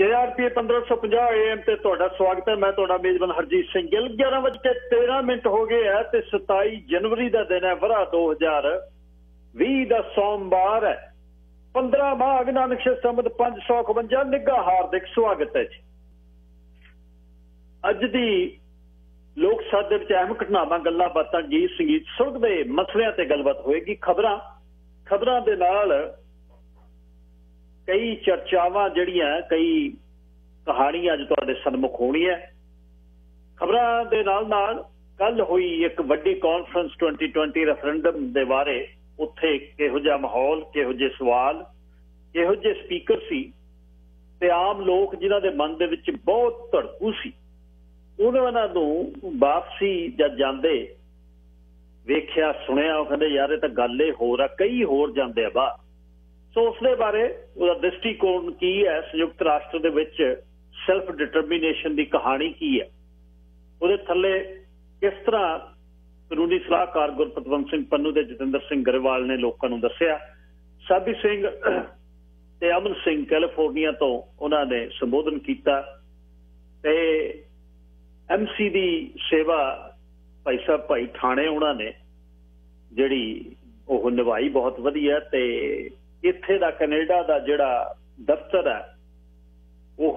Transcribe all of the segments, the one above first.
KRP 1550 AM ਤੇ ਤੁਹਾਡਾ ਸਵਾਗਤ ਹੈ। ਮੈਂ ਤੁਹਾਡਾ ਮੇਜ਼ਬਾਨ ਹਰਜੀਤ ਸਿੰਘ ਗਿੱਲ। 11:13 ਹੋ ਗਏ ਹੈ ਤੇ 27 ਜਨਵਰੀ ਦਾ ਦਿਨ ਹੈ, ਵਰਾ 2020 ਦਾ ਸੋਮਵਾਰ ਹੈ। 15 ਮਾਘ ਨਾਨਕ ਸੰਮਤ 551 ਨਿੱਘਾ ਹਾਰਦਿਕ ਸਵਾਗਤ ਹੈ ਜੀ। ਅੱਜ ਦੀ ਲੋਕ ਸਭਾ ਦੇ ਵਿੱਚ ਅਹਿਮ ਘਟਨਾਵਾਂ, ਗੱਲਾਂ ਬਾਤਾਂ, ਗੀਤ ਸੰਗੀਤ, ਸੁਲਗ ਦੇ ਮਸਲਿਆਂ ਤੇ ਗੱਲਬਾਤ ਹੋਏਗੀ। ਖਬਰਾਂ ਦੇ ਨਾਲ ਕਈ ਚਰਚਾਵਾਂ ਜਿਹੜੀਆਂ, ਕਈ ਕਹਾਣੀਆਂ ਅੱਜ ਤੁਹਾਡੇ ਸਨਮੁਖ ਹੋਣੀਆਂ। ਖਬਰਾਂ ਦੇ ਨਾਲ ਨਾਲ ਕੱਲ ਹੋਈ ਇੱਕ ਵੱਡੀ ਕਾਨਫਰੰਸ 2020 ਰੈਫਰੈਂਡਮ ਦੇ ਬਾਰੇ, ਉੱਥੇ ਕਿਹੋ ਜਿਹਾ ਮਾਹੌਲ, ਕਿਹੋ ਜਿਹੇ ਸਵਾਲ, ਕਿਹੋ ਜਿਹੇ ਸਪੀਕਰ ਸੀ ਤੇ ਆਮ ਲੋਕ ਜਿਨ੍ਹਾਂ ਦੇ ਮਨ ਦੇ ਵਿੱਚ ਬਹੁਤ ਧੜਕੂ ਸੀ, ਉਹਨਾਂ ਨੂੰ ਵਾਪਸੀ ਜਦ ਜਾਂਦੇ ਵੇਖਿਆ, ਸੁਣਿਆ, ਉਹ ਕਹਿੰਦੇ ਯਾਰ ਇਹ ਤਾਂ ਗੱਲ ਹੀ ਹੋਰ ਆ, ਕਈ ਹੋਰ ਜਾਂਦੇ ਆ ਬਾਹਰ। ਸੋ ਉਸ ਦੇ ਬਾਰੇ ਉਹਦਾ ਦ੍ਰਿਸ਼ਟੀਕੋਣ ਕੀ ਹੈ, ਸੰਯੁਕਤ ਰਾਸ਼ਟਰ ਦੇ ਵਿੱਚ ਸੈਲਫ ਡਿਟਰਮੀਨੇਸ਼ਨ ਦੀ ਕਹਾਣੀ ਕੀ ਹੈ, ਉਹਦੇ ਥੱਲੇ ਕਿਸ ਤਰ੍ਹਾਂ ਕਾਨੂੰਨੀ ਸਲਾਹਕਾਰ ਗੁਰਪਤਵੰਤ ਸਿੰਘ ਪੰਨੂ ਤੇ ਜਤਿੰਦਰ ਸਿੰਘ ਗਰੇਵਾਲ ਨੇ ਲੋਕਾਂ ਨੂੰ ਦੱਸਿਆ। ਸਾਬੀ ਸਿੰਘ ਤੇ ਅਮਨ ਸਿੰਘ ਕੈਲੀਫੋਰਨੀਆ ਤੋਂ ਉਹਨਾਂ ਨੇ ਸੰਬੋਧਨ ਕੀਤਾ ਤੇ MC ਦੀ ਸੇਵਾ ਭਾਈ ਸਾਹਿਬ ਭਾਈ ਠਾਣੇ ਉਹਨਾਂ ਨੇ ਜਿਹੜੀ ਉਹ ਨਿਭਾਈ ਬਹੁਤ ਵਧੀਆ। ਤੇ ਇੱਥੇ ਦਾ ਕੈਨੇਡਾ ਦਾ ਜਿਹੜਾ ਦਫ਼ਤਰ ਹੈ ਉਹ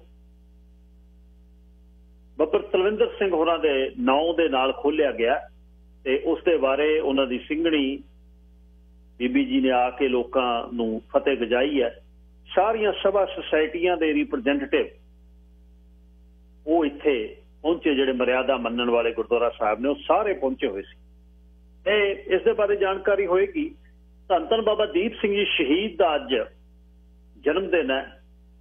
ਬੱਬਰ ਤਲਵਿੰਦਰ ਸਿੰਘ ਹੋਰਾਂ ਦੇ ਨਾਂ ਦੇ ਨਾਲ ਖੋਲ੍ਹਿਆ ਗਿਆ ਤੇ ਉਸ ਦੇ ਬਾਰੇ ਉਹਨਾਂ ਦੀ ਸਿੰਘਣੀ ਬੀਬੀ ਜੀ ਨੇ ਆ ਕੇ ਲੋਕਾਂ ਨੂੰ ਫਤਿਹ ਗਜਾਈ ਹੈ। ਸਾਰੀਆਂ ਸਭਾ ਸੁਸਾਇਟੀਆਂ ਦੇ ਰਿਪਰੈਜ਼ੈਂਟੇਟਿਵ ਉਹ ਇੱਥੇ ਪਹੁੰਚੇ, ਜਿਹੜੇ ਮਰਿਆਦਾ ਮੰਨਣ ਵਾਲੇ ਗੁਰਦੁਆਰਾ ਸਾਹਿਬ ਨੇ ਉਹ ਸਾਰੇ ਪਹੁੰਚੇ ਹੋਏ ਸੀ ਤੇ ਇਸ ਦੇ ਬਾਰੇ ਜਾਣਕਾਰੀ ਹੋਏਗੀ। ਧੰਨ ਧੰਨ ਬਾਬਾ ਦੀਪ ਸਿੰਘ ਜੀ ਸ਼ਹੀਦ ਦਾ ਅੱਜ ਜਨਮ ਦਿਨ ਹੈ।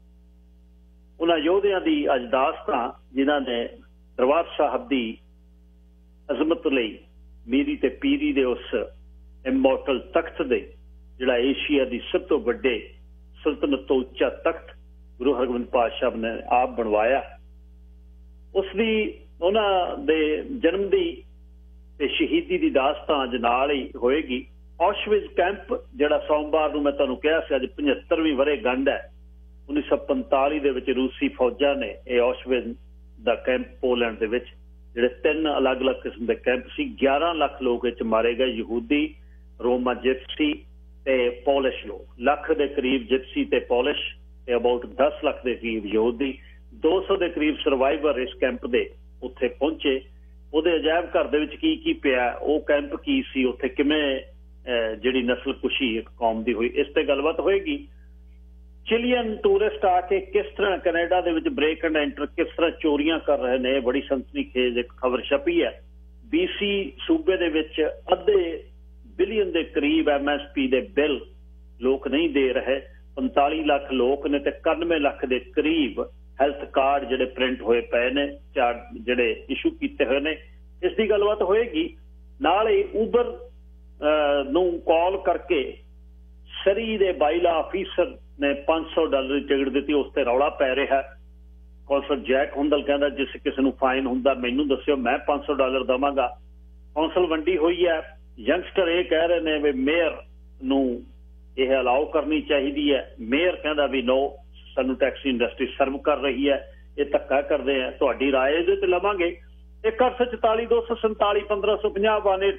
ਉਹਨਾਂ ਯੋਧਿਆਂ ਦੀ ਅੱਜ ਦਾਸਤਾਂ ਜਿਨ੍ਹਾਂ ਨੇ ਦਰਬਾਰ ਸਾਹਿਬ ਦੀ ਅਜ਼ਮਤ ਲਈ ਮੀਰੀ ਤੇ ਪੀਰੀ ਦੇ ਉਸ ਇਮੋਰਟਲ ਤਖਤ ਦੇ, ਜਿਹੜਾ ਏਸ਼ੀਆ ਦੀ ਸਭ ਤੋਂ ਵੱਡੇ ਸੁਲਤਨਤ ਤੋਂ ਉੱਚਾ ਤਖਤ ਗੁਰੂ ਹਰਗੋਬਿੰਦ ਪਾਤਸ਼ਾਹ ਨੇ ਆਪ ਬਣਵਾਇਆ, ਉਸ ਦੀ ਉਹਨਾਂ ਦੇ ਜਨਮ ਦੀ ਤੇ ਸ਼ਹੀਦੀ ਦੀ ਦਾਸਤਾਂ ਅੱਜ ਨਾਲ ਹੀ ਹੋਏਗੀ। ਔਸ਼ਵਿਜ਼ ਕੈਂਪ ਜਿਹੜਾ ਸੋਮਵਾਰ ਨੂੰ ਮੈਂ ਤੁਹਾਨੂੰ ਕਿਹਾ ਸੀ, ਅੱਜ 75ਵੀਂ ਵਰ੍ਹੇਗੰਢ ਹੈ। 1945 ਦੇ ਵਿੱਚ ਰੂਸੀ ਫੌਜਾਂ ਨੇ ਇਹ ਔਸ਼ਵਿਜ਼ ਦਾ ਕੈਂਪ ਪੋਲੈਂਡ ਦੇ ਵਿੱਚ, ਜਿਹੜੇ 3 ਅਲੱਗ-ਅਲੱਗ ਕਿਸਮ ਦੇ ਕੈਂਪ ਸੀ, 11 ਲੱਖ ਲੋਕ ਇਹ 'ਚ ਮਾਰੇ ਗਏ। ਯਹੂਦੀ, ਰੋਮਾ ਜਿਪਸੀ ਤੇ ਪੋਲਿਸ਼ ਲੋਕ, ਲੱਖ ਦੇ ਕਰੀਬ ਜਿਪਸੀ ਤੇ ਪੋਲਿਸ਼ ਤੇ ਅਬਾਊਟ 10 ਲੱਖ ਦੇ ਕਰੀਬ ਯਹੂਦੀ। 200 ਦੇ ਕਰੀਬ ਸਰਵਾਈਵਰ ਇਸ ਕੈਂਪ ਦੇ ਉੱਥੇ ਪਹੁੰਚੇ। ਉਹਦੇ ਅਜਾਇਬ ਘਰ ਦੇ ਵਿੱਚ ਕੀ ਕੀ ਪਿਆ, ਉਹ ਕੈਂਪ ਕੀ ਸੀ, ਉੱਥੇ ਕਿਵੇਂ ਜਿਹੜੀ ਨਸਲਕੁਸ਼ੀ ਇੱਕ ਕੌਮ ਦੀ ਹੋਈ, ਇਸ ਤੇ ਗੱਲਬਾਤ ਹੋਏਗੀ। ਚਿਲੀਅਨ ਟੂਰਿਸਟ ਆ ਕੇ ਕਿਸ ਤਰ੍ਹਾਂ ਕੈਨੇਡਾ ਦੇ ਵਿੱਚ ਬ੍ਰੇਕ ਐਂਡ ਐਂਟਰ, ਕਿਸ ਤਰ੍ਹਾਂ ਚੋਰੀਆਂ ਕਰ ਰਹੇ ਨੇ, ਬੜੀ ਸਨਸਨੀਖੇਜ਼ ਇੱਕ ਖਬਰ ਛਪੀ ਹੈ। BC ਸੂਬੇ ਦੇ ਵਿੱਚ $1.5 ਬਿਲੀਅਨ ਦੇ ਕਰੀਬ MSP ਦੇ ਬਿੱਲ ਲੋਕ ਨਹੀਂ ਦੇ ਰਹੇ। 45 ਲੱਖ ਲੋਕ ਨੇ ਤੇ 91 ਲੱਖ ਦੇ ਕਰੀਬ ਹੈਲਥ ਕਾਰਡ ਜਿਹੜੇ ਪ੍ਰਿੰਟ ਹੋਏ ਪਏ ਨੇ, ਜਿਹੜੇ ਇਸ਼ੂ ਕੀਤੇ ਹੋਏ ਨੇ, ਇਸ ਦੀ ਗੱਲਬਾਤ ਹੋਏਗੀ। ਨਾਲ ਹੀ ਊਬਰ ਨੂੰ ਕਾਲ ਕਰਕੇ ਸਰੀ ਦੇ ਬਾਈਲਾ ਆਫੀਸਰ ਨੇ $500 ਦੀ ਟਿਕਟ ਦਿੱਤੀ, ਉਸ ਤੇ ਰੌਲਾ ਪੈ ਰਿਹਾ। ਕੌਂਸਲਰ ਜੈਕ ਹੁੰਦਲ ਕਹਿੰਦਾ ਜਿਸ ਕਿਸੇ ਨੂੰ ਫਾਈਨ ਹੁੰਦਾ ਮੈਨੂੰ ਦੱਸਿਓ, ਮੈਂ $500 ਦੇਵਾਂਗਾ। ਕੌਂਸਲ ਵੰਡੀ ਹੋਈ ਹੈ। ਯੰਗਸਟਰ ਇਹ ਕਹਿ ਰਹੇ ਨੇ ਵੀ ਮੇਅਰ ਨੂੰ ਇਹ ਅਲਾਓ ਕਰਨੀ ਚਾਹੀਦੀ ਹੈ। ਮੇਅਰ ਕਹਿੰਦਾ ਵੀ ਨੋ, ਸਾਨੂੰ ਟੈਕਸੀ ਇੰਡਸਟਰੀ ਸਰਵ ਕਰ ਰਹੀ ਹੈ, ਇਹ ਧੱਕਾ ਕਰਦੇ ਆ, ਤੁਹਾਡੀ ਰਾਏ ਇਹਦੇ ਤੇ ਲਵਾਂਗੇ। 144 247 1550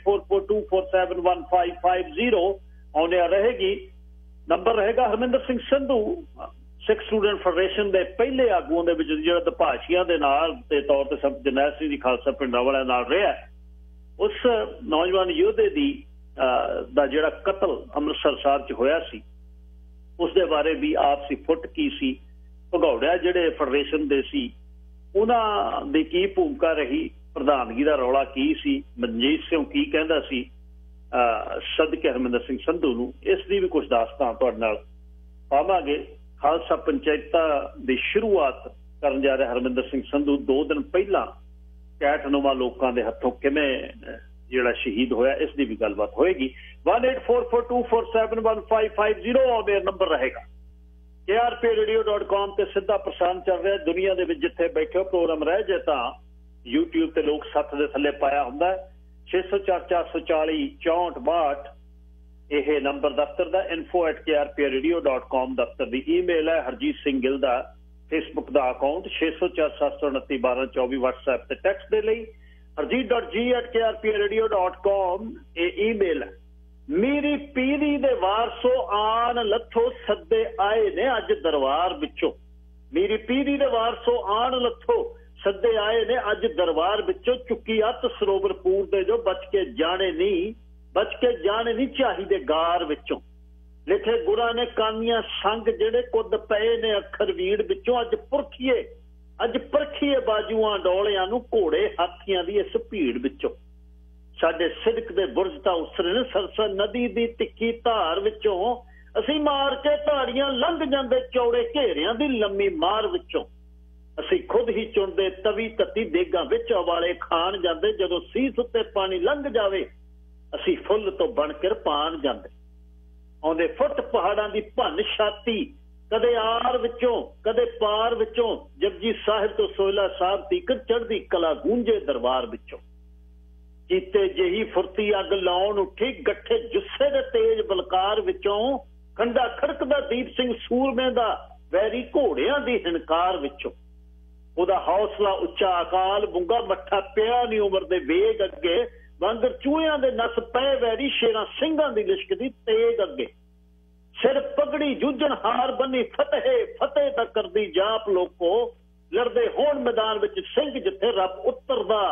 184424715550 ਆਉਂਦੇ ਰਹੇਗੀ। ਨੰਬਰ ਰਹੇਗਾ। ਹਰਮਿੰਦਰ ਸਿੰਘ ਸੰਧੂ ਸਿੱਖ ਸਟੂਡੈਂਟ ਫੈਡਰੇਸ਼ਨ ਦੇ ਪਹਿਲੇ ਆਗੂਆਂ ਦੇ ਵਿੱਚ, ਜਿਹੜਾ ਦਭਾਸ਼ੀਆਂ ਦੇ ਨਾਲ ਦੇ ਤੌਰ ਤੇ ਸੰਤ ਜਰਨੈਲ ਸਿੰਘ ਦੀ ਖਾਲਸਾ ਪਿੰਡਾਂ ਵਾਲਿਆਂ ਨਾਲ ਰਿਹਾ, ਉਸ ਨੌਜਵਾਨ ਯੋਧੇ ਦਾ ਜਿਹੜਾ ਕਤਲ ਅੰਮ੍ਰਿਤਸਰ ਸਾਹਿਬ 'ਚ ਹੋਇਆ ਸੀ, ਉਸ ਦੇ ਬਾਰੇ ਵੀ ਆਪਸੀ ਫੁੱਟ ਕੀ ਸੀ, ਭਗੌੜਿਆ ਜਿਹੜੇ ਫੈਡਰੇਸ਼ਨ ਦੇ ਸੀ ਉਹਨਾਂ ਦੀ ਕੀ ਭੂਮਿਕਾ ਰਹੀ, ਪ੍ਰਧਾਨਗੀ ਦਾ ਰੌਲਾ ਕੀ ਸੀ, ਮਨਜੀਤ ਸਿੰਘ ਕੀ ਕਹਿੰਦਾ ਸੀ ਸਦਕੇ ਹਰਮਿੰਦਰ ਸਿੰਘ ਸੰਧੂ ਨੂੰ, ਇਸ ਦੀ ਵੀ ਕੁਝ ਦਾਸਤਾਂ ਤੁਹਾਡੇ ਨਾਲ ਪਾਵਾਂਗੇ। ਖਾਲਸਾ ਪੰਚਾਇਤਾਂ ਦੀ ਸ਼ੁਰੂਆਤ ਕਰਨ ਜਾ ਰਿਹਾ ਹਰਮਿੰਦਰ ਸਿੰਘ ਸੰਧੂ 2 ਦਿਨ ਪਹਿਲਾਂ ਕੈਟਨੁਮਾ ਲੋਕਾਂ ਦੇ ਹੱਥੋਂ ਕਿਵੇਂ ਜਿਹੜਾ ਸ਼ਹੀਦ ਹੋਇਆ, ਇਸ ਦੀ ਵੀ ਗੱਲਬਾਤ ਹੋਏਗੀ। 184424715550 ਆਉਂਦੇ ਨੰਬਰ ਰਹੇਗਾ। krpradio.com ਤੇ ਸਿੱਧਾ ਪ੍ਰਸਾਰਣ ਚੱਲ ਰਿਹਾ ਦੁਨੀਆ ਦੇ ਵਿੱਚ, ਜਿੱਥੇ ਬੈਠੇ ਪ੍ਰੋਗਰਾਮ ਰਹਿ ਜੇ ਤਾਂ YouTube ਤੇ ਲੋਕ ਸੱਤ ਦੇ ਥੱਲੇ ਪਾਇਆ ਹੁੰਦਾ। 604-440-6462 ਇਹ ਨੰਬਰ ਦਫ਼ਤਰ ਦਾ। info@krpradio.com ਦਫ਼ਤਰ ਦੀ ਈਮੇਲ ਹੈ। ਹਰਜੀਤ ਸਿੰਘ ਗਿੱਲ ਦਾ फेसबुक का अकाउंट 6047291224 WhatsApp ते टैक्स्ट दे लई harjeet.g@krpradio.com ये ईमेल है। मेरी पीरी दे वारसो आन लथो सदे आए ने अज दरबार विचों। मेरी पीरी दे वारसो आन लथो सदे आए ने अज दरबार विचों। चुकी अत सरोवर पूर दे जो बच के जाने नहीं चाहिए गार विचों। लिखे गुरा ने कानियां संग जेड़े कुद पए ने अखर वीड़ विचों। अज परखीए बाजुआं डोलियां नूं घोड़े हाथियां दी इस भीड़ विचों। साडे सिदक दे बुरज तां उसरे ने सरसा नदी दी तिक्की धार विचों। असीं मार के धाड़ियां लंघ जांदे चौड़े घेरियां दी लम्मी मार विचों। असीं खुद ही चुणदे तवी तत्ती देगां विच उबाले खाण जांदे। जदों सीस उत्ते पानी लंघ जावे असीं फुੱਲ तो बण के पान जांदे। आउंदे फुੱਟ पहाड़ां दी भन छाती कदे आर विचों कदे पार विचों। जपजी साहिब तो सोहला साहब तीकर चढ़दी कला गूंजे दरबार विचों। चीते जेही फुरती अग लाउण उठी गठे जुस्से दे तेज बलकार विचों। खंडा खड़कदा दीप सिंह सूरमे दा वैरी घोड़ियां दी हिनकार विचों। ओदा हौसला उच्चा अकाल बुंगा मट्ठा पिया नी उमर दे वेग अगे। वांगर चूहियां दे नस पै वैरी शेरां सिंघां दी लिश्क दी तेग अगे। सिर पगड़ी जूझण हार बनी फतेह दा करदी जाप लोको। लड़दे होण मैदान विच सिंह जिथे रब उतरदा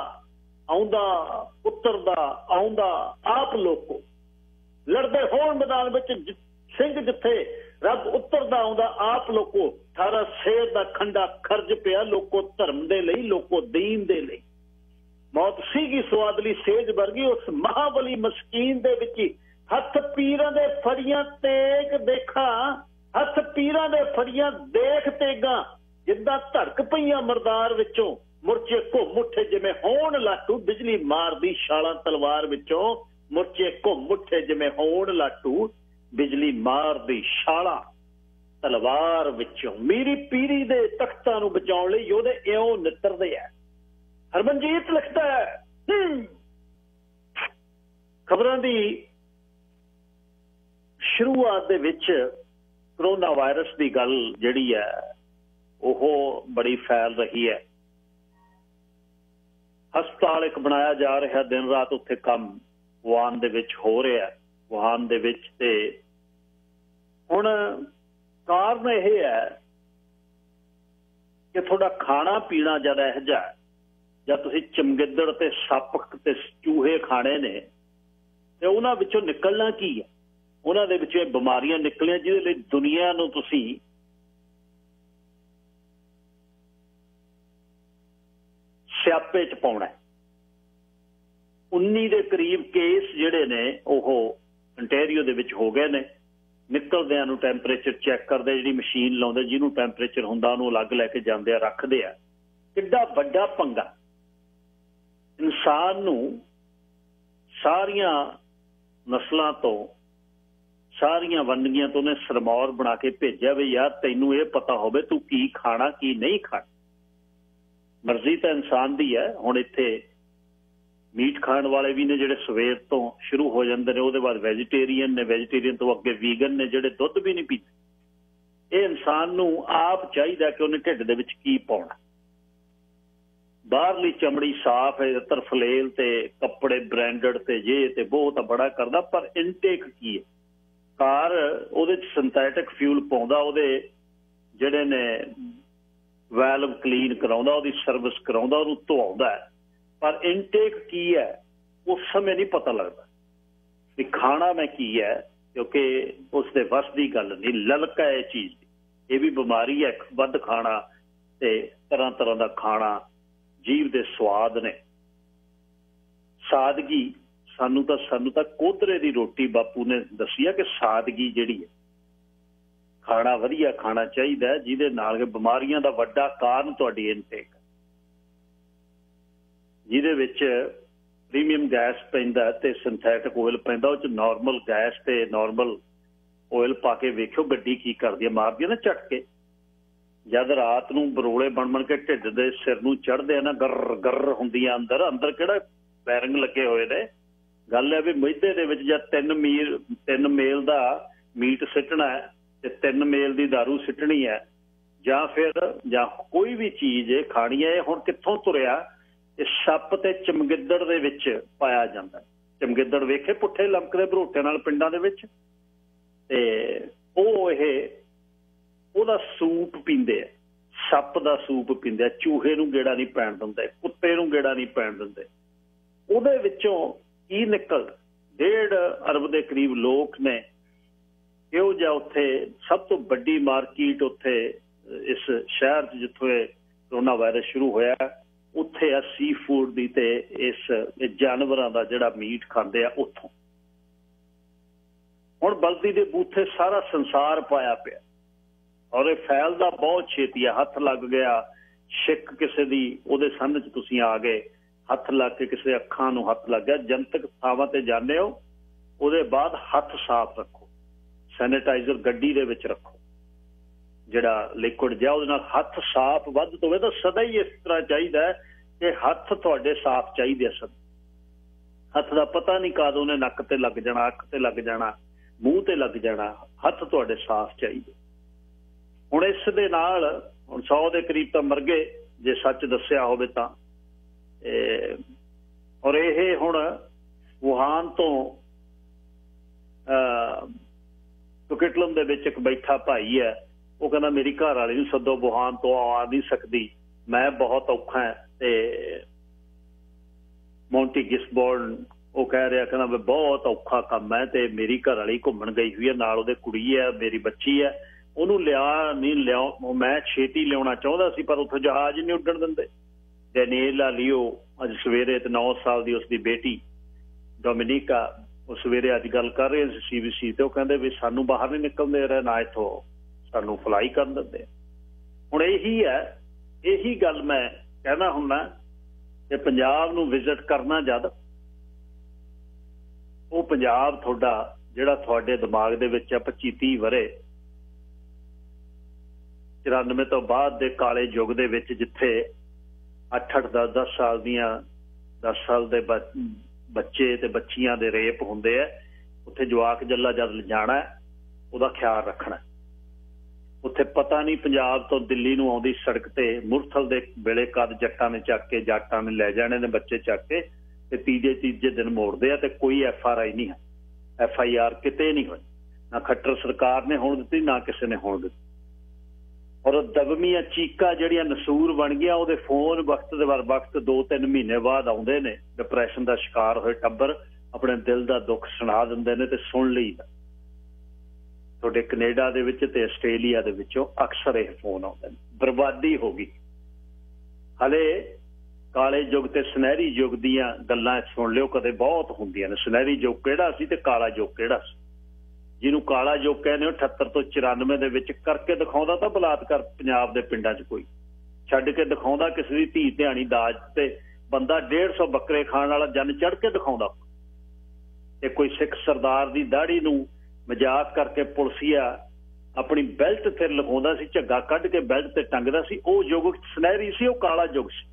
आउंदा आप लोको। लड़दे होण मैदान विच सिंह जिथे रब उतरदा आउंदा आप लोको। थारा शेर दा खंडा खर्ज पिया लोको धर्म दे लई लोको दीन दे लई। मौत सीगी स्वादली सेज वर्गी उस महाबली मस्कीन दे विच। हथ पीरां दे फड़ियां तेग देखा हथ पीरां दे फड़ियां देख तेगा। जिद्दां धड़क पईयां मरदार विचों। मुरचे घुम उठे जिवें होण लाटू बिजली मारदी छालां तलवार विचों। मुरचे घुम उठे जिवें होण लाटू बिजली मारदी छालां तलवार विचों। मीरी पीरी दे तख्तां नूं बचाउण लई योधे इउं नितरदे आ। हरमनजीत लिखता है खबरां दी शुरुआत दे विच कोरोना वायरस की गल जिहड़ी है ओह बड़ी फैल रही है। हस्पताल एक बनाया जा रहा दिन रात उत्थे काम वुहान दे विच हो रहा है। वुहान दे विच ते हुण कारण यह है कि थोड़ा खाना पीना ज्यादा इहो जिहा ਜਾਂ ਤੁਸੀਂ ਚਮਗਿੱਦੜ ਤੇ ਸੱਪ ਤੇ ਚੂਹੇ ਖਾਣੇ ਨੇ ਤੇ ਉਹਨਾਂ ਵਿੱਚੋਂ ਨਿਕਲਣਾ ਕੀ ਹੈ। ਉਹਨਾਂ ਦੇ ਵਿੱਚੋਂ ਬਿਮਾਰੀਆਂ ਨਿਕਲੀਆਂ ਜਿਹਦੇ ਲਈ ਦੁਨੀਆ ਨੂੰ ਤੁਸੀਂ ਸਿਆਪੇ ਚ ਪਾਉਣਾ। 19 ਦੇ ਕਰੀਬ ਕੇਸ ਜਿਹੜੇ ਨੇ ਉਹ ਅੰਟੈਰੀਓ ਦੇ ਵਿੱਚ ਹੋ ਗਏ ਨੇ। ਨਿਕਲਦਿਆਂ ਨੂੰ ਟੈਂਪਰੇਚਰ ਚੈੱਕ ਕਰਦੇ ਜਿਹੜੀ ਮਸ਼ੀਨ ਲਾਉਂਦੇ ਜਿਹਨੂੰ ਟੈਂਪਰੇਚਰ ਹੁੰਦਾ ਉਹਨੂੰ ਅਲੱਗ ਲੈ ਕੇ ਜਾਂਦੇ ਆ ਰੱਖਦੇ ਆ। ਕਿੱਡਾ ਵੱਡਾ ਪੰਗਾ। इंसान नूं सारियां नस्लों तो सारियां वंडगियां तो ने सरमौर बना के भेजा भी यार तैनू ये पता होवे तू की खाना की नहीं खाना। मर्जी तो इंसान दी है। हुण इत्थे मीट खाण वाले भी ने जिहड़े सवेर तो शुरू हो जाते हैं। उहदे बाद वैजीटेरियन ने वैजीटेरियन तो अगे वीगन ने जिहड़े दुध भी नहीं पीते। ये इंसान नूं आप चाहिए कि उन्हें ढिड दे विच की पाउणा। बाहरली चमड़ी साफ है तरफलेल ते कपड़े ब्रांडेड ते जे ते बहुत बड़ा करदा पर इनटेक की है। कार ਉਹਦੇ ਚ ਸਿੰਥੈਟਿਕ ਫਿਊਲ ਪਾਉਂਦਾ ਉਹਦੇ ਜਿਹੜੇ ਨੇ ਵੈਲਵ ਕਲੀਨ ਕਰਾਉਂਦਾ ਉਹਦੀ ਸਰਵਿਸ ਕਰਾਉਂਦਾ ਉਹਨੂੰ ਧਵਾਉਂਦਾ ਪਰ ਇਨਟੇਕ ਕੀ ਹੈ ਉਸ ਸਮੇਂ ਨਹੀਂ ਪਤਾ ਲੱਗਦਾ ਵੀ ਖਾਣਾ ਮੈਂ ਕੀ ਹੈ ਕਿਉਂਕਿ ਉਸ ਦੇ ਵਸ ਦੀ ਗੱਲ ਨਹੀਂ। ਲਲਕਾ ਇਹ ਚੀਜ਼ ਇਹ ਵੀ ਬਿਮਾਰੀ ਹੈ। ਵੱਧ ਖਾਣਾ ਤੇ ਤਰ੍ਹਾਂ ਤਰ੍ਹਾਂ ਦਾ ਖਾਣਾ जीव दे स्वाद ने सादगी सानू तो कोदरे दी रोटी बापू ने दसी है कि सादगी जिहड़ी है खाना वधिया खाना चाहिए जिहदे नाल बीमारियां दा वड्डा कारण तुहाडी इनटेक जिहदे विच प्रीमियम गैस पैंदा ते सिंथैटिक ऑयल पैंदा उह च नॉर्मल गैस ते नॉर्मल ऑयल पा के वेखियो गड्डी की करदी है मारदी है ना झटके। जद रात नूं बरोले बन के ढिड दे सिर नूं चढ़दे ना गर्र गर्र हुंदियां अंदर अंदर किहड़ा बैरिंग लगे हुए ने। गल है भी मिहदे दे विच जद 3 मेल दा मीट सिੱਟਣਾ है ते 3 मेल दी दारू सिੱਟਣੀ है ਜਾਂ ਫਿਰ ਜਾਂ ਕੋਈ ਵੀ ਚੀਜ਼ ਖਾਣੀ ਹੈ, ਹੁਣ ਕਿੱਥੋਂ ਤੁਰਿਆ? ਇਹ ਸੱਪ ਤੇ ਚਮਗਿੱਦੜ ਦੇ ਵਿੱਚ ਪਾਇਆ ਜਾਂਦਾ। ਚਮਗਿੱਦੜ ਵੇਖੇ ਪੁੱਠੇ ਲਮਕਦੇ ਭਰੋਟੇ ਨਾਲ ਪਿੰਡਾਂ ਦੇ ਵਿੱਚ, ਤੇ ਉਹ ਉਹਦਾ ਸੂਪ ਪੀਂਦੇ ਆ, ਸੱਪ ਦਾ ਸੂਪ ਪੀਂਦੇ ਆ। ਚੂਹੇ ਨੂੰ ਗੇੜਾ ਨਹੀਂ ਪੈਣ ਦਿੰਦੇ, ਕੁੱਤੇ ਨੂੰ ਗੇੜਾ ਨਹੀਂ ਪੈਣ ਦਿੰਦੇ। ਉਹਦੇ ਵਿੱਚੋਂ ਕੀ ਨਿਕਲ 1.5 ਅਰਬ ਦੇ ਕਰੀਬ ਲੋਕ ਨੇ। ਇਹੋ ਜਿਹਾ ਉੱਥੇ ਸਭ ਤੋਂ ਵੱਡੀ ਮਾਰਕੀਟ ਉੱਥੇ ਇਸ ਸ਼ਹਿਰ 'ਚ ਜਿੱਥੋਂ ਇਹ ਕਰੋਨਾ ਵਾਇਰਸ ਸ਼ੁਰੂ ਹੋਇਆ, ਉੱਥੇ ਆ ਸੀ ਫੂਡ ਦੀ ਤੇ ਇਸ ਜਾਨਵਰਾਂ ਦਾ ਜਿਹੜਾ ਮੀਟ ਖਾਂਦੇ ਆ ਉੱਥੋਂ। ਹੁਣ ਬਲਦੀ ਦੇ ਬੂਥੇ ਸਾਰਾ ਸੰਸਾਰ ਪਾਇਆ ਪਿਆ, ਔਰ ਇਹ ਫੈਲਦਾ ਬਹੁਤ ਛੇਤੀ ਆ। ਹੱਥ ਲੱਗ ਗਿਆ, ਛਿੱਕ ਕਿਸੇ ਦੀ ਉਹਦੇ ਸੰਨ 'ਚ ਤੁਸੀਂ ਆ ਗਏ, ਹੱਥ ਲੱਗ ਕੇ ਕਿਸੇ ਅੱਖਾਂ ਨੂੰ ਹੱਥ ਲੱਗ ਗਿਆ। ਜਨਤਕ ਥਾਵਾਂ ਤੇ ਜਾਂਦੇ ਹੋ, ਉਹਦੇ ਬਾਅਦ ਹੱਥ ਸਾਫ਼ ਰੱਖੋ, ਸੈਨੀਟਾਈਜ਼ਰ ਗੱਡੀ ਦੇ ਵਿੱਚ ਰੱਖੋ, ਜਿਹੜਾ ਲਿਕੁਇਡ ਜਿਹਾ, ਉਹਦੇ ਨਾਲ ਹੱਥ ਸਾਫ਼ ਵੱਧ ਤੋਂ ਵੱਧ। ਸਦਾ ਹੀ ਇਸ ਤਰ੍ਹਾਂ ਚਾਹੀਦਾ ਹੈ ਕਿ ਹੱਥ ਤੁਹਾਡੇ ਸਾਫ਼ ਚਾਹੀਦੇ ਆ। ਸਦਾ ਹੱਥ ਦਾ ਪਤਾ ਨਹੀਂ ਕਦ ਉਹਨੇ ਨੱਕ ਤੇ ਲੱਗ ਜਾਣਾ, ਅੱਖ ਤੇ ਲੱਗ ਜਾਣਾ, ਮੂੰਹ ਤੇ ਲੱਗ ਜਾਣਾ। ਹੱਥ ਤੁਹਾਡੇ ਸਾਫ਼ ਚਾਹੀਦੇ। ਹੁਣ ਇਸ ਦੇ ਨਾਲ ਹੁਣ 100 ਦੇ ਕਰੀਬ ਤਾਂ ਮਰ ਗਏ ਜੇ ਸੱਚ ਦੱਸਿਆ ਹੋਵੇ ਤਾਂ। ਔਰ ਇਹ ਹੁਣ ਵੁਹਾਨ ਤੋਂ ਟੁਕਿਟਲਮ ਦੇ ਵਿੱਚ ਇੱਕ ਬੈਠਾ ਭਾਈ ਹੈ, ਉਹ ਕਹਿੰਦਾ ਮੇਰੀ ਘਰ ਵਾਲੀ ਨੂੰ ਸੱਦੋ, ਵੁਹਾਨ ਤੋਂ ਆ ਨਹੀਂ ਸਕਦੀ, ਮੈਂ ਬਹੁਤ ਔਖਾ ਹੈ। ਤੇ ਮੌਂਟੀ ਗਿਸਬੋਰਨ ਉਹ ਕਹਿ ਰਿਹਾ, ਕਹਿੰਦਾ ਬਹੁਤ ਔਖਾ ਕੰਮ ਹੈ, ਤੇ ਮੇਰੀ ਘਰ ਵਾਲੀ ਘੁੰਮਣ ਗਈ ਹੋਈ ਹੈ, ਨਾਲ ਉਹਦੇ ਕੁੜੀ ਹੈ, ਮੇਰੀ ਬੱਚੀ ਹੈ, ਉਹਨੂੰ ਲਿਆ ਮੈਂ ਛੇਤੀ ਲਿਆਉਣਾ ਚਾਹੁੰਦਾ ਸੀ, ਪਰ ਉੱਥੇ ਜਹਾਜ਼ ਨਹੀਂ ਉੱਡਣ ਦਿੰਦੇ। ਡੈਨੀਏਲਾ ਲਿਓ ਅੱਜ ਸਵੇਰੇ, ਤੇ 9 ਸਾਲ ਦੀ ਉਸਦੀ ਬੇਟੀ ਡੋਮਿਨਿਕਾ, ਉਹ ਸਵੇਰੇ ਅੱਜ ਗੱਲ ਕਰ ਰਹੇ ਸੀ CBC ਤੇ, ਉਹ ਕਹਿੰਦੇ ਵੀ ਸਾਨੂੰ ਬਾਹਰ ਨਹੀਂ ਨਿਕਲਦੇ ਰਹੇ, ਨਾ ਇੱਥੋਂ ਸਾਨੂੰ ਫਲਾਈ ਕਰਨ ਦਿੰਦੇ। ਹੁਣ ਇਹੀ ਗੱਲ ਮੈਂ ਕਹਿਣਾ ਹੁੰਦਾ ਕਿ ਪੰਜਾਬ ਨੂੰ ਵਿਜ਼ਿਟ ਕਰਨਾ, ਜਦ ਉਹ ਪੰਜਾਬ ਤੁਹਾਡਾ ਜਿਹੜਾ ਤੁਹਾਡੇ ਦਿਮਾਗ ਦੇ ਵਿੱਚ ਆ 25-30 ਵਰੇ 94 ਤੋਂ ਬਾਅਦ ਦੇ ਕਾਲੇ ਯੁੱਗ ਦੇ ਵਿੱਚ, ਜਿੱਥੇ 8-8, 10-10 ਸਾਲ ਦੀਆਂ 10 ਸਾਲ ਦੇ ਬੱਚੇ ਤੇ ਬੱਚੀਆਂ ਦੇ ਰੇਪ ਹੁੰਦੇ ਆ, ਉੱਥੇ ਜਵਾਕ ਜੱਲਾ ਜਦ ਲਿਜਾਣਾ ਉਹਦਾ ਖਿਆਲ ਰੱਖਣਾ। ਉੱਥੇ ਪਤਾ ਨਹੀਂ ਪੰਜਾਬ ਤੋਂ ਦਿੱਲੀ ਨੂੰ ਆਉਂਦੀ ਸੜਕ ਤੇ ਮੁਰਥਲ ਦੇ ਵੇਲੇ ਕਦ ਜੱਟਾਂ ਨੇ ਚੱਕ ਕੇ, ਜਾਟਾਂ ਨੇ ਲੈ ਜਾਣੇ ਨੇ ਬੱਚੇ ਚੱਕ ਕੇ, ਤੇ ਤੀਜੇ ਦਿਨ ਮੋੜਦੇ ਆ, ਤੇ ਕੋਈ FRI ਨਹੀਂ ਹੈ, FIR ਕਿਤੇ ਨਹੀਂ ਹੋਈ, ਨਾ ਖੱਟਰ ਸਰਕਾਰ ਨੇ ਹੋਣ ਦਿੱਤੀ, ਨਾ ਕਿਸੇ ਨੇ ਹੋਣ ਦਿੱਤੀ। ਔਰ ਦਬਮੀਆਂ ਚੀਕਾਂ ਜਿਹੜੀਆਂ ਨਸੂਰ ਬਣ ਗਈਆਂ, ਉਹਦੇ ਫੋਨ ਵਕਤ ਦੇ ਵਕਤ 2-3 ਮਹੀਨੇ ਬਾਅਦ ਆਉਂਦੇ ਨੇ। ਡਿਪਰੈਸ਼ਨ ਦਾ ਸ਼ਿਕਾਰ ਹੋਏ ਟੱਬਰ ਆਪਣੇ ਦਿਲ ਦਾ ਦੁੱਖ ਸੁਣਾ ਦਿੰਦੇ ਨੇ, ਤੇ ਸੁਣ ਲਈਦਾ। ਤੁਹਾਡੇ ਕੈਨੇਡਾ ਦੇ ਵਿੱਚ ਤੇ ਆਸਟ੍ਰੇਲੀਆ ਦੇ ਵਿੱਚੋਂ ਅਕਸਰ ਇਹ ਫੋਨ ਆਉਂਦੇ ਨੇ। ਬਰਬਾਦੀ ਹੋ ਗਈ। ਹਲੇ ਕਾਲੇ ਯੁੱਗ ਤੇ ਸੁਨਹਿਰੀ ਯੁੱਗ ਦੀਆਂ ਗੱਲਾਂ ਸੁਣ ਲਿਓ, ਕਦੇ ਬਹੁਤ ਹੁੰਦੀਆਂ ਨੇ। ਸੁਨਹਿਰੀ ਯੁੱਗ ਕਿਹੜਾ ਸੀ ਤੇ ਕਾਲਾ ਯੁੱਗ ਕਿਹੜਾ ਸੀ? ਜਿਹਨੂੰ ਕਾਲਾ ਯੁੱਗ ਕਹਿੰਦੇ ਹੋ 78 ਤੋਂ 94 ਦੇ ਵਿੱਚ ਕਰਕੇ ਦਿਖਾਉਂਦਾ ਤਾਂ ਬਲਾਤਕਾਰ ਪੰਜਾਬ ਦੇ ਪਿੰਡਾਂ 'ਚ ਕੋਈ ਛੱਡ ਕੇ ਦਿਖਾਉਂਦਾ, ਕਿਸੇ ਦੀ ਧੀ ਧਿਆਣੀ ਦਾਜ ਤੇ ਬੰਦਾ 150 ਬੱਕਰੇ ਖਾਣ ਵਾਲਾ ਜਨ ਚੜ ਕੇ ਦਿਖਾਉਂਦਾ, ਤੇ ਕੋਈ ਸਿੱਖ ਸਰਦਾਰ ਦੀ ਦਾੜੀ ਨੂੰ ਮਜ਼ਾਕ ਕਰਕੇ ਪੁਲਸੀਆ ਆਪਣੀ ਬੈਲਟ ਤੇ ਲਗਾਉਂਦਾ ਸੀ, ਝੱਗਾ ਕੱਢ ਕੇ ਬੈਲਟ ਤੇ ਟੰਗਦਾ ਸੀ। ਉਹ ਯੁੱਗ ਸੁਨਹਿਰੀ ਸੀ, ਉਹ ਕਾਲਾ ਯੁੱਗ ਸੀ।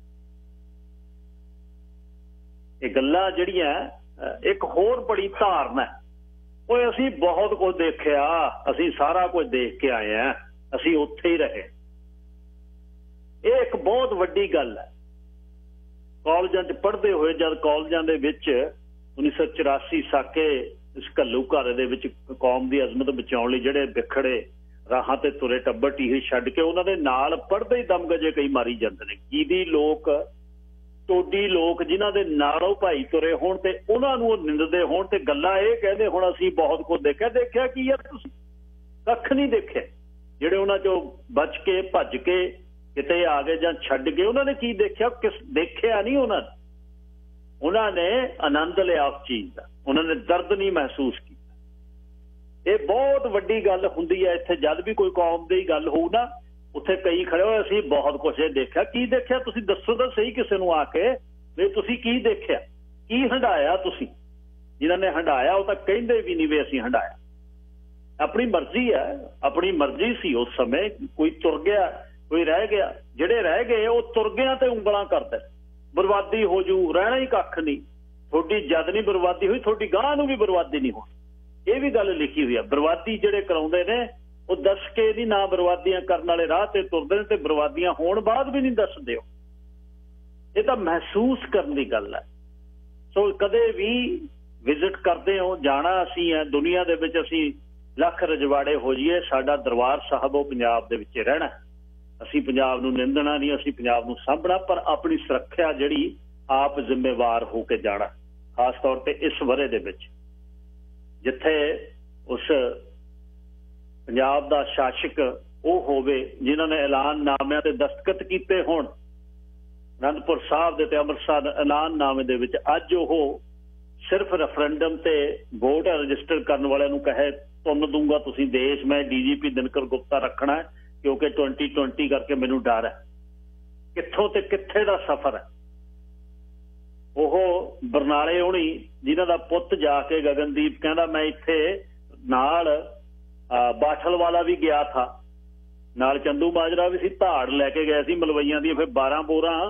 ਇਹ ਗੱਲਾਂ ਜਿਹੜੀਆਂ, ਇੱਕ ਹੋਰ ਬੜੀ ਧਾਰਨਾ, ਉਹ ਅਸੀਂ ਬਹੁਤ ਕੁਝ ਦੇਖਿਆ, ਅਸੀਂ ਸਾਰਾ ਕੁਝ ਦੇਖ ਕੇ ਆਏ ਹਾਂ, ਅਸੀਂ ਉੱਥੇ ਹੀ ਰਹੇ। ਇਹ ਇੱਕ ਬਹੁਤ ਵੱਡੀ ਗੱਲ ਹੈ। ਕਾਲਜਾਂ 'ਚ ਪੜ੍ਹਦੇ ਹੋਏ, ਜਦ ਕਾਲਜਾਂ ਦੇ ਵਿੱਚ 1984 ਸਾਕੇ ਇਸ ਘੱਲੂ ਘਰ ਦੇ ਵਿੱਚ ਕੌਮ ਦੀ ਅਜ਼ਮਤ ਬਚਾਉਣ ਲਈ ਜਿਹੜੇ ਵਿਖੜੇ ਰਾਹਾਂ ਤੇ ਤੁਰੇ ਟੱਬਰ ਟੀਹੀ ਛੱਡ ਕੇ, ਉਹਨਾਂ ਦੇ ਨਾਲ ਪੜ੍ਹਦੇ ਹੀ ਦਮਗਜੇ ਕਈ ਮਾਰੀ ਜਾਂਦੇ ਨੇ। ਕੀਦੀ ਲੋਕ, ਟੋਡੀ ਲੋਕ ਜਿਨ੍ਹਾਂ ਦੇ ਨਾਲੋਂ ਭਾਈ ਤੁਰੇ ਹੋਣ ਤੇ ਉਹਨਾਂ ਨੂੰ ਉਹ ਨਿੰਦਦੇ ਹੋਣ, ਤੇ ਗੱਲਾਂ ਇਹ ਕਹਿੰਦੇ ਹੁਣ ਅਸੀਂ ਬਹੁਤ ਕੁਝ ਦੇਖਿਆ। ਦੇਖਿਆ ਕੀ ਯਾਰ? ਤੁਸੀਂ ਕੱਖ ਨਹੀਂ ਦੇਖਿਆ। ਜਿਹੜੇ ਉਹਨਾਂ 'ਚੋਂ ਬਚ ਕੇ ਭੱਜ ਕੇ ਕਿਤੇ ਆ ਗਏ ਜਾਂ ਛੱਡ ਗਏ, ਉਹਨਾਂ ਨੇ ਕੀ ਦੇਖਿਆ? ਦੇਖਿਆ ਨਹੀਂ ਉਹਨਾਂ ਨੇ ਆਨੰਦ ਲਿਆ ਉਸ ਚੀਜ਼ ਦਾ, ਉਹਨਾਂ ਨੇ ਦਰਦ ਨਹੀਂ ਮਹਿਸੂਸ ਕੀਤਾ। ਇਹ ਬਹੁਤ ਵੱਡੀ ਗੱਲ ਹੁੰਦੀ ਹੈ ਇੱਥੇ। ਜਦ ਵੀ ਕੋਈ ਕੌਮ ਦੀ ਗੱਲ ਹੋਊ ਨਾ, ਉੱਥੇ ਕਈ ਖੜੇ ਹੋਏ ਅਸੀਂ ਬਹੁਤ ਕੁਛ ਇਹ ਦੇਖਿਆ। ਕੀ ਦੇਖਿਆ? ਤੁਸੀਂ ਦੱਸੋ ਤਾਂ ਸਹੀ ਕਿਸੇ ਨੂੰ ਆ ਕੇ ਵੀ ਤੁਸੀਂ ਕੀ ਦੇਖਿਆ, ਕੀ ਹੰਢਾਇਆ ਤੁਸੀਂ। ਜਿਨ੍ਹਾਂ ਨੇ ਹੰਢਾਇਆ ਉਹ ਤਾਂ ਕਹਿੰਦੇ ਵੀ ਨਹੀਂ ਵੀ ਅਸੀਂ ਹੰਢਾਇਆ। ਆਪਣੀ ਮਰਜ਼ੀ ਹੈ, ਆਪਣੀ ਮਰਜ਼ੀ ਸੀ ਉਸ ਸਮੇਂ। ਕੋਈ ਤੁਰ ਗਿਆ, ਕੋਈ ਰਹਿ ਗਿਆ। ਜਿਹੜੇ ਰਹਿ ਗਏ ਉਹ ਤੁਰ ਗਿਆ ਤੇ ਉਂਗਲਾਂ ਕਰਦੇ, ਬਰਬਾਦੀ ਹੋ ਜੂ, ਰਹਿਣਾ ਹੀ ਕੱਖ ਨਹੀਂ। ਤੁਹਾਡੀ ਜਦ ਨਹੀਂ ਬਰਬਾਦੀ ਹੋਈ, ਤੁਹਾਡੀ ਗਾਂ ਨੂੰ ਵੀ ਬਰਬਾਦੀ ਨਹੀਂ ਹੋਣੀ। ਇਹ ਵੀ ਗੱਲ ਲਿਖੀ ਹੋਈ ਆ। ਬਰਬਾਦੀ ਜਿਹੜੇ ਕਰਾਉਂਦੇ ਨੇ ਉਹ ਦੱਸ ਕੇ ਨਹੀਂ, ਨਾ ਬਰਬਾਦੀਆਂ ਕਰਨ ਵਾਲੇ ਰਾਹ ਤੇ ਤੁਰਦੇ ਨੇ ਤੇ ਬਰਬਾਦੀਆਂ ਹੋਣ ਬਾਅਦ ਵੀ ਨਹੀਂ ਦੱਸਦੇ ਹੋ। ਇਹ ਤਾਂ ਮਹਿਸੂਸ ਕਰਨ ਦੀ ਗੱਲ ਹੈ। ਸੋ ਕਦੇ ਵੀ ਵਿਜ਼ਿਟ ਕਰਦੇ ਹੋ, ਜਾਣਾ ਅਸੀਂ ਹੈ ਦੁਨੀਆ ਦੇ ਵਿੱਚ, ਅਸੀਂ ਲੱਖ ਰਜਵਾੜੇ ਹੋ ਜਾਈਏ, ਸਾਡਾ ਦਰਬਾਰ ਸਾਹਿਬ ਉਹ ਪੰਜਾਬ ਦੇ ਵਿੱਚ ਰਹਿਣਾ। ਅਸੀਂ ਪੰਜਾਬ ਨੂੰ ਨਿੰਦਣਾ ਨਹੀਂ, ਅਸੀਂ ਪੰਜਾਬ ਨੂੰ ਸਾਂਭਣਾ, ਪਰ ਆਪਣੀ ਸੁਰੱਖਿਆ ਜਿਹੜੀ ਆਪ ਜ਼ਿੰਮੇਵਾਰ ਹੋ ਕੇ ਜਾਣਾ। ਖਾਸ ਤੌਰ ਤੇ ਇਸ ਵਰ੍ਹੇ ਦੇ ਵਿੱਚ ਜਿੱਥੇ ਉਸ ਪੰਜਾਬ ਦਾ ਸ਼ਾਸਕ ਉਹ ਹੋਵੇ ਜਿਨ੍ਹਾਂ ਨੇ ਐਲਾਨਨਾਮਿਆਂ ਤੇ ਦਸਤਖਤ ਕੀਤੇ ਹੋਣ, ਅਨੰਦਪੁਰ ਸਾਹਿਬ ਦੇ ਤੇ ਅੰਮ੍ਰਿਤਸਰ ਐਲਾਨਨਾਮੇ ਦੇ ਵਿੱਚ, ਅੱਜ ਉਹ ਸਿਰਫ ਰੈਫਰੈਂਡਮ ਤੇ ਵੋਟ ਰਜਿਸਟਰ ਕਰਨ ਵਾਲਿਆਂ ਨੂੰ ਕਹੇ ਤੁੰਨ ਦੂੰਗਾ ਤੁਸੀਂ ਦੇਸ਼, ਮੈਂ DGP ਦਿਨਕਰ ਗੁਪਤਾ ਰੱਖਣਾ ਕਿਉਂਕਿ 2020 ਕਰਕੇ ਮੈਨੂੰ ਡਰ ਹੈ। ਕਿੱਥੋਂ ਤੇ ਕਿੱਥੇ ਦਾ ਸਫ਼ਰ ਹੈ। ਉਹ ਬਰਨਾਲੇ ਹੋਣੀ ਜਿਨ੍ਹਾਂ ਦਾ ਪੁੱਤ ਜਾ ਕੇ ਗਗਨਦੀਪ ਕਹਿੰਦਾ ਮੈਂ ਇੱਥੇ ਨਾਲ ਬਾਠਲ ਵਾਲਾ ਵੀ ਗਿਆ ਥਾ, ਨਾਲ ਚੰਦੂ ਮਾਜਰਾ ਵੀ ਸੀ, ਧਾੜ ਲੈ ਕੇ ਗਏ ਸੀ ਮਲਵਈਆਂ ਦੀ, ਫਿਰ 12 ਬੋਰਾਂ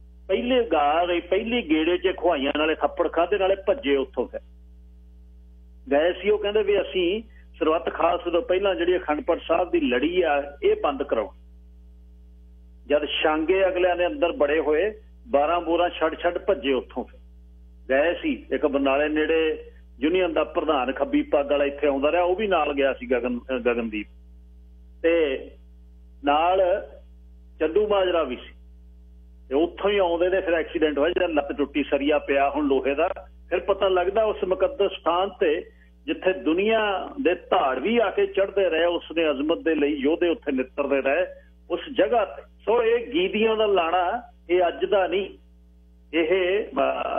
ਪਹਿਲੀ ਗੇੜੇ 'ਚ ਖੁਆਈਆਂ ਨਾਲੇ ਥੱਪੜ ਖਾਧੇ ਨਾਲੇ ਭੱਜੇ ਉੱਥੋਂ। ਫਿਰ ਗਏ ਸੀ, ਉਹ ਕਹਿੰਦੇ ਵੀ ਅਸੀਂ ਸਰਬੱਤ ਖਾਲਸ ਤੋਂ ਪਹਿਲਾਂ ਜਿਹੜੀ ਅਖੰਡ ਪਾਠ ਸਾਹਿਬ ਦੀ ਲੜੀ ਆ ਇਹ ਬੰਦ ਕਰਾਓ। ਜਦ ਛਾਂਗੇ ਅਗਲਿਆਂ ਨੇ ਅੰਦਰ ਬੜੇ ਹੋਏ, 12 ਬੋਰਾਂ ਛੱਡ ਭੱਜੇ ਉੱਥੋਂ। ਫਿਰ ਗਏ ਸੀ, ਇੱਕ ਬਰਨਾਲੇ ਨੇੜੇ ਯੂਨੀਅਨ ਦਾ ਪ੍ਰਧਾਨ ਖੱਬੀ ਪੱਗ ਵਾਲਾ ਇੱਥੇ ਆਉਂਦਾ ਰਿਹਾ, ਉਹ ਵੀ ਨਾਲ ਗਿਆ ਸੀ ਗਗਨਦੀਪ, ਤੇ ਨਾਲ ਚੰਦੂ ਮਾਜਰਾ ਵੀ ਸੀ। ਤੇ ਉੱਥੋਂ ਹੀ ਆਉਂਦੇ ਨੇ, ਫਿਰ ਐਕਸੀਡੈਂਟ ਹੋਇਆ, ਜਿਹੜਾ ਲੱਤ ਟੁੱਟੀ, ਸਰੀਆ ਪਿਆ ਹੁਣ ਲੋਹੇ ਦਾ। ਫਿਰ ਪਤਾ ਲੱਗਦਾ ਉਸ ਮੁਕੱਦਸ ਸਥਾਨ ਤੇ ਜਿੱਥੇ ਦੁਨੀਆ ਦੇ ਧਾੜ ਵੀ ਆ ਕੇ ਚੜ੍ਹਦੇ ਰਹੇ, ਉਸਨੇ ਅਜ਼ਮਤ ਦੇ ਲਈ ਯੋਧੇ ਉੱਥੇ ਨਿੱਤਰਦੇ ਰਹੇ ਉਸ ਜਗ੍ਹਾ ਤੇ। ਸੋ ਇਹ ਗੀਦੀਆਂ ਦਾ ਲਾਣਾ ਇਹ ਅੱਜ ਦਾ ਨਹੀਂ, ਇਹ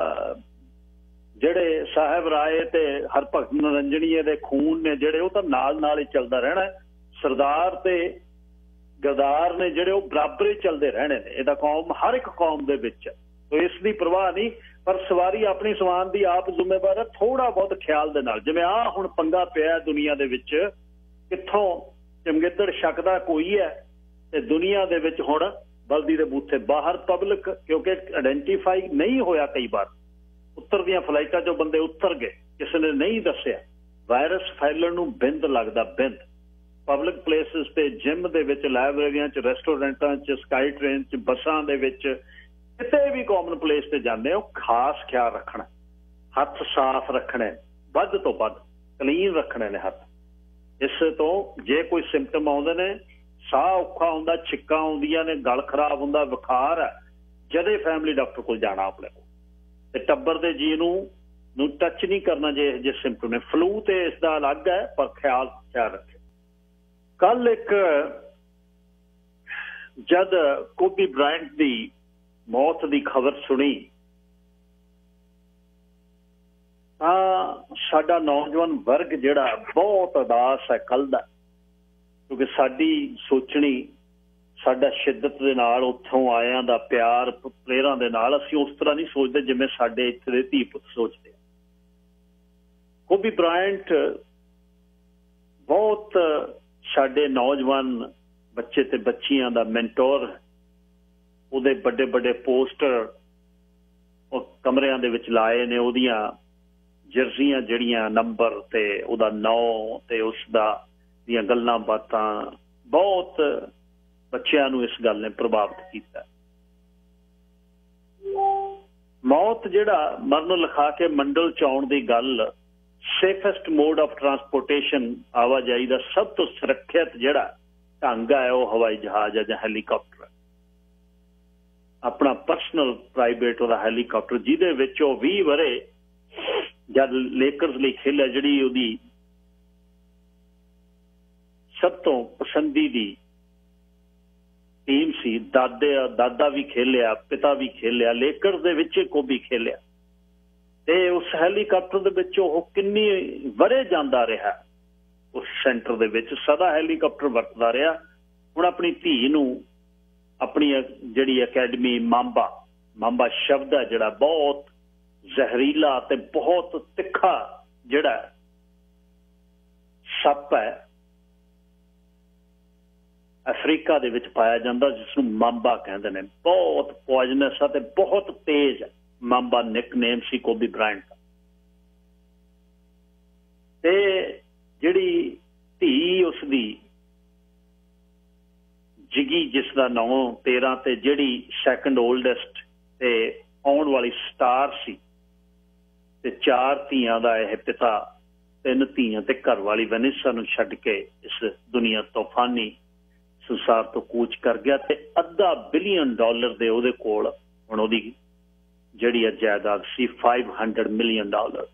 ਜਿਹੜੇ ਸਾਹਿਬ ਰਾਏ ਤੇ ਹਰਭਗਤ ਨਰੰਜਣੀਏ ਦੇ ਖੂਨ ਨੇ ਜਿਹੜੇ, ਉਹ ਤਾਂ ਨਾਲ ਹੀ ਚੱਲਦਾ ਰਹਿਣਾ। ਸਰਦਾਰ ਤੇ ਗਰਦਾਰ ਨੇ ਜਿਹੜੇ, ਉਹ ਬਰਾਬਰ ਹੀ ਚੱਲਦੇ ਰਹਿਣੇ ਨੇ। ਇਹਦਾ ਕੌਮ ਹਰ ਇੱਕ ਕੌਮ ਦੇ ਵਿੱਚ, ਸੋ ਇਸ ਦੀ ਪਰਵਾਹ ਨਹੀਂ, ਪਰ ਸਵਾਰੀ ਆਪਣੀ ਸਵਾਨ ਦੀ ਆਪ ਜ਼ਿੰਮੇਵਾਰ ਹੈ। ਥੋੜਾ ਬਹੁਤ ਖਿਆਲ ਦੇ ਨਾਲ, ਜਿਵੇਂ ਆਹ ਹੁਣ ਪੰਗਾ ਪਿਆ ਦੁਨੀਆ ਦੇ ਵਿੱਚ, ਕਿੱਥੋਂ ਚਮਗਿੱਦੜ ਛਕਦਾ ਕੋਈ ਹੈ ਤੇ ਦੁਨੀਆ ਦੇ ਵਿੱਚ ਹੁਣ ਬਲਦੀ ਦੇ ਬੂਥੇ ਬਾਹਰ ਪਬਲਿਕ, ਕਿਉਂਕਿ ਆਇਡੈਂਟੀਫਾਈ ਨਹੀਂ ਹੋਇਆ, ਕਈ ਵਾਰ ਉੱਤਰ ਦੀਆਂ ਫਲਾਈਟਾਂ 'ਚੋਂ ਬੰਦੇ ਉੱਤਰ ਗਏ, ਕਿਸੇ ਨੇ ਨਹੀਂ ਦੱਸਿਆ। ਵਾਇਰਸ ਫੈਲਣ ਨੂੰ ਬਿੰਦ ਲੱਗਦਾ, ਬਿੰਦ। ਪਬਲਿਕ ਪਲੇਸਿਸ ਤੇ, ਜਿਮ ਦੇ ਵਿੱਚ, ਲਾਇਬ੍ਰੇਰੀਆਂ 'ਚ, ਰੈਸਟੋਰੈਂਟਾਂ 'ਚ, ਸਕਾਈ ਟ੍ਰੇਨ 'ਚ, ਬੱਸਾਂ ਦੇ ਵਿੱਚ, ਕਿਤੇ ਵੀ ਕਾਮਨ ਪਲੇਸ ਤੇ ਜਾਂਦੇ ਹੋ, ਖਾਸ ਖਿਆਲ ਰੱਖਣਾ, ਹੱਥ ਸਾਫ਼ ਰੱਖਣੇ, ਵੱਧ ਤੋਂ ਵੱਧ ਕਲੀਨ ਰੱਖਣੇ ਨੇ ਹੱਥ। ਇਸ ਤੋਂ ਜੇ ਕੋਈ ਸਿੰਪਟਮ ਆਉਂਦੇ ਨੇ, ਸਾਹ ਔਖਾ ਹੁੰਦਾ, ਛਿੱਕਾਂ ਆਉਂਦੀਆਂ ਨੇ, ਗਲ ਖਰਾਬ ਹੁੰਦਾ, ਬੁਖਾਰ ਹੈ, ਜਦੇ ਫੈਮਿਲੀ ਡਾਕਟਰ ਕੋਲ ਜਾਣਾ ਆਪਣੇ ਕੋਲ। ਤੇ ਟੱਬਰ ਦੇ ਜੀ ਨੂੰ ਟੱਚ ਨਹੀਂ ਕਰਨਾ ਜੇ ਇਹੋ ਜਿਹੇ ਸਿੰਪਟਮ ਨੇ। ਫਲੂ ਤੇ ਇਸ ਦਾ ਅਲੱਗ ਹੈ, ਪਰ ਖਿਆਲ ਰੱਖੇ। ਕੱਲ ਇੱਕ ਜਦ ਕੋਬੀ ਬ੍ਰਾਇੰਟ ਦੀ ਮੌਤ ਦੀ ਖਬਰ ਸੁਣੀ ਤਾਂ ਸਾਡਾ ਨੌਜਵਾਨ ਵਰਗ ਜਿਹੜਾ ਬਹੁਤ ਉਦਾਸ ਹੈ ਕੱਲ ਦਾ, ਕਿਉਂਕਿ ਸਾਡੀ ਸੋਚਣੀ, ਸਾਡਾ ਸ਼ਿੱਦਤ ਦੇ ਨਾਲ ਉੱਥੋਂ ਆਇਆਂ ਦਾ ਪਿਆਰ ਪਲੇਅਰਾਂ ਦੇ ਨਾਲ, ਅਸੀਂ ਉਸ ਤਰ੍ਹਾਂ ਨਹੀਂ ਸੋਚਦੇ ਜਿਵੇਂ ਸਾਡੇ ਇੱਥੇ ਦੇ ਧੀ ਪੁੱਤ ਸੋਚਦੇ ਆ। ਕੋਬੀ ਬ੍ਰਾਇੰਟ ਬਹੁਤ ਸਾਡੇ ਨੌਜਵਾਨ ਬੱਚੇ ਤੇ ਬੱਚੀਆਂ ਦਾ ਮੈਂਟੋਰ। ਉਹਦੇ ਵੱਡੇ ਪੋਸਟਰ ਉਹ ਕਮਰਿਆਂ ਦੇ ਵਿੱਚ ਲਾਏ ਨੇ, ਉਹਦੀਆਂ ਜਰਸੀਆਂ ਜਿਹੜੀਆਂ ਨੰਬਰ ਤੇ ਉਹਦਾ ਨਾਂ ਤੇ ਉਸ ਦੀਆਂ ਗੱਲਾਂ ਬਾਤਾਂ, ਬਹੁਤ ਬੱਚਿਆਂ ਨੂੰ ਇਸ ਗੱਲ ਨੇ ਪ੍ਰਭਾਵਿਤ ਕੀਤਾ। ਮੌਤ ਜਿਹੜਾ ਮਰਨ ਲਿਖਾ ਕੇ ਮੰਡਲ ਚ ਆਉਣ ਦੀ ਗੱਲ, ਸੇਫੈਸਟ ਮੋਡ ਆਫ ਟਰਾਂਸਪੋਰਟੇਸ਼ਨ, ਆਵਾਜਾਈ ਦਾ ਸਭ ਤੋਂ ਸੁਰੱਖਿਅਤ ਜਿਹੜਾ ਢੰਗ ਹੈ ਉਹ ਹਵਾਈ ਜਹਾਜ਼ ਹੈ ਜਾਂ ਹੈਲੀਕਾਪਟਰ। ਆਪਣਾ ਪਰਸਨਲ ਪ੍ਰਾਈਵੇਟ ਉਹਦਾ ਹੈਲੀਕਾਪਟਰ, ਜਿਹਦੇ ਵਿੱਚ ਉਹ 20 ਵਰ੍ਹੇ ਜਦ ਲੇਕਰਸ ਲਈ ਖੇਲਿਆ, ਜਿਹੜੀ ਉਹਦੀ ਸਭ ਤੋਂ ਪਸੰਦੀਦੀ ਟੀਮ ਸੀ। ਦਾਦਾ ਵੀ ਖੇਲਿਆ, ਪਿਤਾ ਵੀ ਖੇਲਿਆ, ਲੇਕਰਸ ਦੇ ਵਿੱਚ ਕੋਬੀ ਖੇਲਿਆ। ਤੇ ਉਸ ਹੈਲੀਕਾਪਟਰ ਦੇ ਵਿੱਚ ਉਹ ਕਿੰਨੀ ਵਰ੍ਹੇ ਜਾਂਦਾ ਰਿਹਾ, ਉਸ ਸੈਂਟਰ ਦੇ ਵਿੱਚ ਸਦਾ ਹੈਲੀਕਾਪਟਰ ਵਰਤਦਾ ਰਿਹਾ। ਹੁਣ ਆਪਣੀ ਧੀ ਨੂੰ ਆਪਣੀ ਜਿਹੜੀ ਅਕੈਡਮੀ ਮਾਂਬਾ ਸ਼ਬਦ ਹੈ ਜਿਹੜਾ ਬਹੁਤ ਜ਼ਹਿਰੀਲਾ ਤੇ ਬਹੁਤ ਤਿੱਖਾ ਜਿਹੜਾ ਸੱਪ ਹੈ, ਅਫਰੀਕਾ ਦੇ ਵਿੱਚ ਪਾਇਆ ਜਾਂਦਾ, ਜਿਸ ਨੂੰ ਮਾਂਬਾ ਕਹਿੰਦੇ ਨੇ। ਬਹੁਤ ਪੋਇਜ਼ਨਸ ਅਤੇ ਬਹੁਤ ਤੇਜ਼ ਮਾਂਬਾ ਨਿਕਨੇਮ ਸੀ ਕੋਬੀ ਬ੍ਰਾਇੰਟ ਦਾ। ਤੇ ਜਿਹੜੀ ਧੀ ਉਸਦੀ ਜਿਗੀ ਜਿਸ ਦਾ ਨਾਂ 13 ਤੇ ਜਿਹੜੀ ਸੈਕੰਡ ਓਲਡੈਸਟ ਤੇ ਆਉਣ ਵਾਲੀ ਸਟਾਰ ਸੀ, ਤੇ 4 ਧੀਆਂ ਦਾ ਇਹ ਪਿਤਾ 3 ਧੀਆਂ ਤੇ ਘਰ ਵਾਲੀ ਵੈਨਿਸਾ ਨੂੰ ਛੱਡ ਕੇ ਇਸ ਦੁਨੀਆ ਤੂਫਾਨੀ ਸੰਸਾਰ ਤੋਂ ਕੂਚ ਕਰ ਗਿਆ। ਤੇ $1 ਬਿਲੀਅਨ ਦੇ ਉਹਦੇ ਕੋਲ ਹੁਣ ਉਹਦੀ ਜਿਹੜੀ ਆ ਜਾਇਦਾਦ ਸੀ $500 ਮਿਲੀਅਨ।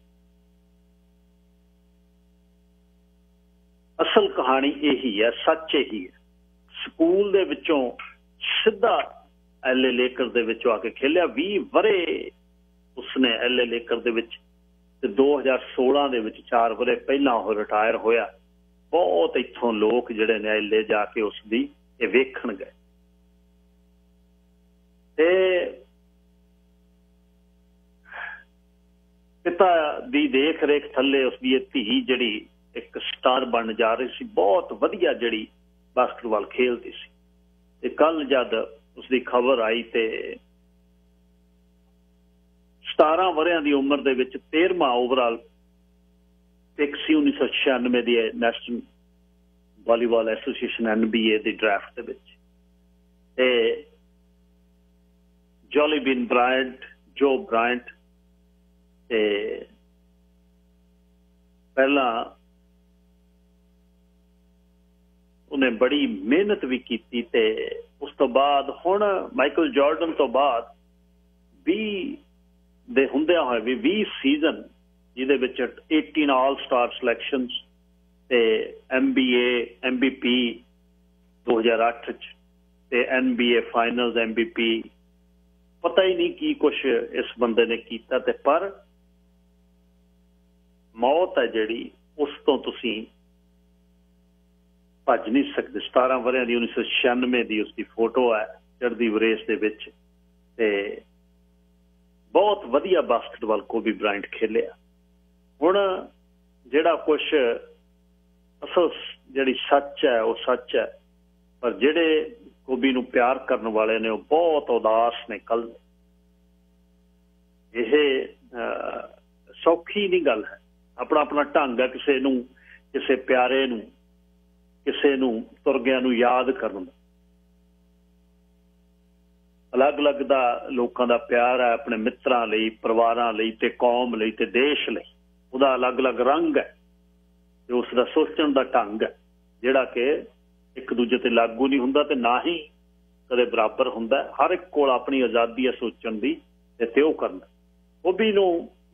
ਅਸਲ ਕਹਾਣੀ ਇਹੀ ਹੈ, ਸੱਚ ਇਹੀ ਹੈ। ਸਕੂਲ ਦੇ ਵਿੱਚੋਂ ਸਿੱਧਾ LA ਲੇਕਰ ਦੇ ਵਿੱਚੋਂ ਆ ਕੇ ਖੇਲਿਆ। 20 ਵਰੇ ਉਸਨੇ LA ਲੇਕਰ ਦੇ ਵਿੱਚ, ਤੇ 2016 ਦੇ ਵਿੱਚ 4 ਵਰੇ ਪਹਿਲਾਂ ਉਹ ਰਿਟਾਇਰ ਹੋਇਆ। ਬਹੁਤ ਇੱਥੋਂ ਲੋਕ ਜਿਹੜੇ ਨੇ LA ਜਾ ਕੇ ਉਸਦੀ ਇਹ ਵੇਖਣ ਗਏ। ਤੇ ਪਿਤਾ ਦੀ ਦੇਖ ਰੇਖ ਥੱਲੇ ਉਸਦੀ ਇਹ ਧੀ ਜਿਹੜੀ ਇੱਕ ਸਟਾਰ ਬਣ ਜਾ ਰਹੀ ਸੀ, ਬਹੁਤ ਵਧੀਆ ਜਿਹੜੀ ਬਾਸਕਟਬਾਲ ਖੇਲਦੀ ਸੀ। ਤੇ ਕੱਲ ਜਦ ਉਸਦੀ ਖਬਰ ਆਈ ਤੇ 17 ਵਰਿਆਂ ਦੀ ਉਮਰ ਦੇ ਵਿੱਚ 13ਵਾਂ ਓਵਰਆਲ ਪਿਕ ਸੀ 1996 ਦੀ ਨੈਸ਼ਨਲ ਵਾਲੀਬਾਲ ਐਸੋਸੀਏਸ਼ਨ NBA ਦੀ ਡਰਾਫਟ ਦੇ ਵਿੱਚ। ਤੇ ਜੋਲੀਬੀਨ ਬ੍ਰਾਇੰਟ, ਜੋ ਬ੍ਰਾਇੰਟ, ਤੇ ਪਹਿਲਾਂ ਉਹਨੇ ਬੜੀ ਮਿਹਨਤ ਵੀ ਕੀਤੀ। ਤੇ ਉਸ ਤੋਂ ਬਾਅਦ ਹੁਣ ਮਾਈਕਲ ਜਾਰਡਨ ਤੋਂ ਬਾਅਦ 20 ਦੇ ਹੁੰਦਿਆਂ ਹੋਏ ਵੀ 20 ਸੀਜ਼ਨ ਜਿਹਦੇ ਵਿੱਚ 18 ਆਲ ਸਟਾਰ ਸਿਲੈਕਸ਼ਨਸ ਤੇ NBA MVP 2008 ਚ ਤੇ NBA ਫਾਈਨਲਸ MVP, ਪਤਾ ਹੀ ਨਹੀਂ ਕੀ ਕੁਛ ਇਸ ਬੰਦੇ ਨੇ ਕੀਤਾ। ਤੇ ਪਰ ਮੌਤ ਹੈ ਜਿਹੜੀ, ਉਸ ਤੋਂ ਤੁਸੀਂ ਭੱਜ ਨਹੀਂ ਸਕਦੇ। 17 ਵਰਿਆਂ ਦੀ 1996 ਦੀ ਉਸਦੀ ਫੋਟੋ ਹੈ ਚੜ੍ਹਦੀ ਵਰੇਸ ਦੇ ਵਿੱਚ। ਤੇ ਬਹੁਤ ਵਧੀਆ ਬਾਸਕਟਬਾਲ ਕੋਬੀ ਬ੍ਰਾਇੰਟ ਖੇਲਿਆ। ਹੁਣ ਜਿਹੜਾ ਕੁਛ ਅਸਲ ਜਿਹੜੀ ਸੱਚ ਹੈ ਉਹ ਸੱਚ ਹੈ, ਪਰ ਜਿਹੜੇ ਕੋਬੀ ਨੂੰ ਪਿਆਰ ਕਰਨ ਵਾਲੇ ਨੇ ਉਹ ਬਹੁਤ ਉਦਾਸ ਨੇ। ਕੱਲ ਇਹ ਸੌਖੀ ਨਹੀਂ ਗੱਲ ਹੈ। ਆਪਣਾ ਆਪਣਾ ਢੰਗ ਹੈ ਕਿਸੇ ਨੂੰ, ਕਿਸੇ ਪਿਆਰੇ ਨੂੰ, ਕਿਸੇ ਨੂੰ ਤੁਰਗਿਆਂ ਨੂੰ ਯਾਦ ਕਰਨ ਦਾ। ਅਲੱਗ-ਅਲੱਗ ਦਾ ਲੋਕਾਂ ਦਾ ਪਿਆਰ ਹੈ ਆਪਣੇ ਮਿੱਤਰਾਂ ਲਈ, ਪਰਿਵਾਰਾਂ ਲਈ, ਤੇ ਕੌਮ ਲਈ, ਤੇ ਦੇਸ਼ ਲਈ। ਉਹਦਾ ਅਲੱਗ-ਅਲੱਗ ਰੰਗ ਹੈ ਤੇ ਉਸ ਦਾ ਸੋਚਣ ਦਾ ਢੰਗ ਹੈ, ਜਿਹੜਾ ਕਿ ਇੱਕ ਦੂਜੇ ਤੇ ਲਾਗੂ ਨਹੀਂ ਹੁੰਦਾ ਤੇ ਨਾ ਹੀ ਕਦੇ ਬਰਾਬਰ ਹੁੰਦਾ। ਹਰ ਇੱਕ ਕੋਲ ਆਪਣੀ ਆਜ਼ਾਦੀ ਹੈ ਸੋਚਣ ਦੀ ਤੇ ਉਹ ਕਰਨਾ। ਕੋਬੀ ਨੂੰ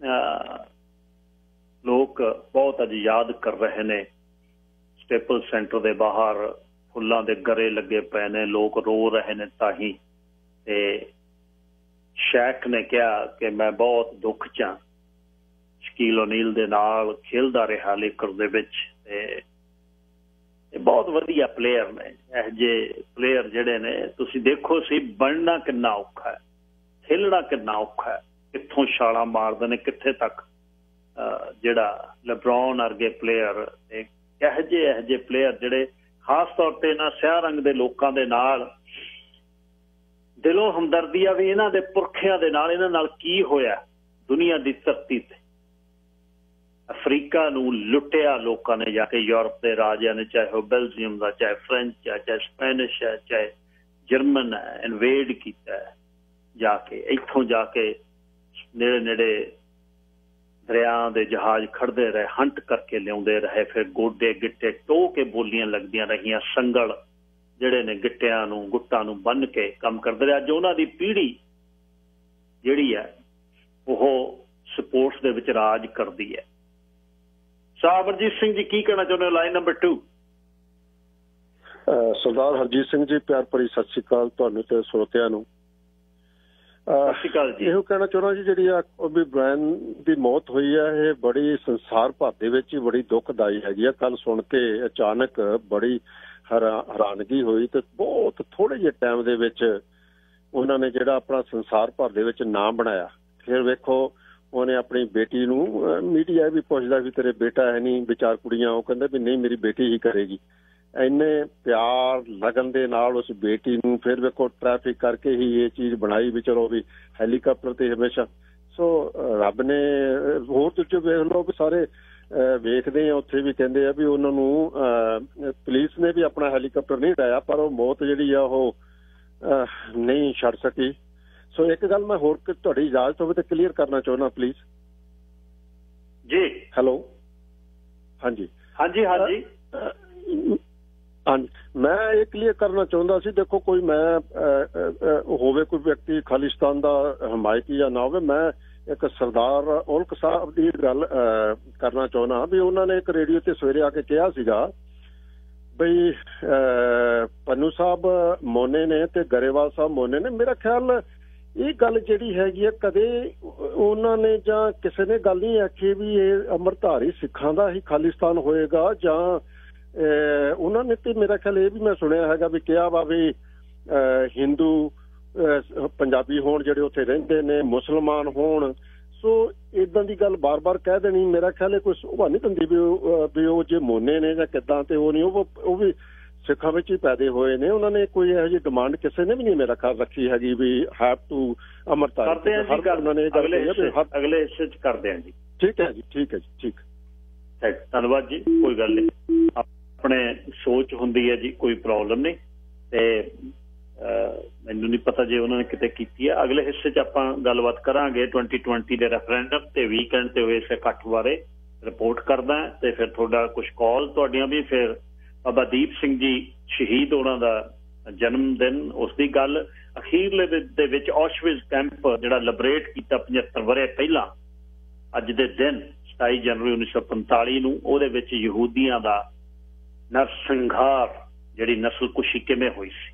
ਲੋਕ ਬਹੁਤ ਅੱਜ ਯਾਦ ਕਰ ਰਹੇ ਨੇ। ਸਟੇਪਲ ਸੈਂਟਰ ਦੇ ਬਾਹਰ ਫੁੱਲਾਂ ਦੇ ਗਰੇ ਲੱਗੇ ਪਏ ਨੇ, ਲੋਕ ਰੋ ਰਹੇ ਨੇ ਤਾਹੀਂ। ਤੇ ਸ਼ੈਕ ਨੇ ਕਿਹਾ ਕਿ ਮੈਂ ਬਹੁਤ ਦੁੱਖ 'ਚ ਹਾਂ, ਸ਼ਕੀਲ ਓਨੀਲ ਦੇ ਨਾਲ ਖੇਲਦਾ ਰਿਹਾ ਲੇਕਰ ਦੇ ਵਿੱਚ। ਤੇ ਬਹੁਤ ਵਧੀਆ ਪਲੇਅਰ ਨੇ। ਇਹੋ ਜਿਹੇ ਪਲੇਅਰ ਜਿਹੜੇ ਨੇ ਤੁਸੀਂ ਦੇਖੋ ਸੀ, ਬਣਨਾ ਕਿੰਨਾ ਔਖਾ ਹੈ, ਖੇਲਣਾ ਕਿੰਨਾ ਔਖਾ ਹੈ, ਕਿੱਥੋਂ ਛਾਲਾਂ ਮਾਰਦੇ ਨੇ ਕਿੱਥੇ ਤੱਕ। ਜਿਹੜਾ ਲੈਬਰੋਨ ਵਰਗੇ ਪਲੇਅਰ, ਇਹੋ ਜਿਹੇ ਪਲੇਅਰ ਜਿਹੜੇ ਖਾਸ ਤੌਰ ਤੇ ਇਹਨਾਂ ਸਿਆਹ ਰੰਗ ਦੇ ਲੋਕਾਂ ਦੇ ਨਾਲ ਦਿਲੋਂ ਹਮਦਰਦੀ ਆ ਵੀ ਇਹਨਾਂ ਦੇ ਪੁਰਖਿਆਂ ਦੇ ਨਾਲ ਇਹਨਾਂ ਨਾਲ ਕੀ ਹੋਇਆ ਦੁਨੀਆ ਦੀ ਧਰਤੀ ਤੇ। ਅਫਰੀਕਾ ਨੂੰ ਲੁੱਟਿਆ ਲੋਕਾਂ ਨੇ ਜਾ ਕੇ, ਯੂਰਪ ਦੇ ਰਾਜਿਆਂ ਨੇ, ਚਾਹੇ ਉਹ ਬੈਲਜੀਅਮ ਦਾ, ਚਾਹੇ ਫਰੈਂਚ ਹੈ, ਚਾਹੇ ਸਪੈਨਿਸ਼ ਹੈ, ਚਾਹੇ ਜਰਮਨ ਹੈ, ਇਨਵੇਡ ਕੀਤਾ ਜਾ ਕੇ। ਇੱਥੋਂ ਜਾ ਕੇ ਨੇੜੇ ਨੇੜੇ ਦਰਿਆ ਦੇ ਜਹਾਜ਼ ਖੜਦੇ ਰਹੇ, ਹੰਟ ਕਰਕੇ ਲਿਆਉਂਦੇ ਰਹੇ, ਫਿਰ ਗੋਡੇ ਗਿੱਟੇ ਟੋਹ ਕੇ ਬੋਲੀਆਂ ਲੱਗਦੀਆਂ ਰਹੀਆਂ, ਸੰਗਲ ਜਿਹੜੇ ਨੇ ਗਿੱਟਿਆਂ ਨੂੰ ਗੁੱਟਾਂ ਨੂੰ ਬੰਨ੍ਹ ਕੇ ਕੰਮ ਕਰਦੇ ਰਹੇ। ਅੱਜ ਉਹਨਾਂ ਦੀ ਪੀੜ੍ਹੀ ਜਿਹੜੀ ਹੈ ਉਹ ਸਪੋਰਟਸ ਦੇ ਵਿੱਚ ਰਾਜ ਕਰਦੀ ਹੈ। ਅਮਰਜੀਤ ਸਿੰਘ ਜੀ, ਕੀ ਕਹਿਣਾ ਚਾਹੁੰਦੇ ਹੋ? Line number 2। ਸਰਦਾਰ ਹਰਜੀਤ ਸਿੰਘ ਜੀ, ਪਿਆਰ ਭਰੀ ਸਤਿ ਸ਼੍ਰੀ ਅਕਾਲ ਤੁਹਾਨੂੰ ਤੇ ਸਰੋਤਿਆਂ ਨੂੰ। ਸਤਿ ਸ਼੍ਰੀ ਅਕਾਲ ਜੀ। ਇਹੋ ਕਹਿਣਾ ਚਾਹੁੰਦਾ ਜੀ, ਜਿਹੜੀ ਆ ਕੋਬੀ ਬ੍ਰਾਇੰਟ ਦੀ ਮੌਤ ਹੋਈ ਹੈ, ਇਹ ਬੜੀ ਸੰਸਾਰ ਭਰ ਦੇ ਵਿੱਚ ਹੀ ਬੜੀ ਦੁਖਦਾਈ ਹੈਗੀ ਆ। ਕੱਲ ਸੁਣ ਕੇ ਅਚਾਨਕ ਬੜੀ ਹੈਰਾਨਗੀ ਹੋਈ ਤੇ ਬਹੁਤ ਥੋੜੇ ਜਿਹੇ ਟਾਈਮ ਦੇ ਵਿੱਚ ਉਹਨਾਂ ਨੇ ਜਿਹੜਾ ਆਪਣਾ ਸੰਸਾਰ ਭਰ ਦੇ ਵਿੱਚ ਨਾਮ ਬਣਾਇਆ। ਫਿਰ ਵੇਖੋ ਉਹਨੇ ਆਪਣੀ ਬੇਟੀ ਨੂੰ, ਮੀਡੀਆ ਵੀ ਪੁੱਛਦਾ ਵੀ ਤੇਰੇ ਬੇਟਾ ਹੈ ਨਹੀਂ, ਵਿਚਾਰ ਕੁੜੀਆਂ, ਉਹ ਕਹਿੰਦੇ ਵੀ ਨਹੀਂ ਮੇਰੀ ਬੇਟੀ ਹੀ ਕਰੇਗੀ। ਇੰਨੇ ਪਿਆਰ ਲਗਨ ਦੇ ਨਾਲ ਉਸ ਬੇਟੀ ਨੂੰ, ਫਿਰ ਵੇਖੋ ਟ੍ਰੈਫਿਕ ਕਰਕੇ ਹੀ ਇਹ ਚੀਜ਼ ਬਣਾਈ ਵੀ ਚਲੋ ਵੀ ਹੈਲੀਕਾਪਟਰ ਤੇ ਹਮੇਸ਼ਾ। ਸੋ ਰੱਬ ਨੇ, ਹੋਰ ਤੁਸੀਂ ਵੇਖ ਲਓ ਵੀ ਸਾਰੇ ਵੇਖਦੇ ਹਾਂ ਉੱਥੇ ਵੀ ਕਹਿੰਦੇ ਆ ਵੀ ਉਹਨਾਂ ਨੂੰ ਪੁਲਿਸ ਨੇ ਵੀ ਆਪਣਾ ਹੈਲੀਕਾਪਟਰ ਨਹੀਂ ਉਡਾਇਆ, ਪਰ ਉਹ ਮੌਤ ਜਿਹੜੀ ਆ ਉਹ ਨਹੀਂ ਛੱਡ ਸਕੀ। ਸੋ ਇੱਕ ਗੱਲ ਮੈਂ ਹੋਰ ਤੁਹਾਡੀ ਇਜਾਜ਼ਤ ਹੋਵੇ ਤਾਂ ਕਲੀਅਰ ਕਰਨਾ ਚਾਹੁੰਦਾ ਪਲੀਜ਼। ਜੀ ਹੈਲੋ, ਹਾਂਜੀ ਹਾਂਜੀ ਹਾਂਜੀ ਹਾਂਜੀ, ਮੈਂ ਇਹ ਕਲੀਅਰ ਕਰਨਾ ਚਾਹੁੰਦਾ ਸੀ, ਦੇਖੋ ਕੋਈ ਮੈਂ ਹੋਵੇ ਕੋਈ ਵਿਅਕਤੀ ਖਾਲਿਸਤਾਨ ਦਾ ਹਮਾਇਤੀ ਜਾਂ ਨਾ ਹੋਵੇ, ਮੈਂ ਇੱਕ ਸਰਦਾਰ ਔਲਖ ਸਾਹਿਬ ਦੀ ਗੱਲ ਕਰਨਾ ਚਾਹੁੰਦਾ ਵੀ ਉਹਨਾਂ ਨੇ ਇੱਕ ਰੇਡੀਓ ਤੇ ਸਵੇਰੇ ਆ ਕੇ ਕਿਹਾ ਸੀਗਾ ਬਈ ਪੰਨੂ ਸਾਹਿਬ ਮੋਨੇ ਨੇ ਤੇ ਗਰੇਵਾਲ ਸਾਹਿਬ ਮੋਨੇ ਨੇ। ਮੇਰਾ ਖਿਆਲ ਇਹ ਗੱਲ ਜਿਹੜੀ ਹੈਗੀ ਆ ਕਦੇ ਉਹਨਾਂ ਨੇ ਜਾਂ ਕਿਸੇ ਨੇ ਗੱਲ ਨਹੀਂ ਆਖੀ ਵੀ ਇਹ ਅੰਮ੍ਰਿਤਧਾਰੀ ਸਿੱਖਾਂ ਦਾ ਹੀ ਖਾਲਿਸਤਾਨ ਹੋਏਗਾ, ਜਾਂ ਉਹਨਾਂ ਨੇ ਤੇ ਮੇਰਾ ਖਿਆਲ ਇਹ ਵੀ ਮੈਂ ਸੁਣਿਆ ਹੈਗਾ ਵੀ ਕਿਹਾ ਵਾ ਵੀ ਹਿੰਦੂ ਪੰਜਾਬੀ ਹੋਣ ਜਿਹੜੇ ਉੱਥੇ ਰਹਿੰਦੇ ਨੇ, ਮੁਸਲਮਾਨ ਹੋਣ। ਸੋ ਇਦਾਂ ਦੀ ਗੱਲ ਬਾਰ-ਬਾਰ ਕਹਿ ਦੇਣੀ ਮੇਰਾ ਖਿਆਲ ਕੋਈ ਸ਼ੋਭਾ ਨਹੀਂ ਦਿੰਦੀ ਵੀ ਉਹ ਜੇ ਮੋਨੇ ਨੇ ਜਾਂ ਕਿੱਦਾਂ, ਤੇ ਉਹ ਨਹੀਂ, ਉਹ ਵੀ ਸਿੱਖਾਂ ਵਿੱਚ ਹੀ ਪੈਦੇ ਹੋਏ ਨੇ। ਉਹਨਾਂ ਨੇ ਕੋਈ ਇਹੋ ਜਿਹੀ ਡਿਮਾਂਡ ਕਿਸੇ ਨੇ ਵੀ ਨਹੀਂ ਮੇਰਾ ਖਿਆਲ ਰੱਖੀ ਹੈਗੀ ਵੀ ਹੈਵ ਟੂ ਅੰਮ੍ਰਿਤਧਾਰੀ। ਉਹਨਾਂ ਨੇ ਅਗਲੇ ਹਿੱਸੇ ਚ ਕਰਦੇ ਹਾਂ ਜੀ। ਠੀਕ ਹੈ ਜੀ, ਠੀਕ ਹੈ ਜੀ, ਠੀਕ। ਧੰਨਵਾਦ ਜੀ, ਕੋਈ ਗੱਲ ਨਹੀਂ, ਆਪਣੇ ਸੋਚ ਹੁੰਦੀ ਹੈ ਜੀ, ਕੋਈ ਪ੍ਰੋਬਲਮ ਨਹੀਂ। ਤੇ ਮੈਨੂੰ ਨਹੀਂ ਪਤਾ ਜੇ ਉਹਨਾਂ ਨੇ ਕਿਤੇ ਕੀਤੀ ਹੈ। ਅਗਲੇ ਹਿੱਸੇ 'ਚ ਆਪਾਂ ਗੱਲਬਾਤ ਕਰਾਂਗੇ 2020 ਦੇ ਰੈਫਰੈਂਡਮ ਤੇ ਵੀਕਐਂਡ ਤੇ ਹੋਏ ਇਸ ਇਕੱਠ ਬਾਰੇ ਰਿਪੋਰਟ ਕਰਦਾ, ਤੇ ਫਿਰ ਤੁਹਾਡਾ ਕੁਝ ਕਾਲ ਤੁਹਾਡੀਆਂ ਵੀ, ਫਿਰ ਬਾਬਾ ਦੀਪ ਸਿੰਘ ਜੀ ਸ਼ਹੀਦ ਉਹਨਾਂ ਦਾ ਜਨਮ ਦਿਨ, ਉਸ ਦੀ ਗੱਲ, ਅਖੀਰਲੇ ਦੇ ਵਿੱਚ ਔਸ਼ਵਿਜ਼ ਕੈਂਪ ਜਿਹੜਾ ਲਿਬਰੇਟ ਕੀਤਾ 75 ਵਰ੍ਹੇ ਪਹਿਲਾਂ ਅੱਜ ਦੇ ਦਿਨ 27 ਜਨਵਰੀ 1945 ਨੂੰ, ਉਹਦੇ ਵਿੱਚ ਯਹੂਦੀਆਂ ਦਾ ਨਰਸੰਹਾਰ, ਜਿਹੜੀ ਨਸਲਕੁਸ਼ੀ ਕਿਵੇਂ ਹੋਈ ਸੀ।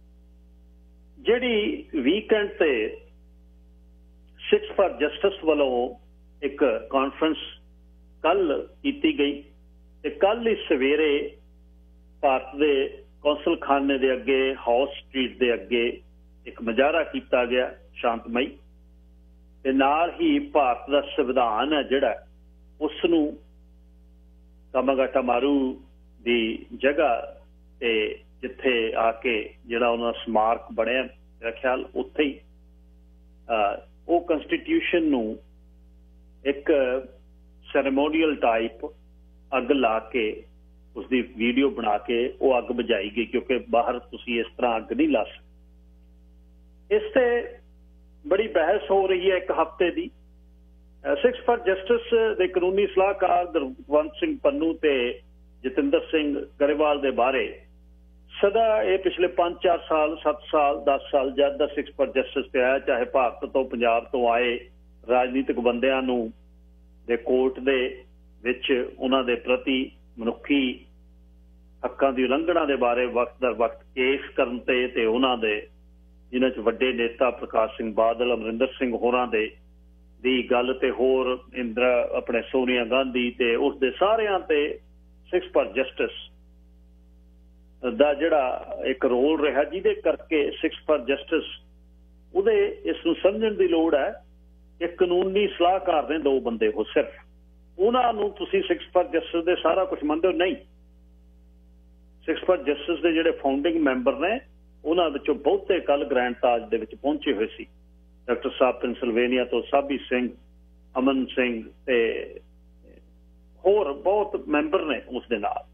ਜਿਹੜੀ ਵੀਕਐਂਡ ਤੇ ਸਿੱਖਸ ਫਾਰ ਜਸਟਿਸ ਵੱਲੋਂ ਇੱਕ ਕਾਨਫਰੰਸ ਕੱਲ ਕੀਤੀ ਗਈ, ਤੇ ਕੱਲ ਹੀ ਸਵੇਰੇ ਭਾਰਤ ਦੇ ਕੌਂਸਲ ਖਾਨੇ ਦੇ ਅੱਗੇ, ਹਾਊਸ ਸਟਰੀਟ ਦੇ ਅੱਗੇ ਇੱਕ ਮੁਜ਼ਾਹਰਾ ਕੀਤਾ ਗਿਆ ਸ਼ਾਂਤਮਈ, ਤੇ ਨਾਲ ਹੀ ਭਾਰਤ ਦਾ ਸੰਵਿਧਾਨ ਹੈ ਜਿਹੜਾ, ਉਸ ਨੂੰ ਕਾਮਾਗਾਟਾ ਮਾਰੂ ਦੀ ਜਗ੍ਹਾ ਤੇ ਜਿੱਥੇ ਆ ਕੇ ਜਿਹੜਾ ਉਹਨਾਂ ਦਾ ਸਮਾਰਕ ਬਣਿਆ, ਮੇਰਾ ਖਿਆਲ ਉੱਥੇ ਹੀ ਉਹ ਕੰਸਟੀਟਿਊਸ਼ਨ ਨੂੰ ਇੱਕ ਸੈਰੇਮੋਨੀਅਲ ਟਾਈਪ ਅੱਗ ਲਾ ਕੇ ਉਸਦੀ ਵੀਡੀਓ ਬਣਾ ਕੇ ਉਹ ਅੱਗ ਬੁਝਾਈ ਗਈ, ਕਿਉਂਕਿ ਬਾਹਰ ਤੁਸੀਂ ਇਸ ਤਰ੍ਹਾਂ ਅੱਗ ਨਹੀਂ ਲਾ ਸਕਦੇ। ਇਸ ਤੇ ਬੜੀ ਬਹਿਸ ਹੋ ਰਹੀ ਹੈ ਇੱਕ ਹਫ਼ਤੇ ਦੀ। ਸਿੱਖਸ ਫਾਰ ਜਸਟਿਸ ਦੇ ਕਾਨੂੰਨੀ ਸਲਾਹਕਾਰ ਗੁਰਵੰਤ ਸਿੰਘ ਪੰਨੂ ਤੇ ਜਤਿੰਦਰ ਸਿੰਘ ਗਰੇਵਾਲ ਦੇ ਬਾਰੇ ਸਦਾ ਇਹ ਪਿਛਲੇ 5-4 ਸਾਲ, 7 ਸਾਲ, 10 ਸਾਲ ਜਦ ਦਾ ਸਿੱਖਸ ਫਾਰ ਜਸਟਿਸ ਤੇ ਆਇਆ, ਚਾਹੇ ਭਾਰਤ ਤੋਂ, ਪੰਜਾਬ ਤੋਂ ਆਏ ਰਾਜਨੀਤਿਕ ਬੰਦਿਆਂ ਨੂੰ ਦੇ ਕੋਰਟ ਦੇ ਵਿੱਚ ਉਹਨਾਂ ਦੇ ਪ੍ਰਤੀ ਮਨੁੱਖੀ ਹੱਕਾਂ ਦੀ ਉਲੰਘਣਾ ਦੇ ਬਾਰੇ ਵਕਤ ਦਰ ਵਕਤ ਕੇਸ ਕਰਨ ਤੇ ਉਹਨਾਂ ਦੇ, ਜਿਨ੍ਹਾਂ 'ਚ ਵੱਡੇ ਨੇਤਾ ਪ੍ਰਕਾਸ਼ ਸਿੰਘ ਬਾਦਲ, ਅਮਰਿੰਦਰ ਸਿੰਘ ਹੋਰਾਂ ਦੀ ਗੱਲ, ਤੇ ਹੋਰ ਆਪਣੇ ਸੋਨੀਆ ਗਾਂਧੀ ਤੇ ਉਸ ਦੇ ਸਾਰਿਆਂ ਤੇ ਸਿੱਖਸ ਫਾਰ ਜਸਟਿਸ ਦਾ ਜਿਹੜਾ ਇੱਕ ਰੋਲ ਰਿਹਾ, ਜਿਹਦੇ ਕਰਕੇ ਸਿੱਖਸ ਫਾਰ ਜਸਟਿਸ ਉਹਦੇ ਇਸ ਨੂੰ ਸਮਝਣ ਦੀ ਲੋੜ ਹੈ ਕਿ ਕਾਨੂੰਨੀ ਸਲਾਹਕਾਰ ਨੇ 2 ਬੰਦੇ ਹੋ ਸਿਰਫ, ਉਹਨਾਂ ਨੂੰ ਤੁਸੀਂ ਸਿੱਖਸ ਫਾਰ ਜਸਟਿਸ ਦੇ ਸਾਰਾ ਕੁਝ ਮੰਨਦੇ ਹੋ? ਨਹੀਂ। ਸਿੱਖਸ ਫਾਰ ਜਸਟਿਸ ਦੇ ਜਿਹੜੇ ਫਾਊਂਡਿੰਗ ਮੈਂਬਰ ਨੇ, ਉਹਨਾਂ ਵਿੱਚੋਂ ਬਹੁਤੇ ਕੱਲ ਗ੍ਰੈਂਡ ਤਾਜ ਦੇ ਵਿੱਚ ਪਹੁੰਚੇ ਹੋਏ ਸੀ। ਡਾਕਟਰ ਸਾਹਿਬ ਪੈਨਸਿਲਵੇਨੀਆ ਤੋਂ, ਸਾਬੀ ਸਿੰਘ, ਅਮਨ ਸਿੰਘ ਤੇ ਹੋਰ ਬਹੁਤ ਮੈਂਬਰ ਨੇ ਉਸ ਦੇ ਨਾਲ।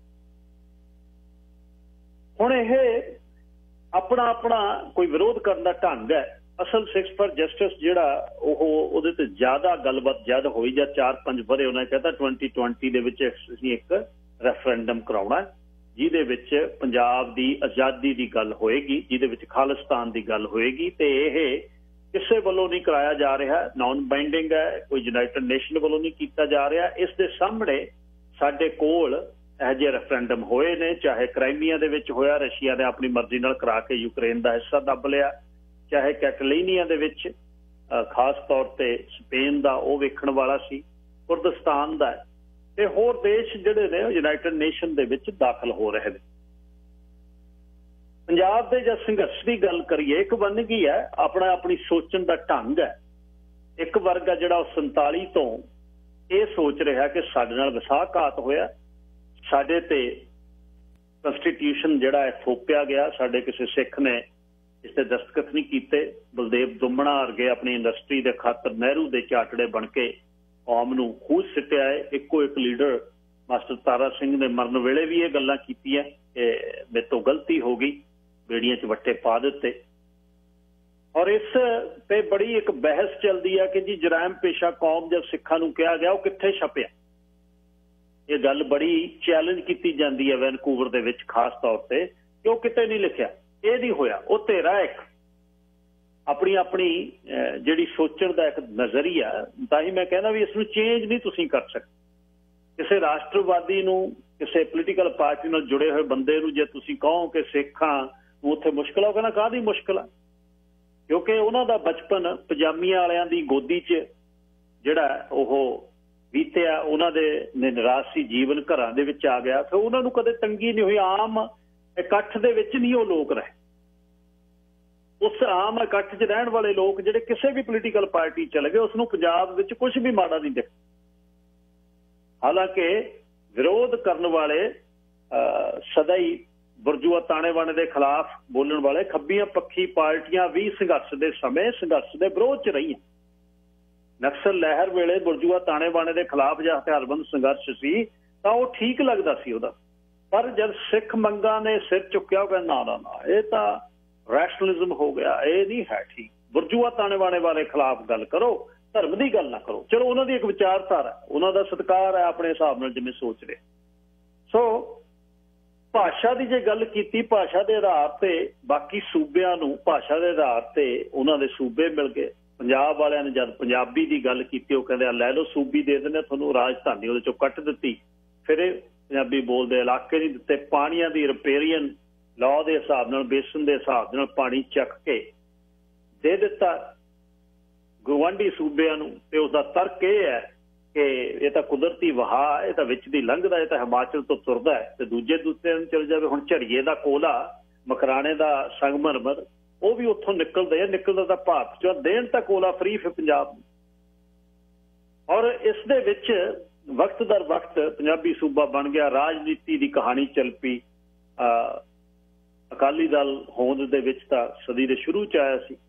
ਹੁਣ ਇਹ ਆਪਣਾ ਆਪਣਾ ਕੋਈ ਵਿਰੋਧ ਕਰਨ ਦਾ ਢੰਗ ਹੈ। ਅਸਲ ਸਿੱਖਸ ਫਾਰ ਜਸਟਿਸ ਜਿਹੜਾ ਉਹਦੇ ਤੇ ਜ਼ਿਆਦਾ ਗੱਲਬਾਤ ਜਦ ਹੋਈ, ਜਾਂ 4-5 ਵਰ੍ਹੇ ਉਹਨਾਂ ਨੇ ਕਹਿੰਦਾ 2020 ਦੇ ਵਿੱਚ ਅਸੀਂ ਇੱਕ ਰੈਫਰੈਂਡਮ ਕਰਾਉਣਾ, ਜਿਹਦੇ ਵਿੱਚ ਪੰਜਾਬ ਦੀ ਆਜ਼ਾਦੀ ਦੀ ਗੱਲ ਹੋਏਗੀ, ਜਿਹਦੇ ਵਿੱਚ ਖਾਲਿਸਤਾਨ ਦੀ ਗੱਲ ਹੋਏਗੀ, ਤੇ ਇਹ ਕਿਸੇ ਵੱਲੋਂ ਨਹੀਂ ਕਰਾਇਆ ਜਾ ਰਿਹਾ, ਨਾਨ ਬਾਈਂਡਿੰਗ ਹੈ, ਕੋਈ ਯੂਨਾਈਟਿਡ ਨੇਸ਼ਨ ਵੱਲੋਂ ਨਹੀਂ ਕੀਤਾ ਜਾ ਰਿਹਾ। ਇਸ ਦੇ ਸਾਹਮਣੇ ਸਾਡੇ ਕੋਲ ਇਹੋ ਜਿਹੇ ਰੈਫਰੈਂਡਮ ਹੋਏ ਨੇ, ਚਾਹੇ ਕ੍ਰਾਈਮੀਆ ਦੇ ਵਿੱਚ ਹੋਇਆ, ਰਸ਼ੀਆ ਨੇ ਆਪਣੀ ਮਰਜ਼ੀ ਨਾਲ ਕਰਾ ਕੇ ਯੂਕਰੇਨ ਦਾ ਹਿੱਸਾ ਦੱਬ ਲਿਆ, ਚਾਹੇ ਕੈਟਲੀਨੀਆ ਦੇ ਵਿੱਚ ਖਾਸ ਤੌਰ ਤੇ ਸਪੇਨ ਦਾ ਉਹ ਵੇਖਣ ਵਾਲਾ ਸੀ, ਕੁਰਦਿਸਤਾਨ ਦਾ, ਤੇ ਹੋਰ ਦੇਸ਼ ਜਿਹੜੇ ਨੇ ਯੂਨਾਈਟਿਡ ਨੇਸ਼ਨ ਦੇ ਵਿੱਚ ਦਾਖਲ ਹੋ ਰਹੇ ਨੇ। ਪੰਜਾਬ ਦੇ ਜਦ ਸੰਘਰਸ਼ ਦੀ ਗੱਲ ਕਰੀਏ, ਇੱਕ ਬਣ ਗਈ ਹੈ ਆਪਣੀ ਸੋਚਣ ਦਾ ਢੰਗ ਹੈ। ਇੱਕ ਵਰਗ ਹੈ ਜਿਹੜਾ 47 ਤੋਂ ਇਹ ਸੋਚ ਰਿਹਾ ਕਿ ਸਾਡੇ ਨਾਲ ਵਿਸਾਖਘਾਤ ਹੋਇਆ, ਸਾਡੇ ਤੇ ਕੰਸਟੀਟਿਊਸ਼ਨ ਜਿਹੜਾ ਹੈ ਥੋਪਿਆ ਗਿਆ, ਸਾਡੇ ਕਿਸੇ ਸਿੱਖ ਨੇ ਇਸ ਤੇ ਦਸਤਖਤ ਨਹੀਂ ਕੀਤੇ। ਬਲਦੇਵ ਦੁੰਮਣਾ ਵਰਗੇ ਆਪਣੀ ਇੰਡਸਟਰੀ ਦੇ ਖਾਤਰ ਨਹਿਰੂ ਦੇ ਚਾਟੜੇ ਬਣ ਕੇ ਕੌਮ ਨੂੰ ਖੂਜ ਸਿੱਟਿਆ ਹੈ। ਇੱਕੋ ਇੱਕ ਲੀਡਰ ਮਾਸਟਰ ਤਾਰਾ ਸਿੰਘ ਨੇ ਮਰਨ ਵੇਲੇ ਵੀ ਇਹ ਗੱਲਾਂ ਕੀਤੀਆਂ ਕਿ ਮੇਰੇ ਤੋਂ ਗਲਤੀ ਹੋ ਗਈ, ਬੇੜੀਆਂ 'ਚ ਵੱਟੇ ਪਾ ਦਿੱਤੇ। ਔਰ ਇਸ ਤੇ ਬੜੀ ਇੱਕ ਬਹਿਸ ਚੱਲਦੀ ਹੈ ਕਿ ਜੀ ਜਰਾਇਮ ਪੇਸ਼ਾ ਕੌਮ ਜਦ ਸਿੱਖਾਂ ਨੂੰ ਕਿਹਾ ਗਿਆ, ਉਹ ਕਿੱਥੇ ਛਪਿਆ? ਇਹ ਗੱਲ ਬੜੀ ਚੈਲੰਜ ਕੀਤੀ ਜਾਂਦੀ ਹੈ ਵੈਨਕੂਵਰ ਦੇ ਵਿੱਚ ਖਾਸ ਤੌਰ ਤੇ, ਕਿ ਉਹ ਕਿਤੇ ਨਹੀਂ ਲਿਖਿਆ। ਇਹ ਨਹੀਂ ਹੋਇਆ। ਉਹ ਤੇਰਾ ਇੱਕ ਆਪਣੀ ਜਿਹੜੀ ਸੋਚਣ ਦਾ ਇੱਕ ਨਜ਼ਰੀਆ, ਤਾਂ ਹੀ ਮੈਂ ਕਹਿੰਦਾ ਵੀ ਇਸ ਨੂੰ ਚੇਂਜ ਨਹੀਂ ਤੁਸੀਂ ਕਰ ਸਕਦੇ। ਕਿਸੇ ਰਾਸ਼ਟਰਵਾਦੀ ਨੂੰ, ਕਿਸੇ ਪੋਲੀਟੀਕਲ ਪਾਰਟੀ ਨਾਲ ਜੁੜੇ ਹੋਏ ਬੰਦੇ ਨੂੰ ਜੇ ਤੁਸੀਂ ਕਹੋ ਕਿ ਸਿੱਖਾਂ ਨੂੰ ਉੱਥੇ ਮੁਸ਼ਕਿਲ ਆ, ਉਹ ਕਹਿੰਦਾ ਕਾਹਦੀ ਮੁਸ਼ਕਿਲ ਆ? ਕਿਉਂਕਿ ਉਹਨਾਂ ਦਾ ਬਚਪਨ ਪਜਾਮੀਆਂ ਵਾਲਿਆਂ ਦੀ ਗੋਦੀ 'ਚ ਜਿਹੜਾ ਉਹ ਬੀਤਿਆ, ਉਹਨਾਂ ਦੇ ਨਿਰਾਸ਼ੀ ਜੀਵਨ ਘਰਾਂ ਦੇ ਵਿੱਚ ਆ ਗਿਆ, ਫਿਰ ਉਹਨਾਂ ਨੂੰ ਕਦੇ ਤੰਗੀ ਨਹੀਂ ਹੋਈ। ਆਮ ਇਕੱਠ ਦੇ ਵਿੱਚ ਨਹੀਂ ਉਹ ਲੋਕ ਰਹੇ। ਉਸ ਆਮ ਇਕੱਠ 'ਚ ਰਹਿਣ ਵਾਲੇ ਲੋਕ ਜਿਹੜੇ ਕਿਸੇ ਵੀ ਪੋਲੀਟੀਕਲ ਪਾਰਟੀ ਚਲੇ ਗਏ, ਉਸ ਨੂੰ ਪੰਜਾਬ ਵਿੱਚ ਕੁਝ ਵੀ ਮਾੜਾ ਨਹੀਂ ਦਿਖਦਾ। ਹਾਲਾਂਕਿ ਵਿਰੋਧ ਕਰਨ ਵਾਲੇ ਸਦਾ ਹੀ ਬੁਰਜੂਆ ਤਾਣੇ ਬਾਣੇ ਦੇ ਖਿਲਾਫ ਬੋਲਣ ਵਾਲੇ ਖੱਬੀਆਂ ਪੱਖੀ ਪਾਰਟੀਆਂ ਵੀ ਸੰਘਰਸ਼ ਦੇ ਸਮੇਂ ਸੰਘਰਸ਼ ਦੇ ਵਿਰੋਧ 'ਚ ਰਹੀਆਂ। ਨਕਸਲ ਲਹਿਰ ਵੇਲੇ ਬੁਰਜੂਆ ਤਾਣੇ ਬਾਣੇ ਦੇ ਖਿਲਾਫ ਜਾਂ ਹਥਿਆਰਬੰਦ ਸੰਘਰਸ਼ ਸੀ ਤਾਂ ਉਹ ਠੀਕ ਲੱਗਦਾ ਸੀ ਉਹਦਾ। ਪਰ ਜਦ ਸਿੱਖ ਮੰਗਾਂ ਨੇ ਸਿਰ ਚੁੱਕਿਆ, ਉਹ ਕਹਿੰਦਾ ਨਾ ਇਹ ਤਾਂ ਰੈਸ਼ਨਲਿਜ਼ਮ ਹੋ ਗਿਆ, ਇਹ ਨਹੀਂ ਹੈ ਠੀਕ। ਬੁਰਜੂਆ ਤਾਣੇ ਬਾਣੇ ਵਾਲੇ ਖਿਲਾਫ ਗੱਲ ਕਰੋ, ਧਰਮ ਦੀ ਗੱਲ ਨਾ ਕਰੋ। ਚਲੋ ਉਹਨਾਂ ਦੀ ਇੱਕ ਵਿਚਾਰਧਾਰਾ, ਉਹਨਾਂ ਦਾ ਸਤਿਕਾਰ ਹੈ ਆਪਣੇ ਹਿਸਾਬ ਨਾਲ ਜਿਵੇਂ ਸੋਚ ਰਹੇ। ਸੋ ਭਾਸ਼ਾ ਦੀ ਜੇ ਗੱਲ ਕੀਤੀ, ਭਾਸ਼ਾ ਦੇ ਆਧਾਰ ਤੇ ਬਾਕੀ ਸੂਬਿਆਂ ਨੂੰ ਭਾਸ਼ਾ ਦੇ ਆਧਾਰ ਤੇ ਉਹਨਾਂ ਦੇ ਸੂਬੇ ਮਿਲ ਗਏ। ਪੰਜਾਬ ਵਾਲਿਆਂ ਨੇ ਜਦ ਪੰਜਾਬੀ ਦੀ ਗੱਲ ਕੀਤੀ, ਉਹ ਕਹਿੰਦੇ ਲੈ ਲਓ ਸੂਬੀ ਦੇ ਦਿੰਦੇ ਤੁਹਾਨੂੰ, ਰਾਜਧਾਨੀ ਉਹਦੇ ਚੋਂ ਕੱਟ ਦਿੱਤੀ। ਫਿਰ ਇਹ ਪੰਜਾਬੀ ਬੋਲਦੇ ਇਲਾਕੇ ਨਹੀਂ ਦਿੱਤੇ। ਪਾਣੀਆਂ ਦੀ ਰਿਪੇਰੀਅਨ ਲਾਅ ਦੇ ਹਿਸਾਬ ਨਾਲ, ਬੇਸਨ ਦੇ ਹਿਸਾਬ ਨਾਲ ਪਾਣੀ ਚੱਕ ਕੇ ਦੇ ਦਿੱਤਾ ਗੁਆਂਢੀ ਸੂਬਿਆਂ ਨੂੰ। ਤੇ ਉਸਦਾ ਤਰਕ ਇਹ ਹੈ ਕਿ ਇਹ ਤਾਂ ਕੁਦਰਤੀ ਵਹਾਅ, ਇਹ ਤਾਂ ਵਿੱਚ ਦੀ ਲੰਘਦਾ, ਇਹ ਤਾਂ ਹਿਮਾਚਲ ਤੋਂ ਤੁਰਦਾ ਹੈ। ਤੇ ਦੂਜੇ ਨੂੰ ਚਲ ਜਾਵੇ। ਹੁਣ ਝੜੀਏ ਦਾ ਕੋਲਾ, ਮਕਰਾਣੇ ਦਾ ਸੰਗਮਰਮਰ, ਉਹ ਵੀ ਉੱਥੋਂ ਨਿਕਲਦੇ ਆ। ਨਿਕਲਦਾ ਤਾਂ ਭਾਰਤ 'ਚ, ਦੇਣ ਤਾਂ ਕੋਲਾ ਫਰੀ ਫਿਰ ਪੰਜਾਬ ਨੂੰ। ਔਰ ਇਸ ਦੇ ਵਿੱਚ ਵਕਤ ਦਰ ਵਕਤ ਪੰਜਾਬੀ ਸੂਬਾ ਬਣ ਗਿਆ। ਰਾਜਨੀਤੀ ਦੀ ਕਹਾਣੀ ਚੱਲ ਪਈ। ਅਕਾਲੀ ਦਲ ਹੋਂਦ ਦੇ ਵਿੱਚ ਤਾਂ ਸਦੀ ਦੇ ਸ਼ੁਰੂ 'ਚ ਆਇਆ ਸੀ।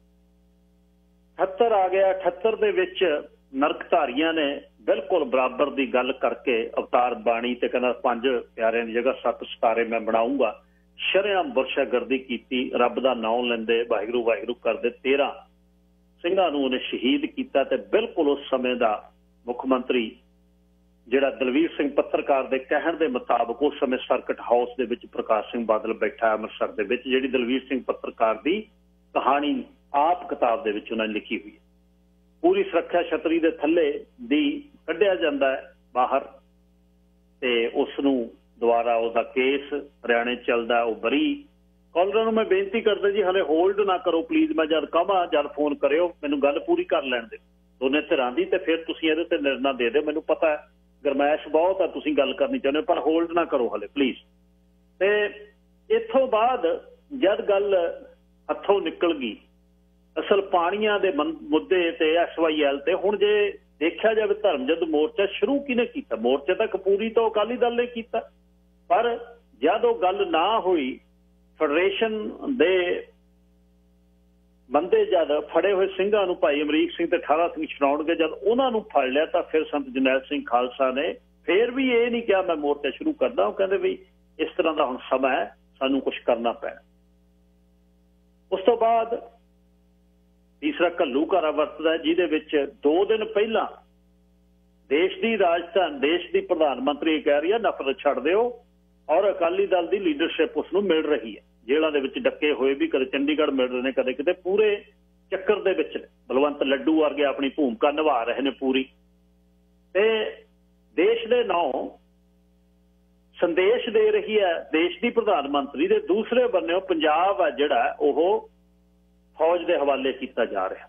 78 ਆ ਗਿਆ। 78 ਦੇ ਵਿੱਚ ਨਰਕਧਾਰੀਆਂ ਨੇ ਬਿਲਕੁਲ ਬਰਾਬਰ ਦੀ ਗੱਲ ਕਰਕੇ ਅਵਤਾਰ ਬਾਣੀ ਤੇ ਕਹਿੰਦਾ 5 ਪਿਆਰਿਆਂ ਦੀ ਜਗ੍ਹਾ 7 ਸਿਤਾਰੇ ਮੈਂ ਬਣਾਉਂਗਾ। ਸ਼ਰੇਆਮ ਬੁਰਸ਼ਾਗਰਦੀ ਕੀਤੀ। ਰੱਬ ਦਾ ਨਾਮ ਲੈਂਦੇ ਵਾਹਿਗੁਰੂ ਵਾਹਿਗੁਰੂ ਕਰਦੇ 13 ਸਿੰਘਾਂ ਨੂੰ ਉਹਨੇ ਸ਼ਹੀਦ ਕੀਤਾ। ਤੇ ਬਿਲਕੁਲ ਉਸ ਸਮੇਂ ਦਾ ਮੁੱਖ ਮੰਤਰੀ ਜਿਹੜਾ ਦਲਵੀਰ ਸਿੰਘ ਪੱਤਰਕਾਰ ਦੇ ਕਹਿਣ ਦੇ ਮੁਤਾਬਕ ਉਸ ਸਮੇਂ ਸਰਕਟ ਹਾਊਸ ਦੇ ਵਿੱਚ ਪ੍ਰਕਾਸ਼ ਸਿੰਘ ਬਾਦਲ ਬੈਠਾ ਅੰਮ੍ਰਿਤਸਰ ਦੇ ਵਿੱਚ, ਜਿਹੜੀ ਦਲਵੀਰ ਸਿੰਘ ਪੱਤਰਕਾਰ ਦੀ ਕਹਾਣੀ ਆਪ ਕਿਤਾਬ ਦੇ ਵਿੱਚ ਉਹਨਾਂ ਨੇ ਲਿਖੀ ਹੋਈ ਹੈ। ਪੂਰੀ ਸੁਰੱਖਿਆ ਛਤਰੀ ਦੇ ਥੱਲੇ ਦੀ ਕੱਢਿਆ ਜਾਂਦਾ ਹੈ ਬਾਹਰ, ਤੇ ਉਸ ਨੂੰ ਦੁਬਾਰਾ ਉਹਦਾ ਕੇਸ ਹਰਿਆਣੇ ਚੱਲਦਾ, ਉਹ ਬਰੀ। ਕਾਲਰਾਂ ਨੂੰ ਮੈਂ ਬੇਨਤੀ ਕਰਦਾ ਜੀ ਹਾਲੇ ਹੋਲਡ ਨਾ ਕਰੋ ਪਲੀਜ਼। ਮੈਂ ਜਦ ਕਹਾਂ ਜਦ ਫੋਨ ਕਰਿਓ, ਮੈਨੂੰ ਗੱਲ ਪੂਰੀ ਕਰ ਲੈਣ ਦਿਓ ਦੋਨੇ ਧਿਰਾਂ ਦੀ, ਤੇ ਫਿਰ ਤੁਸੀਂ ਇਹਦੇ ਤੇ ਨਿਰਣਾ ਦੇ ਦਿਓ। ਮੈਨੂੰ ਪਤਾ ਹੈ ਗਰਮੈਸ਼ ਬਹੁਤ ਆ, ਤੁਸੀਂ ਗੱਲ ਕਰਨੀ ਚਾਹੁੰਦੇ ਹੋ, ਪਰ ਹੋਲਡ ਨਾ ਕਰੋ ਹਾਲੇ ਪਲੀਜ਼। ਤੇ ਇੱਥੋਂ ਬਾਅਦ ਜਦ ਗੱਲ ਹੱਥੋਂ ਨਿਕਲ ਗਈ ਅਸਲ ਪਾਣੀਆਂ ਦੇ ਮੁੱਦੇ ਤੇ SYL ਤੇ, ਹੁਣ ਜੇ ਦੇਖਿਆ ਜਾਵੇ ਧਰਮ ਜਦ ਮੋਰਚਾ ਸ਼ੁਰੂ ਕਿਹਨੇ ਕੀਤਾ? ਮੋਰਚਾ ਤਾਂ ਕਪੂਰੀ ਤੋਂ ਅਕਾਲੀ ਦਲ ਨੇ ਕੀਤਾ। ਪਰ ਜਦ ਉਹ ਗੱਲ ਨਾ ਹੋਈ, ਫੈਡਰੇਸ਼ਨ ਦੇ ਬੰਦੇ ਜਦ ਫੜੇ ਹੋਏ ਸਿੰਘਾਂ ਨੂੰ, ਭਾਈ ਅਮਰੀਕ ਸਿੰਘ ਤੇ 18 ਸਿੰਘ ਛਡਾਉਣਗੇ, ਜਦ ਉਹਨਾਂ ਨੂੰ ਫੜ ਲਿਆ ਤਾਂ ਫਿਰ ਸੰਤ ਜਰਨੈਲ ਸਿੰਘ ਖਾਲਸਾ ਨੇ ਫਿਰ ਵੀ ਇਹ ਨਹੀਂ ਕਿਹਾ ਮੈਂ ਮੋਰਚਾ ਸ਼ੁਰੂ ਕਰਦਾ। ਉਹ ਕਹਿੰਦੇ ਵੀ ਇਸ ਤਰ੍ਹਾਂ ਦਾ ਹੁਣ ਸਮਾਂ ਹੈ, ਸਾਨੂੰ ਕੁਛ ਕਰਨਾ ਪੈਣਾ। ਉਸ ਤੋਂ ਬਾਅਦ ਤੀਸਰਾ ਘੱਲੂਘਾਰਾ ਵਰਤਦਾ, ਜਿਹਦੇ ਵਿੱਚ 2 ਦਿਨ ਪਹਿਲਾਂ ਦੇਸ਼ ਦੀ ਰਾਜਧਾਨੀ, ਦੇਸ਼ ਦੀ ਪ੍ਰਧਾਨ ਮੰਤਰੀ ਕਹਿ ਰਹੀ ਹੈ ਨਫ਼ਰਤ ਛੱਡ ਦਿਓ, ਔਰ ਅਕਾਲੀ ਦਲ ਦੀ ਲੀਡਰਸ਼ਿਪ ਉਸ ਨੂੰ ਮਿਲ ਰਹੀ ਹੈ। ਜੇਲ੍ਹਾਂ ਦੇ ਵਿੱਚ ਡੱਕੇ ਹੋਏ ਵੀ ਕਦੇ ਚੰਡੀਗੜ੍ਹ ਮਿਲ ਰਹੇ ਨੇ, ਕਦੇ ਕਿਤੇ ਪੂਰੇ ਚੱਕਰ ਦੇ ਵਿੱਚ ਬਲਵੰਤ ਲੱਡੂ ਵਰਗੇ ਆਪਣੀ ਭੂਮਿਕਾ ਨਿਭਾ ਰਹੇ ਨੇ ਪੂਰੀ। ਤੇ ਦੇਸ਼ ਦੇ ਨਾਂ ਸੰਦੇਸ਼ ਦੇ ਰਹੀ ਹੈ ਦੇਸ਼ ਦੀ ਪ੍ਰਧਾਨ ਮੰਤਰੀ ਦੇ। ਦੂਸਰੇ ਬੰਨਿਓ ਪੰਜਾਬ ਆ ਜਿਹੜਾ ਉਹ ਫੌਜ ਦੇ ਹਵਾਲੇ ਕੀਤਾ ਜਾ ਰਿਹਾ।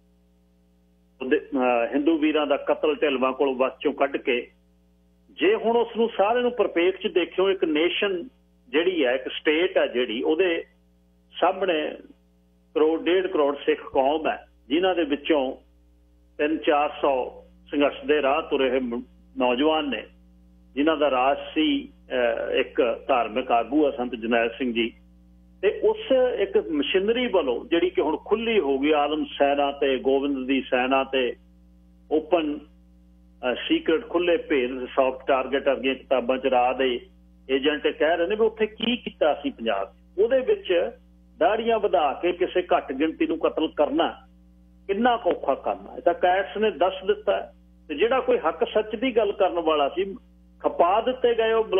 ਹਿੰਦੂ ਵੀਰਾਂ ਦਾ ਕਤਲ ਢਿਲਵਾਂ ਕੋਲ ਵੱਸ ਚੋਂ ਕੱਢ ਕੇ, ਜੇ ਹੁਣ ਉਸ ਨੂੰ ਸਾਰਿਆਂ ਨੂੰ ਪਰਪੇਖ 'ਚ ਦੇਖਿਓ, ਇੱਕ ਨੇਸ਼ਨ ਜਿਹੜੀ ਹੈ, ਇੱਕ ਸਟੇਟ ਹੈ ਜਿਹੜੀ, ਉਹਦੇ ਸਾਹਮਣੇ 1.5 ਕਰੋੜ ਸਿੱਖ ਕੌਮ ਹੈ, ਜਿਨ੍ਹਾਂ ਦੇ ਵਿੱਚੋਂ 300-400 ਸੰਘਰਸ਼ ਦੇ ਰਾਹ ਤੁਰੇ ਹੋਏ ਨੌਜਵਾਨ ਨੇ, ਜਿਨ੍ਹਾਂ ਦਾ ਰਾਜ ਸੀ ਇੱਕ ਧਾਰਮਿਕ ਆਗੂ ਆ ਸੰਤ ਜਰਨੈਲ ਸਿੰਘ ਜੀ। ਤੇ ਉਸ ਇੱਕ ਮਸ਼ੀਨਰੀ ਵੱਲੋਂ ਜਿਹੜੀ ਕਿ ਹੁਣ ਖੁੱਲੀ ਹੋ ਗਈ, ਆਲਮ ਸੈਨਾ ਤੇ ਗੋਬਿੰਦ ਦੀ ਸੈਨਾ ਤੇ ਓਪਨ ਸੀਕਰਟ ਖੁੱਲੇ ਭੇਦ ਸੌਫਟ ਟਾਰਗੇਟ ਵਰਗੀਆਂ ਕਿਤਾਬਾਂ 'ਚ ਰਾਹ ਦੇ ਏਜੰਟ ਕਹਿ ਰਹੇ ਨੇ ਵੀ ਉੱਥੇ ਕੀ ਕੀਤਾ ਸੀ ਪੰਜਾਬ 'ਚ। ਉਹਦੇ ਵਿੱਚ ਦਾੜੀਆਂ ਵਧਾ ਕੇ ਕਿਸੇ ਘੱਟ ਗਿਣਤੀ ਨੂੰ ਕਤਲ ਕਰਨਾ ਕਿੰਨਾ ਔਖਾ ਕਰਨਾ, ਇਹ ਤਾਂ ਕੈਟਸ ਨੇ ਦੱਸ ਦਿੱਤਾ। ਤੇ ਜਿਹੜਾ ਕੋਈ ਹੱਕ ਸੱਚ ਦੀ ਗੱਲ ਕਰਨ ਵਾਲਾ ਸੀ ਖਪਾ ਦਿੱਤੇ ਗਏ ਉਹ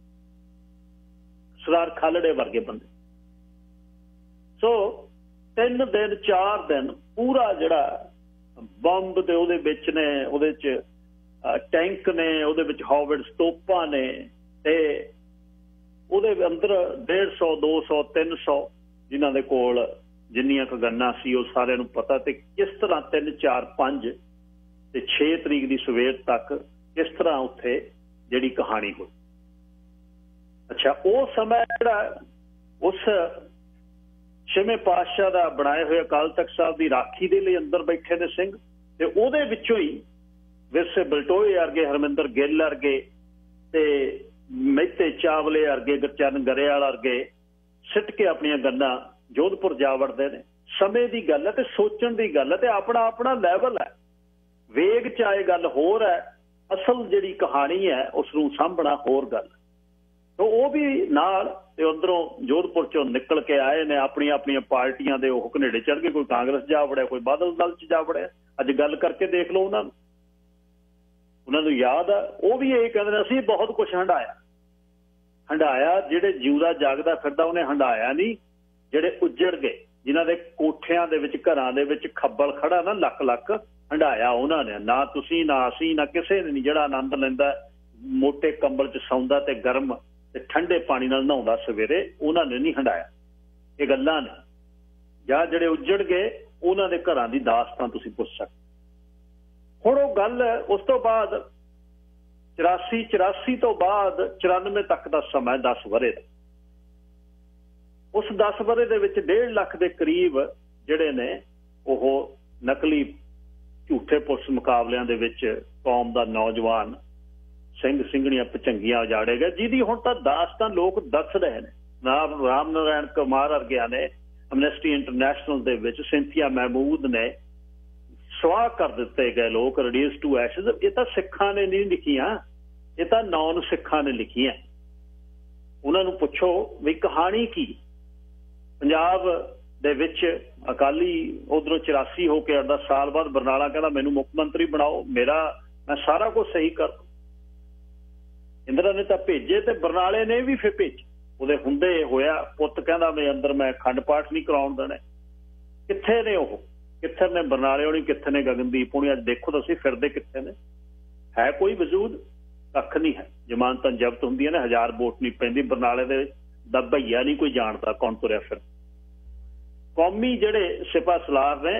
ਸਰਦਾਰ ਖਾਲੜੇ ਵਰਗੇ ਬੰਦੇ। ਸੋ 3 ਦਿਨ 4 ਦਿਨ ਪੂਰਾ ਜਿਹੜਾ ਬੰਬ ਦੇ ਉਹਦੇ ਵਿੱਚ ਨੇ, ਉਹਦੇ 'ਚ ਟੈਂਕ ਨੇ, ਉਹਦੇ ਵਿੱਚ ਹੌਵਿਟਸ ਤੋਪਾਂ ਨੇ, ਤੇ ਉਹਦੇ ਅੰਦਰ 150, 200, 300 ਜਿਨ੍ਹਾਂ ਦੇ ਕੋਲ ਜਿੰਨੀਆਂ ਕੁ ਗੰਨਾਂ ਸੀ ਉਹ ਸਾਰਿਆਂ ਨੂੰ ਪਤਾ। ਤੇ ਕਿਸ ਤਰ੍ਹਾਂ 3, 4, 5 ਤੇ 6 ਤਰੀਕ ਦੀ ਸਵੇਰ ਤੱਕ ਕਿਸ ਤਰ੍ਹਾਂ ਉੱਥੇ ਜਿਹੜੀ ਕਹਾਣੀ ਹੋਈ। ਅੱਛਾ, ਉਹ ਸਮਾਂ ਜਿਹੜਾ ਉਸ 6ਵੇਂ ਪਾਤਸ਼ਾਹ ਦਾ ਬਣਾਏ ਹੋਏ ਅਕਾਲ ਤਖ਼ਤ ਸਾਹਿਬ ਦੀ ਰਾਖੀ ਦੇ ਲਈ ਅੰਦਰ ਬੈਠੇ ਨੇ ਸਿੰਘ, ਤੇ ਉਹਦੇ ਵਿੱਚੋਂ ਹੀ ਵਿਰਸੇ ਬਲਟੋਏ ਵਰਗੇ, ਹਰਮਿੰਦਰ ਗਿੱਲ ਵਰਗੇ ਤੇ ਮਹਿਤੇ ਚਾਵਲੇ ਵਰਗੇ, ਗੁਰਚਰਨ ਗਰੇਵਾਲ ਵਰਗੇ ਸਿੱਟ ਕੇ ਆਪਣੀਆਂ ਗੰਨਾਂ ਜੋਧਪੁਰ ਜਾ ਵੜਦੇ ਨੇ। ਸਮੇਂ ਦੀ ਗੱਲ ਹੈ ਤੇ ਸੋਚਣ ਦੀ ਗੱਲ ਹੈ ਤੇ ਆਪਣਾ ਆਪਣਾ ਲੈਵਲ ਹੈ। ਵੇਗ 'ਚ ਆਏ ਗੱਲ ਹੋਰ ਹੈ, ਅਸਲ ਜਿਹੜੀ ਕਹਾਣੀ ਹੈ ਉਸ ਨੂੰ ਸਾਂਭਣਾ ਹੋਰ ਗੱਲ। ਉਹ ਵੀ ਨਾਲ ਤੇ ਉੱਧਰੋਂ ਜੋਧਪੁਰ 'ਚੋਂ ਨਿਕਲ ਕੇ ਆਏ ਨੇ, ਆਪਣੀਆਂ ਆਪਣੀਆਂ ਪਾਰਟੀਆਂ ਦੇ ਉਹ ਘਨੇੜੇ ਚੜ੍ਹ ਕੇ, ਕੋਈ ਕਾਂਗਰਸ ਜਾ ਵੜਿਆ, ਕੋਈ ਬਾਦਲ ਦਲ 'ਚ ਜਾ ਵੜਿਆ। ਅੱਜ ਗੱਲ ਕਰਕੇ ਦੇਖ ਲਓ ਉਹਨਾਂ ਨੂੰ ਯਾਦ ਆ, ਉਹ ਵੀ ਇਹ ਕਹਿੰਦੇ ਨੇ ਅਸੀਂ ਬਹੁਤ ਕੁਛ ਹੰਢਾਇਆ। ਜਿਹੜੇ ਜਿਊਦਾ ਜਾਗਦਾ ਫਿਰਦਾ ਉਹਨੇ ਹੰਢਾਇਆ ਨਹੀਂ, ਜਿਹੜੇ ਉੱਜੜ ਗਏ, ਜਿਨ੍ਹਾਂ ਦੇ ਕੋਠਿਆਂ ਦੇ ਵਿੱਚ, ਘਰਾਂ ਦੇ ਵਿੱਚ ਖੱਬਲ ਖੜਾ ਨਾ ਲੱਖ ਲੱਖ, ਹੰਢਾਇਆ ਉਹਨਾਂ ਨੇ। ਨਾ ਤੁਸੀਂ, ਨਾ ਅਸੀਂ, ਨਾ ਕਿਸੇ ਨੇ ਨਹੀਂ। ਜਿਹੜਾ ਆਨੰਦ ਲੈਂਦਾ ਮੋਟੇ ਕੰਬਲ 'ਚ ਸੌਂਦਾ ਤੇ ਗਰਮ ਤੇ ਠੰਡੇ ਪਾਣੀ ਨਾਲ ਨਹਾਉਂਦਾ ਸਵੇਰੇ, ਉਹਨਾਂ ਨੇ ਨਹੀਂ ਹੰਢਾਇਆ। ਇਹ ਗੱਲਾਂ ਨੇ। ਜਾਂ ਜਿਹੜੇ ਉੱਜੜ ਗਏ ਉਹਨਾਂ ਦੇ ਘਰਾਂ ਦੀ ਦਾਸਤਾਨ ਤੁਸੀਂ ਪੁੱਛ ਸਕਦੇ। ਹੁਣ ਉਹ ਗੱਲ ਉਸ ਤੋਂ ਬਾਅਦ 84 ਤੋਂ ਬਾਅਦ 94 ਤੱਕ ਦਾ ਸਮਾਂ 10 ਵਰ੍ਹੇ ਦਾ। ਉਸ 10 ਵਰ੍ਹੇ ਦੇ ਵਿੱਚ 1.5 ਲੱਖ ਦੇ ਕਰੀਬ ਜਿਹੜੇ ਨੇ ਉਹ ਨਕਲੀ ਝੂਠੇ ਪੁਲਿਸ ਮੁਕਾਬਲਿਆਂ ਦੇ ਵਿੱਚ ਕੌਮ ਦਾ ਨੌਜਵਾਨ ਸਿੰਘ ਸਿੰਘਣੀਆਂ ਭਚੰਗੀਆਂ ਉਜਾੜੇ ਗਏ, ਜਿਹਦੀ ਹੁਣ ਤਾਂ ਦਾਸਤਾਨ ਲੋਕ ਦੱਸ ਰਹੇ ਨੇ। ਰਾਮ ਨਾਰਾਇਣ ਕੁਮਾਰ ਵਰਗਿਆਂ ਨੇ ਐਮਨੈਸਟੀ ਇੰਟਰਨੈਸ਼ਨਲ ਦੇ ਵਿੱਚ, ਸਿੰਥੀਆ ਮਹਿਮੂਦ ਨੇ ਸਵਾਹ ਕਰ ਦਿੱਤੇ ਗਏ ਲੋਕ, ਰਿਡਿਊਸ ਟੂ ਐਸ਼ਜ਼। ਇਹ ਤਾਂ ਸਿੱਖਾਂ ਨੇ ਨਹੀਂ ਲਿਖੀਆਂ, ਇਹ ਤਾਂ ਨੌਨ ਸਿੱਖਾਂ ਨੇ ਲਿਖੀਆਂ। ਉਹਨਾਂ ਨੂੰ ਪੁੱਛੋ ਵੀ ਕਹਾਣੀ ਕੀ। ਪੰਜਾਬ ਦੇ ਵਿੱਚ ਅਕਾਲੀ ਉਧਰੋਂ 84 ਹੋ ਕੇ 10 ਸਾਲ ਬਾਅਦ ਬਰਨਾਲਾ ਕਹਿੰਦਾ ਮੈਨੂੰ ਮੁੱਖ ਮੰਤਰੀ ਬਣਾਓ, ਮੈਂ ਸਾਰਾ ਕੁਝ ਸਹੀ ਕਰ। ਇੰਦਰਾ ਨੇ ਤਾਂ ਭੇਜੇ ਤੇ ਬਰਨਾਲੇ ਨੇ ਵੀ ਫਿਰ ਭੇਜੇ। ਉਹਦੇ ਹੁੰਦੇ ਹੋਇਆ ਪੁੱਤ ਕਹਿੰਦਾ ਮੈਂ ਅੰਦਰ ਮੈਂ ਅਖੰਡ ਪਾਠ ਨਹੀਂ ਕਰਾਉਣ ਦੇਣਾ। ਕਿੱਥੇ ਨੇ ਉਹ? ਕਿੱਥੇ ਨੇ ਬਰਨਾਲੇ ਹੋਣੀ, ਕਿੱਥੇ ਨੇ ਗਗਨਦੀਪ ਹੋਣੀ? ਅੱਜ ਦੇਖੋ ਤੁਸੀਂ ਫਿਰਦੇ ਕਿੱਥੇ ਨੇ? ਹੈ ਕੋਈ ਵਜੂਦ? ਕੱਖ ਨਹੀਂ ਹੈ। ਜ਼ਮਾਨਤਾਂ ਜ਼ਬਤ ਹੁੰਦੀਆਂ ਨੇ, 1000 ਵੋਟ ਨਹੀਂ ਪੈਂਦੀ। ਬਰਨਾਲੇ ਦੇ ਦਾ ਭਈਆ ਨਹੀਂ ਕੋਈ ਜਾਣਦਾ ਕੌਣ ਤੁਰਿਆ ਫਿਰ। ਕੌਮੀ ਜਿਹੜੇ ਸਿਪਾ ਸਲਾਰ ਨੇ,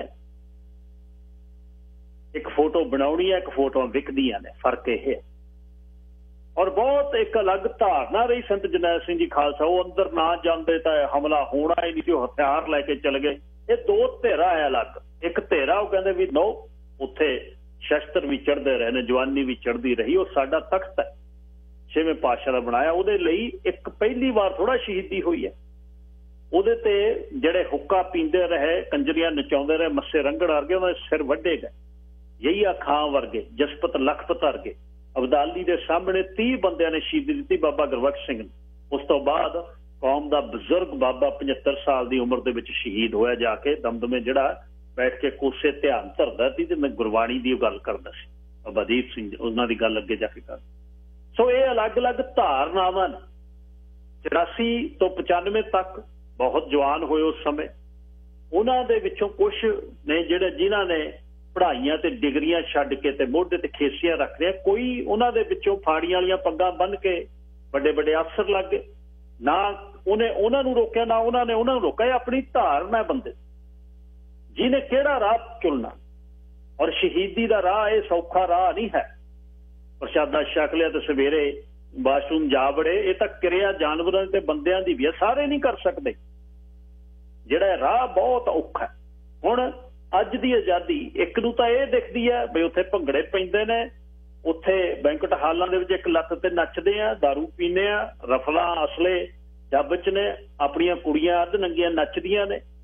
ਇੱਕ ਫੋਟੋ ਬਣਾਉਣੀ ਹੈ, ਇੱਕ ਫੋਟੋਆਂ ਵਿਕਦੀਆਂ ਨੇ, ਫਰਕ ਇਹ ਹੈ। ਔਰ ਬਹੁਤ ਇੱਕ ਅਲੱਗ ਧਾਰਨਾ ਰਹੀ ਸੰਤ ਜਰਨੈਲ ਸਿੰਘ ਜੀ ਖਾਲਸਾ, ਉਹ ਅੰਦਰ ਨਾ ਜਾਂਦੇ ਤਾਂ ਹਮਲਾ ਹੋਣਾ ਹੀ ਨਹੀਂ ਸੀ, ਉਹ ਹਥਿਆਰ ਲੈ ਕੇ ਚਲੇ ਗਏ। ਇਹ ਦੋ ਧਿਰਾਂ ਹੈ ਅਲੱਗ। ਇੱਕ ਧਿਰਾ ਉਹ ਕਹਿੰਦੇ ਵੀ ਨੋ, ਉੱਥੇ ਸ਼ਸਤਰ ਵੀ ਚੜ੍ਹਦੇ ਰਹੇ ਨੇ, ਜਵਾਨੀ ਵੀ ਚੜ੍ਹਦੀ ਰਹੀ, ਉਹ ਸਾਡਾ ਤਖਤ ਹੈ 6ਵੇਂ ਪਾਤਸ਼ਾਹ ਦਾ ਬਣਾਇਆ, ਉਹਦੇ ਲਈ ਇੱਕ ਪਹਿਲੀ ਵਾਰ ਥੋੜਾ ਸ਼ਹੀਦੀ ਹੋਈ ਹੈ। ਉਹਦੇ ਤੇ ਜਿਹੜੇ ਹੁੱਕਾ ਪੀਂਦੇ ਰਹੇ, ਕੰਜਰੀਆਂ ਨਚਾਉਂਦੇ ਰਹੇ, ਮੱਸੇ ਰੰਗੜ ਵਰਗੇ, ਉਹਨਾਂ ਦੇ ਸਿਰ ਵੱਢੇ ਗਏ। ਯਹੀਆ ਖਾਂ ਵਰਗੇ, ਜਸਪਤ ਲਖਪਤ ਵਰਗੇ, ਅਬਦਾਲੀ ਦੇ ਸਾਹਮਣੇ 30 ਬੰਦਿਆਂ ਨੇ ਸ਼ਹੀਦੀ ਦਿੱਤੀ, ਬਾਬਾ ਗੁਰਬਖਸ਼ ਸਿੰਘ ਨੇ। ਉਸ ਤੋਂ ਬਾਅਦ ਕੌਮ ਦਾ ਬਜ਼ੁਰਗ ਬਾਬਾ 75 ਸਾਲ ਦੀ ਉਮਰ ਦੇ ਵਿੱਚ ਸ਼ਹੀਦ ਹੋਇਆ ਜਾ ਕੇ ਦਮਦਮੇ, ਜਿਹੜਾ ਬੈਠ ਕੇ ਕੋਸੇ ਧਿਆਨ ਧਰਦਾ ਸੀ ਤੇ ਮੈਂ ਗੁਰਬਾਣੀ ਦੀ ਗੱਲ ਕਰਦਾ ਸੀ, ਬਾਬਾ ਦੀਪ ਸਿੰਘ, ਉਹਨਾਂ ਦੀ ਗੱਲ ਅੱਗੇ ਜਾ ਕੇ ਕਰ। ਸੋ ਇਹ ਅਲੱਗ-ਅਲੱਗ ਧਾਰਨਾਵਾਂ ਨੇ। 84 ਤੋਂ 95 ਤੱਕ ਬਹੁਤ ਜਵਾਨ ਹੋਏ ਉਸ ਸਮੇਂ। ਉਹਨਾਂ ਦੇ ਵਿੱਚੋਂ ਕੁਝ ਨੇ ਜਿਨ੍ਹਾਂ ਨੇ ਪੜ੍ਹਾਈਆਂ ਤੇ ਡਿਗਰੀਆਂ ਛੱਡ ਕੇ ਤੇ ਮੋਢੇ ਤੇ ਖੇਸੀਆਂ ਰੱਖ ਲਿਆ। ਕੋਈ ਉਹਨਾਂ ਦੇ ਵਿੱਚੋਂ ਫਾੜੀਆਂ ਵਾਲੀਆਂ ਪੱਗਾਂ ਬੰਨ੍ਹ ਕੇ ਵੱਡੇ ਵੱਡੇ ਅਫਸਰ ਲੱਗ ਗਏ। ਨਾ ਉਹਨੇ ਉਹਨਾਂ ਨੂੰ ਰੋਕਿਆ, ਨਾ ਉਹਨਾਂ ਨੇ ਉਹਨਾਂ ਨੂੰ ਰੋਕਿਆ। ਇਹ ਆਪਣੀ ਧਾਰਨਾ ਬੰਦੇ, ਜਿਹਨੇ ਕਿਹੜਾ ਰਾਹ ਚੁਣਨਾ। ਔਰ ਸ਼ਹੀਦੀ ਦਾ ਰਾਹ ਇਹ ਸੌਖਾ ਰਾਹ ਨਹੀਂ ਹੈ। ਪ੍ਰਸ਼ਾਦਾ ਛਕ ਲਿਆ ਤੇ ਸਵੇਰੇ ਵਾਸ਼ਰੂਮ ਜਾ ਵੜੇ, ਇਹ ਤਾਂ ਕਿਰਿਆ ਜਾਨਵਰਾਂ ਤੇ ਬੰਦਿਆਂ ਦੀ ਵੀ ਹੈ, ਸਾਰੇ ਨਹੀਂ ਕਰ ਸਕਦੇ। ਜਿਹੜਾ ਰਾਹ ਬਹੁਤ ਔਖਾ। ਹੁਣ ਅੱਜ ਦੀ ਆਜ਼ਾਦੀ ਇੱਕ ਨੂੰ ਤਾਂ ਇਹ ਦਿਖਦੀ ਹੈ ਵੀ ਉੱਥੇ ਭੰਗੜੇ ਪੈਂਦੇ ਨੇ, ਉੱਥੇ ਬੈਂਕਟ ਹਾਲਾਂ ਦੇ ਵਿੱਚ 1 ਲੱਖ ਤੇ ਨੱਚਦੇ ਆ, ਦਾਰੂ ਪੀਂਦੇ ਆ, ਰਫਲਾਂ ਅਸਲੇ ਜੱਬ 'ਚ ਨੇ, ਆਪਣੀਆਂ ਕੁੜੀਆਂ ਅੱਧ ਨੰਗੀਆਂ ਨੱਚਦੀਆਂ ਨੇ।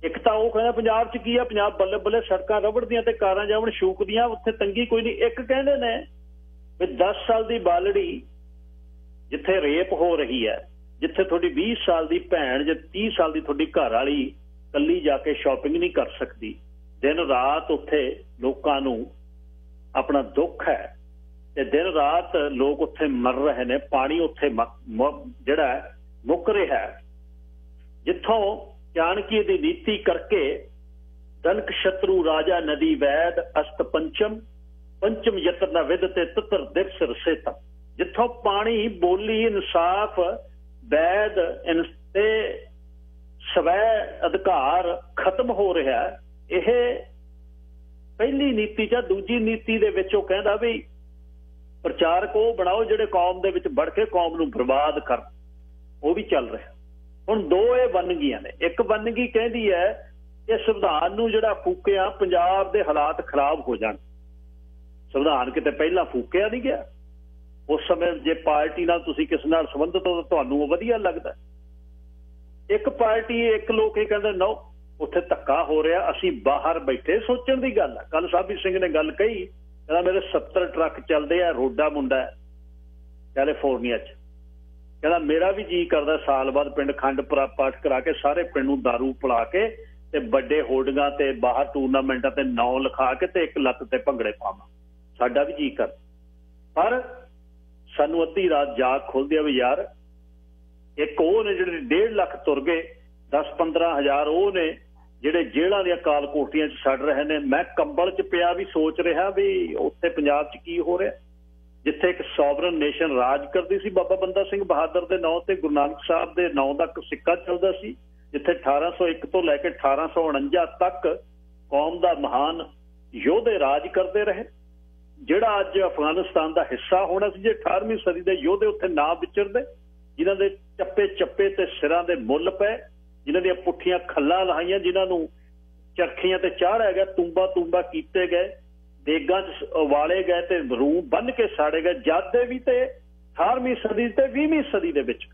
ਇੱਕ ਤਾਂ ਉਹ ਕਹਿੰਦਾ ਪੰਜਾਬ 'ਚ ਕੀ ਆ, ਪੰਜਾਬ ਬੱਲੇ ਬੱਲੇ ਸੜਕਾਂ ਰਬੜਦੀਆਂ ਤੇ ਕਾਰਾਂ ਜਾਵਣ ਸ਼ੂਕਦੀਆਂ, ਉੱਥੇ ਤੰਗੀ ਕੋਈ ਨਹੀਂ। ਇੱਕ ਕਹਿੰਦੇ ਨੇ ਵੀ 10 ਸਾਲ ਦੀ ਬਾਲੜੀ ਜਿੱਥੇ ਰੇਪ ਹੋ ਰਹੀ ਹੈ, ਜਿੱਥੇ ਤੁਹਾਡੀ 20 ਸਾਲ ਦੀ ਭੈਣ ਜਾਂ 30 ਸਾਲ ਦੀ ਤੁਹਾਡੀ ਘਰ ਵਾਲੀ ਇਕੱਲੀ ਜਾ ਕੇ ਸ਼ਾਪਿੰਗ ਨਹੀਂ ਕਰ ਸਕਦੀ, ਦਿਨ ਰਾਤ ਉੱਥੇ ਲੋਕਾਂ ਨੂੰ ਆਪਣਾ ਦੁੱਖ ਹੈ ਤੇ ਦਿਨ ਰਾਤ ਲੋਕ ਉੱਥੇ ਮਰ ਰਹੇ ਨੇ, ਪਾਣੀ ਉੱਥੇ ਜਿਹੜਾ ਮੁੱਕ ਰਿਹਾ ਹੈ, ਜਿੱਥੋਂ ਚਾਣਕੀ ਦੀ ਨੀਤੀ ਕਰਕੇ ਦਨਕ ਸ਼ਤਰੂ ਰਾਜਾ ਨਦੀ ਵੈਦ ਅਸਤ ਪੰਚਮ ਯਤਰ ਨਾ ਵਿਦ ਤੇ ਤਤਰ ਦਿਵਸ ਰਸੇਤਾ, ਜਿੱਥੋਂ ਪਾਣੀ ਬੋਲੀ ਇਨਸਾਫ ਵੈਦ ਤੇ ਸਵੈ ਅਧਿਕਾਰ ਖਤਮ ਹੋ ਰਿਹਾ। ਇਹ ਪਹਿਲੀ ਨੀਤੀ ਚ। ਦੂਜੀ ਨੀਤੀ ਦੇ ਵਿੱਚ ਉਹ ਕਹਿੰਦਾ ਵੀ ਪ੍ਰਚਾਰਕ ਉਹ ਬਣਾਓ ਜਿਹੜੇ ਕੌਮ ਦੇ ਵਿੱਚ ਵੜ ਕੇ ਕੌਮ ਨੂੰ ਬਰਬਾਦ ਕਰਨ, ਉਹ ਵੀ ਚੱਲ ਰਿਹਾ। ਹੁਣ ਦੋ ਇਹ ਵੰਨਗੀਆਂ ਨੇ। ਇੱਕ ਵੰਨਗੀ ਕਹਿੰਦੀ ਹੈ ਕਿ ਸੰਵਿਧਾਨ ਨੂੰ ਜਿਹੜਾ ਫੂਕਿਆ ਪੰਜਾਬ ਦੇ ਹਾਲਾਤ ਖਰਾਬ ਹੋ ਜਾਣ। ਸੰਵਿਧਾਨ ਕਿਤੇ ਪਹਿਲਾਂ ਫੂਕਿਆ ਨਹੀਂ ਗਿਆ, ਉਸ ਸਮੇਂ ਜੇ ਪਾਰਟੀ ਨਾਲ ਤੁਸੀਂ ਕਿਸ ਨਾਲ ਸੰਬੰਧਿਤ ਹੋ ਤਾਂ ਤੁਹਾਨੂੰ ਉਹ ਵਧੀਆ ਲੱਗਦਾ। ਇੱਕ ਪਾਰਟੀ ਇੱਕ ਲੋਕ ਇਹ ਕਹਿੰਦੇ ਨੋ ਉੱਥੇ ਧੱਕਾ ਹੋ ਰਿਹਾ, ਅਸੀਂ ਬਾਹਰ ਬੈਠੇ ਸੋਚਣ ਦੀ ਗੱਲ ਹੈ। ਕੱਲ ਸਾਬੀ ਸਿੰਘ ਨੇ ਗੱਲ ਕਹੀ, ਕਹਿੰਦਾ ਮੇਰੇ 70 ਟਰੱਕ ਚੱਲਦੇ ਆ, ਰੋਡਾ ਮੁੰਡਾ ਕੈਲੀਫੋਰਨੀਆ 'ਚ, ਕਹਿੰਦਾ ਮੇਰਾ ਵੀ ਜੀ ਕਰਦਾ ਸਾਲ ਬਾਅਦ ਪਿੰਡ ਖੰਡ ਪਾਠ ਕਰਾ ਕੇ ਸਾਰੇ ਪਿੰਡ ਨੂੰ ਦਾਰੂ ਪਿਲਾ ਕੇ ਤੇ ਵੱਡੇ ਹੋਰਡਿੰਗਾਂ ਤੇ ਬਾਹਰ ਟੂਰਨਾਮੈਂਟਾਂ ਤੇ ਨਾਂ ਲਿਖਾ ਕੇ ਤੇ ਇੱਕ ਲੱਤ ਤੇ ਭੰਗੜੇ ਪਾਵਾਂ, ਸਾਡਾ ਵੀ ਜੀ ਕਰ। ਪਰ ਸਾਨੂੰ ਅੱਧੀ ਰਾਤ ਜਾਗ ਖੁੱਲਦੀ ਆ ਵੀ ਯਾਰ ਇੱਕ ਉਹ ਨੇ ਜਿਹੜੇ 1.5 ਲੱਖ ਤੁਰ ਗਏ, 10-15 ਹਜ਼ਾਰ ਉਹ ਨੇ ਜਿਹੜੇ ਜੇਲ੍ਹਾਂ ਦੀਆਂ ਕਾਲ ਕੋਠੀਆਂ 'ਚ ਛੱਡ ਰਹੇ ਨੇ। ਮੈਂ ਕੰਬਲ 'ਚ ਪਿਆ ਵੀ ਸੋਚ ਰਿਹਾ ਵੀ ਉੱਥੇ ਪੰਜਾਬ 'ਚ ਕੀ ਹੋ ਰਿਹਾ, ਜਿੱਥੇ ਇੱਕ ਸੋਵਰਨ ਨੇਸ਼ਨ ਰਾਜ ਕਰਦੀ ਸੀ ਬਾਬਾ ਬੰਦਾ ਸਿੰਘ ਬਹਾਦਰ ਦੇ ਨਾਂ ਤੇ, ਗੁਰੂ ਨਾਨਕ ਸਾਹਿਬ ਦੇ ਨਾਂ ਦਾ ਸਿੱਕਾ ਚੱਲਦਾ ਸੀ, ਜਿੱਥੇ 1801 ਤੋਂ ਲੈ ਕੇ 1849 ਤੱਕ ਕੌਮ ਦਾ ਮਹਾਨ ਯੋਧੇ ਰਾਜ ਕਰਦੇ ਰਹੇ। ਜਿਹੜਾ ਅੱਜ ਅਫਗਾਨਿਸਤਾਨ ਦਾ ਹਿੱਸਾ ਹੋਣਾ ਸੀ, ਜੇ 18ਵੀਂ ਸਦੀ ਦੇ ਯੋਧੇ ਉੱਥੇ ਨਾ ਵਿਚਰਦੇ, ਜਿਨ੍ਹਾਂ ਦੇ ਚੱਪੇ ਤੇ ਸਿਰਾਂ ਦੇ ਮੁੱਲ ਪਏ, ਜਿਨ੍ਹਾਂ ਦੀਆਂ ਪੁੱਠੀਆਂ ਖੱਲਾਂ ਲਾਈਆਂ, ਜਿਨ੍ਹਾਂ ਨੂੰ ਚਰਖੀਆਂ ਤੇ ਚਾੜਿਆ ਗਿਆ, ਤੂੰਬਾ ਕੀਤੇ ਗਏ, ਦੇਗਾਂ 'ਚ ਉਬਾਲੇ ਗਏ ਤੇ ਰੂਹ ਬੰਨ ਕੇ ਸਾੜੇ ਗਏ, ਜਦ ਦੇ ਵੀ ਤੇ 18ਵੀਂ ਸਦੀ ਤੇ 20ਵੀਂ ਸਦੀ ਦੇ ਵਿੱਚ,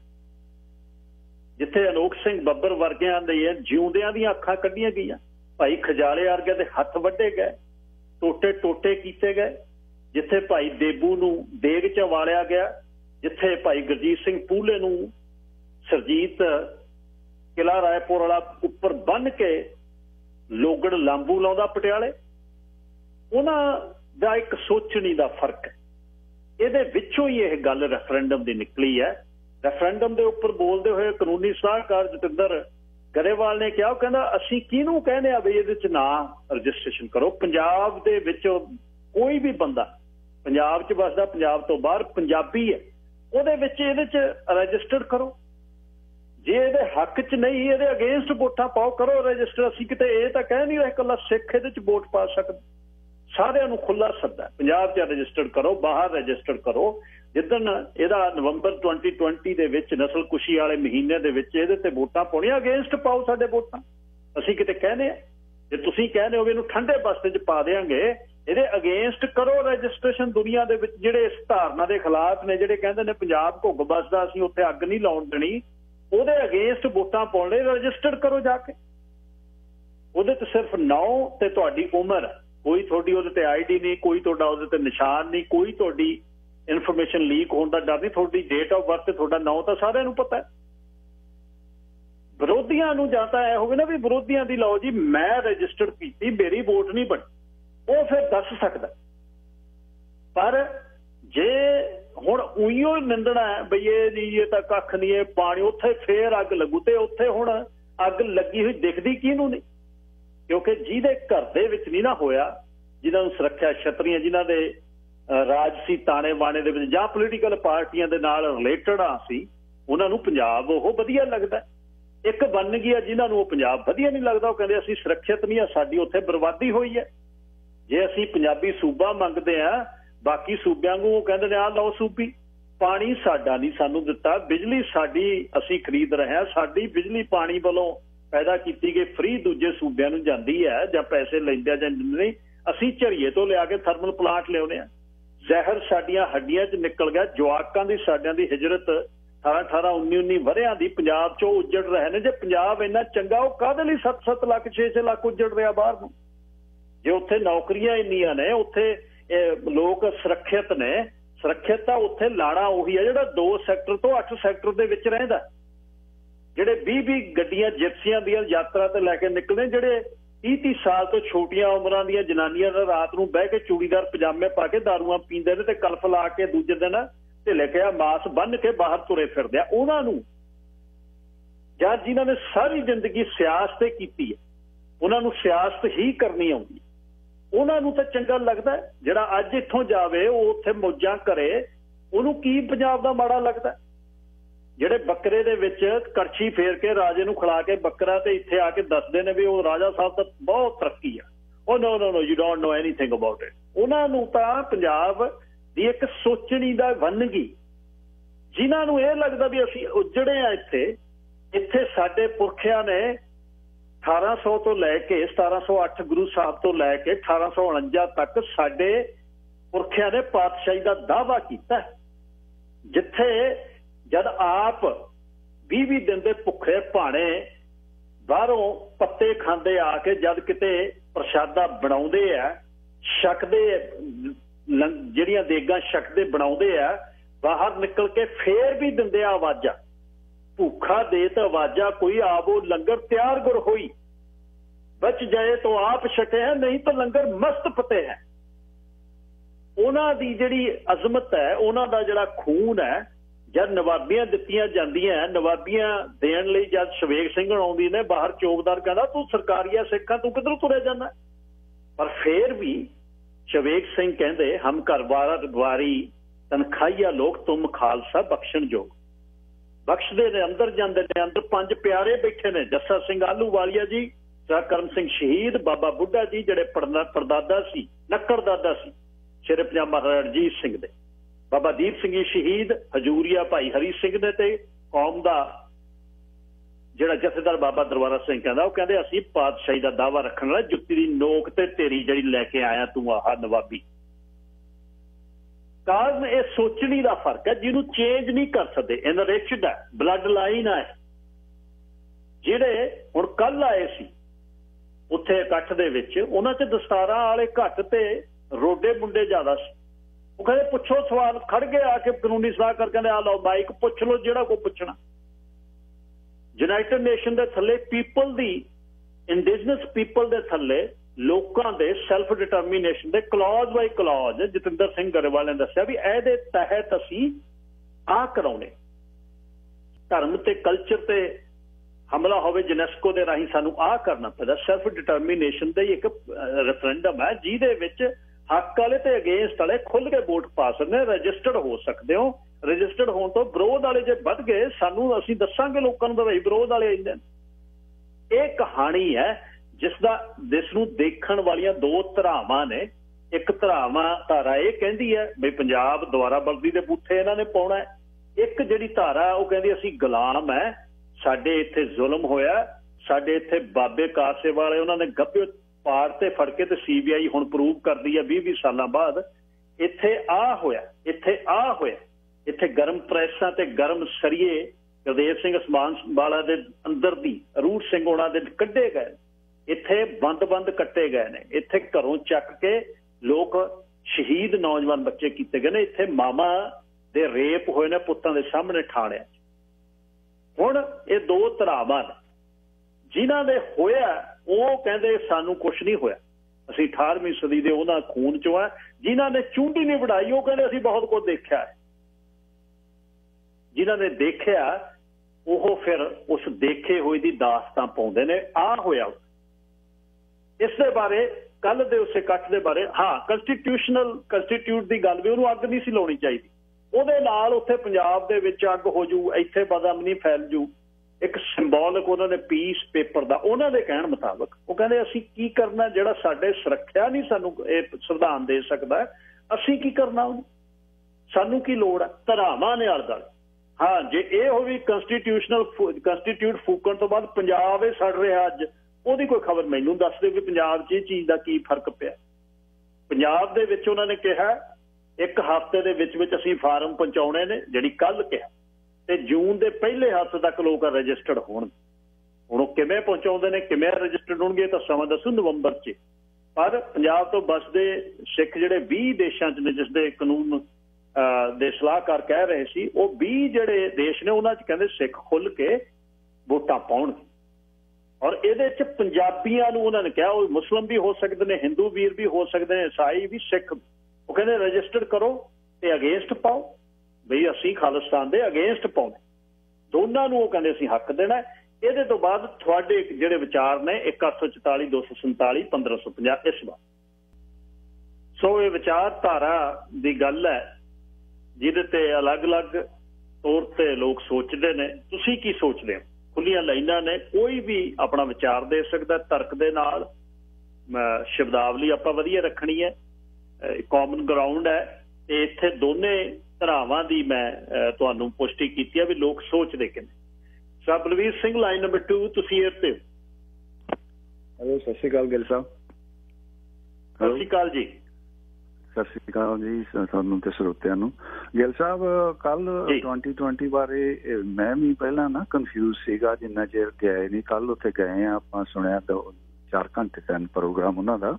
ਜਿੱਥੇ ਅਨੋਖ ਸਿੰਘ ਬੱਬਰ ਵਰਗਿਆਂ ਦੇ ਜਿਉਂਦਿਆਂ ਦੀਆਂ ਅੱਖਾਂ ਕੱਢੀਆਂ ਗਈਆਂ, ਭਾਈ ਖਜਾਲੇ ਵਰਗੇ ਦੇ ਹੱਥ ਵੱਢੇ ਗਏ, ਟੋਟੇ ਕੀਤੇ ਗਏ, ਜਿੱਥੇ ਭਾਈ ਦੇਬੂ ਨੂੰ ਦੇਗ 'ਚ ਉਬਾਲਿਆ ਗਿਆ, ਜਿੱਥੇ ਭਾਈ ਗੁਰਜੀਤ ਸਿੰਘ ਪੂਲੇ ਨੂੰ ਸਰਜੀਤ ਕਿਲਾ ਰਾਏਪੁਰ ਵਾਲਾ ਉੱਪਰ ਬੰਨ ਕੇ ਲੋਗੜ ਲਾਂਬੂ ਲਾਉਂਦਾ ਪਟਿਆਲੇ। ਉਹਨਾਂ ਦਾ ਇੱਕ ਸੋਚਣੀ ਦਾ ਫਰਕ ਹੈ। ਇਹਦੇ ਵਿੱਚੋਂ ਹੀ ਇਹ ਗੱਲ ਰੈਫਰੈਂਡਮ ਦੀ ਨਿਕਲੀ ਹੈ। ਰੈਫਰੈਂਡਮ ਦੇ ਉੱਪਰ ਬੋਲਦੇ ਹੋਏ ਕਾਨੂੰਨੀ ਸਲਾਹਕਾਰ ਜਤਿੰਦਰ ਗਰੇਵਾਲ ਨੇ ਕਿਹਾ, ਉਹ ਕਹਿੰਦਾ ਅਸੀਂ ਕਿਹਨੂੰ ਕਹਿੰਦੇ ਆ ਵੀ ਇਹਦੇ 'ਚ ਨਾ ਰਜਿਸਟ੍ਰੇਸ਼ਨ ਕਰੋ। ਪੰਜਾਬ ਦੇ ਵਿੱਚ ਕੋਈ ਵੀ ਬੰਦਾ ਪੰਜਾਬ 'ਚ ਵੱਸਦਾ, ਪੰਜਾਬ ਤੋਂ ਬਾਹਰ ਪੰਜਾਬੀ ਹੈ, ਉਹਦੇ ਵਿੱਚ ਇਹਦੇ 'ਚ ਰਜਿਸਟਰਡ ਕਰੋ। ਜੇ ਇਹਦੇ ਹੱਕ 'ਚ ਨਹੀਂ, ਇਹਦੇ ਅਗੇਂਸਟ ਵੋਟਾਂ ਪਾਓ, ਕਰੋ ਰਜਿਸਟਰ। ਅਸੀਂ ਕਿਤੇ ਇਹ ਤਾਂ ਕਹਿ ਨਹੀਂ ਰਹੇ ਇਕੱਲਾ ਸਿੱਖ ਇਹਦੇ 'ਚ ਵੋਟ ਪਾ ਸਕਦਾ, ਸਾਰਿਆਂ ਨੂੰ ਖੁੱਲ੍ਹਾ ਸੱਦਾ। ਪੰਜਾਬ 'ਚ ਰਜਿਸਟਰਡ ਕਰੋ, ਬਾਹਰ ਰਜਿਸਟਰਡ ਕਰੋ। ਜਿੱਦਣ ਇਹਦਾ ਨਵੰਬਰ 2020 ਦੇ ਵਿੱਚ ਨਸਲਕੁਸ਼ੀ ਵਾਲੇ ਮਹੀਨੇ ਦੇ ਵਿੱਚ ਇਹਦੇ ਤੇ ਵੋਟਾਂ ਪਾਉਣੀਆਂ, ਅਗੇਂਸਟ ਪਾਓ ਸਾਡੇ ਵੋਟਾਂ। ਅਸੀਂ ਕਿਤੇ ਕਹਿੰਦੇ ਆ, ਜੇ ਤੁਸੀਂ ਕਹਿੰਦੇ ਹੋ ਵੀ ਇਹਨੂੰ ਠੰਡੇ ਬਸਤੇ 'ਚ ਪਾ ਦੇਾਂਗੇ, ਇਹਦੇ ਅਗੇਂਸਟ ਕਰੋ ਰਜਿਸਟ੍ਰੇਸ਼ਨ। ਦੁਨੀਆ ਦੇ ਵਿੱਚ ਜਿਹੜੇ ਇਸ ਧਾਰਨਾ ਦੇ ਖਿਲਾਫ ਨੇ, ਜਿਹੜੇ ਕਹਿੰਦੇ ਨੇ ਪੰਜਾਬ ਘੁੱਗ ਬਸਦਾ, ਅਸੀਂ ਉੱਥੇ ਅੱਗ ਨਹੀਂ ਲਾਉਣ ਦੇਣੀ, ਉਹਦੇ ਅਗੇਂਸਟ ਵੋਟਾਂ ਪਾਉਣ ਲਈ ਰਜਿਸਟਰਡ ਕਰੋ ਜਾ ਕੇ। ਉਹਦੇ ਤੇ ਸਿਰਫ ਨਾਂ ਤੇ ਤੁਹਾਡੀ ਉਮਰ, ਕੋਈ ਤੁਹਾਡੀ ਉਹਦੇ ਤੇ ID ਨਹੀਂ, ਕੋਈ ਤੁਹਾਡਾ ਉਹਦੇ ਤੇ ਨਿਸ਼ਾਨ ਨਹੀਂ, ਕੋਈ ਤੁਹਾਡੀ ਇਨਫੋਰਮੇਸ਼ਨ ਲੀਕ ਹੋਣ ਦਾ ਡਰ ਨਹੀਂ, ਤੁਹਾਡੀ ਡੇਟ ਆਫ ਬਰਥ ਤੇ ਤੁਹਾਡਾ ਨਾਂ ਤਾਂ ਸਾਰਿਆਂ ਨੂੰ ਪਤਾ ਹੈ। ਵਿਰੋਧੀਆਂ ਨੂੰ ਜਾਂ ਤਾਂ ਇਹ ਹੋਵੇ ਨਾ ਵੀ ਵਿਰੋਧੀਆਂ ਦੀ ਲਓ ਜੀ ਮੈਂ ਰਜਿਸਟਰਡ ਕੀਤੀ, ਮੇਰੀ ਵੋਟ ਨਹੀਂ ਬਣੀ, ਉਹ ਫਿਰ ਦੱਸ ਸਕਦਾ। ਪਰ ਜੇ ਹੁਣ ਉਈਓ ਨਿੰਦਣਾ ਹੈ ਬਈ ਇਹ ਨਹੀਂ, ਇਹ ਤਾਂ ਕੱਖ ਨਹੀਂ, ਇਹ ਪਾਣੀ, ਉੱਥੇ ਫੇਰ ਅੱਗ ਲੱਗੂ। ਤੇ ਉੱਥੇ ਹੁਣ ਅੱਗ ਲੱਗੀ ਹੋਈ ਦਿਖਦੀ ਕਿਹਨੂੰ ਨਹੀਂ, ਕਿਉਂਕਿ ਜਿਹਦੇ ਘਰ ਦੇ ਵਿੱਚ ਨਹੀਂ ਨਾ ਹੋਇਆ, ਜਿਨ੍ਹਾਂ ਨੂੰ ਸੁਰੱਖਿਆ ਛਤਰੀਆਂ, ਜਿਨ੍ਹਾਂ ਦੇ ਰਾਜਸੀ ਤਾਣੇ ਬਾਣੇ ਦੇ ਵਿੱਚ ਜਾਂ ਪੋਲੀਟੀਕਲ ਪਾਰਟੀਆਂ ਦੇ ਨਾਲ ਰਿਲੇਟਡ ਆ ਸੀ, ਉਹਨਾਂ ਨੂੰ ਪੰਜਾਬ ਉਹ ਵਧੀਆ ਲੱਗਦਾ। ਇੱਕ ਬਣ ਗਿਆ ਜਿਨ੍ਹਾਂ ਨੂੰ ਉਹ ਪੰਜਾਬ ਵਧੀਆ ਨਹੀਂ ਲੱਗਦਾ, ਉਹ ਕਹਿੰਦੇ ਅਸੀਂ ਸੁਰੱਖਿਅਤ ਨਹੀਂ ਆ, ਸਾਡੀ ਉੱਥੇ ਬਰਬਾਦੀ ਹੋਈ ਹੈ। ਜੇ ਅਸੀਂ ਪੰਜਾਬੀ ਸੂਬਾ ਮੰਗਦੇ ਹਾਂ, ਬਾਕੀ ਸੂਬਿਆਂ ਨੂੰ ਉਹ ਕਹਿੰਦੇ ਨੇ ਆਹ ਲਓ ਸੂਬੀ, ਪਾਣੀ ਸਾਡਾ ਨਹੀਂ ਸਾਨੂੰ ਦਿੱਤਾ, ਬਿਜਲੀ ਸਾਡੀ ਅਸੀਂ ਖਰੀਦ ਰਹੇ ਹਾਂ, ਸਾਡੀ ਬਿਜਲੀ ਪਾਣੀ ਵੱਲੋਂ ਪੈਦਾ ਕੀਤੀ ਗਈ ਫ੍ਰੀ ਦੂਜੇ ਸੂਬਿਆਂ ਨੂੰ ਜਾਂਦੀ ਹੈ, ਜਾਂ ਪੈਸੇ ਲੈਂਦੇ ਆ ਜਾਂ ਨਹੀਂ। ਅਸੀਂ ਝਰੀਏ ਤੋਂ ਲਿਆ ਕੇ ਥਰਮਲ ਪਲਾਂਟ ਲਿਆਉਂਦੇ ਹਾਂ, ਜ਼ਹਿਰ ਸਾਡੀਆਂ ਹੱਡੀਆਂ 'ਚ ਨਿਕਲ ਗਿਆ, ਜਵਾਕਾਂ ਦੀ ਸਾਡਿਆਂ ਦੀ ਹਿਜਰਤ 18 19 ਵਰਿਆਂ ਦੀ ਪੰਜਾਬ 'ਚੋਂ ਉੱਜੜ ਰਹੇ ਨੇ। ਜੇ ਪੰਜਾਬ ਇੰਨਾ ਚੰਗਾ, ਉਹ ਕਾਹਦੇ ਲਈ 7-7 ਲੱਖ 6-6 ਲੱਖ ਉੱਜੜ ਰਿਹਾ ਬਾਹਰ ਨੂੰ? ਜੇ ਉੱਥੇ ਨੌਕਰੀਆਂ ਇੰਨੀਆਂ ਨੇ, ਉੱਥੇ ਲੋਕ ਸੁਰੱਖਿਅਤ ਨੇ। ਸੁਰੱਖਿਅਤ ਤਾਂ ਉੱਥੇ ਲਾਣਾ ਉਹੀ ਹੈ ਜਿਹੜਾ 2 ਸੈਕਟਰ ਤੋਂ 8 ਸੈਕਟਰ ਦੇ ਵਿੱਚ ਰਹਿੰਦਾ, ਜਿਹੜੇ 20 ਗੱਡੀਆਂ ਜਿਪਸੀਆਂ ਦੀਆਂ ਯਾਤਰਾ ਤੇ ਲੈ ਕੇ ਨਿਕਲਦੇ, ਜਿਹੜੇ 30 ਸਾਲ ਤੋਂ ਛੋਟੀਆਂ ਉਮਰਾਂ ਦੀਆਂ ਜਨਾਨੀਆਂ ਦਾ ਰਾਤ ਨੂੰ ਬਹਿ ਕੇ ਚੂੜੀਦਾਰ ਪਜਾਮੇ ਪਾ ਕੇ ਦਾਰੂਆਂ ਪੀਂਦੇ ਨੇ ਤੇ ਕਲਫ ਲਾ ਕੇ ਦੂਜੇ ਦਿਨ ਤੇ ਲੈ ਕੇ ਮਾਸ ਬੰਨ ਕੇ ਬਾਹਰ ਤੁਰੇ ਫਿਰਦੇ ਆ। ਉਹਨਾਂ ਨੂੰ, ਜਾਂ ਜਿਨ੍ਹਾਂ ਨੇ ਸਾਰੀ ਜ਼ਿੰਦਗੀ ਸਿਆਸਤ ਕੀਤੀ ਹੈ, ਉਹਨਾਂ ਨੂੰ ਸਿਆਸਤ ਹੀ ਕਰਨੀ ਆਉਂਦੀ, ਉਹਨਾਂ ਨੂੰ ਤਾਂ ਚੰਗਾ ਲੱਗਦਾ। ਜਿਹੜਾ ਅੱਜ ਇੱਥੋਂ ਜਾਵੇ ਉਹ ਉੱਥੇ ਮੌਜਾਂ ਕਰੇ, ਉਹਨੂੰ ਕੀ ਪੰਜਾਬ ਦਾ ਮਾੜਾ ਲੱਗਦਾ? ਜਿਹੜੇ ਬੱਕਰੇ ਦੇ ਵਿੱਚ ਕੜਛੀ ਫੇਰ ਕੇ ਰਾਜੇ ਨੂੰ ਖਿਲਾ ਕੇ ਬੱਕਰਾ ਤੇ ਇੱਥੇ ਆ ਕੇ ਦੱਸਦੇ ਨੇ ਵੀ ਉਹ ਰਾਜਾ ਸਾਹਿਬ ਤਾਂ ਬਹੁਤ ਤਰੱਕੀ ਆ, ਉਹ no you don't know anything about it. ਉਹਨਾਂ ਨੂੰ ਤਾਂ ਪੰਜਾਬ ਦੀ ਇੱਕ ਸੋਚਣੀ ਦਾ ਵੰਨਗੀ, ਜਿਨ੍ਹਾਂ ਨੂੰ ਇਹ ਲੱਗਦਾ ਵੀ ਅਸੀਂ ਉੱਜੜੇ ਆ ਇੱਥੇ ਸਾਡੇ ਪੁਰਖਿਆਂ ਨੇ 1800 ਤੋਂ ਲੈ ਕੇ 1708 ਗੁਰੂ ਸਾਹਿਬ ਤੋਂ ਲੈ ਕੇ 1849 ਤੱਕ ਸਾਡੇ ਪੁਰਖਿਆਂ ਨੇ ਪਾਤਸ਼ਾਹੀ ਦਾ ਦਾਅਵਾ ਕੀਤਾ, ਜਿੱਥੇ ਜਦ ਆਪ 20 ਦਿਨ ਦੇ ਭੁੱਖੇ ਭਾਣੇ ਬਾਹਰੋਂ ਪੱਤੇ ਖਾਂਦੇ ਆ ਕੇ, ਜਦ ਕਿਤੇ ਪ੍ਰਸ਼ਾਦਾ ਬਣਾਉਂਦੇ ਆ, ਛਕਦੇ, ਜਿਹੜੀਆਂ ਦੇਗਾਂ ਛਕਦੇ ਬਣਾਉਂਦੇ ਆ, ਬਾਹਰ ਨਿਕਲ ਕੇ ਫੇਰ ਵੀ ਦਿੰਦੇ ਆ ਆਵਾਜ਼ਾਂ, ਭੁੱਖਾ ਦੇ ਤਾਂ ਆਵਾਜ਼ਾਂ ਕੋਈ ਆਵੋ ਲੰਗਰ ਤਿਆਰ ਗੁਰ ਹੋਈ, ਬਚ ਜਾਏ ਤਾਂ ਆਪ ਛਕੇ ਹੈ, ਨਹੀਂ ਤਾਂ ਲੰਗਰ ਮਸਤ ਪਤੇ ਹੈ। ਉਹਨਾਂ ਦੀ ਜਿਹੜੀ ਅਜ਼ਮਤ ਹੈ, ਉਹਨਾਂ ਦਾ ਜਿਹੜਾ ਖੂਨ ਹੈ, ਜਦ ਨਵਾਬੀਆਂ ਦਿੱਤੀਆਂ ਜਾਂਦੀਆਂ, ਨਵਾਬੀਆਂ ਦੇਣ ਲਈ ਜਦ ਸ਼ਵੇਕ ਸਿੰਘ ਆਉਂਦੀ ਨੇ, ਬਾਹਰ ਚੌਕਦਾਰ ਕਹਿੰਦਾ ਤੂੰ ਸਰਕਾਰੀਆ ਸਿੱਖਾਂ, ਤੂੰ ਕਿੱਧਰੋਂ ਤੁਰਿਆ ਜਾਂਦਾ? ਪਰ ਫੇਰ ਵੀ ਸ਼ਵੇਕ ਸਿੰਘ ਕਹਿੰਦੇ ਹਮ ਘਰ ਵਾਰੀ ਤਨਖਾਹੀਆ ਲੋਕ ਤੁਮ ਖਾਲਸਾ ਬਖਸ਼ਣ ਜੋਗ। ਬਖਸ਼ਦੇ ਨੇ, ਅੰਦਰ ਜਾਂਦੇ ਨੇ। ਅੰਦਰ 5 ਪਿਆਰੇ ਬੈਠੇ ਨੇ, ਜੱਸਾ ਸਿੰਘ ਆਹਲੂਵਾਲੀਆ ਜੀ, ਕਰਮ ਸਿੰਘ ਸ਼ਹੀਦ, ਬਾਬਾ ਬੁੱਢਾ ਜੀ ਜਿਹੜੇ ਪੜਦਾਦਾ ਸੀ, ਨੱਕੜਦਾਦਾ ਸੀ ਸ਼ੇਰੇ ਪੰਜਾਬ ਮਹਾਰਾਜਾ ਰਣਜੀਤ ਸਿੰਘ ਦੇ, ਬਾਬਾ ਦੀਪ ਸਿੰਘ ਜੀ ਸ਼ਹੀਦ, ਹਜੂਰੀਆ ਭਾਈ ਹਰੀ ਸਿੰਘ ਨੇ, ਤੇ ਕੌਮ ਦਾ ਜਿਹੜਾ ਜਥੇਦਾਰ ਬਾਬਾ ਦਰਬਾਰਾ ਸਿੰਘ ਕਹਿੰਦਾ, ਉਹ ਕਹਿੰਦੇ ਅਸੀਂ ਪਾਤਸ਼ਾਹੀ ਦਾ ਦਾਅਵਾ ਰੱਖਣ ਵਾਲਾ, ਜੁੱਤੀ ਦੀ ਨੋਕ ਤੇ ਤੇਰੀ ਜਿਹੜੀ ਲੈ ਕੇ ਆਇਆ ਤੂੰ ਆਹ ਨਵਾਬੀ। ਕਾਰਨ ਇਹ ਸੋਚਣੀ ਦਾ ਫਰਕ ਹੈ, ਜਿਹਨੂੰ ਚੇਂਜ ਨਹੀਂ ਕਰ ਸਕਦੇ। ਇਨਰਿਚਡ ਹੈ, ਬਲੱਡ ਲਾਈਨ ਹੈ। ਜਿਹੜੇ ਹੁਣ ਕੱਲ ਆਏ ਸੀ ਉੱਥੇ ਇਕੱਠ ਦੇ ਵਿੱਚ, ਉਹਨਾਂ 'ਚ ਦਸਤਾਰਾਂ ਵਾਲੇ ਘੱਟ ਤੇ ਰੋਡੇ ਮੁੰਡੇ ਜ਼ਿਆਦਾ ਸੀ। ਉਹ ਕਹਿੰਦੇ ਪੁੱਛੋ ਸਵਾਲ, ਖੜ ਗਏ ਆ ਕੇ ਕਾਨੂੰਨੀ ਸਲਾਹਕਾਰ, ਕਹਿੰਦੇ ਆ ਲਓ ਮਾਈਕ, ਪੁੱਛ ਲਓ ਜਿਹੜਾ ਕੋਈ ਪੁੱਛਣਾ। ਯੂਨਾਈਟਿਡ ਨੇਸ਼ਨ ਦੇ ਥੱਲੇ ਪੀਪਲ ਦੀ, ਇੰਡੀਜਨਸ ਪੀਪਲ ਦੇ ਥੱਲੇ ਲੋਕਾਂ ਦੇ ਸੈਲਫ ਡਿਟਰਮੀਨੇਸ਼ਨ ਦੇ clause by clause, Jatinder Singh Grewal ਨੇ ਦੱਸਿਆ ਵੀ ਇਹਦੇ ਤਹਿਤ ਅਸੀਂ ਆਹ ਕਰਾਉਣੇ। ਧਰਮ ਤੇ ਕਲਚਰ ਤੇ ਹਮਲਾ ਹੋਵੇ ਯੂਨੈਸਕੋ ਦੇ ਰਾਹੀਂ ਸਾਨੂੰ ਆਹ ਕਰਨਾ ਪੈਂਦਾ। ਸੈਲਫ ਡਿਟਰਮੀਨੇਸ਼ਨ ਦਾ ਇੱਕ ਰੈਫਰੈਂਡਮ ਹੈ, ਜਿਹਦੇ ਵਿੱਚ ਹੱਕ ਵਾਲੇ ਤੇ ਅਗੇਂਸਟ ਵਾਲੇ ਖੁੱਲ੍ਹ ਕੇ ਵੋਟ ਪਾ ਸਕਦੇ ਨੇ, ਰਜਿਸਟਰਡ ਹੋ ਸਕਦੇ ਹੋ। ਰਜਿਸਟਰਡ ਹੋਣ ਤੋਂ ਵਿਰੋਧ ਵਾਲੇ ਜੇ ਵੱਧ ਗਏ, ਸਾਨੂੰ ਅਸੀਂ ਦੱਸਾਂਗੇ ਲੋਕਾਂ ਨੂੰ ਤਾਂ ਭਾਈ ਵਿਰੋਧ ਵਾਲੇ ਆਉਂਦੇ ਨੇ। ਇਹ ਕਹਾਣੀ ਹੈ ਜਿਸ ਨੂੰ ਦੇਖਣ ਵਾਲੀਆਂ 2 ਧਰਾਵਾਂ ਨੇ। ਇੱਕ ਧਾਰਾ ਇਹ ਕਹਿੰਦੀ ਹੈ ਵੀ ਪੰਜਾਬ ਦੁਆਰਾ ਬਲਦੀ ਦੇ ਬੂਥੇ ਇਹਨਾਂ ਨੇ ਪਾਉਣਾ। ਇੱਕ ਜਿਹੜੀ ਧਾਰਾ ਉਹ ਕਹਿੰਦੀ ਅਸੀਂ ਗੁਲਾਮ ਹੈ, ਸਾਡੇ ਇੱਥੇ ਜ਼ੁਲਮ ਹੋਇਆ, ਸਾਡੇ ਇੱਥੇ ਬਾਬੇ ਕਾਸੇ ਵਾਲੇ ਉਹਨਾਂ ਨੇ ਗੱਭੇ ਪਾੜ ਤੇ ਫੜ ਕੇ, ਤੇ CBI ਹੁਣ ਪ੍ਰੂਵ ਕਰਦੀ ਹੈ 20 ਸਾਲਾਂ ਬਾਅਦ ਇੱਥੇ ਆਹ ਹੋਇਆ, ਇੱਥੇ ਆਹ ਹੋਇਆ। ਇੱਥੇ ਗਰਮ ਪ੍ਰੈਸਾਂ ਤੇ ਗਰਮ ਸਰੀਏ ਗੁਰਦੇਵ ਸਿੰਘ ਅਸਮਾਨ ਵਾਲਾ ਦੇ ਅੰਦਰ ਦੀ, ਰੂਟ ਸਿੰਘ ਉਹਨਾਂ ਦੇ ਕੱਢੇ ਗਏ, ਇੱਥੇ ਬੰਦ ਕੱਟੇ ਗਏ ਨੇ, ਇੱਥੇ ਘਰੋਂ ਚੱਕ ਕੇ ਲੋਕ ਸ਼ਹੀਦ ਨੌਜਵਾਨ ਬੱਚੇ ਕੀਤੇ ਗਏ ਨੇ, ਇੱਥੇ ਮਾਮਾ ਦੇ ਰੇਪ ਹੋਏ ਨੇ ਪੁੱਤਾਂ ਦੇ ਸਾਹਮਣੇ ਠਾਣਿਆਂ 'ਚ। ਹੁਣ ਇਹ 2 ਧਰਾਵਾਂ ਨੇ, ਜਿਨ੍ਹਾਂ ਦੇ ਹੋਇਆ ਉਹ ਕਹਿੰਦੇ ਸਾਨੂੰ ਕੁਛ ਨਹੀਂ ਹੋਇਆ, ਅਸੀਂ 18ਵੀਂ ਸਦੀ ਦੇ ਉਹਨਾਂ ਖੂਨ 'ਚੋਂ ਆ। ਜਿਨ੍ਹਾਂ ਨੇ ਚੂੰਡੀ ਨਹੀਂ ਵੜਾਈ ਉਹ ਕਹਿੰਦੇ ਅਸੀਂ ਬਹੁਤ ਕੁਝ ਦੇਖਿਆ ਹੈ। ਜਿਨ੍ਹਾਂ ਨੇ ਦੇਖਿਆ ਉਹ ਫਿਰ ਉਸ ਦੇਖੇ ਹੋਏ ਦੀ ਦਾਸਤਾਂ ਪਾਉਂਦੇ ਨੇ, ਆਹ ਹੋਇਆ। ਇਸ ਦੇ ਬਾਰੇ ਕੱਲ ਦੇ ਉਸ ਇਕੱਠ ਦੇ ਬਾਰੇ, ਹਾਂ ਕੰਸਟੀਟਿਊਟ ਦੀ ਗੱਲ ਵੀ, ਉਹਨੂੰ ਅੱਗ ਨਹੀਂ ਸੀ ਲਾਉਣੀ ਚਾਹੀਦੀ। ਉਹਦੇ ਨਾਲ ਉੱਥੇ ਪੰਜਾਬ ਦੇ ਵਿੱਚ ਅੱਗ ਹੋ ਜੂ, ਇੱਥੇ ਬਦਅਮਨੀ ਫੈਲ ਜੂ। ਇੱਕ ਸਿੰਬੋਲਿਕ ਉਹਨਾਂ ਨੇ ਪੀਸ ਪੇਪਰ ਦਾ, ਉਹਨਾਂ ਦੇ ਕਹਿਣ ਮੁਤਾਬਕ ਉਹ ਕਹਿੰਦੇ ਅਸੀਂ ਕੀ ਕਰਨਾ, ਜਿਹੜਾ ਸਾਡੇ ਸੁਰੱਖਿਆ ਨਹੀਂ ਸਾਨੂੰ ਇਹ ਸੰਵਿਧਾਨ ਦੇ ਸਕਦਾ, ਅਸੀਂ ਕੀ ਕਰਨਾ, ਉਹਨੂੰ ਸਾਨੂੰ ਕੀ ਲੋੜ ਹੈ। ਧਰਾਵਾਂ ਨੇ ਆਲ-ਦੁਆਲੇ। ਹਾਂ, ਜੇ ਇਹ ਹੋਵੇ ਕੰਸਟੀਟਿਊਟ ਫੂਕਣ ਤੋਂ ਬਾਅਦ ਪੰਜਾਬ ਇਹ ਸੜ ਰਿਹਾ ਅੱਜ, ਉਹਦੀ ਕੋਈ ਖਬਰ ਮੈਨੂੰ ਦੱਸ ਦਿਓ ਕਿ ਪੰਜਾਬ 'ਚ ਇਹ ਚੀਜ਼ ਦਾ ਕੀ ਫਰਕ ਪਿਆ। ਪੰਜਾਬ ਦੇ ਵਿੱਚ ਉਹਨਾਂ ਨੇ ਕਿਹਾ 1 ਹਫ਼ਤੇ ਦੇ ਵਿੱਚ ਅਸੀਂ ਫਾਰਮ ਪਹੁੰਚਾਉਣੇ ਨੇ, ਜਿਹੜੀ ਕੱਲ ਕਿਹਾ ਤੇ ਜੂਨ ਦੇ ਪਹਿਲੇ ਹਫ਼ਤੇ ਤੱਕ ਲੋਕ ਰਜਿਸਟਰਡ ਹੋਣਗੇ। ਹੁਣ ਉਹ ਕਿਵੇਂ ਪਹੁੰਚਾਉਂਦੇ ਨੇ, ਕਿਵੇਂ ਰਜਿਸਟਰਡ ਹੋਣਗੇ, ਤਾਂ ਸਮਾਂ ਦੱਸੂ ਨਵੰਬਰ 'ਚ। ਪਰ ਪੰਜਾਬ ਤੋਂ ਵੱਸਦੇ ਸਿੱਖ ਜਿਹੜੇ 20 ਦੇਸ਼ਾਂ 'ਚ ਨੇ, ਜਿਸ ਦੇ ਕਾਨੂੰਨ ਦੇ ਸਲਾਹਕਾਰ ਕਹਿ ਰਹੇ ਸੀ, ਉਹ 20 ਜਿਹੜੇ ਦੇਸ਼ ਨੇ ਉਹਨਾਂ 'ਚ ਕਹਿੰਦੇ ਸਿੱਖ ਖੁੱਲ੍ਹ ਕੇ ਵੋਟਾਂ ਪਾਉਣਗੇ। ਔਰ ਇਹਦੇ 'ਚ ਪੰਜਾਬੀਆਂ ਨੂੰ ਉਹਨਾਂ ਨੇ ਕਿਹਾ, ਉਹ ਮੁਸਲਿਮ ਵੀ ਹੋ ਸਕਦੇ ਨੇ, ਹਿੰਦੂ ਵੀਰ ਵੀ ਹੋ ਸਕਦੇ ਨੇ, ਈਸਾਈ ਵੀ, ਸਿੱਖ ਵੀ। ਉਹ ਕਹਿੰਦੇ ਰਜਿਸਟਰ ਕਰੋ ਤੇ ਅਗੇਂਸਟ ਪਾਓ, ਬਈ ਅਸੀਂ ਖਾਲਿਸਤਾਨ ਦੇ ਅਗੇਂਸਟ ਪਾਉਣੇ। ਦੋਨਾਂ ਨੂੰ ਉਹ ਕਹਿੰਦੇ ਅਸੀਂ ਹੱਕ ਦੇਣਾ। ਇਹਦੇ ਤੋਂ ਬਾਅਦ ਤੁਹਾਡੇ ਜਿਹੜੇ ਵਿਚਾਰ ਨੇ 1844, 247, 1550 ਇਸ ਵਾਰ। ਸੋ ਇਹ ਵਿਚਾਰਧਾਰਾ ਦੀ ਗੱਲ ਹੈ ਜਿਹਦੇ ਤੇ ਅਲੱਗ-ਅਲੱਗ ਤੌਰ ਤੇ ਲੋਕ ਸੋਚਦੇ ਨੇ। ਤੁਸੀਂ ਕੀ ਸੋਚਦੇ ਹੋ? ਖੁੱਲੀਆਂ ਲਾਈਨਾਂ ਨੇ, ਕੋਈ ਵੀ ਆਪਣਾ ਵਿਚਾਰ ਦੇ ਸਕਦਾ ਤਰਕ ਦੇ ਨਾਲ। ਸ਼ਬਦਾਵਲੀ ਆਪਾਂ ਵਧੀਆ ਰੱਖਣੀ ਹੈ, ਕਾਮਨ ਗਰਾਊਂਡ ਹੈ, ਤੇ ਇੱਥੇ ਦੋਨੇ ਧਰਾਵਾਂ ਦੀ ਮੈਂ ਤੁਹਾਨੂੰ ਪੁਸ਼ਟੀ ਕੀਤੀ ਹੈ ਵੀ ਲੋਕ ਸੋਚਦੇ ਕਿਵੇਂ। Sir Balvir Singh, line number 2, ਤੁਸੀਂ ਇਹ ਤੇ। ਹੈਲੋ, ਸਤਿ ਸ਼੍ਰੀ ਅਕਾਲ ਗਿੱਲ ਸਾਹਿਬ। ਸਤਿ ਸ਼੍ਰੀ ਅਕਾਲ ਜੀ। ਸਤਿ ਸ਼੍ਰੀ ਅਕਾਲ ਜੀ ਤੁਹਾਨੂੰ ਤੇ ਸਰੋਤਿਆਂ ਨੂੰ। ਗਿੱਲ ਸਾਹਿਬ, ਕੱਲ 2020 ਬਾਰੇ ਮੈਂ ਵੀ ਪਹਿਲਾਂ ਨਾ ਕਨਫਿਊਜ਼ ਸੀਗਾ, ਜਿੰਨਾ ਚਿਰ ਗਏ ਨਹੀਂ। ਕੱਲ ਉੱਥੇ ਗਏ ਆ ਆਪਾਂ, ਸੁਣਿਆ 4 ਘੰਟੇ ਦਾ ਪ੍ਰੋਗਰਾਮ ਉਹਨਾਂ ਦਾ।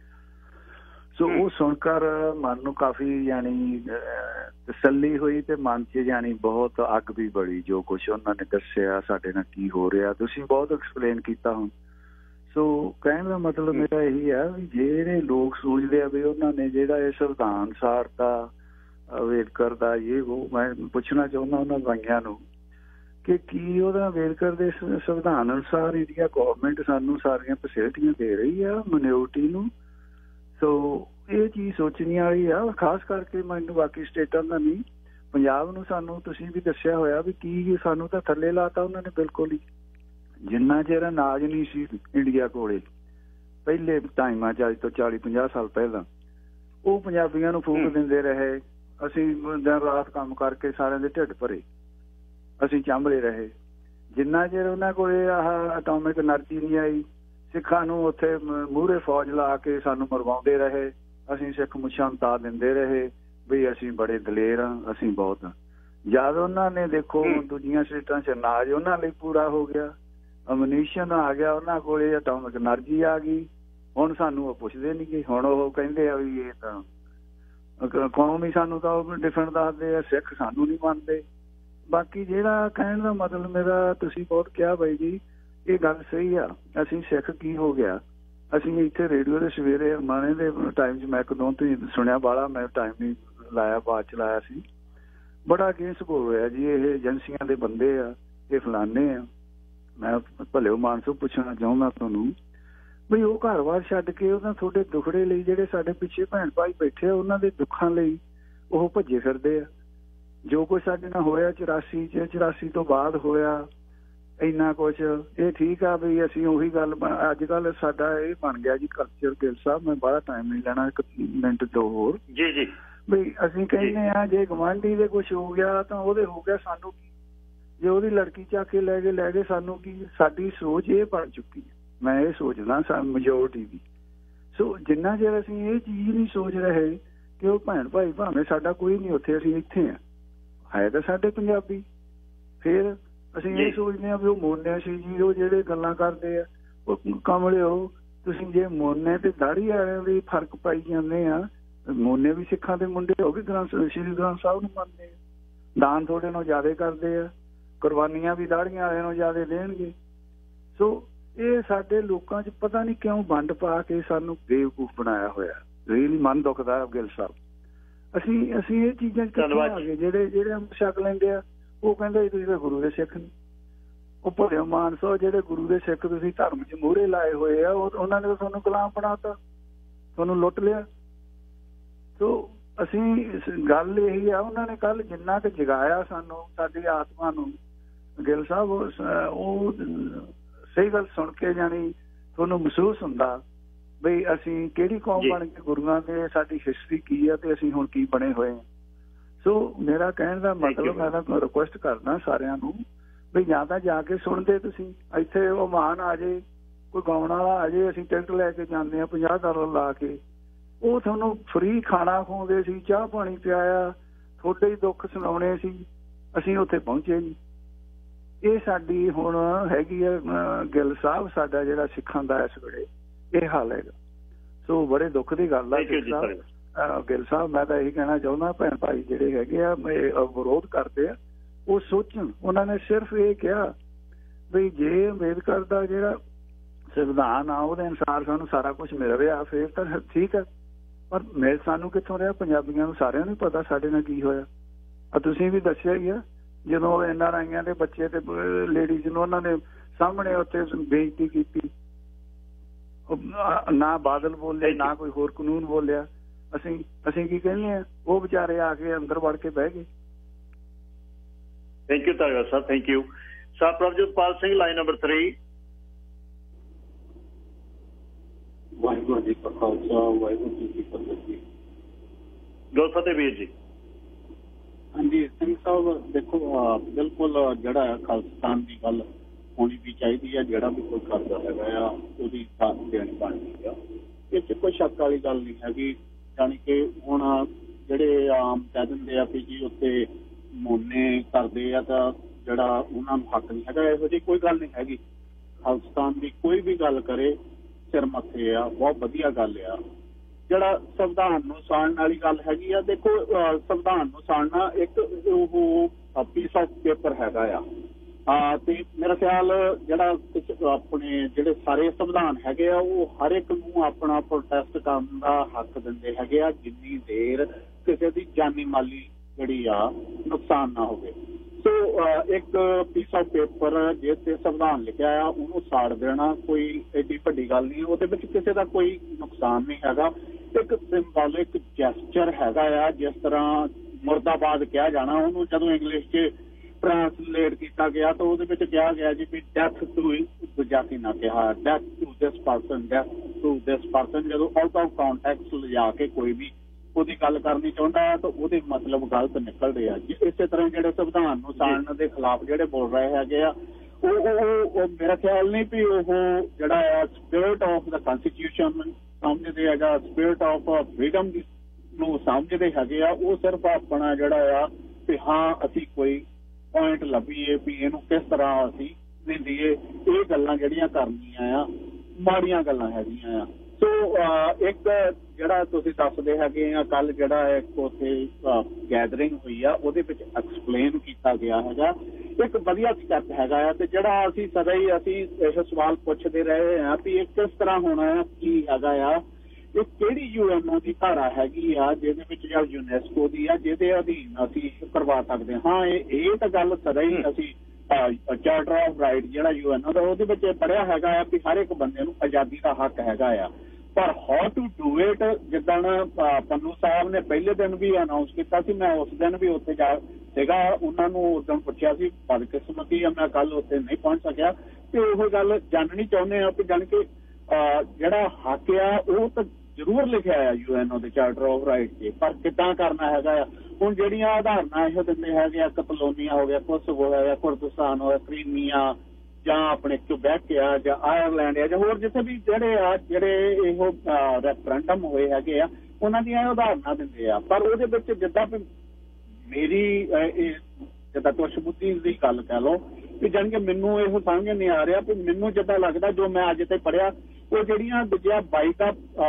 ਸੋ ਉਹ ਸੁਣकर ਮਨ ਨੂੰ ਕਾਫੀ ਯਾਨੀ ਤਸੱਲੀ ਹੋਈ ਤੇ ਮਨ 'ਚ ਯਾਨੀ ਬਹੁਤ ਅੱਗ ਵੀ ਬੜੀ। ਜੋ ਕੁਛ ਉਹਨਾਂ ਨੇ ਦੱਸਿਆ ਸਾਡੇ ਨਾਲ ਕੀ ਹੋ ਰਿਹਾ, ਤੁਸੀਂ ਬਹੁਤ ਐਕਸਪਲੇਨ ਕੀਤਾ ਹੁਣ। ਸੋ ਕਹਿਣ ਦਾ ਮਤਲਬ ਮੇਰਾ ਇਹੀ ਆ ਵੀ ਜਿਹੜੇ ਲੋਕ ਸੋਚਦੇ ਆ ਵੀ ਉਹਨਾਂ ਨੇ ਜਿਹੜਾ ਇਹ ਸੰਵਿਧਾਨ ਸਾਰ ਦਾ, ਅੰਬੇਦਕਰ ਦਾ, ਉਹ ਮੈਂ ਪੁੱਛਣਾ ਚਾਹੁੰਦਾ ਉਹਨਾਂ ਭਾਈਆਂ ਨੂੰ ਕਿ ਕੀ ਉਹਦਾ ਅੰਬੇਦਕਰ ਦੇ ਸੰਵਿਧਾਨ ਅਨੁਸਾਰ ਇੰਡੀਆ ਗੌਰਮੈਂਟ ਸਾਨੂੰ ਸਾਰੀਆਂ ਫੈਸਿਲਿਟੀਆਂ ਦੇ ਰਹੀ ਆ ਮਿਨੋਰਟੀ ਨੂੰ? ਸੋ ਇਹ ਚੀਜ਼ ਸੋਚਣੀ ਵਾਲੀ ਆ, ਖਾਸ ਕਰਕੇ ਮੈਨੂੰ ਬਾਕੀ ਸਟੇਟਾਂ ਦਾ ਨਹੀਂ, ਪੰਜਾਬ ਨੂੰ ਸਾਨੂੰ ਤੁਸੀਂ ਵੀ ਦੱਸਿਆ ਹੋਇਆ ਵੀ ਕੀ ਸਾਨੂੰ ਤਾਂ ਥੱਲੇ ਲਾਤਾ ਉਹਨਾਂ ਨੇ ਬਿਲਕੁਲ ਹੀ। ਜਿੰਨਾ ਚਿਰ ਅਨਾਜ ਨਹੀਂ ਸੀ ਇੰਡੀਆ ਕੋਲੇ ਪਹਿਲੇ ਟਾਈਮਾਂ 'ਚ, ਅੱਜ ਤੋਂ 40-50 ਸਾਲ ਪਹਿਲਾਂ, ਉਹ ਪੰਜਾਬੀਆਂ ਨੂੰ ਫੂਕ ਦਿੰਦੇ ਰਹੇ। ਅਸੀਂ ਦਿਨ ਰਾਤ ਕੰਮ ਕਰਕੇ ਸਾਰਿਆਂ ਦੇ ਢਿੱਡ ਭਰੇ, ਅਸੀਂ ਚਾਂਭਲੇ ਰਹੇ। ਜਿੰਨਾ ਚਿਰ ਉਹਨਾਂ ਕੋਲੇ ਆਹ ਐਟੋਮਿਕ ਐਨਰਜੀ ਨਹੀਂ ਆਈ, ਸਿੱਖਾਂ ਨੂੰ ਉੱਥੇ ਮੂਹਰੇ ਫੌਜ ਲਾ ਕੇ ਸਾਨੂੰ ਮਰਵਾਉਂਦੇ ਰਹੇ। ਅਸੀਂ ਸਿੱਖ ਮੁੱਛਾਂ ਉਤਾਰ ਦਿੰਦੇ ਰਹੇ ਵੀ ਅਸੀਂ ਬੜੇ ਦਲੇਰ ਹਾਂ, ਅਸੀਂ ਬਹੁਤ ਹਾਂ। ਜਦ ਉਹਨਾਂ ਨੇ ਦੇਖੋ ਦੂਜੀਆਂ ਸਟੇਟਾਂ 'ਚ ਅਨਾਜ ਉਹਨਾਂ ਲਈ ਪੂਰਾ ਹੋ ਗਿਆ, ਅਮਨੀਸ਼ਨ ਆ ਗਿਆ, ਉਹਨਾਂ ਕੋਲੇ ਐਟੋਮਿਕ ਐਨਰਜੀ ਆ ਗਈ, ਹੁਣ ਸਾਨੂੰ ਉਹ ਪੁੱਛਦੇ ਨਹੀਂ ਗੇ। ਹੁਣ ਉਹ ਕਹਿੰਦੇ ਆ ਵੀ ਇਹ ਤਾਂ ਕੌਮ ਹੀ ਸਾਨੂੰ ਤਾਂ ਉਹ ਡਿਫਰੈਂਟ ਦੱਸਦੇ ਆ, ਸਿੱਖ ਸਾਨੂੰ ਨਹੀਂ ਮੰਨਦੇ। ਬਾਕੀ ਜਿਹੜਾ ਕਹਿਣ ਦਾ ਮਤਲਬ ਮੇਰਾ, ਤੁਸੀਂ ਬਹੁਤ ਕਿਹਾ ਬਾਈ ਜੀ, ਇਹ ਗੱਲ ਸਹੀ ਆ। ਅਸੀਂ ਸਿੱਖ ਕੀ ਹੋ ਗਿਆ, ਅਸੀਂ ਇੱਥੇ ਰੇਡੀਓ ਦੇ ਸਵੇਰੇ ਮਾਣੇ ਦੇ ਟਾਈਮ 'ਚ ਮੈਂ ਇੱਕ ਦੋ ਤੁਸੀਂ ਸੁਣਿਆ ਬਾਹਲਾ, ਮੈਂ ਟਾਈਮ ਨਹੀਂ ਲਾਇਆ, ਬਾਅਦ 'ਚ ਲਾਇਆ ਸੀ। ਬੜਾ ਅਗੇਂਸਟ ਬੋਲ ਰਿਹਾ ਜੀ, ਇਹ ਏਜੰਸੀਆਂ ਦੇ ਬੰਦੇ ਆ, ਇਹ ਫਲਾਨੇ ਆ। ਮੈਂ ਭਲਿਓ ਮਾਨਸੋ ਪੁੱਛਣਾ ਚਾਹੁੰਦਾ ਤੁਹਾਨੂੰ ਬਈ ਉਹ ਘਰ-ਬਾਰ ਛੱਡ ਕੇ ਉਹਨਾਂ ਤੁਹਾਡੇ ਦੁਖੜੇ ਲਈ, ਜਿਹੜੇ ਸਾਡੇ ਪਿੱਛੇ ਭੈਣ ਭਾਈ ਬੈਠੇ ਆ, ਉਹਨਾਂ ਦੇ ਦੁੱਖਾਂ ਲਈ ਉਹ ਭੱਜੇ ਫਿਰਦੇ ਆ। ਜੋ ਕੁਛ ਸਾਡੇ ਨਾਲ ਹੋਇਆ 84 'ਚ, 84 ਤੋਂ ਬਾਅਦ ਹੋਇਆ ਇੰਨਾ ਕੁਛ, ਇਹ ਠੀਕ ਆ ਵੀ ਅਸੀਂ ਉਹੀ ਗੱਲ ਅੱਜ ਕੱਲ੍ਹ ਸਾਡਾ ਇਹ ਬਣ ਗਿਆ ਜੀ ਕਲਚਰ। ਗਿੱਲ ਸਾਹਿਬ, ਮੈਂ ਬੜਾ ਟਾਈਮ ਨਹੀਂ ਲੈਣਾ, 1 ਮਿੰਟ 2 ਹੋਰ ਜੀ ਜੀ। ਬਈ ਅਸੀਂ ਕਹਿੰਦੇ ਆ ਜੇ ਗੁਆਂਢੀ ਦੇ ਕੁਛ ਹੋ ਗਿਆ ਤਾਂ ਉਹਦੇ ਹੋ ਗਿਆ, ਸਾਨੂੰ ਕੀ? ਜੇ ਉਹਦੀ ਲੜਕੀ ਚੱਕ ਕੇ ਲੈ ਗਏ ਸਾਨੂੰ ਕੀ? ਸਾਡੀ ਸੋਚ ਇਹ ਬਣ ਚੁੱਕੀ ਹੈ, ਮੈਂ ਇਹ ਸੋਚਦਾ ਮੈਜੋਰਟੀ ਦੀ। ਸੋ ਜਿੰਨਾ ਚਿਰ ਅਸੀਂ ਇਹ ਚੀਜ਼ ਨਹੀਂ ਸੋਚ ਰਹੇ ਕਿ ਉਹ ਭੈਣ ਭਾਈ ਭਾਵੇਂ ਸਾਡਾ ਕੋਈ ਨਹੀਂ ਉੱਥੇ, ਅਸੀਂ ਇੱਥੇ ਹੈ ਤਾਂ ਸਾਡੇ ਪੰਜਾਬੀ, ਫਿਰ ਅਸੀਂ ਇਹ ਸੋਚਦੇ ਹਾਂ ਵੀ ਉਹ ਮੋਨੇ ਸੀ ਜੀ, ਉਹ ਜਿਹੜੇ ਗੱਲਾਂ ਕਰਦੇ ਆ ਉਹ ਕਮਲਿਓ। ਤੁਸੀਂ ਜੇ ਮੋਨੇ ਤੇ ਦਾੜੀ ਵਾਲਿਆਂ ਦੀ ਫਰਕ ਪਾਈ ਜਾਂਦੇ ਆ, ਮੋਨੇ ਵੀ ਸਿੱਖਾਂ ਦੇ ਮੁੰਡੇ ਹੋ ਗਏ, ਸ਼੍ਰੀ ਗ੍ਰੰਥ ਸਾਹਿਬ ਨੂੰ ਮੰਨਦੇ ਆ, ਦਾਨ ਥੋੜੇ ਨੂੰ ਜ਼ਿਆਦਾ ਕਰਦੇ ਆ, ਕੁਰਬਾਨੀਆਂ ਵੀ ਦਾੜੀਆਂ ਵਾਲਿਆਂ ਨੂੰ ਜ਼ਿਆਦਾ ਦੇਣਗੇ। ਸੋ ਇਹ ਸਾਡੇ ਲੋਕਾਂ 'ਚ ਪਤਾ ਨਹੀਂ ਕਿਉਂ ਵੰਡ ਪਾ ਕੇ ਸਾਨੂੰ ਬੇਵਕੂਫ ਬਣਾਇਆ ਹੋਇਆ। ਰੀਅਲੀ ਮਨ ਦੁਖਦਾ ਗਿੱਲ ਸਾਹਿਬ। ਅਸੀਂ ਇਹ ਚੀਜ਼ਾਂ ਜਿਹੜੇ ਛਕ ਲੈਂਦੇ ਆ, ਉਹ ਕਹਿੰਦੇ ਤੁਸੀਂ ਤਾਂ ਗੁਰੂ ਦੇ ਸਿੱਖ ਨਹੀਂ। ਉਹ ਭਲੇ ਮਾਨਸੋ, ਜਿਹੜੇ ਗੁਰੂ ਦੇ ਸਿੱਖ ਤੁਸੀਂ ਧਰਮ 'ਚ ਮੂਹਰੇ ਲਾਏ ਹੋਏ ਆ, ਉਹਨਾਂ ਨੇ ਤਾਂ ਤੁਹਾਨੂੰ ਗੁਲਾਮ ਬਣਾਤਾ, ਤੁਹਾਨੂੰ ਲੁੱਟ ਲਿਆ। ਸੋ ਅਸੀਂ ਗੱਲ ਇਹੀ ਆ, ਉਹਨਾਂ ਨੇ ਕੱਲ ਜਿੰਨਾ ਕੁ ਜਗਾਇਆ ਸਾਨੂੰ, ਸਾਡੀ ਆਤਮਾ ਨੂੰ, ਗਿੱਲ ਸਾਹਿਬ, ਉਹ ਸਹੀ ਗੱਲ ਸੁਣ ਕੇ ਜਾਣੀ ਤੁਹਾਨੂੰ ਮਹਿਸੂਸ ਹੁੰਦਾ ਬਈ ਅਸੀਂ ਕਿਹੜੀ ਕੌਮ ਬਣ ਕੇ ਗੁਰੂਆਂ ਦੇ, ਸਾਡੀ ਹਿਸਟਰੀ ਕੀ ਆ ਤੇ ਅਸੀਂ ਹੁਣ ਕੀ ਬਣੇ ਹੋਏ ਹਾਂ। ਸੋ ਮੇਰਾ ਕਹਿਣ ਦਾ ਮਤਲਬ, ਮੈਂ ਤਾਂ ਰਿਕੁਐਸਟ ਕਰਦਾ ਸਾਰਿਆਂ ਨੂੰ ਵੀ ਜਾਂ ਤਾਂ ਜਾ ਕੇ ਸੁਣਦੇ ਤੁਸੀਂ, ਇੱਥੇ ਉਹ ਮਹਾਨ ਆ ਜੇ, ਕੋਈ ਗਾਉਣ ਵਾਲਾ ਆ ਜੇ, ਅਸੀਂ ਟਿਕਟ ਲੈ ਕੇ ਜਾਂਦੇ ਹਾਂ $50 ਲਾ ਕੇ, ਉਹ ਤੁਹਾਨੂੰ ਫਰੀ ਖਾਣਾ ਖਵਾਉਂਦੇ ਸੀ, ਚਾਹ ਪਾਣੀ ਪਿਆਇਆ, ਤੁਹਾਡੇ ਹੀ ਦੁੱਖ ਸੁਣਾਉਣੇ ਸੀ, ਅਸੀਂ ਉੱਥੇ ਪਹੁੰਚੇ ਨਹੀਂ। ਇਹ ਸਾਡੀ ਹੁਣ ਹੈਗੀ ਆ ਗਿੱਲ ਸਾਹਿਬ, ਸਾਡਾ ਜਿਹੜਾ ਸਿੱਖਾਂ ਦਾ ਇਸ ਵੇਲੇ ਇਹ ਹਾਲ ਹੈਗਾ। ਸੋ ਬੜੇ ਦੁੱਖ ਦੀ ਗੱਲ ਆ ਗਿੱਲ ਸਾਹਿਬ। ਮੈਂ ਤਾਂ ਇਹੀ ਕਹਿਣਾ ਚਾਹੁੰਦਾ, ਭੈਣ ਭਾਈ ਜਿਹੜੇ ਹੈਗੇ ਆ ਵਿਰੋਧ ਕਰਦੇ ਆ, ਉਹ ਸੋਚਣ। ਉਹਨਾਂ ਨੇ ਸਿਰਫ ਇਹ ਕਿਹਾ ਵੀ ਜੇ ਅੰਬੇਦਕਰ ਦਾ ਜਿਹੜਾ ਸੰਵਿਧਾਨ ਆ ਉਹਦੇ ਅਨੁਸਾਰ ਸਾਨੂੰ ਸਾਰਾ ਕੁਝ ਮਿਲ ਰਿਹਾ ਫਿਰ ਤਾਂ ਠੀਕ ਹੈ, ਪਰ ਮਿਲ ਸਾਨੂੰ ਕਿੱਥੋਂ ਰਿਹਾ? ਪੰਜਾਬੀਆਂ ਨੂੰ ਸਾਰਿਆਂ ਨੂੰ ਪਤਾ ਸਾਡੇ ਨਾਲ ਕੀ ਹੋਇਆ। ਤੁਸੀਂ ਵੀ ਦੱਸਿਆ ਹੀ ਆ, ਜਦੋਂ NRIਆਂ ਦੇ ਬੱਚੇ ਤੇ ਲੇਡੀਜ਼ ਨੂੰ ਉਹਨਾਂ ਨੇ ਸਾਹਮਣੇ ਉੱਥੇ ਬੇਇੱਜ਼ਤੀ ਕੀਤੀ, ਨਾ ਬਾਦਲ ਬੋਲੇ ਨਾ ਕੋਈ ਹੋਰ ਕਾਨੂੰਨ ਬੋਲਿਆ। ਅਸੀਂ ਕੀ ਕਹਿੰਦੇ ਆ, ਉਹ ਵਿਚਾਰੇ ਆ ਕੇ ਅੰਦਰ ਵੜ ਕੇ ਬਹਿ ਗਏ। Thank you Dhaliwal Sahib, thank you sir. Prabhjotpal Singh, line number 3। Waheguru ji ਕਾ ਖਾਲਸਾ, ਵਾਹਿਗੁਰੂ ਜੀ ਕੀ ਫਤਿਹ ਜੀ। ਗੁਰ ਫਤਿਹ ਵੀਰ ਜੀ। ਹਾਂਜੀ ਸਿੰਘ ਸਾਹਿਬ, ਦੇਖੋ ਬਿਲਕੁਲ ਜਿਹੜਾ ਖਾਲਿਸਤਾਨ ਦੀ ਗੱਲ ਹੋਣੀ ਵੀ ਚਾਹੀਦੀ ਹੈ। ਜਿਹੜਾ ਵੀ ਕੋਈ ਕਰਦਾ ਹੈਗਾ ਆ ਉਹਦੀ ਸਾਥ ਦੇਣੀ ਬਣਦੀ ਆ, ਇਹ 'ਚ ਕੋਈ ਸ਼ੱਕ ਵਾਲੀ ਗੱਲ ਨਹੀਂ ਹੈਗੀ। ਜਾਣੀ ਕਿ ਹੁਣ ਜਿਹੜੇ ਆਮ ਕਹਿ ਦਿੰਦੇ ਆ ਵੀ ਜੀ ਉੱਥੇ ਮੋਨੇ ਕਰਦੇ ਆ ਤਾਂ ਜਿਹੜਾ ਉਹਨਾਂ ਨੂੰ ਹੱਕ ਨਹੀਂ ਹੈਗਾ, ਇਹੋ ਜਿਹੀ ਕੋਈ ਗੱਲ ਨਹੀਂ ਹੈਗੀ। ਖਾਲਿਸਤਾਨ ਦੀ ਕੋਈ ਵੀ ਗੱਲ ਕਰੇ ਸਿਰ ਮੱਥੇ ਆ, ਬਹੁਤ ਵਧੀਆ ਗੱਲ ਆ। ਜਿਹੜਾ ਸੰਵਿਧਾਨ ਨੂੰ ਸਾੜਨ ਵਾਲੀ ਗੱਲ ਹੈਗੀ ਆ, ਦੇਖੋ ਸੰਵਿਧਾਨ ਨੂੰ ਸਾੜਨਾ ਇੱਕ ਉਹ ਪੀਸ ਆਫ ਪੇਪਰ ਹੈਗਾ ਆ, ਤੇ ਮੇਰਾ ਖਿਆਲ ਜਿਹੜਾ ਆਪਣੇ ਜਿਹੜੇ ਸਾਰੇ ਸੰਵਿਧਾਨ ਹੈਗੇ ਆ ਉਹ ਹਰ ਇੱਕ ਨੂੰ ਆਪਣਾ ਪ੍ਰੋਟੈਸਟ ਕਰਨ ਦਾ ਹੱਕ ਦਿੰਦੇ ਹੈਗੇ ਆ, ਜਿੰਨੀ ਦੇਰ ਕਿਸੇ ਦੀ ਜਾਨੀ ਮਾਲੀ ਜਿਹੜੀ ਆ ਨੁਕਸਾਨ ਨਾ ਹੋਵੇ। ਸੋ ਇੱਕ ਪੀਸ ਆਫ ਪੇਪਰ ਜਿਸ ਤੇ ਸੰਵਿਧਾਨ ਲਿਖਿਆ ਆ ਉਹਨੂੰ ਸਾੜ ਦੇਣਾ ਕੋਈ ਐਡੀ ਵੱਡੀ ਗੱਲ ਨਹੀਂ, ਉਹਦੇ ਵਿੱਚ ਕਿਸੇ ਦਾ ਕੋਈ ਨੁਕਸਾਨ ਨਹੀਂ ਹੈਗਾ। ਇੱਕ ਸਿੰਬੋਲਿਕ ਜੈਸਚਰ ਹੈਗਾ ਆ, ਜਿਸ ਤਰ੍ਹਾਂ ਮੁਰਦਾਬਾਦ ਕਿਹਾ ਜਾਣਾ, ਉਹਨੂੰ ਜਦੋਂ ਇੰਗਲਿਸ਼ 'ਚ ਟ੍ਰਾਂਸਲੇਟ ਕੀਤਾ ਗਿਆ ਤਾਂ ਉਹਦੇ ਵਿੱਚ ਕਿਹਾ ਗਿਆ ਜੀ ਵੀ ਡੈਥ ਟੂ ਗੁਜਾਤੀ ਨਾ ਕਿਹਾ, death to this person, death to this person. ਜਦੋਂ ਆਊਟ ਆਫ ਕਾਂਟੈਕਸਟ ਲਿਜਾ ਕੇ ਕੋਈ ਵੀ ਉਹਦੀ ਗੱਲ ਕਰਨੀ ਚਾਹੁੰਦਾ ਹੈ ਤਾਂ ਉਹਦੇ ਮਤਲਬ ਗਲਤ ਨਿਕਲਦੇ ਆ। ਇਸੇ ਤਰ੍ਹਾਂ ਜਿਹੜੇ ਸੰਵਿਧਾਨ ਨੂੰ ਸਾੜਨ ਦੇ ਖਿਲਾਫ ਜਿਹੜੇ ਬੋਲ ਰਹੇ ਹੈਗੇ ਆ ਉਹ ਮੇਰਾ ਖਿਆਲ ਨਹੀਂ ਵੀ ਉਹ ਜਿਹੜਾ ਆ ਸਪਿਰਿਟ ਆਫ ਦਾ ਕਨਸਟੀਟਿਊਸ਼ਨ ਸਮਝਦੇ ਹੈਗਾ, ਸਪਿਰਿਟ ਆਫ ਫਰੀਡਮ ਨੂੰ ਸਮਝਦੇ ਹੈਗੇ ਆ। ਉਹ ਸਿਰਫ ਆਪਣਾ ਜਿਹੜਾ ਆ ਵੀ ਹਾਂ ਅਸੀਂ ਕੋਈ ਪੁਆਇੰਟ ਲੱਭੀਏ ਵੀ ਇਹਨੂੰ ਕਿਸ ਤਰ੍ਹਾਂ ਅਸੀਂ ਦਿੰਦੀਏ, ਇਹ ਗੱਲਾਂ ਜਿਹੜੀਆਂ ਕਰਨੀਆਂ ਆ ਮਾੜੀਆਂ ਗੱਲਾਂ ਹੈਗੀਆਂ ਆ। ਸੋ ਇੱਕ ਜਿਹੜਾ ਤੁਸੀਂ ਦੱਸਦੇ ਹੈਗੇ ਆ ਕੱਲ ਜਿਹੜਾ ਇੱਕ ਉੱਥੇ ਗੈਦਰਿੰਗ ਹੋਈ ਆ ਉਹਦੇ ਵਿੱਚ ਐਕਸਪਲੇਨ ਕੀਤਾ ਗਿਆ ਹੈਗਾ, ਇੱਕ ਵਧੀਆ ਸਟੈਪ ਹੈਗਾ ਆ। ਤੇ ਜਿਹੜਾ ਅਸੀਂ ਸਦਾ ਹੀ ਅਸੀਂ ਇਹ ਸਵਾਲ ਪੁੱਛਦੇ ਰਹੇ ਹਾਂ ਵੀ ਇਹ ਕਿਸ ਤਰ੍ਹਾਂ ਹੋਣਾ ਆ, ਕੀ ਹੈਗਾ ਆ, ਇਹ ਕਿਹੜੀ UNO ਦੀ ਧਾਰਾ ਹੈਗੀ ਆ ਜਿਹਦੇ ਵਿੱਚ ਜਾਂ UNESCO ਦੀ ਆ ਜਿਹਦੇ ਅਧੀਨ ਅਸੀਂ ਕਰਵਾ ਸਕਦੇ ਹਾਂ। ਇਹ ਤਾਂ ਗੱਲ ਸਦਾ ਹੀ ਅਸੀਂ ਚਾਰਟਰ ਆਫ ਰਾਈਟ ਜਿਹੜਾ UNO ਦਾ ਉਹਦੇ ਵਿੱਚ ਪੜ੍ਹਿਆ ਹੈਗਾ ਆ ਵੀ ਹਰ ਇੱਕ ਬੰਦੇ ਨੂੰ ਆਜ਼ਾਦੀ ਦਾ ਹੱਕ ਹੈਗਾ ਆ, ਪਰ ਹਾਊ ਟੂ ਡੂ ਇਟ ਜਿੱਦਣ ਪੰਨੂ ਸਾਹਿਬ ਨੇ ਪਹਿਲੇ ਦਿਨ ਵੀ ਅਨਾਊਂਸ ਕੀਤਾ ਸੀ, ਮੈਂ ਉਸ ਦਿਨ ਵੀ ਉੱਥੇ ਜਾ ਸੀਗਾ, ਉਹਨਾਂ ਨੂੰ ਉਦੋਂ ਪੁੱਛਿਆ ਸੀ, ਬਦਕਿਸਮਤੀ ਆ ਮੈਂ ਕੱਲ ਉੱਥੇ ਨਹੀਂ ਪਹੁੰਚ ਸਕਿਆ। ਤੇ ਉਹ ਗੱਲ ਜਾਣਨੀ ਚਾਹੁੰਦੇ ਆ ਕਿ ਜਾਣ ਕੇ ਜਿਹੜਾ ਹੱਕ ਆ ਉਹ ਤਾਂ ਜ਼ਰੂਰ ਲਿਖਿਆ ਆ UNO ਦੇ ਚਾਰਟਰ ਆਫ ਰਾਈਟ 'ਚ, ਪਰ ਕਿੱਦਾਂ ਕਰਨਾ ਹੈਗਾ ਆ। ਹੁਣ ਜਿਹੜੀਆਂ ਉਦਾਹਰਨਾਂ ਇਹੋ ਦਿੰਦੇ ਹੈਗੇ ਆ, ਕਤਲੋਨੀਆ ਹੋ ਗਿਆ, ਕੋਸੋਵੋ ਹੋ ਗਿਆ, ਕੁਰਦਿਸਤਾਨ ਹੋ ਗਿਆ, ਕ੍ਰੀਮੀਆ ਜਾਂ ਆਪਣੇ ਕੁਬੈਕ ਆ ਜਾਂ ਆਇਰਲੈਂਡ ਆ ਜਾਂ ਹੋਰ ਜਿੱਥੇ ਵੀ ਜਿਹੜੇ ਇਹੋ ਰੈਫਰੈਂਡਮ ਹੋਏ ਹੈਗੇ ਆ ਉਹਨਾਂ ਦੀਆਂ ਉਦਾਹਰਨਾਂ ਦਿੰਦੇ ਆ। ਪਰ ਉਹਦੇ ਵਿੱਚ ਜਿੱਦਾਂ ਮੇਰੀ ਜਿੱਦਾਂ ਤੁਸ਼ਬੁੱਧੀ ਦੀ ਗੱਲ ਕਹਿ ਲਓ ਵੀ ਜਾਣੀ ਕਿ ਮੈਨੂੰ ਇਹੋ ਸਮਝ ਨਹੀਂ ਆ ਰਿਹਾ ਵੀ ਮੈਨੂੰ ਜਿੱਦਾਂ ਲੱਗਦਾ ਜੋ ਮੈਂ ਅੱਜ ਤੇ ਪੜ੍ਹਿਆ ਉਹ ਜਿਹੜੀਆਂ ਦੂਜਾ ਬਾਈ ਦਾ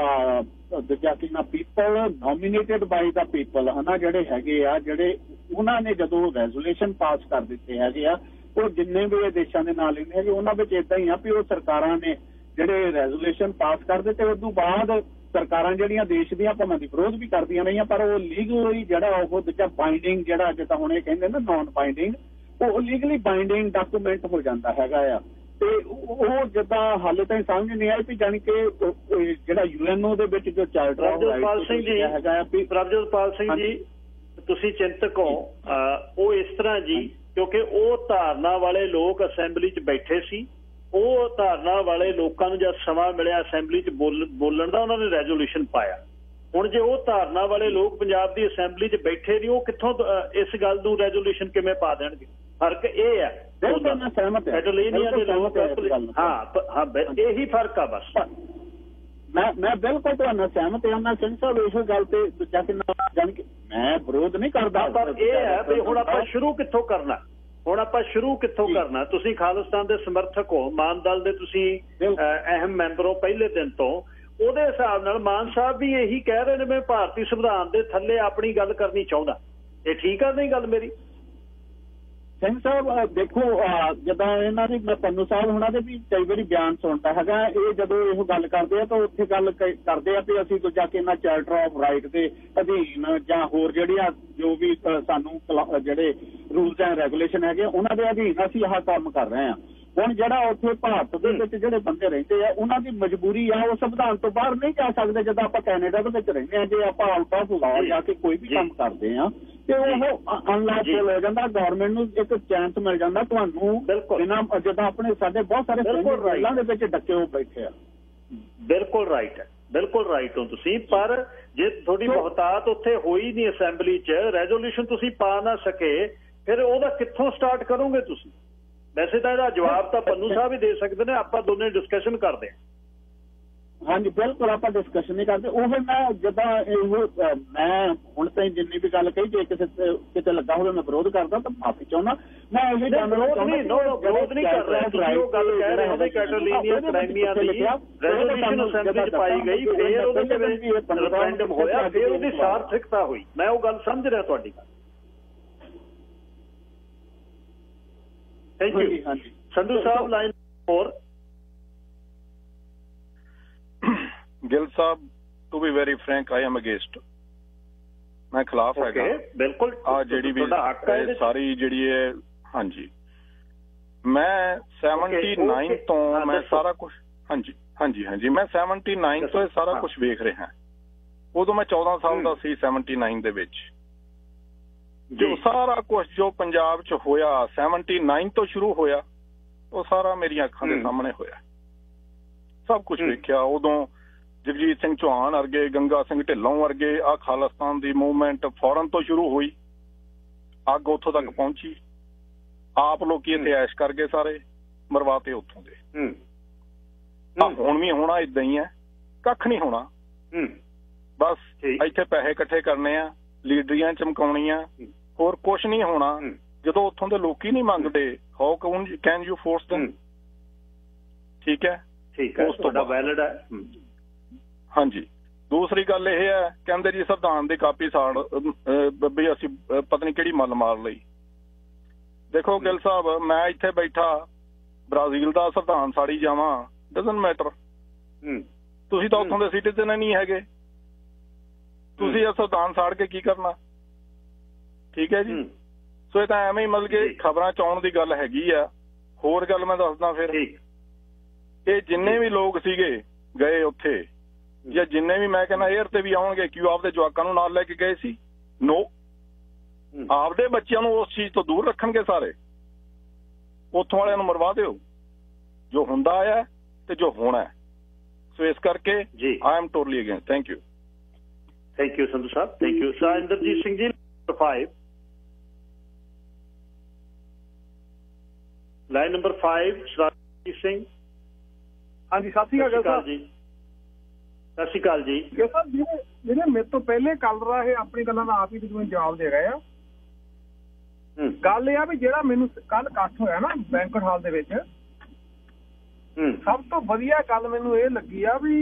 ਦੂਜਾ ਕੀ ਨਾ ਪੀਪਲ ਨੋਮੀਨੇਟਡ ਬਾਈ ਦਾ ਪੀਪਲ ਹਨਾ ਜਿਹੜੇ ਹੈਗੇ ਆ, ਜਿਹੜੇ ਉਹਨਾਂ ਨੇ ਜਦੋਂ ਰੈਜ਼ੋਲੂਸ਼ਨ ਪਾਸ ਕਰ ਦਿੱਤੇ ਹੈਗੇ ਆ ਉਹ ਜਿੰਨੇ ਵੀ ਦੇਸ਼ਾਂ ਦੇ ਨਾਲ ਲੈਂਦੇ ਹੈਗੇ ਉਹਨਾਂ ਵਿੱਚ ਏਦਾਂ ਹੀ ਆ ਵੀ ਉਹ ਸਰਕਾਰਾਂ ਨੇ ਜਿਹੜੇ ਰੈਜ਼ੋਲੂਸ਼ਨ ਪਾਸ ਕਰ ਦਿੱਤੇ ਉਸ ਤੋਂ ਬਾਅਦ ਸਰਕਾਰਾਂ ਜਿਹੜੀਆਂ ਦੇਸ਼ ਦੀਆਂ ਭਾਵੇਂ ਦੀ ਵਿਰੋਧ ਵੀ ਕਰਦੀਆਂ ਰਹੀਆਂ ਪਰ ਉਹ ਲੀਗਲੀ ਜਿਹੜਾ ਉਹ ਦੂਜਾ ਬਾਈਂਡਿੰਗ ਜਿਹੜਾ ਜਿੱਦਾਂ ਹੁਣ ਇਹ ਕਹਿੰਦੇ ਨਾ ਨੌਨ ਬਾਈਂਡਿੰਗ ਉਹ ਲੀਗਲੀ ਬਾਈਂਡਿੰਗ ਡਾਕੂਮੈਂਟ ਹੋ ਜਾਂਦਾ ਹੈਗਾ ਆ। ਤੇ ਉਹ ਜਿੱਦਾਂ ਹਾਲੇ ਤਾਂ ਸਮਝ ਨਹੀਂ ਆਈ ਵੀ ਜਾਣੀ ਕਿ ਜਿਹੜਾ UNO ਦੇ ਵਿੱਚ ਜੋ ਚਾਰਟਰ ਆਫ ਰਾਈਟਸ ਹੈਗਾ ਆ। ਪ੍ਰਭਜੋਤਪਾਲ ਸਿੰਘ ਜੀ ਤੁਸੀਂ ਚਿੰਤਕ ਹੋ ਉਹ ਇਸ ਤਰ੍ਹਾਂ ਜੀ ਕਿਉਂਕਿ ਉਹ ਧਾਰਨਾ ਵਾਲੇ ਲੋਕ ਅਸੈਂਬਲੀ 'ਚ ਬੈਠੇ ਸੀ, ਉਹ ਧਾਰਨਾ ਵਾਲੇ ਲੋਕਾਂ ਨੂੰ ਜਦ ਸਮਾਂ ਮਿਲਿਆ ਅਸੈਂਬਲੀ 'ਚ ਬੋਲਣ ਦਾ ਉਹਨਾਂ ਨੇ ਰੈਜ਼ੋਲੂਸ਼ਨ ਪਾਇਆ। ਹੁਣ ਜੇ ਉਹ ਧਾਰਨਾ ਵਾਲੇ ਲੋਕ ਪੰਜਾਬ ਦੀ ਅਸੈਂਬਲੀ 'ਚ ਬੈਠੇ ਨਹੀਂ ਉਹ ਕਿੱਥੋਂ ਇਸ ਗੱਲ ਨੂੰ ਰੈਜ਼ੋਲੂਸ਼ਨ ਕਿਵੇਂ ਪਾ ਦੇਣਗੇ? ਫਰਕ ਇਹ ਹੈ ਇਹੀ ਫਰਕ ਆ ਬਸ। ਮੈਂ ਬਿਲਕੁਲ ਤੁਹਾਡੇ ਨਾਲ ਸਹਿਮਤ ਹਾਂ। ਮੈਂ ਸਿੰਘ ਸਾਹਿਬ ਇਸ ਗੱਲ ਤੇ ਦੂਜਾ ਕਿ ਜਾਣ ਕੇ ਮੈਂ ਵਿਰੋਧ ਨਹੀਂ ਕਰਦਾ, ਪਰ ਇਹ ਹੈ ਵੀ ਹੁਣ ਆਪਾਂ ਸ਼ੁਰੂ ਕਿੱਥੋਂ ਕਰਨਾ? ਕਰਨਾ? ਤੁਸੀਂ ਖਾਲਿਸਤਾਨ ਦੇ ਸਮਰਥਕ ਹੋ, ਮਾਨ ਦਲ ਦੇ ਤੁਸੀਂ ਅਹਿਮ ਮੈਂਬਰ ਹੋ ਪਹਿਲੇ ਦਿਨ ਤੋਂ। ਉਹਦੇ ਹਿਸਾਬ ਨਾਲ ਮਾਨ ਸਾਹਿਬ ਵੀ ਇਹੀ ਕਹਿ ਰਹੇ ਨੇ ਮੈਂ ਭਾਰਤੀ ਸੰਵਿਧਾਨ ਦੇ ਥੱਲੇ ਆਪਣੀ ਗੱਲ ਕਰਨੀ ਚਾਹੁੰਦਾ। ਇਹ ਠੀਕ ਆ ਨਹੀਂ ਗੱਲ ਮੇਰੀ? ਸਿੰਘ ਸਾਹਿਬ ਦੇਖੋ, ਜਿੱਦਾਂ ਇਹਨਾਂ ਦੀ ਮੈਂ ਪੰਨੂ ਸਾਹਿਬ ਹੁਣਾਂ ਦੇ ਵੀ ਕਈ ਵਾਰੀ ਬਿਆਨ ਸੁਣਦਾ ਹੈਗਾ, ਇਹ ਜਦੋਂ ਇਹ ਗੱਲ ਕਰਦੇ ਆ ਤਾਂ ਉੱਥੇ ਗੱਲ ਕਰਦੇ ਆ ਵੀ ਅਸੀਂ ਤੋਂ ਜਾ ਕੇ ਇਹਨਾਂ ਚਾਰਟਰ ਆਫ ਰਾਈਟ ਦੇ ਅਧੀਨ ਜਾਂ ਹੋਰ ਜਿਹੜੀਆਂ ਜੋ ਵੀ ਸਾਨੂੰ ਜਿਹੜੇ ਰੂਲਸ ਐਂਡ ਰੈਗੂਲੇਸ਼ਨ ਹੈਗੇ ਉਹਨਾਂ ਦੇ ਅਧੀਨ ਅਸੀਂ ਆਹ ਕੰਮ ਕਰ ਰਹੇ ਹਾਂ। ਹੁਣ ਜਿਹੜਾ ਉੱਥੇ ਭਾਰਤ ਦੇ ਵਿੱਚ ਜਿਹੜੇ ਬੰਦੇ ਰਹਿੰਦੇ ਆ ਉਹਨਾਂ ਦੀ ਮਜਬੂਰੀ ਆ, ਉਹ ਸੰਵਿਧਾਨ ਤੋਂ ਬਾਹਰ ਨਹੀਂ ਜਾ ਸਕਦੇ। ਜਦੋਂ ਆਪਾਂ ਕੈਨੇਡਾ ਦੇ ਵਿੱਚ ਰਹਿੰਦੇ ਹਾਂ, ਜੇ ਆਪਾਂ ਆਊਟ ਆਫ ਲਾਅ ਜਾ ਕੇ ਕੋਈ ਵੀ ਕੰਮ ਕਰਦੇ ਆ ਤੇ ਉਹ ਅਨਲੌਫੁਲ ਹੋ ਜਾਂਦਾ। ਗਵਰਨਮੈਂਟ ਨੂੰ ਇੱਕ ਚਾਂਸ ਮਿਲ ਜਾਂਦਾ ਤੁਹਾਨੂੰ ਬਿਨਾਂ, ਜਦੋਂ ਆਪਣੇ ਸਾਡੇ ਬਹੁਤ ਸਾਰੇ ਜੇਲ੍ਹਾਂ ਦੇ ਵਿੱਚ ਡੱਕੇ ਹੋ ਬੈਠੇ ਆ। ਬਿਲਕੁਲ ਰਾਈਟ ਹੈ, ਬਿਲਕੁਲ ਰਾਈਟ ਹੋ ਤੁਸੀਂ। ਪਰ ਜੇ ਤੁਹਾਡੀ ਮੁਹਤਾਤ ਉੱਥੇ ਹੋਈ ਨਹੀਂ ਅਸੈਂਬਲੀ 'ਚ, ਰੈਜ਼ੋਲੂਸ਼ਨ ਤੁਸੀਂ ਪਾ ਨਾ ਸਕੇ, ਫਿਰ ਉਹਦਾ ਕਿੱਥੋਂ ਸਟਾਰਟ ਕਰੋਗੇ ਤੁਸੀਂ? ਵੈਸੇ ਤਾਂ ਇਹਦਾ ਜਵਾਬ ਤਾਂ ਪੰਨੂ ਸਾਹਿਬ ਹੀ ਦੇ ਸਕਦੇ ਨੇ, ਆਪਾਂ ਦੋਨੇ ਡਿਸਕਸ਼ਨ ਕਰਦੇ ਹਾਂ। ਹਾਂਜੀ ਬਿਲਕੁਲ, ਆਪਾਂ ਡਿਸਕਸ਼ਨ ਨਹੀਂ ਕਰਦੇ। ਉਹ ਫਿਰ ਮੈਂ ਜਿੱਦਾਂ ਮੈਂ ਹੁਣ ਤਾਈਂ ਜਿੰਨੀ ਵੀ ਗੱਲ ਕਹੀ, ਜੇ ਕਿਤੇ ਲੱਗਾ ਹੋਵੇ ਮੈਂ ਵਿਰੋਧ ਕਰਦਾ ਤਾਂ ਮਾਫੀ ਚਾਹੁੰਦਾ। ਮੈਂ ਇਹ ਵਿਰੋਧ ਨਹੀਂ ਕਰ ਰਿਹਾ, ਤੁਸੀਂ ਉਹ ਗੱਲ ਕਹਿ ਰਹੇ ਹੋ ਕੈਟਾਲੋਨੀਆ ਕ੍ਰਾਈਮੀਆ ਦੀ ਰੈਜ਼ੋਲੂਸ਼ਨ ਅਸੈਂਬਲੀ 'ਚ ਪਾਈ ਗਈ, ਫਿਰ ਉਹਦੇ ਤੇ ਰੈਫਰੈਂਡਮ ਹੋਇਆ, ਫਿਰ ਉਹਦੀ ਸਾਰਥਕਤਾ ਹੋਈ। ਮੈਂ ਉਹ ਗੱਲ ਸਮਝ ਰਿਹਾ ਤੁਹਾਡੀ ਗੱਲ। Thank you. Sandhu Sahib line 4। Gill Sahib, to be very frank, I am against. ਮੈਂ ਖਿਲਾਫ ਹੈਗਾ ਬਿਲਕੁਲ। ਆ ਜਿਹੜੀ ਵੀ ਸਾਰੀ ਜਿਹੜੀ ਹੈ, ਹਾਂਜੀ ਮੈਂ 79 ਤੋਂ ਮੈਂ ਸਾਰਾ ਕੁਛ, ਹਾਂਜੀ ਮੈਂ 79 ਤੋਂ ਇਹ ਸਾਰਾ ਕੁਛ ਵੇਖ ਰਿਹਾ। ਉਦੋਂ ਮੈਂ 14 ਸਾਲ ਦਾ ਸੀ 79 ਦੇ ਵਿੱਚ। ਜੋ ਸਾਰਾ ਕੁਛ ਜੋ ਪੰਜਾਬ 'ਚ ਹੋਇਆ 79 ਤੋਂ ਸ਼ੁਰੂ ਹੋਇਆ, ਉਹ ਸਾਰਾ ਮੇਰੀਆਂ ਅੱਖਾਂ ਦੇ ਸਾਹਮਣੇ ਹੋਇਆ। ਸਭ ਕੁਛ ਵੇਖਿਆ। ਉਦੋਂ ਜਗਜੀਤ ਸਿੰਘ ਚੌਹਾਨ ਵਰਗੇ, ਗੰਗਾ ਸਿੰਘ ਢਿੱਲੋਂ ਵਰਗੇ, ਆ ਖਾਲਿਸਤਾਨ ਦੀ ਮੂਵਮੈਂਟ ਫੌਰਨ ਤੋਂ ਸ਼ੁਰੂ ਹੋਈ, ਅੱਗ ਉੱਥੋਂ ਤੱਕ ਪਹੁੰਚੀ। ਆਪ ਲੋਕੀ ਇੱਥੇ ਐਸ਼ ਕਰ ਗਏ, ਸਾਰੇ ਮਰਵਾਤੇ ਉੱਥੋਂ ਦੇ। ਹੁਣ ਵੀ ਹੋਣਾ ਏਦਾਂ ਹੀ ਹੈ, ਕੱਖ ਨਹੀਂ ਹੋਣਾ। ਬਸ ਇੱਥੇ ਪੈਸੇ ਇਕੱਠੇ ਕਰਨੇ ਆ, ਲੀਡਰੀਆਂ ਚਮਕਾਉਣੀਆਂ, ਹੋਰ ਕੁਛ ਨਹੀਂ ਹੋਣਾ। ਜਦੋਂ ਉੱਥੋਂ ਦੇ ਲੋਕੀ ਨਹੀਂ ਮੰਗਦੇ, how can you force them? ਠੀਕ ਹੈ, ਉਸ ਤੋਂ ਬਾਅਦ ਵੈਲਿਡ ਹੈ। ਹਾਂਜੀ, ਦੂਸਰੀ ਗੱਲ ਇਹ ਹੈ, ਕਹਿੰਦੇ ਜੀ ਸੰਵਿਧਾਨ ਦੀ ਕਾਪੀ ਸਾੜ ਵੀ ਅਸੀਂ ਪਤਾ ਨਹੀਂ ਕਿਹੜੀ ਮੱਲ ਮਾਰ ਲਈ। ਦੇਖੋ ਗਿੱਲ ਸਾਹਿਬ, ਮੈਂ ਇੱਥੇ ਬੈਠਾ ਬ੍ਰਾਜ਼ੀਲ ਦਾ ਸੰਵਿਧਾਨ ਸਾੜੀ ਜਾਵਾਂ, ਡਜ਼ਨਟ ਮੈਟਰ। ਤੁਸੀਂ ਤਾਂ ਉੱਥੋਂ ਦੇ ਸਿਟੀਜ਼ਨ ਨਹੀਂ ਹੈਗੇ, ਤੁਸੀਂ ਇਹ ਸੰਵਿਧਾਨ ਸਾੜ ਕੇ ਕੀ ਕਰਨਾ? ਠੀਕ ਹੈ ਜੀ। ਸੋ ਇਹ ਤਾਂ ਐਵੇਂ ਹੀ ਮਤਲਬ ਕਿ ਖਬਰਾਂ ਚ ਆਉਣ ਦੀ ਗੱਲ ਹੈਗੀ ਆ। ਹੋਰ ਗੱਲ ਮੈਂ ਦੱਸਦਾ ਫਿਰ, ਇਹ ਜਿੰਨੇ ਵੀ ਲੋਕ ਸੀਗੇ ਗਏ ਉੱਥੇ, ਜਾਂ ਜਿੰਨੇ ਵੀ ਮੈਂ ਕਹਿੰਦਾ 에ਅਰ ਤੇ ਵੀ ਆਉਣਗੇ, ਕਿਉਂ ਆਪਦੇ ਜਵਾਕਾਂ ਨੂੰ ਨਾਲ ਲੈ ਕੇ ਗਏ ਸੀ? ਨੋ। ਆਪਦੇ ਬੱਚਿਆਂ ਨੂੰ ਉਸ ਚੀਜ਼ ਤੋਂ ਦੂਰ ਰੱਖਣਗੇ ਸਾਰੇ। ਉੱਥੋਂ ਵਾਲਿਆਂ ਨੂੰ ਮਰਵਾ ਦਿਓ ਜੋ ਹੁੰਦਾ ਆ ਤੇ ਜੋ ਹੋਣਾ। ਸੋ ਇਸ ਕਰਕੇ I am totally against. Thank you. Thank you Sandhu Sahib, thank you. Inderjit Singh ji, 5 line number 5, Surjit Singh. ਹਾਂਜੀ, ਸਤਿ ਸ਼੍ਰੀ ਅਕਾਲ ਜੀ। ਸਤਿ ਸ਼੍ਰੀ ਅਕਾਲ ਜੀ। ਜਿਹੜੇ ਮੇਰੇ ਤੋਂ ਪਹਿਲੇ ਕੱਲ ਰਹੇ ਆਪਣੀ ਗੱਲਾਂ ਦਾ ਆਪ ਹੀ ਤੁਸੀਂ ਜਵਾਬ ਦੇ ਰਹੇ ਆ। ਗੱਲ ਇਹ ਆ ਵੀ ਜਿਹੜਾ ਮੈਨੂੰ ਕੱਲ ਇਕੱਠ ਹੋਇਆ ਨਾ ਬੈਂਕਟ ਹਾਲ ਦੇ ਵਿੱਚ, ਸਭ ਤੋਂ ਵਧੀਆ ਗੱਲ ਮੈਨੂੰ ਇਹ ਲੱਗੀ ਆ ਵੀ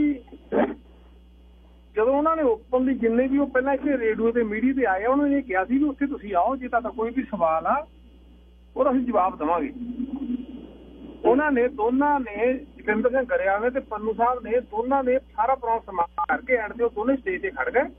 ਜਦੋਂ ਉਹਨਾਂ ਨੇ ਓਪਨਲੀ ਜਿੰਨੇ ਵੀ ਉਹ ਪਹਿਲਾਂ ਇੱਥੇ ਰੇਡੀਓ ਤੇ ਮੀਡੀਆ ਤੇ ਆਏ, ਉਹਨਾਂ ਨੇ ਕਿਹਾ ਸੀ ਵੀ ਉੱਥੇ ਤੁਸੀਂ ਆਓ, ਜੇ ਤੁਹਾਡਾ ਕੋਈ ਵੀ ਸਵਾਲ ਆ ਉਹਦਾ ਅਸੀਂ ਜਵਾਬ ਦੇਵਾਂਗੇ। ਉਹਨਾਂ ਨੇ ਦੋਨਾਂ ਨੇ, ਜਗਿੰਦਰ ਸਿੰਘ ਗਰੇਵਾਲ ਤੇ ਪੰਨੂ ਸਾਹਿਬ ਨੇ, ਦੋਨਾਂ ਨੇ ਸਾਰਾ ਪ੍ਰੋਗਰਾਮ ਸਮਾਪਤ ਕਰਕੇ ਐਂਡ ਤੇ ਉਹ ਦੋਨੇ ਸਟੇਜ ਤੇ ਖੜ ਗਏ।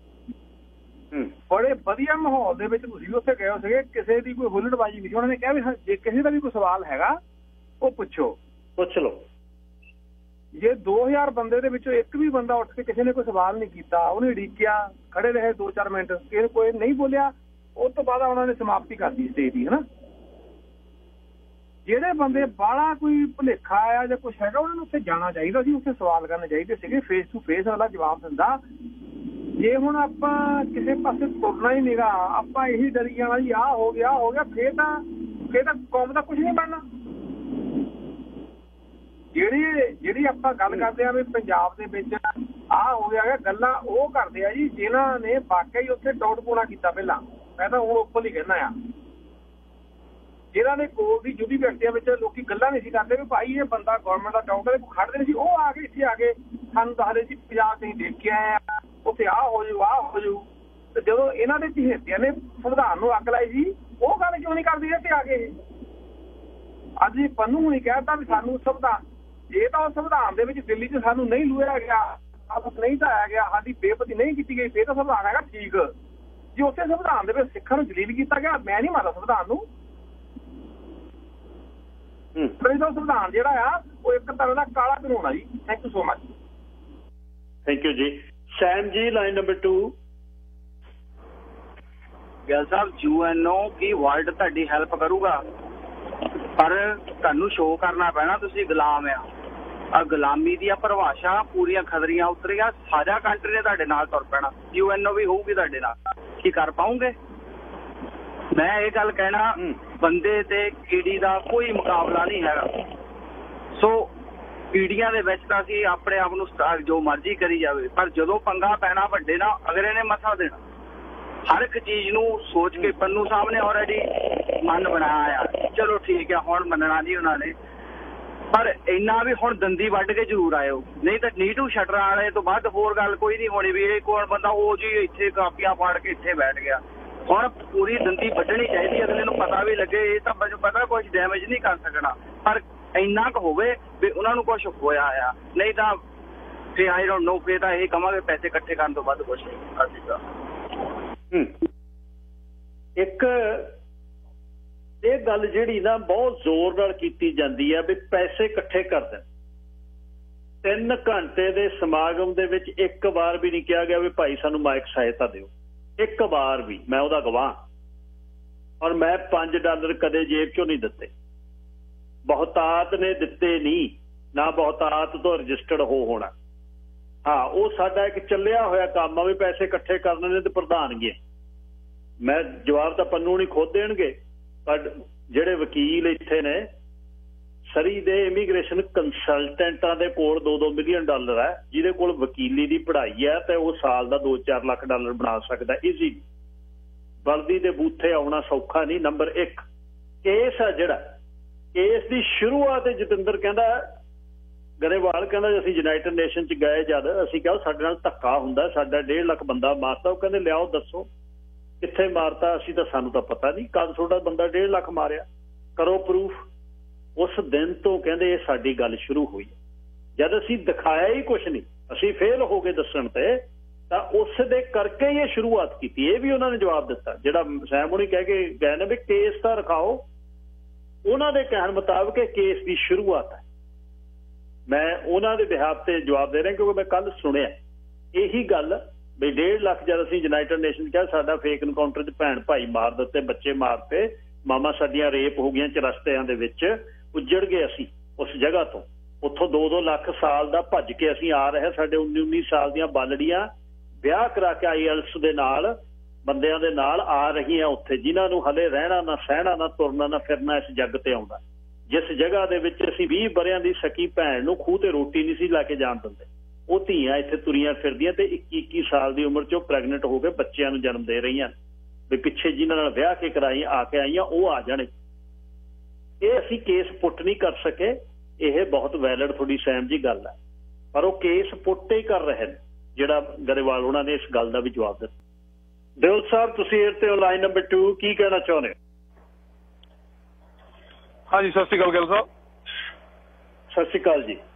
ਬੜੇ ਵਧੀਆ ਮਾਹੌਲ ਦੇ ਵਿੱਚ ਤੁਸੀਂ ਵੀ ਉੱਥੇ ਗਏ ਹੋ ਸੀਗੇ, ਕਿਸੇ ਦੀ ਕੋਈ ਹੁੱਲੜਬਾਜ਼ੀ ਨਹੀਂ ਸੀ। ਉਹਨਾਂ ਨੇ ਕਿਹਾ ਵੀ ਜੇ ਕਿਸੇ ਦਾ ਵੀ ਕੋਈ ਸਵਾਲ ਹੈਗਾ ਉਹ ਪੁੱਛ ਲਓ। ਜੇ 2000 ਬੰਦੇ ਦੇ ਵਿੱਚੋਂ ਇੱਕ ਵੀ ਬੰਦਾ ਉੱਠ ਕੇ ਕਿਸੇ ਨੇ ਕੋਈ ਸਵਾਲ ਨਹੀਂ ਕੀਤਾ, ਉਹਨੇ ਉਡੀਕਿਆ, ਖੜੇ ਰਹੇ 2-4 ਮਿੰਟ, ਕਿਸੇ ਕੋਈ ਨਹੀਂ ਬੋਲਿਆ, ਉਸ ਤੋਂ ਬਾਅਦ ਉਹਨਾਂ ਨੇ ਸਮਾਪਤੀ ਕਰਤੀ ਸਟੇਜ ਦੀ, ਹਨਾ। ਜਿਹੜੇ ਬੰਦੇ ਬਾਹਲਾ ਕੋਈ ਭੁਲੇਖਾ ਆਇਆ ਜਾਂ ਕੁਛ ਹੈਗਾ, ਉਹਨਾਂ ਨੂੰ ਉੱਥੇ ਜਾਣਾ ਚਾਹੀਦਾ ਸੀ, ਉੱਥੇ ਸਵਾਲ ਕਰਨੇ ਚਾਹੀਦੇ ਸੀਗੇ, ਫੇਸ ਟੂ ਫੇਸ ਵਾਲਾ ਜਵਾਬ ਦਿੰਦਾ। ਜੇ ਹੁਣ ਆਪਾਂ ਕਿਸੇ ਪਾਸੇ ਤੁਰਨਾ ਹੀ ਨੀਗਾ, ਆਪਾਂ ਇਹੀ ਡਰੀ ਜਾਣਾ ਜੀ ਆਹ ਹੋ ਗਿਆ, ਫੇਰ ਤਾਂ ਕੌਮ ਦਾ ਕੁਛ ਨਹੀਂ ਬਣਨਾ। ਜਿਹੜੀ ਆਪਾਂ ਗੱਲ ਕਰਦੇ ਆ ਵੀ ਪੰਜਾਬ ਦੇ ਵਿੱਚ ਆਹ ਹੋ ਗਿਆ ਗੱਲਾਂ ਉਹ ਕਰਦੇ ਆ ਜੀ ਜਿਨ੍ਹਾਂ ਨੇ ਵਾਕਿਆ ਹੀ ਉੱਥੇ ਡਾਊਟਪੂਣਾ ਕੀਤਾ ਪਹਿਲਾਂ। ਮੈਂ ਤਾਂ ਹੁਣ ਓਪਨ ਹੀ ਕਹਿੰਦਾ ਆ, ਜਿਹਨਾਂ ਨੇ ਕੋਲ ਦੀ ਯੂਨੀਵਰਸਿਟੀਆਂ ਵਿੱਚ ਲੋਕੀ ਗੱਲਾਂ ਨਹੀਂ ਸੀ ਕਰਦੇ ਵੀ ਭਾਈ ਇਹ ਬੰਦਾ ਗਵਰਨਮੈਂਟ ਦਾ ਡਾਕਟਰ ਖੜਦੇ ਨਹੀਂ ਸੀ, ਉਹ ਆ ਕੇ ਇੱਥੇ ਆ ਕੇ ਸਾਨੂੰ ਦੱਸਦੇ ਸੀ ਪੰਜਾਬ ਤੁਸੀਂ ਦੇਖ ਕੇ ਆਏ ਆ ਉੱਥੇ ਆਹ ਹੋ ਜਾਊ। ਤੇ ਜਦੋਂ ਇਹਨਾਂ ਦੇ ਚਹੇਤਿਆਂ ਨੇ ਸੰਵਿਧਾਨ ਨੂੰ ਅੱਗ ਲਾਈ ਸੀ ਉਹ ਗੱਲ ਕਿਉਂ ਨਹੀਂ ਕਰਦੀ ਇੱਥੇ ਆ ਕੇ? ਅੱਜ ਜੀ ਪੰਨੂ ਹੁਣੀ ਕਹਿਤਾ ਵੀ ਸਾਨੂੰ ਸੰਵਿਧਾਨ, ਜੇ ਤਾਂ ਉਹ ਸੰਵਿਧਾਨ ਦੇ ਵਿੱਚ ਦਿੱਲੀ 'ਚ ਸਾਨੂੰ ਨਹੀਂ ਲੁਇਆ ਗਿਆ, ਨਹੀਂ ਢਾਇਆ ਗਿਆ, ਸਾਡੀ ਬੇਪਤੀ ਨਹੀਂ ਕੀਤੀ ਗਈ, ਫਿਰ ਤਾਂ ਸੰਵਿਧਾਨ ਹੈਗਾ ਠੀਕ। ਜੇ ਉੱਥੇ ਸੰਵਿਧਾਨ ਦੇ ਵਿੱਚ ਸਿੱਖਾਂ ਨੂੰ ਜਲੀਲ ਕੀਤਾ ਗਿਆ, ਮੈਂ ਨਹੀਂ ਮੰਨਦਾ ਸੰਵਿਧਾਨ ਨੂੰ। ਸੰਵਿਧਾਨ ਜਿਹੜਾ ਆ ਉਹ ਇੱਕ ਤਰ੍ਹਾਂ ਦਾ ਕਾਲਾ ਕਾਨੂੰਨ ਆ ਜੀ। Thank you so much. Thank you ji. Sam ji, line number 2। Gill Sahib, UNO ਕੀ ਵਰਲਡ ਤੁਹਾਡੀ ਹੈਲਪ ਕਰੂਗਾ, ਪਰ ਤੁਹਾਨੂੰ ਸ਼ੋਅ ਕਰਨਾ ਪੈਣਾ ਤੁਸੀਂ ਗੁਲਾਮ ਆ। ਗੁਲਾਮੀ ਦੀਆਂ ਪਰਿਭਾਸ਼ਾ ਪੂਰੀਆਂ ਖਦਰੀਆਂ ਉਤਰੀਆਂ, ਸਾਰਾ ਕੰਟਰੀ ਨੇ ਤੁਹਾਡੇ ਨਾਲ ਤੁਰ ਪੈਣਾ। UNO ਵੀ ਹੋਊਗੀ ਤੁਹਾਡੇ ਨਾਲ, ਕੀ ਕਰ ਪਾਉਂਗੇ? ਮੈਂ ਇਹ ਗੱਲ ਕਹਿਣਾ, ਬੰਦੇ ਤੇ ਕੀੜੀ ਦਾ ਕੋਈ ਮੁਕਾਬਲਾ ਨਹੀਂ ਹੈਗਾ। ਸੋ ਕੀੜੀਆਂ ਦੇ ਵਿੱਚ ਤਾਂ ਅਸੀਂ ਆਪਣੇ ਆਪ ਨੂੰ ਜੋ ਮਰਜ਼ੀ ਕਰੀ ਜਾਵੇ, ਪਰ ਜਦੋਂ ਪੰਗਾ ਪੈਣਾ ਵੱਡੇ ਨਾਲ, ਅਗਲੇ ਨੇ ਮਸਾ ਦੇਣਾ। ਹਰ ਇੱਕ ਚੀਜ਼ ਨੂੰ ਸੋਚ ਕੇ ਪੰਨੂ ਸਾਹਿਬ ਨੇ ਆਲਰੇਡੀ ਮਨ ਬਣਾਇਆ ਆ, ਚਲੋ ਠੀਕ ਆ, ਹੁਣ ਮੰਨਣਾ ਨਹੀਂ ਉਹਨਾਂ ਨੇ, ਪਰ ਇੰਨਾ ਵੀ ਹੁਣ ਦੰਦੀ ਵੱਢ ਕੇ ਜ਼ਰੂਰ ਆਇਓ, ਨਹੀਂ ਤਾਂ ਨੀਟੂ ਸ਼ਟਰਾਂ ਵਾਲੇ ਤੋਂ ਬਾਅਦ ਹੋਰ ਗੱਲ ਕੋਈ ਨਹੀਂ ਹੋਣੀ ਵੀ ਇਹ ਕੋਣ ਬੰਦਾ ਉਹ ਜੀ ਇੱਥੇ ਕਾਪੀਆਂ ਫਾੜ ਕੇ ਇੱਥੇ ਬੈਠ ਗਿਆ। ਹੁਣ ਪੂਰੀ ਦੰਦੀ ਵੱਢਣੀ ਚਾਹੀਦੀ, ਅਗਲੇ ਨੂੰ ਪਤਾ ਵੀ ਲੱਗੇ ਇਹ ਤਾਂ ਮੈਨੂੰ ਪਤਾ ਕੁਛ ਡੈਮੇਜ ਨਹੀਂ ਕਰ ਸਕਣਾ, ਪਰ ਇੰਨਾ ਕੁ ਹੋਵੇ ਵੀ ਉਹਨਾਂ ਨੂੰ ਕੁਛ ਹੋਇਆ ਆ, ਨਹੀਂ ਤਾਂ ਫਿਰ ਆਈ ਡੋਂਟ ਨੋ, ਫਿਰ ਤਾਂ ਇਹ ਕਹਾਂਗੇ ਪੈਸੇ ਇਕੱਠੇ ਕਰਨ ਤੋਂ ਵੱਧ ਕੁਛ ਨਹੀਂ ਅਸੀਂ। ਇੱਕ ਇਹ ਗੱਲ ਜਿਹੜੀ ਨਾ ਬਹੁਤ ਜ਼ੋਰ ਨਾਲ ਕੀਤੀ ਜਾਂਦੀ ਹੈ ਵੀ ਪੈਸੇ ਇਕੱਠੇ ਕਰ ਦੇਣ। 3 ਘੰਟੇ ਦੇ ਸਮਾਗਮ ਦੇ ਵਿੱਚ ਇੱਕ ਵਾਰ ਵੀ ਨਹੀਂ ਕਿਹਾ ਗਿਆ ਵੀ ਭਾਈ ਸਾਨੂੰ ਮਾਇਕ ਸਹਾਇਤਾ ਦਿਓ, ਇੱਕ ਵਾਰ ਵੀ। ਮੈਂ ਉਹਦਾ ਗਵਾਹ, ਔਰ ਮੈਂ $5 ਕਦੇ ਜੇਬ ਚੋਂ ਨਹੀਂ ਦਿੱਤੇ, ਬਹੁਤਾਤ ਨੇ ਦਿੱਤੇ ਨਹੀਂ, ਨਾ ਬਹੁਤਾਤ ਤੋਂ ਰਜਿਸਟਰਡ ਹੋਣਾ। ਹਾਂ, ਉਹ ਸਾਡਾ ਇੱਕ ਚੱਲਿਆ ਹੋਇਆ ਕੰਮ ਆ ਵੀ ਪੈਸੇ ਇਕੱਠੇ ਕਰਨੇ ਨੇ ਤੇ ਪ੍ਰਧਾਨਗੀ। ਮੈਂ ਜਵਾਬ ਤਾਂ ਪੰਨੂ ਨਹੀਂ ਖੁਦ ਦੇਣਗੇ, ਪਰ ਜਿਹੜੇ ਵਕੀਲ ਇੱਥੇ ਨੇ ਸਰੀ ਦੇ ਇਮੀਗ੍ਰੇਸ਼ਨ ਕੰਸਲਟੈਂਟਾਂ ਦੇ ਕੋਲ $2-2 ਮਿਲੀਅਨ ਹੈ, ਜਿਹਦੇ ਕੋਲ ਵਕੀਲੀ ਦੀ ਪੜ੍ਹਾਈ ਹੈ ਤੇ ਉਹ ਸਾਲ ਦਾ $2-4 ਲੱਖ ਬਣਾ ਸਕਦਾ ਈਜ਼ੀ। ਵਰਦੀ ਦੇ ਬੂਥੇ ਆਉਣਾ ਸੌਖਾ ਨਹੀਂ। ਨੰਬਰ 1 ਕੇਸ ਆ, ਜਿਹੜਾ ਕੇਸ ਦੀ ਸ਼ੁਰੂਆਤ ਜਤਿੰਦਰ ਕਹਿੰਦਾ, ਗਰੇਵਾਲ ਕਹਿੰਦਾ ਅਸੀਂ ਯੂਨਾਈਟਿਡ ਨੇਸ਼ਨ 'ਚ ਗਏ ਜਦ, ਅਸੀਂ ਕਿਹਾ ਸਾਡੇ ਨਾਲ ਧੱਕਾ ਹੁੰਦਾ, ਸਾਡਾ 1.5 ਲੱਖ ਬੰਦਾ ਮਾਰਤਾ। ਉਹ ਕਹਿੰਦੇ ਲਿਆਓ ਦੱਸੋ ਕਿੱਥੇ ਮਾਰਤਾ, ਅਸੀਂ ਤਾਂ ਸਾਨੂੰ ਤਾਂ ਪਤਾ ਨਹੀਂ, ਕਦ ਤੁਹਾਡਾ ਬੰਦਾ 1.5 ਲੱਖ ਮਾਰਿਆ, ਕਰੋ ਪ੍ਰੂਫ। ਉਸ ਦਿਨ ਤੋਂ ਕਹਿੰਦੇ ਇਹ ਸਾਡੀ ਗੱਲ ਸ਼ੁਰੂ ਹੋਈ। ਜਦ ਅਸੀਂ ਦਿਖਾਇਆ ਹੀ ਕੁਛ ਨਹੀਂ, ਅਸੀਂ ਫੇਲ ਹੋ ਗਏ ਦੱਸਣ ਤੇ, ਤਾਂ ਉਸ ਦੇ ਕਰਕੇ ਹੀ ਇਹ ਸ਼ੁਰੂਆਤ ਕੀਤੀ। ਇਹ ਵੀ ਉਹਨਾਂ ਨੇ ਜਵਾਬ ਦਿੱਤਾ, ਜਿਹੜਾ ਸੈਮ ਹੁਣੀ ਕਹਿ ਕੇ ਗਏ ਨੇ ਵੀ ਕੇਸ ਤਾਂ ਰਖਾਓ, ਉਹਨਾਂ ਦੇ ਕਹਿਣ ਮੁਤਾਬਕ ਇਹ ਕੇਸ ਦੀ ਸ਼ੁਰੂਆਤ ਹੈ। ਮੈਂ ਉਹਨਾਂ ਦੇ ਬਿਹਾਫ ਤੇ ਜਵਾਬ ਦੇ ਰਿਹਾ ਕਿਉਂਕਿ ਮੈਂ ਕੱਲ ਸੁਣਿਆ ਇਹੀ ਗੱਲ ਵੀ 1.5 ਲੱਖ ਜਦ ਅਸੀਂ ਯੂਨਾਈਟਿਡ ਨੇਸ਼ਨ ਕਿਹਾ ਸਾਡਾ ਫੇਕ ਇਨਕਾਊਂਟਰ 'ਚ ਭੈਣ ਭਾਈ ਮਾਰ ਦਿੱਤੇ, ਬੱਚੇ ਮਾਰਤੇ, ਮਾਮਾ ਸਾਡੀਆਂ ਰੇਪ ਹੋ ਗਈਆਂ ਚਰਸਤਿਆਂ ਦੇ ਵਿੱਚ, ਉੱਜੜ ਗਏ ਅਸੀਂ ਉਸ ਜਗ੍ਹਾ ਤੋਂ। ਉੱਥੋਂ 2-2 ਲੱਖ ਸਾਲ ਦਾ ਭੱਜ ਕੇ ਅਸੀਂ ਆ ਰਹੇ, ਸਾਡੇ 19-19 ਸਾਲ ਦੀਆਂ ਬਾਲੜੀਆਂ ਵਿਆਹ ਕਰਾ ਕੇ IELTS ਦੇ ਨਾਲ ਬੰਦਿਆਂ ਦੇ ਨਾਲ ਆ ਰਹੀਆਂ ਉੱਥੇ, ਜਿਨ੍ਹਾਂ ਨੂੰ ਹਲੇ ਰਹਿਣਾ ਨਾ ਸਹਿਣਾ ਨਾ ਤੁਰਨਾ ਨਾ ਫਿਰਨਾ ਇਸ ਜੱਗ ਤੇ ਆਉਂਦਾ। ਜਿਸ ਜਗ੍ਹਾ ਦੇ ਵਿੱਚ ਅਸੀਂ 20 ਵਰ੍ਹਿਆਂ ਦੀ ਸਕੀ ਭੈਣ ਨੂੰ ਖੂਹ ਤੇ ਰੋਟੀ ਨਹੀਂ ਸੀ ਲੈ ਕੇ ਜਾਣ ਦਿੰਦੇ, ਉਹ ਧੀਆਂ ਇੱਥੇ ਤੁਰੀਆਂ ਫਿਰਦੀਆਂ ਤੇ 21-21 ਸਾਲ ਦੀ ਉਮਰ 'ਚ ਉਹ ਪ੍ਰੈਗਨੈਂਟ ਹੋ ਕੇ ਬੱਚਿਆਂ ਨੂੰ ਜਨਮ ਦੇ ਰਹੀਆਂ ਵੀ ਪਿੱਛੇ ਜਿਨ੍ਹਾਂ ਨਾਲ ਵਿਆਹ ਕੇ ਕਰਾਈ ਆ ਕੇ ਆਈਆਂ ਉਹ ਆ ਜਾਣੇ। ਇਹ ਅਸੀਂ ਕੇਸ ਪੁੱਟ ਨਹੀਂ ਕਰ ਸਕੇ, ਇਹ ਬਹੁਤ ਵੈਲਿਡ ਤੁਹਾਡੀ ਸੈਮ ਜੀ ਗੱਲ ਹੈ, ਪਰ ਉਹ ਕੇਸ ਪੁੱਟ ਹੀ ਕਰ ਰਹੇ ਨੇ, ਜਿਹੜਾ ਗਰੇਵਾਲ ਉਹਨਾਂ ਨੇ ਇਸ ਗੱਲ ਦਾ ਵੀ ਜਵਾਬ ਦਿੱਤਾ। ਦਿਲ ਸਾਹਿਬ, ਤੁਸੀਂ ਇਹ ਤੇ ਲਾਈਨ ਨੰਬਰ 2 ਕੀ ਕਹਿਣਾ ਚਾਹੁੰਦੇ ਹੋ? ਹਾਂਜੀ, ਸਤਿ ਸ਼੍ਰੀ ਅਕਾਲ ਗਿੱਲ ਸਾਹਿਬ। ਸਤਿ ਸ਼੍ਰੀ ਅਕਾਲ ਜੀ।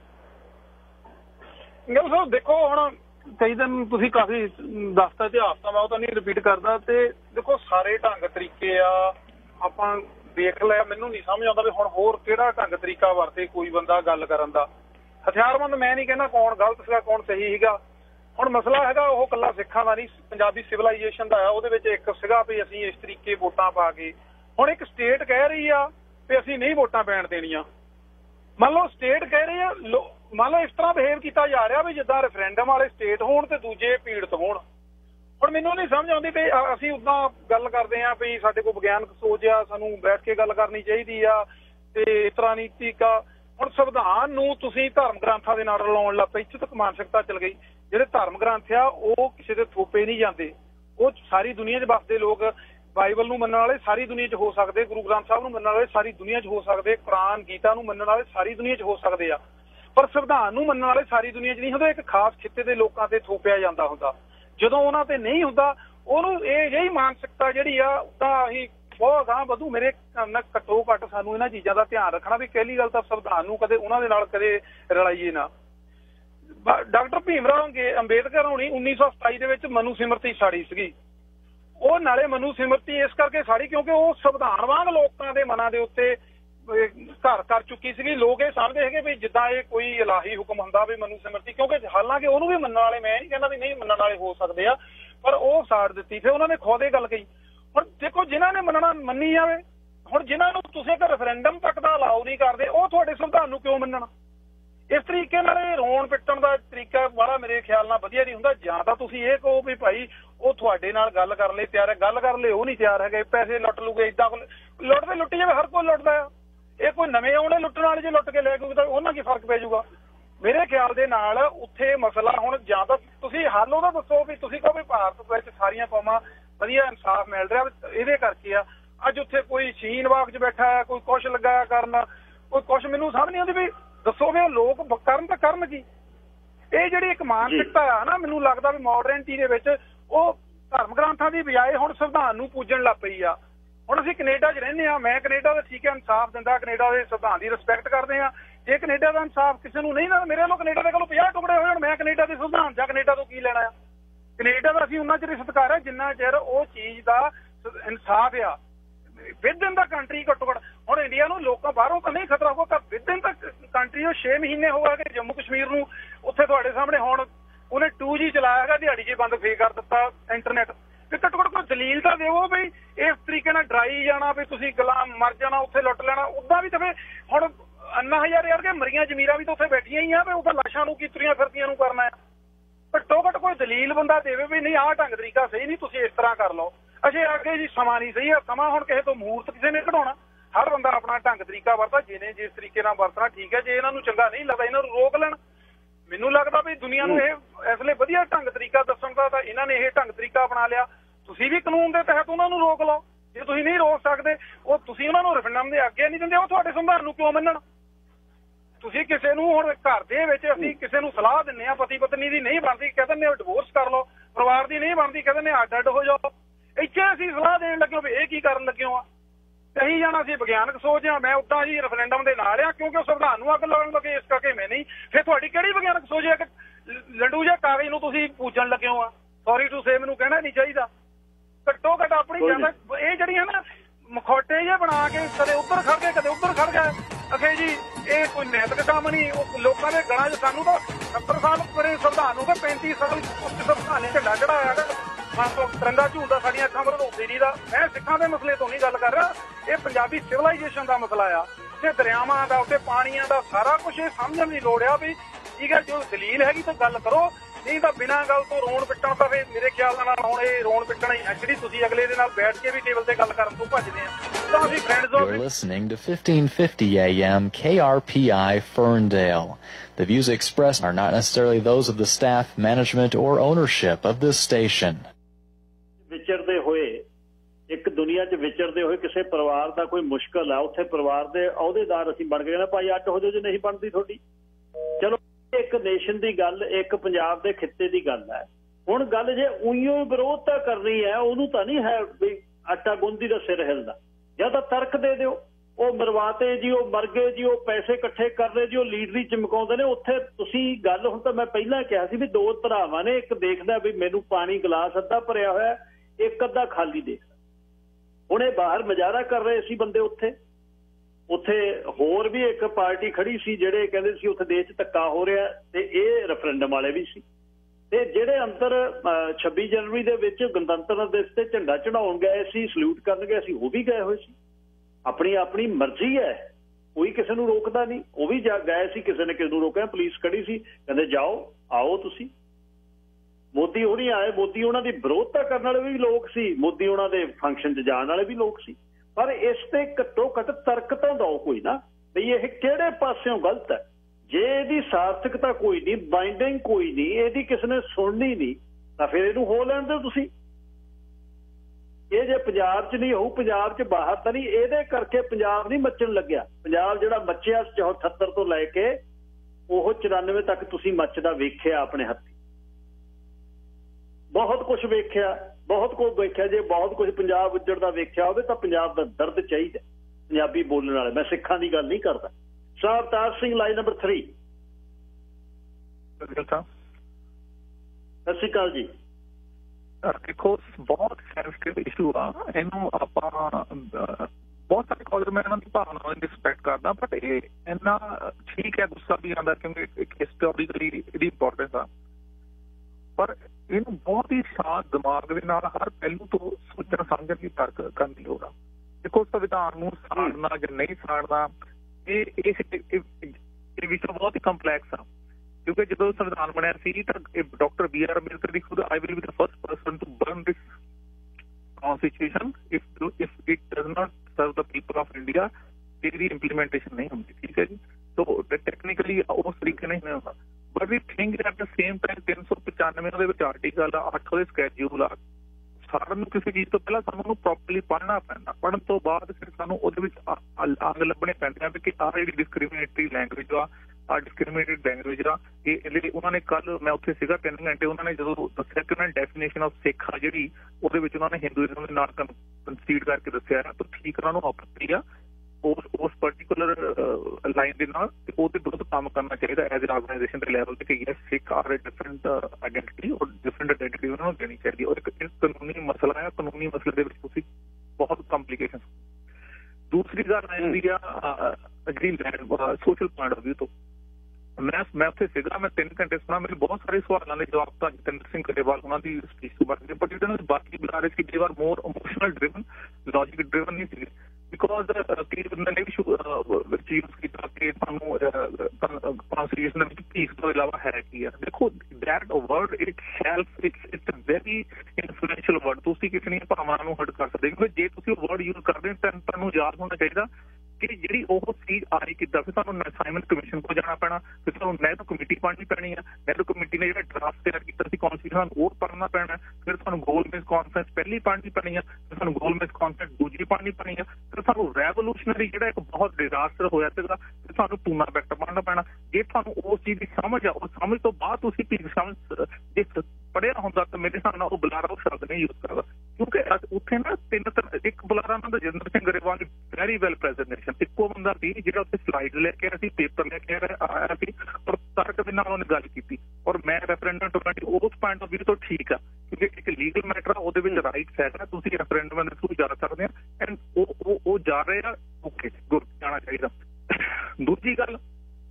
ਗਿੱਲ ਸਾਹਿਬ ਦੇਖੋ, ਹੁਣ ਕਈ ਦਿਨ ਤੁਸੀਂ ਕਾਫੀ ਦੱਸਦਾ ਇਤਿਹਾਸ ਤਾਂ ਮੈਂ ਉਹ ਤਾਂ ਨਹੀਂ ਰਿਪੀਟ ਕਰਦਾ, ਤੇ ਦੇਖੋ ਸਾਰੇ ਢੰਗ ਤਰੀਕੇ ਆ ਆਪਾਂ ਦੇਖ ਲਿਆ, ਮੈਨੂੰ ਨਹੀਂ ਸਮਝ ਆਉਂਦਾ ਵੀ ਹੁਣ ਹੋਰ ਕਿਹੜਾ ਢੰਗ ਤਰੀਕਾ ਵਰਤੇ ਕੋਈ ਬੰਦਾ ਗੱਲ ਕਰਨ ਦਾ। ਹਥਿਆਰਬੰਦ ਮੈਂ ਨਹੀਂ ਕਹਿੰਦਾ ਕੌਣ ਗਲਤ ਸੀਗਾ ਕੌਣ ਸਹੀ ਸੀਗਾ, ਹੁਣ ਮਸਲਾ ਹੈਗਾ ਉਹ ਇਕੱਲਾ ਸਿੱਖਾਂ ਦਾ ਨਹੀਂ, ਪੰਜਾਬੀ ਸਿਵਲਾਈਜੇਸ਼ਨ ਦਾ ਆ। ਉਹਦੇ ਵਿੱਚ ਇੱਕ ਸੀਗਾ ਵੀ ਅਸੀਂ ਇਸ ਤਰੀਕੇ ਵੋਟਾਂ ਪਾ ਕੇ, ਹੁਣ ਇੱਕ ਸਟੇਟ ਕਹਿ ਰਹੀ ਆ ਵੀ ਅਸੀਂ ਨਹੀਂ ਵੋਟਾਂ ਪੈਣ ਦੇਣੀਆਂ। ਮੰਨ ਲਓ ਸਟੇਟ ਕਹਿ ਰਹੇ ਆ, ਮੰਨ ਲਓ ਇਸ ਤਰ੍ਹਾਂ ਬਿਹੇਵ ਕੀਤਾ ਜਾ ਰਿਹਾ ਵੀ ਜਿੱਦਾਂ ਰੈਫਰੈਂਡਮ ਵਾਲੇ ਸਟੇਟ ਹੋਣ ਤੇ ਦੂਜੇ ਪੀੜਤ ਹੋਣ। ਹੁਣ ਮੈਨੂੰ ਨਹੀਂ ਸਮਝ ਆਉਂਦੀ ਵੀ ਅਸੀਂ ਉੱਦਾਂ ਗੱਲ ਕਰਦੇ ਹਾਂ ਵੀ ਸਾਡੇ ਕੋਲ ਵਿਗਿਆਨਕ ਸੋਚ ਆ, ਸਾਨੂੰ ਬੈਠ ਕੇ ਗੱਲ ਕਰਨੀ ਚਾਹੀਦੀ ਆ ਤੇ ਇਸ ਤਰ੍ਹਾਂ ਨੀਤਿਕ ਆ, ਹੁਣ ਸੰਵਿਧਾਨ ਨੂੰ ਤੁਸੀਂ ਧਰਮ ਗ੍ਰੰਥਾਂ ਦੇ ਨਾਲ ਰਲਾਉਣ ਲੱਗ ਪਏ, ਇੱਥੇ ਤੱਕ ਮਾਨਸਿਕਤਾ ਚੱਲ ਗਈ। ਜਿਹੜੇ ਧਰਮ ਗ੍ਰੰਥ ਆ ਉਹ ਕਿਸੇ ਦੇ ਥੋਪੇ ਨਹੀਂ ਜਾਂਦੇ, ਉਹ ਸਾਰੀ ਦੁਨੀਆ 'ਚ ਵੱਸਦੇ ਲੋਕ। ਬਾਈਬਲ ਨੂੰ ਮੰਨਣ ਵਾਲੇ ਸਾਰੀ ਦੁਨੀਆ 'ਚ ਹੋ ਸਕਦੇ, ਗੁਰੂ ਗ੍ਰੰਥ ਸਾਹਿਬ ਨੂੰ ਮੰਨਣ ਵਾਲੇ ਸਾਰੀ ਦੁਨੀਆ 'ਚ ਹੋ ਸਕਦੇ, ਕੁਰਾਨ ਗੀਤਾ ਨੂੰ ਮੰਨਣ ਵਾਲੇ ਸਾਰੀ ਦੁਨੀਆ 'ਚ ਹੋ ਸਕਦੇ ਆ, ਪਰ ਸੰਵਿਧਾਨ ਨੂੰ ਮੰਨਣ ਵਾਲੇ ਸਾਰੀ ਦੁਨੀਆ 'ਚ ਨਹੀਂ ਹੁੰਦੇ। ਇੱਕ ਖਾਸ ਖਿੱਤੇ ਦੇ ਲੋਕਾਂ ਤੇ ਥੋਪਿਆ ਜਾਂਦਾ ਹੁੰਦਾ। ਜਦੋਂ ਉਹਨਾਂ ਤੇ ਨਹੀਂ ਹੁੰਦਾ, ਉਹਨੂੰ ਇਹੀ ਮਾਨਸਿਕਤਾ ਜਿਹੜੀ ਆ ਤਾਂ ਅਸੀਂ ਬਹੁਤ ਅਗਾਂਹ ਵਧੂ। ਮੇਰੇ ਘੱਟੋ ਘੱਟ ਸਾਨੂੰ ਇਹਨਾਂ ਚੀਜ਼ਾਂ ਦਾ ਧਿਆਨ ਰੱਖਣਾ ਵੀ ਪਹਿਲੀ ਗੱਲ ਤਾਂ ਸੰਵਿਧਾਨ ਨੂੰ ਕਦੇ ਉਹਨਾਂ ਦੇ ਨਾਲ ਕਦੇ ਰਲਾਈਏ ਨਾ। ਡਾਕਟਰ ਭੀਮ ਰਾਓ ਅੰਬੇਦਕਰ ਹੋਣੀ 1927 ਦੇ ਵਿੱਚ ਮਨੂ ਸਿਮਰਤੀ ਸਾੜੀ ਸੀਗੀ। ਉਹ ਨਾਲੇ ਮਨੂ ਸਿਮਰਤੀ ਇਸ ਕਰਕੇ ਸਾੜੀ ਕਿਉਂਕਿ ਉਹ ਸੰਵਿਧਾਨ ਵਾਂਗ ਲੋਕਾਂ ਦੇ ਮਨਾਂ ਦੇ ਉੱਤੇ ਘਰ ਕਰ ਚੁੱਕੀ ਸੀਗੀ। ਲੋਕ ਇਹ ਸਮਝਦੇ ਹੈਗੇ ਵੀ ਜਿੱਦਾਂ ਇਹ ਕੋਈ ਇਲਾਹੀ ਹੁਕਮ ਹੁੰਦਾ ਵੀ ਮਨੂ ਸਿਮਰਤੀ, ਕਿਉਂਕਿ ਹਾਲਾਂਕਿ ਉਹਨੂੰ ਵੀ ਮੰਨਣ ਵਾਲੇ, ਮੈਂ ਨਹੀਂ ਕਹਿੰਦਾ ਵੀ ਨਹੀਂ ਮੰਨਣ ਵਾਲੇ ਹੋ ਸਕਦੇ ਆ, ਪਰ ਉਹ ਸਾੜ ਦਿੱਤੀ। ਫਿਰ ਉਹਨਾਂ ਨੇ ਖੁਦ ਇਹ ਗੱਲ ਕਹੀ। ਹੁਣ ਦੇਖੋ ਜਿਨ੍ਹਾਂ ਨੇ ਮੰਨਣਾ ਮੰਨੀ ਜਾਵੇ। ਹੁਣ ਜਿਨ੍ਹਾਂ ਨੂੰ ਤੁਸੀਂ ਇੱਕ ਰੈਫਰੈਂਡਮ ਤੱਕ ਦਾ ਅਲਾਓ ਨਹੀਂ ਕਰਦੇ, ਉਹ ਤੁਹਾਡੇ ਸੰਵਿਧਾਨ ਨੂੰ ਕਿਉਂ ਮੰਨਣਾ? ਇਸ ਤਰੀਕੇ ਨਾਲ ਰੋਣ ਪਿੱਟਣ ਦਾ ਤਰੀਕਾ ਵਾਲਾ ਮੇਰੇ ਖਿਆਲ ਨਾਲ ਵਧੀਆ ਨਹੀਂ ਹੁੰਦਾ। ਜਾਂ ਤਾਂ ਤੁਸੀਂ ਇਹ ਕਹੋ ਵੀ ਭਾਈ ਉਹ ਤੁਹਾਡੇ ਨਾਲ ਗੱਲ ਕਰਨ ਲਈ ਤਿਆਰ ਹੈ, ਗੱਲ ਕਰਨ ਲਈ ਉਹ ਨਹੀਂ ਤਿਆਰ ਹੈਗੇ, ਪੈਸੇ ਲੁੱਟ ਲੂਗੇ, ਏਦਾਂ ਲੁੱਟਦੇ ਲੁੱਟੀ ਜਾਵੇ, ਹਰ ਕੋਈ ਲੁੱਟਦਾ ਆ। ਇਹ ਕੋਈ ਨਵੇਂ ਆਉਣੇ ਲੁੱਟਣ ਵਾਲੇ ਜੇ ਲੁੱਟ ਕੇ ਲੈ ਜਾਊਗੇ ਤਾਂ ਉਹਨਾਂ ਕੀ ਫਰਕ ਪੈ ਜਾਊਗਾ? ਮੇਰੇ ਖਿਆਲ ਦੇ ਨਾਲ ਉੱਥੇ ਮਸਲਾ ਹੁਣ ਜਾਂ ਤਾਂ ਤੁਸੀਂ ਹੱਲ ਉਹਦਾ ਦੱਸੋ ਵੀ ਤੁਸੀਂ ਕਹੋ ਵੀ ਭਾਰਤ ਵਿੱਚ ਸਾਰੀਆਂ ਕੌਮਾਂ ਵਧੀਆ ਇਨਸਾਫ ਮਿਲ ਰਿਹਾ, ਇਹਦੇ ਕਰਕੇ ਆ। ਅੱਜ ਉੱਥੇ ਕੋਈ ਸ਼ਹੀਨ ਬਾਗ 'ਚ ਬੈਠਾ ਹੈ, ਕੋਈ ਕੁਛ ਲੱਗਾ ਕਰਨ, ਕੋਈ ਕੁਛ, ਮੈਨੂੰ ਸਮਝ ਨਹੀਂ ਆਉਂਦੀ ਵੀ ਦੱਸੋ ਵੀ ਲੋਕ ਕਰਨ ਤਾਂ ਕਰਨ ਕੀ? ਇਹ ਜਿਹੜੀ ਇੱਕ ਮਾਨਸਿਕਤਾ ਆ ਨਾ, ਮੈਨੂੰ ਲੱਗਦਾ ਵੀ ਮਾਡਰਨਿਟੀ ਦੇ ਵਿੱਚ ਉਹ ਧਰਮ ਗ੍ਰੰਥਾਂ ਦੀ ਬਜਾਏ ਹੁਣ ਸੰਵਿਧਾਨ ਨੂੰ ਪੂਜਣ ਲੱਗ ਪਈ ਆ। ਹੁਣ ਅਸੀਂ ਕੈਨੇਡਾ 'ਚ ਰਹਿੰਦੇ ਹਾਂ, ਮੈਂ ਕੈਨੇਡਾ ਦਾ ਠੀਕ ਹੈ ਇਨਸਾਫ ਦਿੰਦਾ, ਕੈਨੇਡਾ ਦੇ ਸੰਵਿਧਾਨ ਦੀ ਰਿਸਪੈਕਟ ਕਰਦੇ ਹਾਂ। ਜੇ ਕੈਨੇਡਾ ਦਾ ਇਨਸਾਫ ਕਿਸੇ ਨੂੰ ਨਹੀਂ ਨਾ, ਮੇਰੇ ਵੱਲੋਂ ਕੈਨੇਡਾ ਦੇ ਕੋਲੋਂ 50 ਟੁਕੜੇ ਹੋਏ, ਹੁਣ ਮੈਂ ਕੈਨੇਡਾ ਦੇ ਸੰਵਿਧਾਨ ਜਾਂ ਕੈਨੇਡਾ ਤੋਂ ਕੀ ਲੈਣਾ ਆ? ਕੈਨੇਡਾ ਦਾ ਅਸੀਂ ਉਹਨਾਂ ਚਿਰ ਸਤਿਕਾਰ ਹੈ ਜਿੰਨਾ ਚਿਰ ਉਹ ਚੀਜ਼ ਦਾ ਇਨਸਾਫ ਆ ਵਿਦ ਇਨ ਦਾ ਕੰਟਰੀ। ਘੱਟੋ ਘੱਟ ਹੁਣ ਇੰਡੀਆ ਨੂੰ ਲੋਕਾਂ ਬਾਹਰੋਂ ਤਾਂ ਨਹੀਂ ਖਤਰਾ ਹੋਊਗਾ, ਵਿਦ ਇਨ ਦਾ ਕੰਟਰੀ ਉਹ 6 ਮਹੀਨੇ ਹੋਗਾ ਕਿ ਜੰਮੂ ਕਸ਼ਮੀਰ ਨੂੰ ਉੱਥੇ ਤੁਹਾਡੇ ਸਾਹਮਣੇ ਹੁਣ ਉਹਨੇ 2G ਚਲਾਇਆ ਹੈਗਾ, ਦਿਹਾੜੀ 'ਚ ਬੰਦ ਫੇਰ ਕਰ ਦਿੱਤਾ ਇੰਟਰਨੈਟ। ਵੀ ਘੱਟੋ ਘੱਟ ਕੋਈ ਦਲੀਲ ਤਾਂ ਦੇਵੋ ਵੀ ਇਸ ਤਰੀਕੇ ਨਾਲ ਡਰਾਈ ਜਾਣਾ ਵੀ ਤੁਸੀਂ ਗੁਲਾਮ ਮਰ ਜਾਣਾ, ਉੱਥੇ ਲੁੱਟ ਲੈਣਾ। ਉੱਦਾਂ ਵੀ ਤਾਂ ਫਿਰ ਹੁਣ ਅੰਨਾ ਹਜ਼ਾਰ ਯਾਰ ਕੇ ਮਰੀਆਂ ਜ਼ਮੀਰਾਂ ਵੀ ਤਾਂ ਉੱਥੇ ਬੈਠੀਆਂ ਹੀ ਆ, ਵੀ ਉਹਦਾ ਲਾਸ਼ਾਂ ਨੂੰ ਕੀ ਤੁਰੀਆਂ ਫਿਰਦੀਆਂ ਨੂੰ ਕਰਨਾ ਆ। ਘੱਟੋ ਘੱਟ ਕੋਈ ਦਲੀਲ ਬੰਦਾ ਦੇਵੇ ਵੀ ਨਹੀਂ ਆਹ ਢੰਗ ਤਰੀਕਾ ਸਹੀ ਨਹੀਂ, ਤੁਸੀਂ ਇਸ ਤਰ੍ਹਾਂ ਕਰ ਲਓ। ਅਜੇ ਅੱਗੇ ਜੀ ਸਮਾਂ ਨਹੀਂ ਸਹੀ ਹੈ, ਸਮਾਂ ਹੁਣ ਕਿਸੇ ਤੋਂ ਮੂਰਤ ਕਿਸੇ ਨੇ ਕਢਾਉਣਾ। ਹਰ ਬੰਦਾ ਆਪਣਾ ਢੰਗ ਤਰੀਕਾ ਵਰਤਾ, ਜਿਹਨੇ ਜਿਸ ਤਰੀਕੇ ਨਾਲ ਵਰਤਣਾ ਠੀਕ ਹੈ। ਜੇ ਇਹਨਾਂ ਨੂੰ ਚੰਗਾ ਨਹੀਂ ਲੱਗਦਾ ਇਹਨਾਂ ਨੂੰ ਰੋਕ ਲੈਣ। ਮੈਨੂੰ ਲੱਗਦਾ ਵੀ ਦੁਨੀਆ ਨੂੰ ਇਹ ਇਸ ਲਈ ਵਧੀਆ ਢੰਗ ਤਰੀਕਾ ਦੱਸਣ ਦਾ ਤਾਂ ਇਹਨਾਂ ਨੇ ਇਹ ਢੰਗ ਤਰੀਕਾ ਅਪਣਾ ਲਿਆ। ਤੁਸੀਂ ਵੀ ਕਾਨੂੰਨ ਦੇ ਤਹਿਤ ਉਹਨਾਂ ਨੂੰ ਰੋਕ ਲਓ। ਜੇ ਤੁਸੀਂ ਨਹੀਂ ਰੋਕ ਸਕਦੇ, ਉਹ ਤੁਸੀਂ ਉਹਨਾਂ ਨੂੰ ਰੈਫਰੈਂਡਮ ਦੇ ਅੱਗੇ ਨਹੀਂ ਦਿੰਦੇ, ਉਹ ਤੁਹਾਡੇ ਸੰਵਿਧਾਨ ਨੂੰ ਕਿਉਂ ਮੰਨਣ? ਤੁਸੀਂ ਕਿਸੇ ਨੂੰ ਹੁਣ ਘਰ ਦੇ ਵਿੱਚ ਅਸੀਂ ਕਿਸੇ ਨੂੰ ਸਲਾਹ ਦਿੰਦੇ ਹਾਂ, ਪਤੀ ਪਤਨੀ ਦੀ ਨਹੀਂ ਬਣਦੀ ਕਹਿ ਦਿੰਦੇ ਡਿਵੋਰਸ ਕਰ ਲਓ, ਪਰਿਵਾਰ ਦੀ ਨਹੀਂ ਬਣਦੀ ਕਹਿ ਦਿੰਦੇ ਅੱਡ ਅੱਡ ਹੋ ਜਾਓ। ਇੱਥੇ ਅਸੀਂ ਸਲਾਹ ਦੇਣ ਲੱਗੇ ਵੀ ਇਹ ਕੀ ਕਰਨ ਲੱਗੇ ਹੋ ਆ? ਕਹੀ ਜਾਣਾ ਅਸੀਂ ਵਿਗਿਆਨਕ ਸੋਚ ਆ, ਮੈਂ ਉੱਦਾਂ ਜੀ ਰੈਫਰੈਂਡਮ ਦੇ ਨਾਲ ਆ ਕਿਉਂਕਿ ਸੰਵਿਧਾਨ ਨੂੰ ਅੱਗ ਲਾਉਣ ਲੱਗੇ ਇਸ ਕਰਕੇ ਮੈਂ ਨਹੀਂ। ਫਿਰ ਤੁਹਾਡੀ ਕਿਹੜੀ ਵਿਗਿਆਨਕ ਸੋਚ ਹੈ ਕਿ ਲੰਡੂ ਜਾਂ ਕਾਗਜ਼ ਨੂੰ ਤੁਸੀਂ ਪੂਜਣ ਲੱਗੇ ਹੋ ਆ? ਸੌਰੀ ਟੂ ਸੇ, ਮੈਨੂੰ ਕਹਿਣਾ ਨਹੀਂ ਚਾਹੀਦਾ। ਘੱਟੋ ਘੱਟ ਆਪਣੀ ਜਾਂਦਾ ਇਹ ਜਿਹੜੀਆਂ ਨਾ ਮਖੌਟੇ ਜਿਹੇ ਬਣਾ ਕੇ ਕਦੇ ਉੱਧਰ ਖੜ ਗਏ ਕਦੇ ਉੱਧਰ ਖੜ ਗਏ, ਅਖੇ ਜੀ ਇਹ ਕੋਈ ਨੈਤਿਕ ਕੰਮ ਨਹੀਂ। ਉਹ ਲੋਕਾਂ ਦੇ ਗਲਾਂ 'ਚ ਸਾਨੂੰ ਤਾਂ 70 ਸਾਲ ਮੇਰੇ ਸੰਵਿਧਾਨ ਨੂੰ 35 ਸਾਲ ਸੰਵਿਧਾਨ ਨੇ ਝੰਡਾ ਚੜਾਇਆ ਹੈਗਾ, ਤਿਰੰਗਾ ਝੂਲਦਾ ਸਾਡੀਆਂ ਅੱਖਾਂ ਮਰੋਂ ਦੇਰੀ ਦਾ। ਮੈਂ ਸਿੱਖਾਂ ਦੇ ਮਸਲੇ ਤੋਂ ਨਹੀਂ ਗੱਲ ਕਰ ਰਿਹਾ, ਇਹ ਪੰਜਾਬੀ ਸਿਵਲਾਈਜੇਸ਼ਨ ਦਾ ਮਸਲਾ ਆ। ਉੱਥੇ ਦਰਿਆਵਾਂ ਦਾ, ਉੱਥੇ ਪਾਣੀਆਂ ਦਾ ਸਾਰਾ ਕੁਝ ਇਹ ਸਮਝਣ ਦੀ ਲੋੜ ਆ ਵੀ ਠੀਕ ਹੈ, ਜੋ ਦਲੀਲ ਹੈਗੀ ਤਾਂ ਗੱਲ ਕਰੋ, ਨਹੀਂ ਤਾਂ ਬਿਨਾਂ ਗੱਲ ਤੋਂ ਰੋਣ ਪਿੱਟਣ ਤਾਂ ਫਿਰ ਮੇਰੇ ਖਿਆਲ ਨਾਲ ਹੁਣ ਇਹ ਰੋਣ ਪਿੱਟਣਾ ਹੀ ਹੈ। ਜਿਹੜੀ ਤੁਸੀਂ ਅਗਲੇ ਦੇ ਨਾਲ ਬੈਠ ਕੇ ਵੀ ਟੇਬਲ ਤੇ ਗੱਲ ਕਰਨ ਤੋਂ ਭੱਜਦੇ ਆ ਤਾਂ ਅਸੀਂ ਫਰੈਂਡਸ ਹੋ। You're listening to 1550 AM KRPI Ferndale. The views expressed are not necessarily those of the staff, management, or ownership of this station. ਵਿਚਰਦੇ ਹੋਏ ਇੱਕ ਦੁਨੀਆ 'ਚ ਵਿਚਰਦੇ ਹੋਏ ਕਿਸੇ ਪਰਿਵਾਰ ਦਾ ਕੋਈ ਮੁਸ਼ਕਲ ਆ, ਉੱਥੇ ਪਰਿਵਾਰ ਦੇ ਅਹੁਦੇਦਾਰ ਅਸੀਂ ਬਣ ਗਏ ਨਾ ਭਾਈ ਅੱਡ ਹੋ ਜਾਓ ਜੇ ਨਹੀਂ ਬਣਦੀ ਤੁਹਾਡੀ। ਚਲੋ ਇੱਕ ਨੇਸ਼ਨ ਦੀ ਗੱਲ, ਇੱਕ ਪੰਜਾਬ ਦੇ ਖਿੱਤੇ ਦੀ ਗੱਲ ਹੈ। ਹੁਣ ਗੱਲ ਜੇ ਉਈਓ ਵਿਰੋਧਤਾ ਕਰਨੀ ਹੈ, ਉਹਨੂੰ ਤਾਂ ਨਹੀਂ ਹੈ ਵੀ ਆਟਾ ਗੁੰਦੀ ਦਾ ਸਿਰ ਹਿਲਦਾ। ਜਾਂ ਤਾਂ ਤਰਕ ਦੇ ਦਿਓ, ਉਹ ਮਰਵਾਤੇ ਜੀ, ਉਹ ਮਰ ਗਏ ਜੀ, ਉਹ ਪੈਸੇ ਇਕੱਠੇ ਕਰ ਰਹੇ ਜੀ, ਉਹ ਲੀਡਰੀ ਚਮਕਾਉਂਦੇ ਨੇ। ਉੱਥੇ ਤੁਸੀਂ ਗੱਲ, ਹੁਣ ਤਾਂ ਮੈਂ ਪਹਿਲਾਂ ਕਿਹਾ ਸੀ ਵੀ ਦੋ ਧਰਾਵਾਂ ਨੇ, ਇੱਕ ਦੇਖਦਾ ਵੀ ਮੈਨੂੰ ਪਾਣੀ ਗਲਾਸ ਅੱਧਾ ਭਰਿਆ ਹੋਇਆ, ਇੱਕ ਅੱਧਾ ਖਾਲੀ ਦੇਖਦਾ। ਹੁਣ ਇਹ ਬਾਹਰ ਮਜ਼ਾਰਾ ਕਰ ਰਹੇ ਸੀ ਬੰਦੇ ਉੱਥੇ ਹੋਰ ਵੀ ਇੱਕ ਪਾਰਟੀ ਖੜੀ ਸੀ ਜਿਹੜੇ ਕਹਿੰਦੇ ਸੀ ਉੱਥੇ ਦੇਸ਼ 'ਚ ਧੱਕਾ ਹੋ ਰਿਹਾ, ਤੇ ਇਹ ਰੈਫਰੈਂਡਮ ਵਾਲੇ ਵੀ ਸੀ। ਤੇ ਜਿਹੜੇ ਅੰਦਰ 26 ਜਨਵਰੀ ਦੇ ਵਿੱਚ ਗਣਤੰਤਰ ਦਿਵਸ ਤੇ ਝੰਡਾ ਚੜਾਉਣ ਗਏ ਸੀ, ਸਲੂਟ ਕਰਨ ਗਏ ਸੀ, ਉਹ ਵੀ ਗਏ ਹੋਏ ਸੀ। ਆਪਣੀ ਮਰਜ਼ੀ ਹੈ, ਕੋਈ ਕਿਸੇ ਨੂੰ ਰੋਕਦਾ ਨਹੀਂ। ਉਹ ਵੀ ਗਏ ਸੀ, ਕਿਸੇ ਨੇ ਕਿਸੇ ਨੂੰ ਰੋਕਿਆ, ਪੁਲਿਸ ਖੜੀ ਸੀ, ਕਹਿੰਦੇ ਜਾਓ ਆਓ ਤੁਸੀਂ। ਮੋਦੀ ਹੋਣੀ ਆਏ, ਮੋਦੀ ਉਹਨਾਂ ਦੀ ਵਿਰੋਧਤਾ ਕਰਨ ਵਾਲੇ ਵੀ ਲੋਕ ਸੀ, ਮੋਦੀ ਉਹਨਾਂ ਦੇ ਫੰਕਸ਼ਨ 'ਚ ਜਾਣ ਵਾਲੇ ਵੀ ਲੋਕ ਸੀ। ਪਰ ਇਸ ਤੇ ਘੱਟੋ ਘੱਟ ਤਰਕ ਤਾਂ ਦਿਓ ਕੋਈ ਨਾ। ਵੀ ਇਹ ਕਿਹੜੇ ਪਾਸਿਓਂ ਗਲਤ ਹੈ। ਜੇ ਇਹਦੀ ਸਾਰਥਕਤਾ ਕੋਈ ਨਹੀਂ, ਬਾਈਂਡਿੰਗ ਕੋਈ ਨਹੀਂ, ਇਹਦੀ ਕਿਸੇ ਨੇ ਸੁਣਨੀ ਨਹੀਂ, ਤਾਂ ਫਿਰ ਇਹਨੂੰ ਹੋ ਲੈਣ ਦਿਓ ਤੁਸੀਂ। ਇਹ ਜੇ ਪੰਜਾਬ 'ਚ ਨਹੀਂ ਹੋਊ, ਪੰਜਾਬ 'ਚ ਬਾਹਰ ਤਾਂ ਨਹੀਂ। ਇਹਦੇ ਕਰਕੇ ਪੰਜਾਬ ਨਹੀਂ ਮੱਚਣ ਲੱਗਿਆ। ਪੰਜਾਬ ਜਿਹੜਾ ਮੱਚਿਆ 74 ਤੋਂ ਲੈ ਕੇ ਉਹ 94 ਤੱਕ ਤੁਸੀਂ ਮੱਚਦਾ ਵੇਖਿਆ ਆਪਣੇ ਹੱਥੀਂ। ਬਹੁਤ ਕੁਝ ਵੇਖਿਆ, ਬਹੁਤ ਕੁਝ ਵੇਖਿਆ। ਜੇ ਬਹੁਤ ਕੁਝ ਪੰਜਾਬ ਉੱਜੜਦਾ ਵੇਖਿਆ ਹੋਵੇ ਤਾਂ ਪੰਜਾਬ ਦਾ ਦਰਦ ਚਾਹੀਦਾ ਪੰਜਾਬੀ ਬੋਲਣ ਵਾਲੇ। ਮੈਂ ਸਿੱਖਾਂ ਦੀ ਗੱਲ ਨਹੀਂ ਕਰਦਾ। Sahib Avtar Singh, line number 3। ਸਤਿ ਸ਼੍ਰੀ ਅਕਾਲ ਜੀ। ਦੇਖੋ, ਬਹੁਤ ਸੈਂਸਿਟਿਵ ਇਸ਼ੂ ਆ। ਇਹਨੂੰ ਆਪਾਂ ਬਹੁਤ ਸਾਰੇ ਕਾਲਰ, ਮੈਂ ਇਹਨਾਂ ਦੀ ਭਾਵਨਾਵਾਂ ਦੀ ਰਿਸਪੈਕਟ ਕਰਦਾ, ਬਟ ਇਹ ਇੰਨਾ ਠੀਕ ਹੈ, ਗੁੱਸਾ ਵੀ ਆਉਂਦਾ ਕਿਉਂਕਿ ਇੱਕ ਹਿਸਟੋਰੀਕਲੀ ਇਹਦੀ ਇੰਪੋਰਟੈਂਸ ਆ। ਪਰ ਇਹਨੂੰ ਬਹੁਤ ਹੀ ਸ਼ਾਂਤ ਦਿਮਾਗ ਦੇ ਨਾਲ ਹਰ ਪਹਿਲੂ ਤੋਂ ਸੋਚਣ ਸਮਝਣ ਦੀ ਤਰਕ ਕਰਨ ਦੀ ਲੋੜ ਆ। ਦੇਖੋ, ਸੰਵਿਧਾਨ ਨੂੰ ਸਾੜਨਾ ਜਾਂ ਨਹੀਂ ਸਾੜਨਾ ਇਹ ਵਿਸ਼ਾ ਬਹੁਤ ਹੀ ਕੰਪਲੈਕਸ ਆ। ਕਿਉਂਕਿ ਜਦੋਂ ਸੰਵਿਧਾਨ ਬਣਿਆ ਸੀ ਤਾਂ ਡਾਕਟਰ BR ਅੰਬੇਦਕਰ ਦੀ ਖੁਦ I will be the first person to burn this constitution if it does not serve the people of India, ਇਹਦੀ ਇੰਪਲੀਮੈਂਟੇਸ਼ਨ ਨਹੀਂ ਹੁੰਦੀ। ਠੀਕ ਹੈ ਜੀ। ਸੋ ਟੈਕਨੀਕਲੀ ਉਸ ਤਰੀਕੇ ਨਹੀਂ ਹੁੰਦਾ, but we think at the same time 395 ਦੇ ਵਿੱਚ ਆਰਟੀਕਲ ਆ, 8 ਉਹਦੇ ਸਕੈਡਿਊਲ ਆ। ਸਾਰਿਆਂ ਨੂੰ ਕਿਸੇ ਚੀਜ਼ ਤੋਂ ਪਹਿਲਾਂ ਸਾਨੂੰ ਉਹਨੂੰ ਪ੍ਰੋਪਰਲੀ ਪੜ੍ਹਨਾ ਪੈਂਦਾ। ਪੜ੍ਹਨ ਤੋਂ ਬਾਅਦ ਫਿਰ ਸਾਨੂੰ ਉਹਦੇ ਵਿੱਚ ਅੰਗ ਲੱਭਣੇ ਪੈਂਦੇ ਆ ਕਿ ਆਹ ਜਿਹੜੀ ਡਿਸਕ੍ਰਿਮੀਨੇਟਰੀ ਲੈਂਗੁਏਜ ਆ ਡਿਸਕ੍ਰਿਮੀਨੇਟਡ ਲੈਂਗੁਏਜ ਆ। ਇਹ ਉਹਨਾਂ ਨੇ ਕੱਲ, ਮੈਂ ਉੱਥੇ ਸੀਗਾ 3 ਘੰਟੇ, ਉਹਨਾਂ ਨੇ ਜਦੋਂ ਦੱਸਿਆ ਕਿ ਉਹਨਾਂ ਨੇ ਡੈਫੀਨੇਸ਼ਨ ਆਫ ਸਿੱਖ ਆ ਜਿਹੜੀ, ਉਹਦੇ ਵਿੱਚ ਉਹਨਾਂ ਨੇ ਹਿੰਦੂਇਜ਼ਮ ਦੇ ਨਾਲ ਕੰਸੀਡ ਕਰਕੇ ਦੱਸਿਆ ਤਾਂ ਠੀਕ ਉਹਨਾਂ ਨੂੰ ਆਪੱਤੀ ਆ ਉਸ ਪਰਟੀਕੁਲਰ ਲਾਈਨ ਦੇ ਨਾਲ, ਤੇ ਉਹਦੇ ਵਿਰੁੱਧ ਕੰਮ ਕਰਨਾ ਚਾਹੀਦਾ ਐਜ਼ ਐਨ ਆਰਗੇਨਾਈਜੇਸ਼ਨ ਦੇ ਲੈਵਲ ਤੇ ਕਿ yes Sikh are different identity, ਔਰ ਡਿਫਰੈਂਟ ਆਈਡੈਂਟਿਟੀ ਉਹਨਾਂ ਨੂੰ ਦੇਣੀ ਚਾਹੀਦੀ। ਔਰ ਇੱਕ ਕਾਨੂੰਨੀ ਮਸਲਾ ਹੈ, ਕਾਨੂੰਨੀ ਮਸਲੇ ਦੇ ਵਿੱਚ ਤੁਸੀਂ ਬਹੁਤ ਕੰਪਲੀਕੇਸ਼ਨ। ਦੂਸਰੀ ਗੱਲ ਆਉਂਦੀ ਆ ਜਿਹੜੀ ਸੋਸ਼ਲ ਪੁਆਇੰਟ ਆਫ ਵਿਊ ਤੋਂ। ਮੈਂ ਉੱਥੇ ਸੀਗਾ, ਮੈਂ 3 ਘੰਟੇ ਸੁਣਾ। ਮੇਰੇ ਬਹੁਤ ਸਾਰੇ ਸਵਾਲਾਂ ਦੇ ਜਵਾਬ ਤਾਂ ਜਤਿੰਦਰ ਸਿੰਘ ਗਰੇਵਾਲ ਉਹਨਾਂ ਦੀ ਸਪੀਚ ਤੋਂ ਬਣ ਗਏ, ਬਟ ਜਿਹੜੇ ਬਾਕੀ ਬੁਲਾ ਰਹੇ ਸੀ they are more emotional driven, logic driven ਨਹੀਂ ਸੀ। ਬਿਕੋਜ਼ ਕਈ ਬੰਦੇ ਨੇ ਵੀ ਯੂਜ਼ ਕੀਤਾ ਕਿ ਸਾਨੂੰ ਕੌਂਸਟੀਟਿਊਸ਼ਨ ਦੇ ਵਿੱਚ ਪੀਸ ਤੋਂ ਇਲਾਵਾ ਹੈ ਕੀ ਆ। ਦੇਖੋ, that word itself it's very influential word. ਤੁਸੀਂ ਕਿਸੇ ਦੀਆਂ ਭਾਵਨਾਵਾਂ ਨੂੰ ਹਰਟ ਕਰ ਸਕਦੇ, ਕਿਉਂਕਿ ਜੇ ਤੁਸੀਂ ਉਹ ਵਰਡ ਯੂਜ਼ ਕਰਦੇ ਹੋ ਤਾਂ ਤੁਹਾਨੂੰ ਯਾਦ ਹੋਣਾ ਚਾਹੀਦਾ ਕਿ ਜਿਹੜੀ ਉਹ ਚੀਜ਼ ਆਈ ਕਿੱਦਾਂ। ਫਿਰ ਤੁਹਾਨੂੰ ਸਾਈਮਨ ਕਮਿਸ਼ਨ ਕੋਲ ਜਾਣਾ ਪੈਣਾ, ਫਿਰ ਤੁਹਾਨੂੰ ਨਹਿਰੂ ਕਮੇਟੀ ਪੜ੍ਹਨੀ ਪੈਣੀ ਆ। ਨਹਿਰੂ ਕਮੇਟੀ ਨੇ ਜਿਹੜਾ ਡਰਾਫਟ ਤਿਆਰ ਕੀਤਾ ਸੀ ਕੌਂਸਟੀਟਿਊਸ਼ਨ, ਉਹ ਪੜ੍ਹਨਾ ਪੈਣਾ। ਫਿਰ ਤੁਹਾਨੂੰ ਗੋਲਮੇਜ਼ ਕਾਨਫਰੰਸ ਪਹਿਲੀ ਪੜ੍ਹਨੀ ਪੈਣੀ ਆ, ਫਿਰ ਤੁਹਾਨੂੰ ਗੋਲਮੇਜ਼ ਕਾਨਫਰੰਸ ਦੂਜੀ ਪੜ੍ਹਨੀ ਪੈਣੀ ਆ। ਫਿਰ ਤੁਹਾਨੂੰ ਰੈਵੋਲੂਸ਼ਨਰੀ ਜਿਹੜਾ ਇੱਕ ਬਹੁਤ ਡਿਜ਼ਾਸਟਰ ਹੋਇਆ ਸੀਗਾ, ਫਿਰ ਤੁਹਾਨੂੰ ਪੂਨਾ ਐਕਟ ਪੜ੍ਹਨਾ ਪੈਣਾ। ਜੇ ਤੁਹਾਨੂੰ ਉਸ ਚੀਜ਼ ਦੀ ਸਮਝ ਆ, ਉਹ ਸਮਝ ਤੋਂ ਬਾਅਦ ਤੁਸੀਂ ਜੇ ਪੜ੍ਹਿਆ ਹੁੰਦਾ ਤਾਂ ਮੇਰੇ ਹਿਸਾਬ ਨਾਲ ਉਹ ਬੁਲਾਰਾ ਉਹ ਸ਼ਬਦ ਨਹੀਂ ਯੂਜ਼ ਕਰਦਾ। ਕਿਉਂਕਿ ਉੱਥੇ ਨਾ ਇੱਕ ਬੁਲਾਰਾ ਨਾਲ Rajinder Singh Grewal very well presentation, ਇੱਕੋ ਬੰਦਾ ਸੀ ਜਿਹੜਾ ਉੱਥੇ ਸਲਾਈਡ ਲੈ ਕੇ ਆਇਆ ਸੀ, ਪੇਪਰ ਲੈ ਕੇ ਆਇਆ ਸੀ, ਔਰ ਤਰਕ ਦੇ ਨਾਲ ਉਹਨੇ ਗੱਲ ਕੀਤੀ। ਔਰ ਮੈਂ ਰੈਫਰੈਂਡਮ ਉਸ ਪੁਆਇੰਟ ਆਫ ਵਿਊ ਤੋਂ ਠੀਕ ਆ, ਕਿਉਂਕਿ ਇੱਕ ਲੀਗਲ ਮੈਟਰ ਆ, ਉਹਦੇ ਵਿੱਚ ਰਾਈਟਸ ਹੈਗਾ, ਤੁਸੀਂ ਰੈਫਰੈਂਡਮ ਦੇ ਥਰੂ ਜਾ ਸਕਦੇ ਆ। ਐਂਡ ਉਹ ਜਾ ਰਹੇ ਆ, ਓਕੇ, ਗੁੱਡ, ਜਾਣਾ ਚਾਹੀਦਾ। ਦੂਜੀ ਗੱਲ,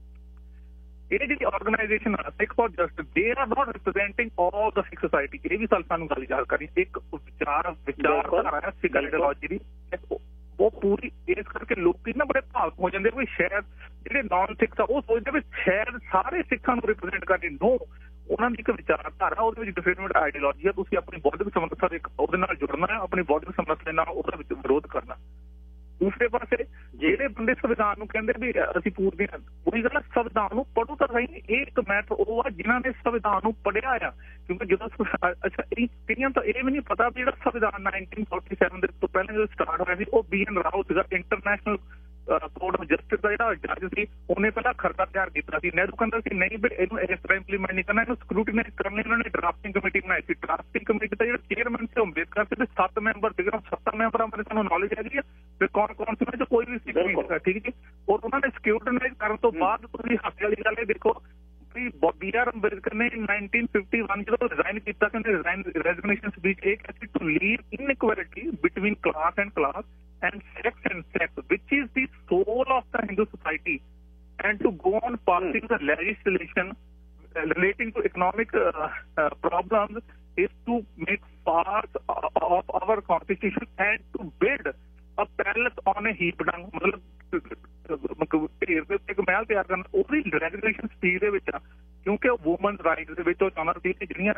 ਇਹ ਜਿਹੜੀ ਆਰਗੇਨਾਈਜੇਸ਼ਨ ਆ Sikh for justice, they are not representing all the Sikh society. ਇਹ ਵੀ ਸਾਨੂੰ ਗੱਲ ਯਾਦ ਕਰਨੀ। ਇੱਕ ਵਿਚਾਰਧਾਰਾ ਹੈ ਸਿੱਖ ਆਈਡੀਓਲੋਜੀ ਦੀ, ਉਹ ਪੂਰੀ ਇਸ ਕਰਕੇ ਲੋਕੀ ਨਾ ਬੜੇ ਭਾਵੁਕ ਹੋ ਜਾਂਦੇ ਵੀ ਸ਼ਾਇਦ ਜਿਹੜੇ ਨਾਨ ਸਿੱਖ ਆ ਉਹ ਸੋਚਦੇ ਵੀ ਸ਼ਾਇਦ ਸਾਰੇ ਸਿੱਖਾਂ ਨੂੰ ਰਿਪਰੈਜ਼ੈਂਟ ਕਰਨੀ। ਨੋ, ਉਹਨਾਂ ਦੀ ਇੱਕ ਵਿਚਾਰਧਾਰਾ, ਉਹਦੇ ਵਿੱਚ ਡਿਫਰੈਂਟ ਆਈਡੀਓਲੋਜੀ ਆ। ਤੁਸੀਂ ਆਪਣੀ ਬੌਧਿਕ ਸਮਰੱਥਾ ਦੇ ਉਹਦੇ ਨਾਲ ਜੁੜਨਾ ਹੈ, ਆਪਣੀ ਬੌਧਿਕ ਸਮਰੱਥਾ ਦੇ ਨਾਲ ਉਹਦਾ ਵਿੱਚ ਵਿਰੋਧ ਕਰਨਾ। ਦੂਸਰੇ ਪਾਸੇ ਜਿਹੜੇ ਬੰਦੇ ਸੰਵਿਧਾਨ ਨੂੰ ਕਹਿੰਦੇ ਵੀ ਅਸੀਂ ਪੂਰਦੇ ਹਾਂ, ਉਹੀ ਗੱਲ ਸੰਵਿਧਾਨ ਨੂੰ ਪੜ੍ਹੋ ਤਾਂ ਸਹੀ। ਇਹ ਇੱਕ ਮੈਟਰ ਉਹ ਆ ਜਿਨ੍ਹਾਂ ਨੇ ਸੰਵਿਧਾਨ ਨੂੰ ਪੜ੍ਹਿਆ ਆ। ਕਿਉਂਕਿ ਜਦੋਂ ਅੱਛਾ ਕਈਆਂ ਤਾਂ ਇਹ ਵੀ ਨਹੀਂ ਪਤਾ ਵੀ ਜਿਹੜਾ ਸੰਵਿਧਾਨ 1947 ਦੇ ਤੋਂ ਪਹਿਲਾਂ ਜਦੋਂ ਸਟਾਰਟ ਹੋਇਆ ਸੀ, ਉਹ BN ਰਾਓ ਸੀਗਾ, ਇੰਟਰਨੈਸ਼ਨਲ ਕੋਰਟ ਆਫ ਜਸਟਿਸ ਦਾ ਜਿਹੜਾ ਜੱਜ ਸੀ। ਉਹਨੇ ਪਹਿਲਾਂ ਖਰੜਾ ਤਿਆਰ ਕੀਤਾ ਸੀ। ਨਹਿਰੂ ਕਹਿੰਦਾ ਸੀ ਨਹੀਂ ਵੀ ਇਹਨੂੰ ਇਸ ਤਰ੍ਹਾਂ ਇੰਪਲੀਮੈਂਟ ਨਹੀਂ ਕਰਨਾ, ਇਹਨੂੰ ਸਕਰੂਟੀਨਾਈਜ਼ ਕਰਨ ਲਈ ਉਹਨਾਂ ਨੇ ਡਰਾਫਟਿੰਗ ਕਮੇਟੀ ਬਣਾਈ ਸੀ। ਡਰਾਫਟਿੰਗ ਕਮੇਟੀ ਦਾ ਜਿਹੜਾ ਚੇਅਰਮੈਨ ਸੀ ਅੰਬੇਦਕਰ ਸੀ, 7 ਮੈਂਬਰ ਸੀਗੇ। 7 ਮੈਂਬਰਾਂ ਬਾਰੇ ਸਾਨੂੰ ਨੌਲੇਜ ਹੈਗੀ ਆ ਵੀ ਕੌਣ ਸੀ, ਕੋਈ ਵੀ ਸਿੱਖ ਨਹੀਂ ਸੀਗਾ। ਠੀਕ ਜੀ। ਔਰ ਉਹਨਾਂ ਨੇ ਸਕਰੂਟੀਨਾਈਜ਼ ਕਰਨ ਤੋਂ ਬਾਅਦ ਤੁਸੀਂ ਹਾਸੇ ਵਾਲੀ ਗੱਲ ਇਹ ਦੇਖੋ ਵੀ BR ਅੰਬੇਦਕਰ ਨੇ 1951 ਜਦੋਂ ਰਿਜ਼ਾਈਨ ਕੀਤਾ, ਕਹਿੰਦੇ ਰੈਜ਼ਿਗਨੇਸ਼ਨ ਸਪੀਚ ਇਹ ਕਹਿੰਦੀ to leave inequality between class and class and sex, which is the soul of the Hindu society, and to go on passing the legislation relating to economic problems is to make farce of our constitution and to build a palace on a heap dung. ਮਤਲਬ ਢੇਰ ਦੇ ਉੱਤੇ ਇੱਕ ਮਹਿਲ ਤਿਆਰ ਕਰਨਾ। ਉਹਦੀ resignation speech ਦੇ ਵਿੱਚ ਕਿਉਂਕਿ ਉਹ ਵੂਮਨ ਰਾਈਟ ਦੇ ਵਿੱਚ ਉਹ ਚਾਹੁੰਦਾ ਸੀ ਕਿ ਜਿਹੜੀਆਂ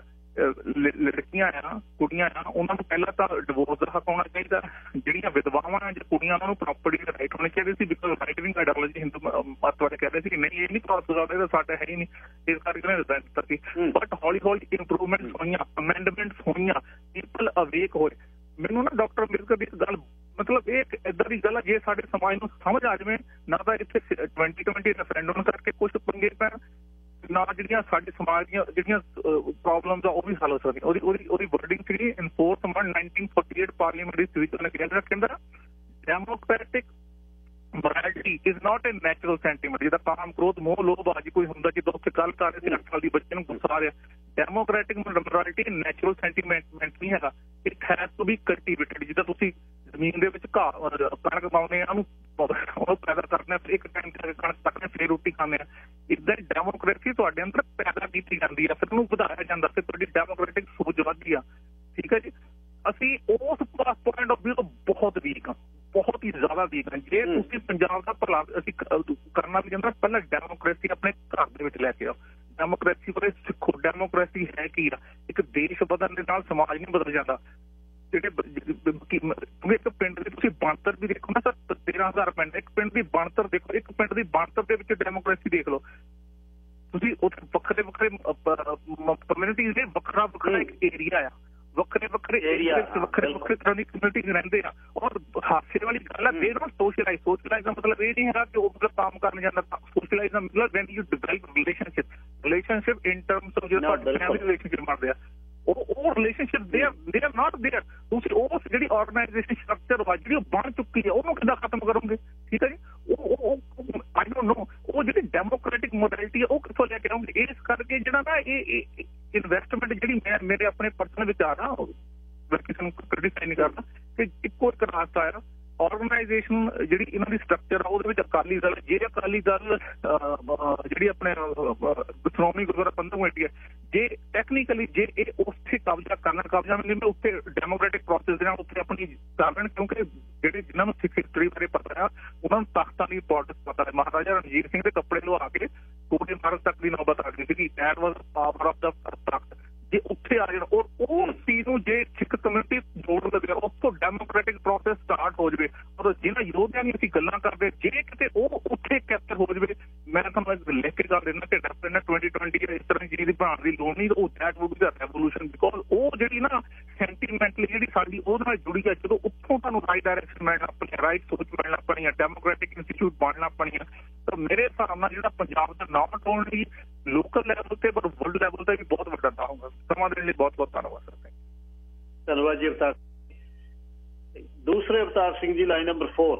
ਲੜਕੀਆਂ ਆ ਕੁੜੀਆਂ ਆ ਉਹਨਾਂ ਨੂੰ ਪਹਿਲਾਂ ਤਾਂ ਡਿਵੋਰਸ ਦਾ ਹੱਕ ਹੋਣਾ ਚਾਹੀਦਾ, ਜਿਹੜੀਆਂ ਵਿਧਵਾਵਾਂ ਜਾਂ ਕੁੜੀਆਂ ਉਹਨਾਂ ਨੂੰ ਪ੍ਰੋਪਰਟੀ ਦਾ ਰਾਈਟ ਹੋਣੇ ਚਾਹੀਦੇ ਸੀ। Because right wing ideology Hindu ਮਤ ਵਾਲੇ ਕਹਿੰਦੇ ਸੀ ਕਿ ਨਹੀਂ ਇਹ ਨਹੀਂ ਕ੍ਰਾਸ ਕਰਦੇ ਤਾਂ ਸਾਡਾ ਹੈ ਹੀ ਨਹੀਂ, ਇਸ ਕਰਕੇ ਉਹਨੇ ਰਿਜ਼ਾਈਨ ਦਿੱਤਾ ਸੀ। ਬਟ ਹੌਲੀ ਹੌਲੀ ਇੰਪਰੂਵਮੈਂਟਸ ਹੋਈਆਂ, ਅਮੈਂਡਮੈਂਟਸ ਹੋਈਆਂ, ਪੀਪਲ ਅਵੇਕ ਹੋਏ। ਮੈਨੂੰ ਨਾ ਡਾਕਟਰ ਅੰਬੇਦਕਰ ਦੀ ਗੱਲ ਮਤਲਬ ਇਹ ਏਦਾਂ ਦੀ ਗੱਲ ਆ, ਜੇ ਸਾਡੇ ਸਮਾਜ ਨੂੰ ਸਮਝ ਆ ਜਾਵੇ ਨਾ ਤਾਂ ਇੱਥੇ 2020 ਰੈਫਰੈਂਡਮ ਕਰਕੇ ਕੁਛ ਪੰਗੇ ਪੈਣ, ਨਾ ਜਿਹੜੀਆਂ ਸਾਡੇ ਸਮਾਜ ਦੀਆਂ ਜਿਹੜੀਆਂ ਪ੍ਰੋਬਲਮਸ ਆ ਉਹ ਵੀ ਹੱਲ ਹੋ ਸਕਦੀਆਂ। ਉਹਦੀ ਵਰਡਿੰਗ ਸੀਗੀ ਇਨ 4th Amendment 1948 ਪਾਰਲੀਮੈਂਟ ਵਿੱਚ ਉਹਨੇ ਕਹਿੰਦਾ democratic morality is not a natural sentiment। ਜਿਹਦਾ ਕਾਮ ਕ੍ਰੋਧ ਮੋਹ ਲੋਭ ਆਦਿ ਕੋਈ ਹੁੰਦਾ, ਜਿੱਦਾਂ ਉੱਥੇ ਗੱਲ ਕਰ ਰਹੇ ਸੀ 8 ਸਾਲ ਦੀ ਬੱਚੇ ਨੂੰ ਗੁੱਸਾ ਆ ਰਿਹਾ। ਡੈਮੋਕ੍ਰੈਟਿਕ morality ਨੈਚੁਰਲ ਸੈਂਟੀਮੈਂਟ ਨਹੀਂ ਹੈਗਾ, it has to be cultivated. ਜਿੱਦਾਂ ਤੁਸੀਂ ਜ਼ਮੀਨ ਦੇ ਵਿੱਚ ਕਣਕ ਪਾਉਂਦੇ ਆ, ਉਹਨੂੰ ਪੈਦਾ ਕਰਦੇ ਆ, ਇੱਕ ਟਾਈਮ ਤੇ ਕਣਕ ਕੱਟਦੇ ਫਿਰ ਰੋਟੀ ਖਾਂਦੇ ਆ। ਇੱਦਾਂ ਹੀ ਡੈਮੋਕ੍ਰੇਸੀ ਤੁਹਾਡੇ ਅੰਦਰ ਪੈਦਾ ਕੀਤੀ ਜਾਂਦੀ ਆ, ਫਿਰ ਉਹਨੂੰ ਵਧਾਇਆ ਜਾਂਦਾ, ਫਿਰ ਤੁਹਾਡੀ ਡੈਮੋਕ੍ਰੈਟਿਕ ਸੋਚ ਵੱਧਦੀ ਆ। ਠੀਕ ਹੈ ਜੀ, ਅਸੀਂ ਉਸ ਪੁਆਇੰਟ ਆਫ ਵਿਊ ਤੋਂ ਬਹੁਤ ਵੀਕ ਹਾਂ, ਬਹੁਤ ਹੀ ਜ਼ਿਆਦਾ ਵੀਕ ਹਾਂ। ਜੇ ਤੁਸੀਂ ਪੰਜਾਬ ਦਾ ਭਲਾ ਅਸੀਂ ਕਰਨਾ ਵੀ ਚਾਹੁੰਦੇ, ਪਹਿਲਾਂ ਡੈਮੋਕ੍ਰੇਸੀ ਆਪਣੇ ਘਰ ਦੇ ਵਿੱਚ ਲੈ ਕੇ ਆਓ। ਡੈਮੋਕ੍ਰੇਸੀ ਬਾਰੇ ਸਿੱਖੋ, ਡੈਮੋਕ੍ਰੇਸੀ ਹੈ ਕੀ ਆ। ਇੱਕ ਦੇਸ਼ ਬਦਲਣ ਦੇ ਨਾਲ ਸਮਾਜ ਨਹੀਂ ਬਦਲ ਜਾਂਦਾ। ਜਿਹੜੇ ਇੱਕ ਪਿੰਡ ਦੇ ਤੁਸੀਂ ਬਣਤਰ ਵੀ ਦੇਖੋ ਨਾ ਸਰ, 13,000 ਪਿੰਡ, ਇੱਕ ਪਿੰਡ ਦੀ ਬਣਤਰ ਦੇਖੋ, ਇੱਕ ਪਿੰਡ ਦੀ ਬਣਤਰ ਦੇ ਵਿੱਚ ਡੈਮੋਕ੍ਰੇਸੀ ਦੇਖ ਲਓ ਤੁਸੀਂ। ਉੱਥੇ ਵੱਖਰੇ ਵੱਖਰੇ ਕਮਿਊਨਿਟੀਜ਼ ਦੇ ਵੱਖਰਾ ਵੱਖਰਾ ਇੱਕ ਏਰੀਆ ਆ, ਵੱਖਰੇ ਵੱਖਰੇ ਤਰ੍ਹਾਂ ਦੀ ਕਮਿਊਨਿਟੀਜ਼ ਰਹਿੰਦੇ ਆ। ਔਰ ਹਾਸੇ ਵਾਲੀ ਗੱਲ ਹੈ, ਦੇ ਡੋਂਟ ਸੋਸ਼ਲਾਈਜ਼। ਸੋਸ਼ਲਾਈਜ਼ ਦਾ ਮਤਲਬ ਇਹ ਨਹੀਂ ਹੈਗਾ ਕਿ ਉਹ ਮਤਲਬ ਕੰਮ ਕਰਨ ਜਾਂਦਾ। ਸੋਸ਼ਲਾਈਜ਼ ਦਾ ਮਤਲਬ when you develop relationship in terms of ਜਿਹੜਾ ਫੈਮਿਲੀ ਰਿਲੇਸ਼ਨਸ਼ਿਪ ਬਣਦੇ ਆ, ਉਹ ਰਿਲੇਸ਼ਨਸ਼ਿਪ ਦੇ ਆਰ ਨਾਟ ਦੇਅਰ। ਤੁਸੀਂ ਉਸ ਜਿਹੜੀ ਆਰਗੇਨਾਈਜੇਸ਼ਨ ਸਟਰਕਚਰ ਵਾ ਜਿਹੜੀ ਉਹ ਬਣ ਚੁੱਕੀ ਹੈ ਉਹਨੂੰ ਕਿੱਦਾਂ ਖਤਮ ਕਰੋਗੇ? ਠੀਕ ਹੈ ਜੀ, ਉਹ ਆਈ ਡੋਂਟ ਨੋ ਉਹ ਜਿਹੜੀ ਡੈਮੋਕ੍ਰੈਟਿਕ ਮੋਡੈਲਿਟੀ ਹੈ ਉਹ ਕਿੱਥੋਂ ਲੈ ਕੇ ਆਉਂਗੇ। ਇਸ ਕਰਕੇ ਜਿਹੜਾ ਨਾ ਇਹ ਇਨਵੈਸਟਮੈਂਟ ਜਿਹੜੀ ਮੈਂ ਮੇਰੇ ਆਪਣੇ ਪਰਸਨਲ ਵਿਚਾਰ ਆ, ਮੈਂ ਕਿਸੇ ਨੂੰ ਕ੍ਰਿਟਿਸਾਈਜ਼ ਨਹੀਂ ਕਰਦਾ, ਕਿ ਇੱਕੋ ਇੱਕ ਰਾਸਤਾ ਆ ਆਰਗੇਨਾਈਜੇਸ਼ਨ ਜਿਹੜੀ ਇਹਨਾਂ ਦੀ ਸਟਰਕਚਰ ਆ ਉਹਦੇ ਵਿੱਚ ਅਕਾਲੀ ਦਲ, ਜੇ ਅਕਾਲੀ ਦਲ ਜਿਹੜੀ ਆਪਣੇ ਸ਼੍ਰੋਮਣੀ ਗੁਰਦੁਆਰਾ ਪ੍ਰਬੰਧਕ ਕਮੇਟੀ ਹੈ, ਜੇ ਟੈਕਨੀਕਲੀ ਜੇ ਇਹ ਉੱਥੇ ਕਬਜ਼ਾ ਮਿਲੇ ਉੱਥੇ ਡੈਮੋਕ੍ਰੈਟਿਕ ਪ੍ਰੋਸੈਸ ਦੇ ਨਾਲ ਉੱਥੇ ਆਪਣੀ ਕਰ ਲੈਣ। ਕਿਉਂਕਿ ਜਿਹੜੇ ਜਿਨ੍ਹਾਂ ਨੂੰ ਸਿੱਖ ਹਿਸਟਰੀ ਬਾਰੇ ਪਤਾ ਆ ਉਹਨਾਂ ਨੂੰ ਤਖ਼ਤਾਂ ਦੀ ਇੰਪੋਰਟੈਂਸ ਪਤਾ ਹੈ। ਮਹਾਰਾਜਾ ਰਣਜੀਤ ਸਿੰਘ ਦੇ ਕੱਪੜੇ ਲਵਾ ਕੇ ਕੋਟੇ ਮਾਰਗ ਤੱਕ ਦੀ ਨੌਬਤ ਆ ਗਈ ਸੀਗੀ। That was power of the ਤਖ਼ਤ। ਜੇ ਉੱਥੇ ਆ ਜਾਣ ਔਰ ਉਹ ਚੀਜ਼ ਨੂੰ ਜੇ ਸਿੱਖ ਕਮਿਊਨਿਟੀ ਜੋੜ ਲਵੇ, ਉੱਥੋਂ ਡੈਮੋਕ੍ਰੈਟਿਕ ਪ੍ਰੋਸੈਸ ਸਟਾਰਟ ਹੋ ਜਾਵੇ। ਔਰ ਜਿਹਨਾਂ ਯੋਧਿਆਂ ਦੀ ਅਸੀਂ ਗੱਲਾਂ ਕਰਦੇ, ਜੇ ਕਿਤੇ ਉਹ ਉੱਥੇ ਕੈਪਚਰ ਹੋ ਜਾਵੇ, ਮੈਂ ਤੁਹਾਨੂੰ ਲਿਖ ਕੇ ਗੱਲ ਦਿੰਦਾ ਕਿ ਡੈਫੀਨੇਟ 2020 ਇਸ ਤਰ੍ਹਾਂ ਦੀ ਚੀਜ਼ ਦੀ ਬਣਾਉਣ ਦੀ ਲੋੜ ਨਹੀਂ। ਉਹ that would be the revolution, because ਉਹ ਜਿਹੜੀ ਨਾ ਸੈਂਟੀਮੈਂਟਲੀ ਜਿਹੜੀ ਸਾਡੀ ਉਹਦੇ ਨਾਲ ਜੁੜੀ ਹੈ। ਜਦੋਂ ਉੱਥੋਂ ਤੁਹਾਨੂੰ ਰਾਈਟ ਡਾਇਰੈਕਸ਼ਨ ਮਿਲਣਾ, ਆਪਣੀ ਰਾਈਟ ਸੋਚ ਮਿਲਣਾ ਆਪਣੀਆਂ, ਡੈਮੋਕ੍ਰੈਟਿਕ ਇੰਸਟੀਚਿਊਟ ਬਣਨਾ ਆਪਣੀਆਂ, ਤਾਂ ਮੇਰੇ ਹਿਸਾਬ ਨਾਲ ਜਿਹੜਾ ਪੰਜਾਬ ਦਾ ਨਾਟ ਓਨਲੀ ਲੋਕਲ ਲੈਵਲ ਤੇ ਪਰ ਵਰਲਡ ਲੈਵਲ ਤੇ ਵੀ ਬਹੁਤ ਵੱਡਾ ਨਾ ਹੋਊਗਾ। ਸਮਾਂ ਦੇਣ ਲਈ ਬਹੁਤ ਬਹੁਤ ਧੰਨਵਾਦ ਸਰ। ਧੰਨਵਾਦ ਜੀ ਅਵਤਾਰ। ਦੂਸਰੇ ਅਵਤਾਰ ਸਿੰਘ ਜੀ, ਲਾਈਨ ਨੰਬਰ 4।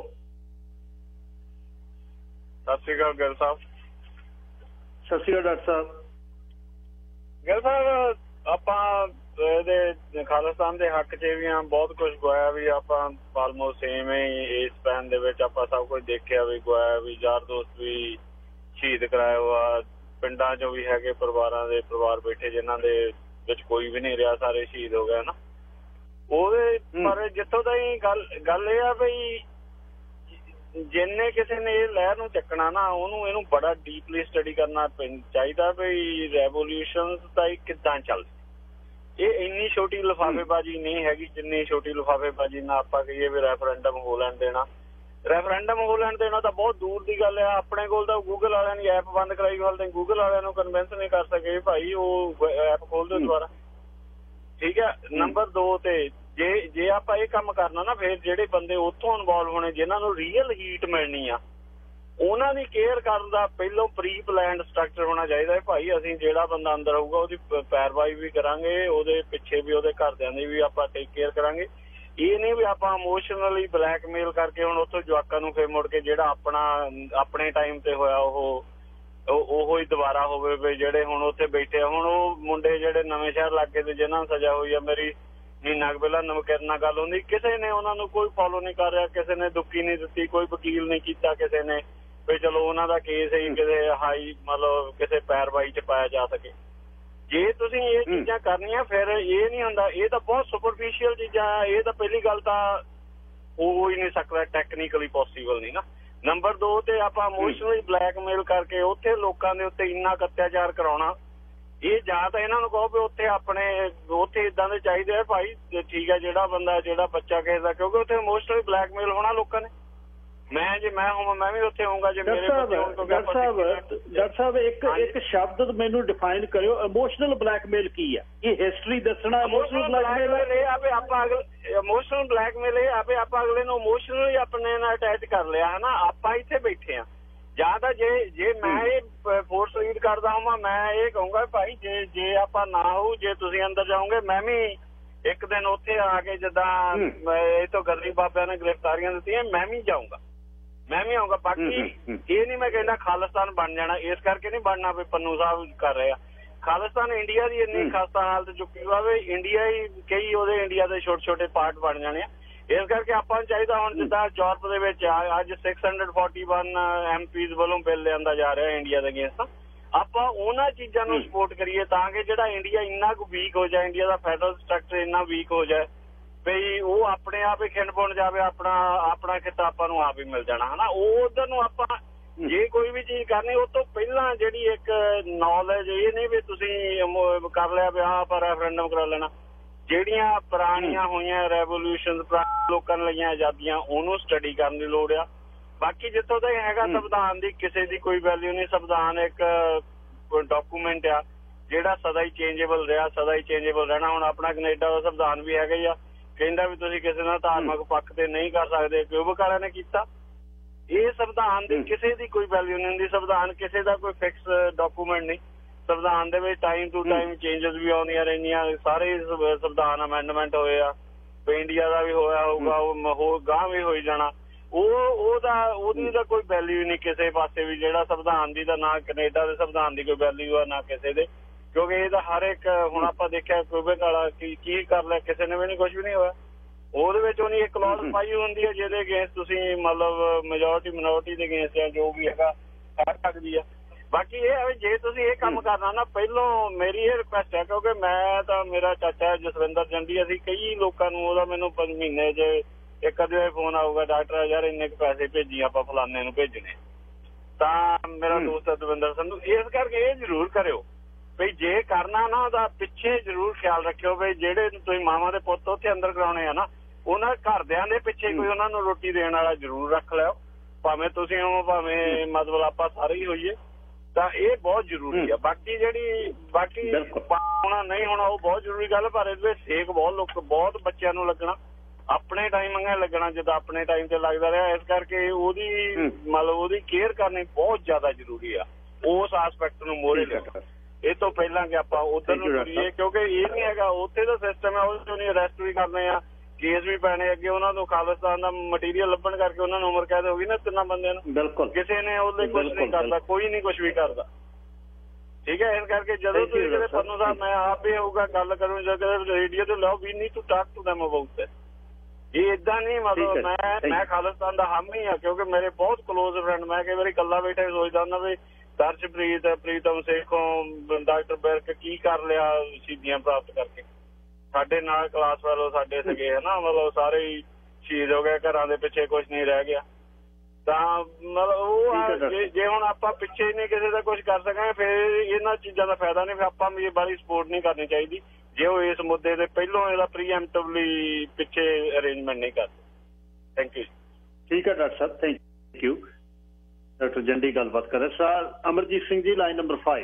ਸਤਿ ਸ਼੍ਰੀ ਅਕਾਲ ਗਿੱਲ ਸਾਹਿਬ। ਸਤਿ ਸ਼੍ਰੀ ਅਕਾਲ ਡਾਕਟਰ ਸਾਹਿਬ। ਗਿੱਲ ਸਾਹਿਬ, ਆਪਾਂ ਇਹਦੇ ਖਾਲਿਸਤਾਨ ਦੇ ਹੱਕ 'ਚ ਵੀ ਬਹੁਤ ਕੁਝ ਗਵਾਇਆ, ਵੀ ਆਪਾਂ ਆਲਮੋਸਟ ਸੇਮ ਹੀ ਇਸ ਸਪੈਨ ਦੇ ਵਿੱਚ ਆਪਾਂ ਸਭ ਕੁਝ ਦੇਖਿਆ ਵੀ ਗਵਾਇਆ, ਵੀ ਯਾਰ ਦੋਸਤ ਵੀ ਸ਼ਹੀਦ ਕਰਾਇਆ ਵਾ, ਪਿੰਡਾਂ 'ਚੋਂ ਵੀ ਹੈਗੇ ਪਰਿਵਾਰ ਬੈਠੇ ਜਿਨ੍ਹਾਂ ਦੇ ਵਿੱਚ ਕੋਈ ਵੀ ਨਹੀਂ ਰਿਹਾ, ਸਾਰੇ ਸ਼ਹੀਦ ਹੋ ਗਏ ਨਾ। ਉਹਦੇ ਬਾਰੇ ਜਿੱਥੋਂ ਤਾਈਂ ਗੱਲ ਇਹ ਆ ਬਈ ਜਿੰਨੇ ਕਿਸੇ ਨੇ ਇਹ ਲਹਿਰ ਨੂੰ ਚੱਕਣਾ ਨਾ, ਇਹਨੂੰ ਬੜਾ ਡੀਪਲੀ ਸਟੱਡੀ ਕਰਨਾ ਚਾਹੀਦਾ ਵੀ ਰੈਵੋਲਿਊਸ਼ਨਸ ਤਾਂ ਕਿੱਦਾਂ ਚੱਲਦੀ। ਇਹ ਇੰਨੀ ਛੋਟੀ ਲਿਫਾਫੇਬਾਜ਼ੀ ਨਹੀਂ ਹੈਗੀ ਜਿੰਨੀ ਛੋਟੀ ਲਿਫਾਫੇਬਾਜ਼ੀ ਨਾਲ ਆਪਾਂ ਕਹੀਏ ਵੀ ਰੈਫਰੈਂਡਮ ਹੋ ਲੈਣ ਦੇਣਾ ਤਾਂ ਬਹੁਤ ਦੂਰ ਦੀ ਗੱਲ ਆ। ਆਪਣੇ ਕੋਲ ਤਾਂ ਗੂਗਲ ਵਾਲਿਆਂ ਨੇ ਐਪ ਬੰਦ ਕਰਾਈ, ਹਾਲ ਤਾਂ ਗੂਗਲ ਵਾਲਿਆਂ ਨੂੰ ਕਨਵਿੰਸ ਨਹੀਂ ਕਰ ਸਕੇ ਭਾਈ ਉਹ ਐਪ ਖੋਲ ਦਿਓ ਦੁਬਾਰਾ। ਠੀਕ ਹੈ। ਨੰਬਰ 2 ਤੇ ਜੇ ਆਪਾਂ ਇਹ ਕੰਮ ਕਰਨਾ ਨਾ, ਫਿਰ ਜਿਹੜੇ ਬੰਦੇ ਉੱਥੋਂ ਇਨਵੋਲਵ ਹੋਣੇ, ਜਿਨ੍ਹਾਂ ਨੂੰ ਰੀਅਲ ਹੀਟ ਮਿਲਣੀ ਆ, ਉਹਨਾਂ ਦੀ ਕੇਅਰ ਕਰਨ ਦਾ ਪਹਿਲੋਂ ਪ੍ਰੀ ਪਲਾਨਡ ਸਟਰਕਚਰ ਹੋਣਾ ਚਾਹੀਦਾ ਹੈ। ਭਾਈ ਅਸੀਂ ਜਿਹੜਾ ਬੰਦਾ ਅੰਦਰ ਆਊਗਾ ਉਹਦੀ ਪੈਰਵਾਈ ਵੀ ਕਰਾਂਗੇ, ਉਹਦੇ ਪਿੱਛੇ ਵੀ ਉਹਦੇ ਘਰਦਿਆਂ ਦੀ ਵੀ ਆਪਾਂ ਟੇਕ ਕੇਅਰ ਕਰਾਂਗੇ। ਇਹ ਨਹੀਂ ਵੀ ਆਪਾਂ ਇਮੋਸ਼ਨਲੀ ਬਲੈਕਮੇਲ ਕਰਕੇ ਹੁਣ ਉੱਥੋਂ ਜਵਾਕਾਂ ਨੂੰ ਫਿਰ ਮੁੜ ਕੇ ਜਿਹੜਾ ਆਪਣੇ ਟਾਈਮ ਤੇ ਹੋਇਆ ਉਹ ਹੀ ਦੁਬਾਰਾ ਹੋਵੇ ਵੀ ਜਿਹੜੇ ਹੁਣ ਉੱਥੇ ਬੈਠੇ ਆ। ਹੁਣ ਉਹ ਮੁੰਡੇ ਜਿਹੜੇ ਨਵੇਂ ਸ਼ਹਿਰ ਇਲਾਕੇ ਦੇ ਜਿਹਨਾਂ ਨੂੰ ਸਜ਼ਾ ਹੋਈ ਆ, ਮੇਰੀ ਮਹੀਨਾ ਕੁ ਪਹਿਲਾਂ ਨਵਕਰਨ ਨਾਲ ਗੱਲ ਹੁੰਦੀ, ਕਿਸੇ ਨੇ ਉਹਨਾਂ ਨੂੰ ਕੋਈ ਫੋਲੋ ਨਹੀਂ ਕਰ ਰਿਹਾ, ਕਿਸੇ ਨੇ ਦੁੱਕੀ ਨਹੀਂ ਦਿੱਤੀ, ਕੋਈ ਵਕੀਲ ਨਹੀਂ ਕੀਤਾ ਕਿਸੇ ਨੇ ਵੀ ਚਲੋ ਉਹਨਾਂ ਦਾ ਕੇਸ ਹੀ ਕਿਸੇ ਹਾਈ ਮਤਲਬ ਕਿਸੇ ਪੈਰਵਾਈ 'ਚ ਪਾਇਆ ਜਾ ਸਕੇ। ਜੇ ਤੁਸੀਂ ਇਹ ਚੀਜ਼ਾਂ ਕਰਨੀਆਂ ਫਿਰ ਇਹ ਨਹੀਂ ਹੁੰਦਾ, ਇਹ ਤਾਂ ਬਹੁਤ ਸੁਪਰਫਿਸ਼ੀਅਲ ਚੀਜ਼ਾਂ। ਇਹ ਤਾਂ ਪਹਿਲੀ ਗੱਲ ਤਾਂ ਹੋ ਹੀ ਨਹੀਂ ਸਕਦਾ, ਟੈਕਨੀਕਲੀ ਪੋਸੀਬਲ ਨਹੀਂ ਨਾ। ਨੰਬਰ 2 ਤੇ ਆਪਾਂ ਇਮੋਸ਼ਨਲੀ ਬਲੈਕਮੇਲ ਕਰਕੇ ਉੱਥੇ ਲੋਕਾਂ ਦੇ ਉੱਤੇ ਇੰਨਾ ਅਤਿਆਚਾਰ ਕਰਾਉਣਾ। ਇਹ ਜਾਂ ਤਾਂ ਇਹਨਾਂ ਨੂੰ ਕਹੋ ਵੀ ਉੱਥੇ ਇਦਾਂ ਦੇ ਚਾਹੀਦੇ ਆ ਭਾਈ, ਠੀਕ ਹੈ, ਜਿਹੜਾ ਬੰਦਾ ਜਿਹੜਾ ਬੱਚਾ ਕਿਸੇ ਦਾ, ਕਿਉਂਕਿ ਉੱਥੇ ਇਮੋਸ਼ਨਲੀ ਬਲੈਕਮੇਲ ਹੋਣਾ ਲੋਕਾਂ ਨੇ। ਜੇ ਮੈਂ ਹੋਵਾਂ ਮੈਂ ਵੀ ਉੱਥੇ ਹੋਊਂਗਾ। ਜੇ ਮੇਰੇ ਡਾਕਟਰ ਸਾਹਿਬ ਇੱਕ ਸ਼ਬਦ ਮੈਨੂੰ ਡਿਫਾਈਨ ਕਰਿਓ, ਇਮੋਸ਼ਨਲ ਬਲੈਕਮੇਲ ਕੀ ਹੈ? ਇਹ ਹਿਸਟਰੀ ਦੱਸਣਾ ਇਮੋਸ਼ਨਲ ਬਲੈਕਮੇਲ ਇਹ ਆ ਵੀ ਆਪਾਂ ਇਮੋਸ਼ਨਲ ਬਲੈਕਮੇਲ ਇਹ ਆ ਵੀ ਆਪਾਂ ਅਗਲੇ ਨੂੰ ਇਮੋਸ਼ਨਲੀ ਆਪਣੇ ਨਾਲ ਅਟੈਚ ਕਰ ਲਿਆ ਹੈ ਨਾ। ਆਪਾਂ ਇੱਥੇ ਬੈਠੇ ਆ ਜਾਂ ਤਾਂ ਜੇ ਮੈਂ ਇਹ ਫੋਰਸ ਲੀਡ ਕਰਦਾ ਹੋਵਾਂ, ਮੈਂ ਇਹ ਕਹੂੰਗਾ ਭਾਈ ਜੇ ਆਪਾਂ ਨਾ ਹੋਊ, ਜੇ ਤੁਸੀਂ ਅੰਦਰ ਜਾਓਗੇ ਮੈਂ ਵੀ ਇੱਕ ਦਿਨ ਉੱਥੇ ਆ ਕੇ ਜਿੱਦਾਂ ਇਹ ਤੋਂ ਗਦਰੀ ਬਾਬਿਆਂ ਨੇ ਗ੍ਰਿਫਤਾਰੀਆਂ ਦਿੱਤੀਆਂ, ਮੈਂ ਵੀ ਜਾਊਂਗਾ, ਮੈਂ ਵੀ ਆਊਂਗਾ। ਬਾਕੀ ਇਹ ਨਹੀਂ ਮੈਂ ਕਹਿੰਦਾ ਖਾਲਿਸਤਾਨ ਬਣ ਜਾਣਾ, ਇਸ ਕਰਕੇ ਨਹੀਂ ਬਣਨਾ ਵੀ ਪੰਨੂ ਸਾਹਿਬ ਕਰ ਰਹੇ ਆ। ਖਾਲਿਸਤਾਨ ਇੰਡੀਆ ਦੀ ਇੰਨੀ ਖਸਤਾ ਹਾਲਤ ਚੁੱਕੀ ਹੋਵੇ, ਇੰਡੀਆ ਹੀ ਕਈ ਉਹਦੇ ਇੰਡੀਆ ਦੇ ਛੋਟੇ ਛੋਟੇ ਪਾਰਟ ਬਣ ਜਾਣੇ ਆ। ਇਸ ਕਰਕੇ ਆਪਾਂ ਨੂੰ ਚਾਹੀਦਾ ਹੁਣ ਜਿੱਦਾਂ ਯੂਰਪ ਦੇ ਵਿੱਚ ਅੱਜ 641 MPs ਵੱਲੋਂ ਬਿੱਲ ਲਿਆਂਦਾ ਜਾ ਰਿਹਾ ਇੰਡੀਆ ਦੇ ਅਗੇਂਸਟ, ਆਪਾਂ ਉਹਨਾਂ ਚੀਜ਼ਾਂ ਨੂੰ ਸਪੋਰਟ ਕਰੀਏ ਤਾਂ ਕਿ ਜਿਹੜਾ ਇੰਡੀਆ ਇੰਨਾ ਕੁ ਵੀਕ ਹੋ ਜਾਏ, ਇੰਡੀਆ ਦਾ ਫੈਡਰਲ ਸਟਰਕਚਰ ਇੰਨਾ ਵੀਕ ਹੋ ਜਾਏ ਬਈ ਉਹ ਆਪਣੇ ਆਪ ਹੀ ਖਿੰਡ ਪੁੰਡ ਜਾਵੇ, ਆਪਣਾ ਖਿੱਤਾ ਆਪਾਂ ਨੂੰ ਆਪ ਹੀ ਮਿਲ ਜਾਣਾ ਹੈ ਨਾ। ਉਹ ਉਧਰ ਨੂੰ ਆਪਾਂ ਜੇ ਕੋਈ ਵੀ ਚੀਜ਼ ਕਰਨੀ ਉਹ ਤੋਂ ਪਹਿਲਾਂ ਜਿਹੜੀ ਇੱਕ ਨੌਲੇਜ, ਇਹ ਨਹੀਂ ਵੀ ਤੁਸੀਂ ਕਰ ਲਿਆ ਵੀ ਆਪਾਂ ਰੈਫਰੈਂਡਮ ਕਰਾ ਲੈਣਾ। ਜਿਹੜੀਆਂ ਪੁਰਾਣੀਆਂ ਹੋਈਆਂ ਰੈਵੋਲੂਸ਼ਨ, ਲੋਕਾਂ ਨੇ ਲਈਆਂ ਆਜ਼ਾਦੀਆਂ, ਉਹਨੂੰ ਸਟੱਡੀ ਕਰਨ ਦੀ ਲੋੜ ਆ। ਬਾਕੀ ਜਿੱਥੋਂ ਤੱਕ ਹੈਗਾ ਸੰਵਿਧਾਨ ਦੀ ਕਿਸੇ ਦੀ ਕੋਈ ਵੈਲਿਊ ਨਹੀਂ। ਸੰਵਿਧਾਨ ਇੱਕ ਡਾਕੂਮੈਂਟ ਆ ਜਿਹੜਾ ਸਦਾ ਹੀ ਚੇਂਜੇਬਲ ਰਿਹਾ, ਸਦਾ ਹੀ ਚੇਂਜੇਬਲ ਰਹਿਣਾ। ਹੁਣ ਆਪਣਾ ਕੈਨੇਡਾ ਦਾ ਸੰਵਿਧਾਨ ਵੀ ਹੈਗਾ ਹੀ ਆ, ਕਹਿੰਦਾ ਵੀ ਤੁਸੀਂ ਕਿਸੇ ਨਾਲ ਧਾਰਮਿਕ ਪੱਖ ਤੇ ਨਹੀਂ ਕਰ ਸਕਦੇ। ਕਿਊਬਕ ਵਾਲਿਆਂ ਨੇ ਕੀਤਾ। ਇਹ ਸੰਵਿਧਾਨ ਦੀ ਕਿਸੇ ਦੀ ਕੋਈ ਵੈਲਿਊ ਨਹੀਂ ਹੁੰਦੀ। ਸੰਵਿਧਾਨ ਕਿਸੇ ਦਾ ਕੋਈ ਫਿਕਸ ਡਾਕੂਮੈਂਟ ਨਹੀਂ। ਸੰਵਿਧਾਨ ਦੇ ਵਿੱਚ ਟਾਈਮ ਟੂ ਟਾਈਮ ਚੇਂਜਸ ਵੀ ਆਉਂਦੀਆਂ ਰਹਿੰਦੀਆਂ। ਸਾਰੇ ਸੰਵਿਧਾਨ ਅਮੈਂਡਮੈਂਟ ਹੋਏ ਆ, ਇੰਡੀਆ ਦਾ ਵੀ ਹੋਇਆ ਹੋਊਗਾ, ਉਹ ਗਾਂਹ ਵੀ ਹੋਈ ਜਾਣਾ। ਉਹਦੀ ਤਾਂ ਕੋਈ ਵੈਲਿਊ ਨਹੀਂ ਕਿਸੇ ਪਾਸੇ ਵੀ। ਜਿਹੜਾ ਸੰਵਿਧਾਨ ਦੀ ਤਾਂ ਨਾ ਕੈਨੇਡਾ ਦੇ ਸੰਵਿਧਾਨ ਦੀ ਕੋਈ ਵੈਲਿਊ ਆ ਨਾ ਕਿਸੇ ਦੇ, ਕਿਉਂਕਿ ਇਹ ਤਾਂ ਹਰ ਇੱਕ ਹੁਣ ਆਪਾਂ ਦੇਖਿਆ ਕਿਊਬਕ ਵਾਲਾ ਕੀ ਕਰ ਲਿਆ, ਕਿਸੇ ਨੇ ਵੀ ਨਹੀਂ, ਕੁਝ ਵੀ ਨਹੀਂ ਹੋਇਆ। ਉਹਦੇ ਵਿੱਚ ਉਹਨੇ ਇੱਕ ਕਲੌਜ਼ ਪਾਈ ਹੁੰਦੀ ਹੈ ਜਿਹਦੇ ਅਗੇਂਸਟ ਤੁਸੀਂ ਮਤਲਬ ਮੈਜੋਰਟੀ ਮਿਨੋਰਟੀ ਦੇ ਅਗੇਂਸਟ ਜਾਂ ਜੋ ਵੀ ਹੈਗਾ ਕਰ ਸਕਦੀ ਆ। ਬਾਕੀ ਇਹ ਹੈ ਜੇ ਤੁਸੀਂ ਇਹ ਕੰਮ ਕਰਨਾ ਨਾ, ਪਹਿਲੋਂ ਮੇਰੀ ਇਹ ਰਿਕੁਐਸਟ ਹੈ, ਕਿਉਂਕਿ ਮੈਂ ਤਾਂ ਮੇਰਾ ਚਾਚਾ ਜਸਵਿੰਦਰ ਜੰਡੀ, ਅਸੀਂ ਕਈ ਲੋਕਾਂ ਨੂੰ ਉਹਦਾ ਮੈਨੂੰ ਮਹੀਨੇ 'ਚ ਇੱਕ ਅੱਧੇ ਫੋਨ ਆਊਗਾ, ਡਾਕਟਰ ਯਾਰ ਇੰਨੇ ਕੁ ਪੈਸੇ ਭੇਜੀ ਆਪਾਂ ਫਲਾਨੇ ਨੂੰ ਭੇਜਣੇ, ਤਾਂ ਮੇਰਾ ਦੋਸਤ ਦਵਿੰਦਰ ਸੰਧੂ। ਇਸ ਕਰਕੇ ਇਹ ਜ਼ਰੂਰ ਕਰਿਓ ਬਈ ਜੇ ਕਰਨਾ ਨਾ ਉਹਦਾ ਪਿੱਛੇ ਜ਼ਰੂਰ ਖਿਆਲ ਰੱਖਿਓ ਬਈ ਜਿਹੜੇ ਤੁਸੀਂ ਮਾਵਾਂ ਦੇ ਪੁੱਤ ਉੱਥੇ ਅੰਦਰ ਕਰਾਉਣੇ ਆ ਨਾ, ਉਹਨਾਂ ਘਰਦਿਆਂ ਦੇ ਪਿੱਛੇ ਕੋਈ ਉਹਨਾਂ ਨੂੰ ਰੋਟੀ ਦੇਣ ਵਾਲਾ ਜ਼ਰੂਰ ਰੱਖ ਲਿਓ। ਭਾਵੇਂ ਤੁਸੀਂ ਹੋ ਭਾਵੇਂ ਮਤਲਬ ਆਪਾਂ ਸਾਰੇ ਹੀ ਹੋਈਏ, ਤਾਂ ਇਹ ਬਹੁਤ ਜ਼ਰੂਰੀ ਆ। ਬਾਕੀ ਹੋਣਾ ਨਹੀਂ ਹੋਣਾ ਉਹ ਬਹੁਤ ਜ਼ਰੂਰੀ ਗੱਲ, ਪਰ ਇਹਦੇ ਸੇਕ ਬਹੁਤ ਬੱਚਿਆਂ ਨੂੰ ਲੱਗਣਾ, ਆਪਣੇ ਟਾਈਮ ਮੰਗਿਆ ਲੱਗਣਾ ਜਿੱਦਾਂ ਆਪਣੇ ਟਾਈਮ ਤੇ ਲੱਗਦਾ ਰਿਹਾ। ਇਸ ਕਰਕੇ ਉਹਦੀ ਕੇਅਰ ਕਰਨੀ ਬਹੁਤ ਜ਼ਿਆਦਾ ਜ਼ਰੂਰੀ ਆ। ਉਸ ਆਸਪੈਕਟ ਨੂੰ ਮੋਹਰੇ ਲਿਆ ਇਹ ਤੋਂ ਪਹਿਲਾਂ ਕਿ ਆਪਾਂ ਉਧਰ ਨੂੰ ਜੁੜੀਏ, ਕਿਉਂਕਿ ਇਹ ਨਹੀਂ ਹੈਗਾ ਉੱਥੇ ਦਾ ਸਿਸਟਮ ਹੈ, ਉਹਦੇ ਨਹੀਂ ਅਰੈਸਟ ਵੀ ਕਰਨੇ ਆ, ਕੇਸ ਵੀ ਪੈਣੇ ਅੱਗੇ। ਉਹਨਾਂ ਨੂੰ ਖਾਲਿਸਤਾਨ ਦਾ ਮਟੀਰੀਅਲ ਲੱਭਣ ਕਰਕੇ ਉਹਨਾਂ ਨੂੰ ਉਮਰ ਕੈਦ ਹੋ ਗਈ ਨਾ 3 ਬੰਦਿਆਂ ਨੂੰ। ਬਿਲਕੁਲ ਕਿਸੇ ਨੇ ਉਹਦੇ ਕੁਝ ਨਹੀਂ ਕਰਦਾ, ਕੋਈ ਨਹੀਂ ਕੁਝ ਵੀ ਕਰਦਾ, ਠੀਕ ਹੈ। ਇਸ ਕਰਕੇ ਜਦੋਂ ਤੁਸੀਂ ਕਿਤੇ ਪੰਨੂ ਸਾਹਿਬ ਮੈਂ ਆਪ ਵੀ ਹੋਊਗਾ ਗੱਲ ਕਰੂੰ ਜਦੋਂ ਰੇਡੀਓ ਤੇ ਲਾਓ, we need to talk to them about it. ਇਹ ਏਦਾਂ ਨਹੀਂ ਮਤਲਬ ਮੈਂ ਖਾਲਿਸਤਾਨ ਦਾ ਹਾਮੀ ਆ, ਕਿਉਂਕਿ ਮੇਰੇ ਬਹੁਤ ਕਲੋਜ਼ ਫਰੈਂਡ, ਮੈਂ ਕਈ ਵਾਰੀ ਇਕੱਲਾ ਬੈਠਾ ਸੋਚਦਾ ਹੁੰਦਾ ਵੀ ਦਰਸ਼ਪ੍ਰੀਤ, ਪ੍ਰੀਤਮ ਸੇਖੋਂ, ਡਾਕਟਰ ਬਿਰਕ ਕੀ ਕਰ ਲਿਆ ਸ਼ਹੀਦੀਆਂ ਪ੍ਰਾਪਤ ਕਰਕੇ। ਸਾਡੇ ਨਾਲ ਕਲਾਸ ਫੈਲੋ ਸਾਡੇ ਸੀਗੇ ਹੈ ਨਾ, ਮਤਲਬ ਸਾਰੇ ਹੀ ਸ਼ਹੀਦ ਹੋ ਗਏ, ਘਰਾਂ ਦੇ ਪਿੱਛੇ ਕੁਝ ਨਹੀਂ ਰਹਿ ਗਿਆ। ਤਾਂ ਮਤਲਬ ਉਹ ਜੇ ਹੁਣ ਆਪਾਂ ਪਿੱਛੇ ਹੀ ਨਹੀਂ ਕਿਸੇ ਦਾ ਕੁਝ ਕਰ ਸਕਾਂਗੇ ਫਿਰ ਇਹਨਾਂ ਚੀਜ਼ਾਂ ਦਾ ਫਾਇਦਾ ਨਹੀਂ। ਫਿਰ ਆਪਾਂ ਵੀ ਇਹ ਬਾਰੀ ਸਪੋਰਟ ਨਹੀਂ ਕਰਨੀ ਚਾਹੀਦੀ ਜੇ ਉਹ ਇਸ ਮੁੱਦੇ ਦੇ ਪਹਿਲੋਂ ਇਹਦਾ ਪ੍ਰੀਐਮਪਟਿਵਲੀ ਪਿੱਛੇ ਅਰੇਂਜਮੈਂਟ ਨਹੀਂ ਕਰਦੇ। Thank you. ਠੀਕ ਹੈ doctor Sahib, thank you. Doctor Jandi ਗੱਲਬਾਤ ਕਰ ਰਹੇ sir. Amarjit Singh ji line number 5।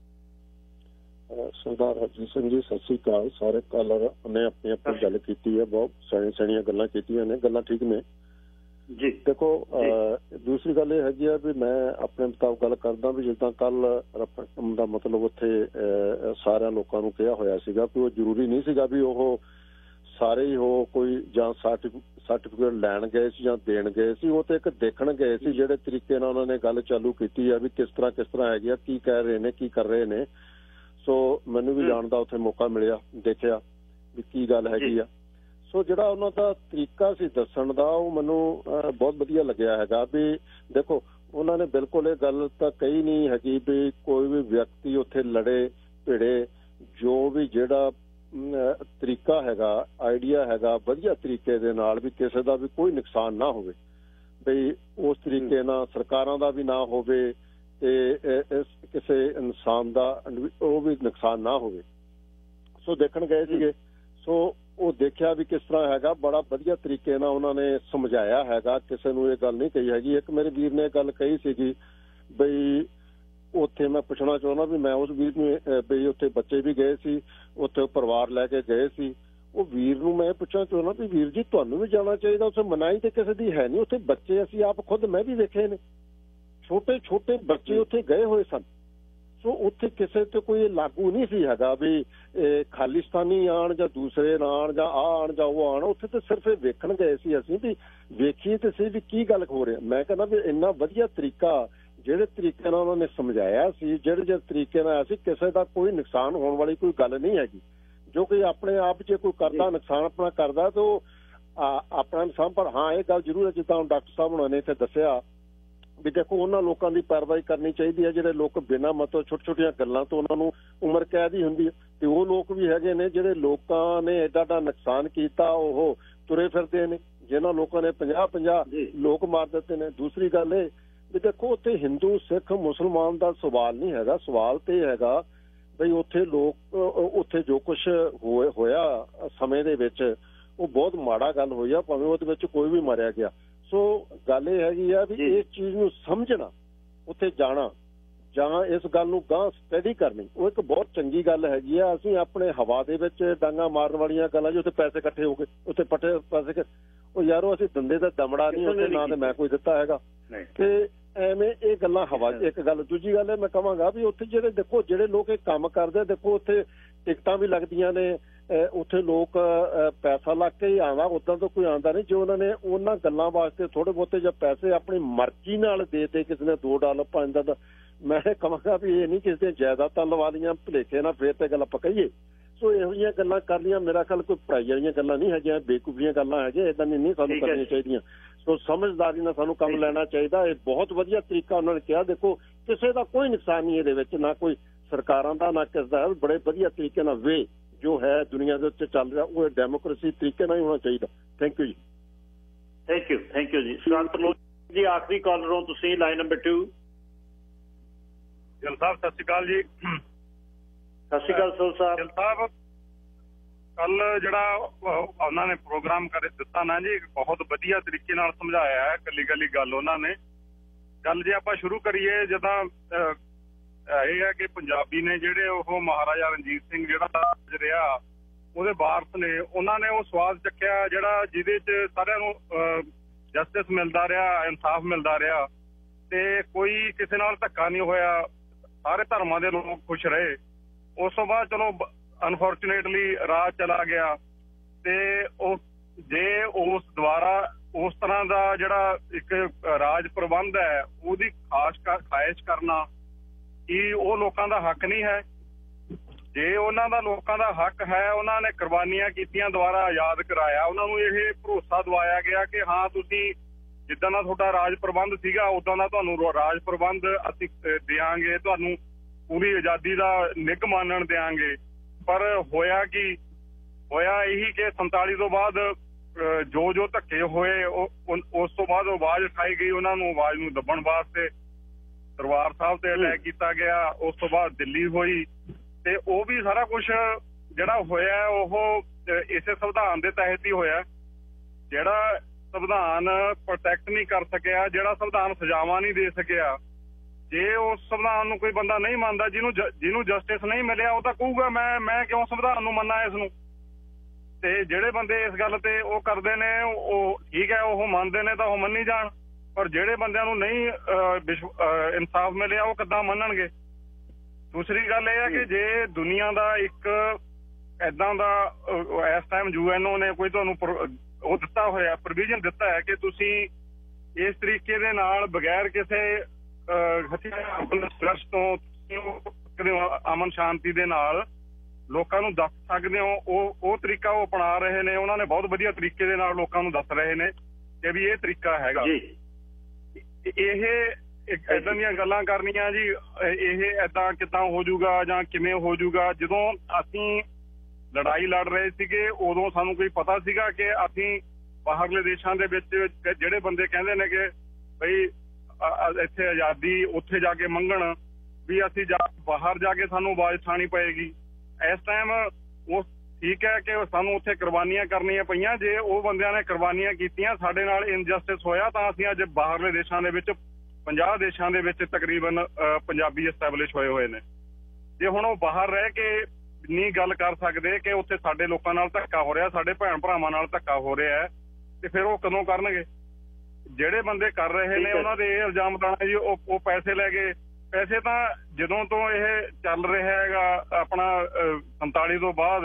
Sardar Harjeet Singh ji ਸਤਿ ਸ੍ਰੀ ਅਕਾਲ। ਸਾਰੇ ਕਾਲਰ ਨੇ ਆਪਣੀ ਆਪਣੀ ਗੱਲ ਕੀਤੀ ਹੈ, ਬਹੁਤ ਸੋਹਣੀਆਂ ਗੱਲਾਂ ਕੀਤੀਆਂ ਨੇ, ਗੱਲਾਂ ਠੀਕ ਨੇ ਜੀ। ਦੇਖੋ ਦੂਸਰੀ ਗੱਲ ਇਹ ਹੈਗੀ ਆ ਵੀ ਮੈਂ ਆਪਣੇ ਮੁਤਾਬਕ ਗੱਲ ਕਰਦਾ ਵੀ ਜਿੱਦਾਂ ਕੱਲ ਰੈਫਰੈਂਡਮ ਦਾ ਮਤਲਬ ਉੱਥੇ ਸਾਰਿਆਂ ਲੋਕਾਂ ਨੂੰ ਕਿਹਾ ਹੋਇਆ ਸੀਗਾ ਵੀ ਉਹ ਜ਼ਰੂਰੀ ਨਹੀਂ ਸੀਗਾ ਵੀ ਉਹ ਸਾਰੇ ਹੀ ਉਹ ਕੋਈ ਜਾਂ ਸਰਟੀਫਿਕੇਟ ਲੈਣ ਗਏ ਸੀ ਜਾਂ ਦੇਣ ਗਏ ਸੀ, ਉਹ ਤੇ ਇੱਕ ਦੇਖਣ ਗਏ ਸੀ ਜਿਹੜੇ ਤਰੀਕੇ ਨਾਲ ਉਹਨਾਂ ਨੇ ਗੱਲ ਚਾਲੂ ਕੀਤੀ ਆ ਵੀ ਕਿਸ ਤਰ੍ਹਾਂ ਹੈਗੀ ਆ, ਕੀ ਕਹਿ ਰਹੇ ਨੇ, ਕੀ ਕਰ ਰਹੇ ਨੇ। ਸੋ ਮੈਨੂੰ ਵੀ ਜਾਣ ਦਾ ਉੱਥੇ ਮੌਕਾ ਮਿਲਿਆ, ਦੇਖਿਆ ਵੀ ਕੀ ਗੱਲ ਹੈਗੀ ਆ। ਸੋ ਜਿਹੜਾ ਉਹਨਾਂ ਦਾ ਤਰੀਕਾ ਸੀ ਦੱਸਣ ਦਾ ਉਹ ਮੈਨੂੰ ਬਹੁਤ ਵਧੀਆ ਲੱਗਿਆ ਹੈਗਾ ਵੀ ਦੇਖੋ ਉਹਨਾਂ ਨੇ ਬਿਲਕੁਲ ਇਹ ਗੱਲ ਤਾਂ ਕਹੀ ਨਹੀਂ ਹੈਗੀ ਵੀ ਕੋਈ ਵੀ ਵਿਅਕਤੀ ਉੱਥੇ ਲੜੇ ਭਿੜੇ, ਜੋ ਵੀ ਜਿਹੜਾ ਤਰੀਕਾ ਹੈਗਾ, ਆਈਡੀਆ ਹੈਗਾ ਵਧੀਆ ਤਰੀਕੇ ਦੇ ਨਾਲ ਵੀ ਕਿਸੇ ਦਾ ਵੀ ਕੋਈ ਨੁਕਸਾਨ ਨਾ ਹੋਵੇ। ਬਈ ਉਸ ਤਰੀਕੇ ਨਾਲ ਸਰਕਾਰਾਂ ਦਾ ਵੀ ਨਾ ਹੋਵੇ ਤੇ ਕਿਸੇ ਇਨਸਾਨ ਦਾ ਉਹ ਵੀ ਨੁਕਸਾਨ ਨਾ ਹੋਵੇ। ਸੋ ਦੇਖਣ ਗਏ ਸੀਗੇ, ਸੋ ਉਹ ਦੇਖਿਆ ਵੀ ਕਿਸ ਤਰ੍ਹਾਂ ਹੈਗਾ, ਬੜਾ ਵਧੀਆ ਤਰੀਕੇ ਨਾਲ ਉਹਨਾਂ ਨੇ ਸਮਝਾਇਆ ਹੈਗਾ, ਕਿਸੇ ਨੂੰ ਇਹ ਗੱਲ ਨਹੀਂ ਕਹੀ ਹੈਗੀ। ਇੱਕ ਮੇਰੇ ਵੀਰ ਨੇ ਗੱਲ ਕਹੀ ਸੀਗੀ ਬਈ ਉੱਥੇ ਮੈਂ ਪੁੱਛਣਾ ਚਾਹੁੰਦਾ ਵੀ ਮੈਂ ਉਸ ਵੀਰ ਨੂੰ ਬਈ ਉੱਥੇ ਬੱਚੇ ਵੀ ਗਏ ਸੀ, ਉੱਥੇ ਪਰਿਵਾਰ ਲੈ ਕੇ ਗਏ ਸੀ, ਉਹ ਵੀਰ ਨੂੰ ਮੈਂ ਪੁੱਛਣਾ ਚਾਹੁੰਦਾ ਵੀ ਵੀਰ ਜੀ ਤੁਹਾਨੂੰ ਵੀ ਜਾਣਾ ਚਾਹੀਦਾ, ਉੱਥੇ ਮਨਾਹੀ ਤੇ ਕਿਸੇ ਦੀ ਹੈ ਨਹੀਂ, ਉੱਥੇ ਬੱਚੇ ਅਸੀਂ ਆਪ ਖੁਦ ਮੈਂ ਵੀ ਵੇਖੇ ਨੇ, ਛੋਟੇ ਛੋਟੇ ਬੱਚੇ ਉੱਥੇ ਗਏ ਹੋਏ ਸਨ। ਸੋ ਉੱਥੇ ਕਿਸੇ ਤੇ ਕੋਈ ਲਾਗੂ ਨਹੀਂ ਸੀ ਹੈਗਾ ਵੀ ਖਾਲਿਸਤਾਨੀ ਆਣ ਜਾਂ ਦੂਸਰੇ ਆਣ ਜਾਂ ਆਣ ਜਾਂ ਉਹ ਆਣ, ਉੱਥੇ ਤੇ ਸਿਰਫ ਇਹ ਵੇਖਣ ਗਏ ਸੀ ਅਸੀਂ ਵੀ ਵੇਖੀਏ ਤੇ ਸੀ ਵੀ ਕੀ ਗੱਲ ਹੋ ਰਿਹਾ। ਮੈਂ ਕਹਿੰਦਾ ਵੀ ਇੰਨਾ ਵਧੀਆ ਤਰੀਕਾ ਜਿਹੜੇ ਤਰੀਕੇ ਨਾਲ ਉਹਨਾਂ ਨੇ ਸਮਝਾਇਆ ਸੀ, ਜਿਹੜੇ ਤਰੀਕੇ ਨਾਲ ਅਸੀਂ ਕਿਸੇ ਦਾ ਕੋਈ ਨੁਕਸਾਨ ਹੋਣ ਵਾਲੀ ਕੋਈ ਗੱਲ ਨਹੀਂ ਹੈਗੀ। ਜੋ ਕਿ ਆਪਣੇ ਆਪ ਜੇ ਕੋਈ ਕਰਦਾ ਨੁਕਸਾਨ ਆਪਣਾ ਕਰਦਾ ਤਾਂ ਉਹ ਆਪਣਾ ਨੁਕਸਾਨ। ਪਰ ਹਾਂ ਇਹ ਗੱਲ ਜ਼ਰੂਰ ਹੈ ਜਿੱਦਾਂ ਡਾਕਟਰ ਸਾਹਿਬ ਉਹਨਾਂ ਨੇ ਇੱਥੇ ਦੱਸਿਆ ਵੀ ਦੇਖੋ ਉਹਨਾਂ ਲੋਕਾਂ ਦੀ ਪੈਰਵਾਈ ਕਰਨੀ ਚਾਹੀਦੀ ਹੈ ਜਿਹੜੇ ਲੋਕ ਬਿਨਾਂ ਮਤਲਬ ਛੋਟੀਆਂ ਛੋਟੀਆਂ ਗੱਲਾਂ ਤੋਂ ਉਹਨਾਂ ਨੂੰ ਉਮਰ ਕੈਦ ਹੀ ਹੁੰਦੀ ਹੈ। ਤੇ ਉਹ ਲੋਕ ਵੀ ਹੈਗੇ ਨੇ ਜਿਹੜੇ ਲੋਕਾਂ ਨੇ ਐਡਾ ਨੁਕਸਾਨ ਕੀਤਾ, ਉਹ ਤੁਰੇ ਫਿਰਦੇ ਨੇ, ਜਿਹਨਾਂ ਲੋਕਾਂ ਨੇ 50-50 ਲੋਕ ਮਾਰ ਦਿੱਤੇ ਨੇ। ਦੂਸਰੀ ਗੱਲ ਇਹ ਵੀ ਦੇਖੋ ਉੱਥੇ ਹਿੰਦੂ ਸਿੱਖ ਮੁਸਲਮਾਨ ਦਾ ਸਵਾਲ ਨਹੀਂ ਹੈਗਾ, ਸਵਾਲ ਤੇ ਇਹ ਹੈਗਾ ਬਈ ਉੱਥੇ ਲੋਕ ਉੱਥੇ ਜੋ ਕੁਛ ਹੋਇਆ ਸਮੇਂ ਦੇ ਵਿੱਚ ਉਹ ਬਹੁਤ ਮਾੜਾ ਗੱਲ ਹੋਈ ਆ, ਭਾਵੇਂ ਉਹਦੇ ਵਿੱਚ ਕੋਈ ਵੀ ਮਾਰਿਆ ਗਿਆ। ਸੋ ਗੱਲ ਇਹ ਹੈਗੀ ਆ ਵੀ ਇਸ ਚੀਜ਼ ਨੂੰ ਸਮਝਣਾ, ਉੱਥੇ ਜਾਣਾ ਜਾਂ ਇਸ ਗੱਲ ਨੂੰ ਗਾਂਹ ਸਟੱਡੀ ਕਰਨੀ, ਉਹ ਇੱਕ ਬਹੁਤ ਚੰਗੀ ਗੱਲ ਹੈਗੀ ਆ। ਅਸੀਂ ਆਪਣੇ ਹਵਾ ਦੇ ਵਿੱਚ ਡਾਂਗਾ ਮਾਰਨ ਵਾਲੀਆਂ ਗੱਲਾਂ ਜੀ ਉੱਥੇ ਪੈਸੇ ਇਕੱਠੇ ਹੋ ਗਏ, ਉੱਥੇ ਪੈਸੇ ਉਹ ਯਾਰੋ ਅਸੀਂ ਦੰਦੇ ਦਾ ਦਮੜਾ ਨਹੀਂ ਉੱਥੇ, ਨਾ ਤੇ ਮੈਂ ਕੋਈ ਦਿੱਤਾ ਹੈਗਾ ਤੇ ਐਵੇਂ ਇਹ ਗੱਲਾਂ ਹਵਾ। ਇੱਕ ਗੱਲ। ਦੂਜੀ ਗੱਲ ਮੈਂ ਕਹਾਂਗਾ ਵੀ ਉੱਥੇ ਜਿਹੜੇ ਦੇਖੋ ਜਿਹੜੇ ਲੋਕ ਇਹ ਕੰਮ ਕਰਦੇ, ਦੇਖੋ ਉੱਥੇ ਟਿਕਟਾਂ ਵੀ ਲੱਗਦੀਆਂ ਨੇ, ਉੱਥੇ ਲੋਕ ਪੈਸਾ ਲੱਗ ਕੇ ਹੀ ਆਉਂਦਾ, ਉੱਦਾਂ ਤੋਂ ਕੋਈ ਆਉਂਦਾ ਨਹੀਂ। ਜੋ ਉਹਨਾਂ ਨੇ ਉਹਨਾਂ ਗੱਲਾਂ ਵਾਸਤੇ ਥੋੜੇ ਬਹੁਤੇ ਜਾਂ ਪੈਸੇ ਆਪਣੀ ਮਰਜ਼ੀ ਨਾਲ ਦੇ ਕਿਸੇ ਨੇ $2 $5, ਮੈਂ ਕਹਾਂਗਾ ਵੀ ਇਹ ਨਹੀਂ ਕਿਸੇ ਦੀਆਂ ਜਾਇਦਾਦਾਂ ਲਵਾ ਲਈਆਂ ਭੁਲੇਖੇ ਨਾਲ ਫੇਰ ਤੇ ਗੱਲ ਆਪਾਂ ਕਹੀਏ। ਸੋ ਇਹੋ ਜਿਹੀਆਂ ਗੱਲਾਂ ਕਰ ਲਈਆਂ ਮੇਰਾ ਖਿਆਲ ਕੋਈ ਪੜ੍ਹਾਈ ਵਾਲੀਆਂ ਗੱਲਾਂ ਨਹੀਂ ਹੈਗੀਆਂ, ਬੇਵਕੂਫੀਆਂ ਗੱਲਾਂ ਹੈਗੀਆਂ, ਏਦਾਂ ਨਹੀਂ ਸਾਨੂੰ ਕਰਨੀਆਂ ਚਾਹੀਦੀਆਂ। ਸੋ ਸਮਝਦਾਰੀ ਨਾਲ ਸਾਨੂੰ ਕੰਮ ਲੈਣਾ ਚਾਹੀਦਾ। ਇਹ ਬਹੁਤ ਵਧੀਆ ਤਰੀਕਾ ਉਹਨਾਂ ਨੇ ਕਿਹਾ। ਦੇਖੋ ਕਿਸੇ ਦਾ ਕੋਈ ਨੁਕਸਾਨ ਨਹੀਂ ਇਹਦੇ ਵਿੱਚ, ਨਾ ਕੋਈ ਸਰਕਾਰਾਂ ਦਾ ਨਾ ਕਿਸੇ ਦਾ, ਬੜੇ ਵਧੀਆ ਤਰੀਕੇ ਨਾਲ ਵੇ ਜੋ ਹੈ ਦੁਨੀਆ ਦੇ ਉੱਤੇ ਚੱਲ ਰਿਹਾ ਉਹ ਡੈਮੋਕ੍ਰੇਸੀ ਤਰੀਕੇ ਨਾਲ ਹੀ ਹੋਣਾ ਚਾਹੀਦਾ। Thank you ji. Thank you ji. Sushant ਜੀ ਆਖਰੀ ਕਾਲਰ ਹੋ ਤੁਸੀਂ, ਲਾਈਨ ਨੰਬਰ 2। ਗਿੱਲ ਸਾਹਿਬ ਸਤਿ ਸ਼੍ਰੀ ਅਕਾਲ ਜੀ। ਸਤਿ ਸ਼੍ਰੀ ਅਕਾਲ ਸੋਲ ਸਾਹਿਬ। ਗਿੱਲ ਸਾਹਿਬ ਕੱਲ ਜਿਹੜਾ ਉਹਨਾਂ ਨੇ ਪ੍ਰੋਗਰਾਮ ਕਰ ਦਿੱਤਾ ਨਾ ਜੀ, ਬਹੁਤ ਵਧੀਆ ਤਰੀਕੇ ਨਾਲ ਸਮਝਾਇਆ ਹੈ, ਕੱਲੀ ਗੱਲ ਉਹਨਾਂ ਨੇ। ਗੱਲ ਜੇ ਆਪਾਂ ਸ਼ੁਰੂ ਕਰੀਏ ਜਿੱਦਾਂ ਇਹ ਹੈ ਕਿ ਪੰਜਾਬੀ ਨੇ ਜਿਹੜੇ ਉਹ ਮਹਾਰਾਜਾ ਰਣਜੀਤ ਸਿੰਘ ਜਿਹੜਾ ਰਿਹਾ ਉਹਦੇ ਵਾਰਸ ਨੇ, ਉਹਨਾਂ ਨੇ ਉਹ ਸਵਾਦ ਚੱਕਿਆ ਜਿਹੜਾ ਜਿਹਦੇ 'ਚ ਸਾਰਿਆਂ ਨੂੰ ਜਸਟਿਸ ਮਿਲਦਾ ਰਿਹਾ, ਇਨਸਾਫ ਮਿਲਦਾ ਰਿਹਾ ਤੇ ਕੋਈ ਕਿਸੇ ਨਾਲ ਧੱਕਾ ਨਹੀਂ ਹੋਇਆ, ਸਾਰੇ ਧਰਮਾਂ ਦੇ ਲੋਕ ਖੁਸ਼ ਰਹੇ। ਉਸ ਤੋਂ ਬਾਅਦ ਚਲੋ ਅਨਫੋਰਚੁਨੇਟਲੀ ਰਾਜ ਚਲਾ ਗਿਆ ਤੇ ਉਹ ਜੇ ਉਸ ਦੁਆਰਾ ਉਸ ਤਰ੍ਹਾਂ ਦਾ ਜਿਹੜਾ ਇੱਕ ਰਾਜ ਪ੍ਰਬੰਧ ਹੈ ਉਹਦੀ ਖਾਹਿਸ਼ ਕਰਨਾ ਕੀ ਉਹ ਲੋਕਾਂ ਦਾ ਹੱਕ ਨਹੀਂ ਹੈ? ਜੇ ਉਹਨਾਂ ਦਾ ਲੋਕਾਂ ਦਾ ਹੱਕ ਹੈ, ਉਹਨਾਂ ਨੇ ਕੁਰਬਾਨੀਆਂ ਕੀਤੀਆਂ, ਦੁਆਰਾ ਆਜ਼ਾਦ ਕਰਾਇਆ, ਉਹਨਾਂ ਨੂੰ ਇਹ ਭਰੋਸਾ ਦਵਾਇਆ ਗਿਆ ਕਿ ਹਾਂ ਤੁਸੀਂ ਜਿੱਦਾਂ ਦਾ ਤੁਹਾਡਾ ਰਾਜ ਪ੍ਰਬੰਧ ਸੀਗਾ ਉੱਦਾਂ ਦਾ ਤੁਹਾਨੂੰ ਰਾਜ ਪ੍ਰਬੰਧ ਅਸੀਂ ਦਿਆਂਗੇ, ਤੁਹਾਨੂੰ ਪੂਰੀ ਆਜ਼ਾਦੀ ਦਾ ਨਿੱਘ ਮਾਣਨ ਦਿਆਂਗੇ। ਪਰ ਹੋਇਆ ਕੀ ਹੋਇਆ ਇਹੀ ਕਿ 47 ਤੋਂ ਬਾਅਦ ਜੋ ਧੱਕੇ ਹੋਏ ਉਸ ਤੋਂ ਬਾਅਦ ਆਵਾਜ਼ ਉਠਾਈ ਗਈ, ਉਹਨਾਂ ਨੂੰ ਆਵਾਜ਼ ਨੂੰ ਦੱਬਣ ਵਾਸਤੇ ਦਰਬਾਰ ਸਾਹਿਬ ਤੇ ਅਟੈਕ ਕੀਤਾ ਗਿਆ। ਉਸ ਤੋਂ ਬਾਅਦ ਦਿੱਲੀ ਹੋਈ ਤੇ ਉਹ ਵੀ ਸਾਰਾ ਕੁਛ ਜਿਹੜਾ ਹੋਇਆ ਉਹ ਇਸੇ ਸੰਵਿਧਾਨ ਦੇ ਤਹਿਤ ਹੀ ਹੋਇਆ। ਜਿਹੜਾ ਸੰਵਿਧਾਨ ਪ੍ਰੋਟੈਕਟ ਨਹੀਂ ਕਰ ਸਕਿਆ, ਜਿਹੜਾ ਸੰਵਿਧਾਨ ਸਜ਼ਾਵਾਂ ਨਹੀਂ ਦੇ ਸਕਿਆ, ਜੇ ਉਸ ਸੰਵਿਧਾਨ ਨੂੰ ਕੋਈ ਬੰਦਾ ਨਹੀਂ ਮੰਨਦਾ, ਜਿਹਨੂੰ ਜਸਟਿਸ ਨਹੀਂ ਮਿਲਿਆ, ਉਹ ਤਾਂ ਕਹੂਗਾ ਮੈਂ ਕਿਉਂ ਸੰਵਿਧਾਨ ਨੂੰ ਮੰਨਾਂ ਇਸ ਨੂੰ। ਤੇ ਜਿਹੜੇ ਬੰਦੇ ਇਸ ਗੱਲ ਤੇ ਉਹ ਕਰਦੇ ਨੇ ਉਹ ਠੀਕ ਹੈ, ਉਹ ਮੰਨਦੇ ਨੇ ਤਾਂ ਉਹ ਮੰਨੀ ਜਾਣ, ਪਰ ਜਿਹੜੇ ਬੰਦਿਆਂ ਨੂੰ ਨਹੀਂ ਇਨਸਾਫ ਮਿਲਿਆ ਉਹ ਕਿੱਦਾਂ ਮੰਨਣਗੇ? ਦੂਸਰੀ ਗੱਲ ਇਹ ਹੈ ਕਿ ਜੇ ਦੁਨੀਆ ਦਾ ਇੱਕ ਏਦਾਂ ਦਾ ਇਸ ਟਾਈਮ UNO ਨੇ ਕੋਈ ਤੁਹਾਨੂੰ ਉਹ ਦਿੱਤਾ ਹੋਇਆ ਪ੍ਰੋਵੀਜ਼ਨ ਦਿੱਤਾ ਹੈ ਕਿ ਤੁਸੀਂ ਇਸ ਤਰੀਕੇ ਦੇ ਨਾਲ ਬਗੈਰ ਕਿਸੇ ਸੰਘਰਸ਼ ਤੋਂ ਅਮਨ ਸ਼ਾਂਤੀ ਦੇ ਨਾਲ ਲੋਕਾਂ ਨੂੰ ਦੱਸ ਸਕਦੇ ਹੋ, ਉਹ ਤਰੀਕਾ ਉਹ ਅਪਣਾ ਰਹੇ ਨੇ। ਉਹਨਾਂ ਨੇ ਬਹੁਤ ਵਧੀਆ ਤਰੀਕੇ ਦੇ ਨਾਲ ਲੋਕਾਂ ਨੂੰ ਦੱਸ ਰਹੇ ਨੇ ਕਿ ਵੀ ਇਹ ਤਰੀਕਾ ਹੈਗਾ। ਇਹ ਏਦਾਂ ਦੀਆਂ ਗੱਲਾਂ ਕਰਨੀਆਂ ਜੀ, ਇਹ ਏਦਾਂ ਕਿੱਦਾਂ ਹੋ ਜਾਊਗਾ ਜਾਂ ਕਿਵੇਂ ਹੋ ਜਾਊਗਾ? ਜਦੋਂ ਅਸੀਂ ਲੜਾਈ ਲੜ ਰਹੇ ਸੀਗੇ ਉਦੋਂ ਸਾਨੂੰ ਕੋਈ ਪਤਾ ਸੀਗਾ ਕਿ ਅਸੀਂ ਬਾਹਰਲੇ ਦੇਸ਼ਾਂ ਦੇ ਵਿੱਚ ਜਿਹੜੇ ਬੰਦੇ ਕਹਿੰਦੇ ਨੇ ਕਿ ਬਈ ਇੱਥੇ ਆਜ਼ਾਦੀ ਉੱਥੇ ਜਾ ਕੇ ਮੰਗਣ ਵੀ ਅਸੀਂ ਬਾਹਰ ਜਾ ਕੇ ਸਾਨੂੰ ਆਵਾਜ਼ ਉਠਾਉਣੀ ਪਏਗੀ। ਇਸ ਟਾਈਮ ਉਹ ਠੀਕ ਹੈ ਕਿ ਸਾਨੂੰ ਉੱਥੇ ਕੁਰਬਾਨੀਆਂ ਕਰਨੀਆਂ ਪਈਆਂ। ਜੇ ਉਹ ਬੰਦਿਆਂ ਨੇ ਕੁਰਬਾਨੀਆਂ ਕੀਤੀਆਂ, ਸਾਡੇ ਨਾਲ ਇਨਜਸਟਿਸ ਹੋਇਆ, ਤਾਂ ਅਸੀਂ ਅੱਜ ਬਾਹਰਲੇ ਦੇਸ਼ਾਂ ਦੇ ਵਿੱਚ 50 ਦੇਸ਼ਾਂ ਦੇ ਵਿੱਚ ਤਕਰੀਬਨ ਪੰਜਾਬੀ ਐਸਟੈਬਲਿਸ਼ ਹੋਏ ਨੇ। ਜੇ ਹੁਣ ਉਹ ਬਾਹਰ ਰਹਿ ਕੇ ਨਹੀਂ ਗੱਲ ਕਰ ਸਕਦੇ ਕਿ ਉੱਥੇ ਸਾਡੇ ਲੋਕਾਂ ਨਾਲ ਧੱਕਾ ਹੋ ਰਿਹਾ, ਸਾਡੇ ਭੈਣ ਭਰਾਵਾਂ ਨਾਲ ਧੱਕਾ ਹੋ ਰਿਹਾ, ਤੇ ਫਿਰ ਉਹ ਕਦੋਂ ਕਰਨਗੇ? ਜਿਹੜੇ ਬੰਦੇ ਕਰ ਰਹੇ ਨੇ ਉਹਨਾਂ ਦੇ ਇਹ ਇਲਜ਼ਾਮ ਲਾਉਣਾ ਜੀ ਉਹ ਪੈਸੇ ਲੈ ਗਏ। ਪੈਸੇ ਤਾਂ ਜਦੋਂ ਤੋਂ ਇਹ ਚੱਲ ਰਿਹਾ ਹੈਗਾ ਆਪਣਾ 47 ਤੋਂ ਬਾਅਦ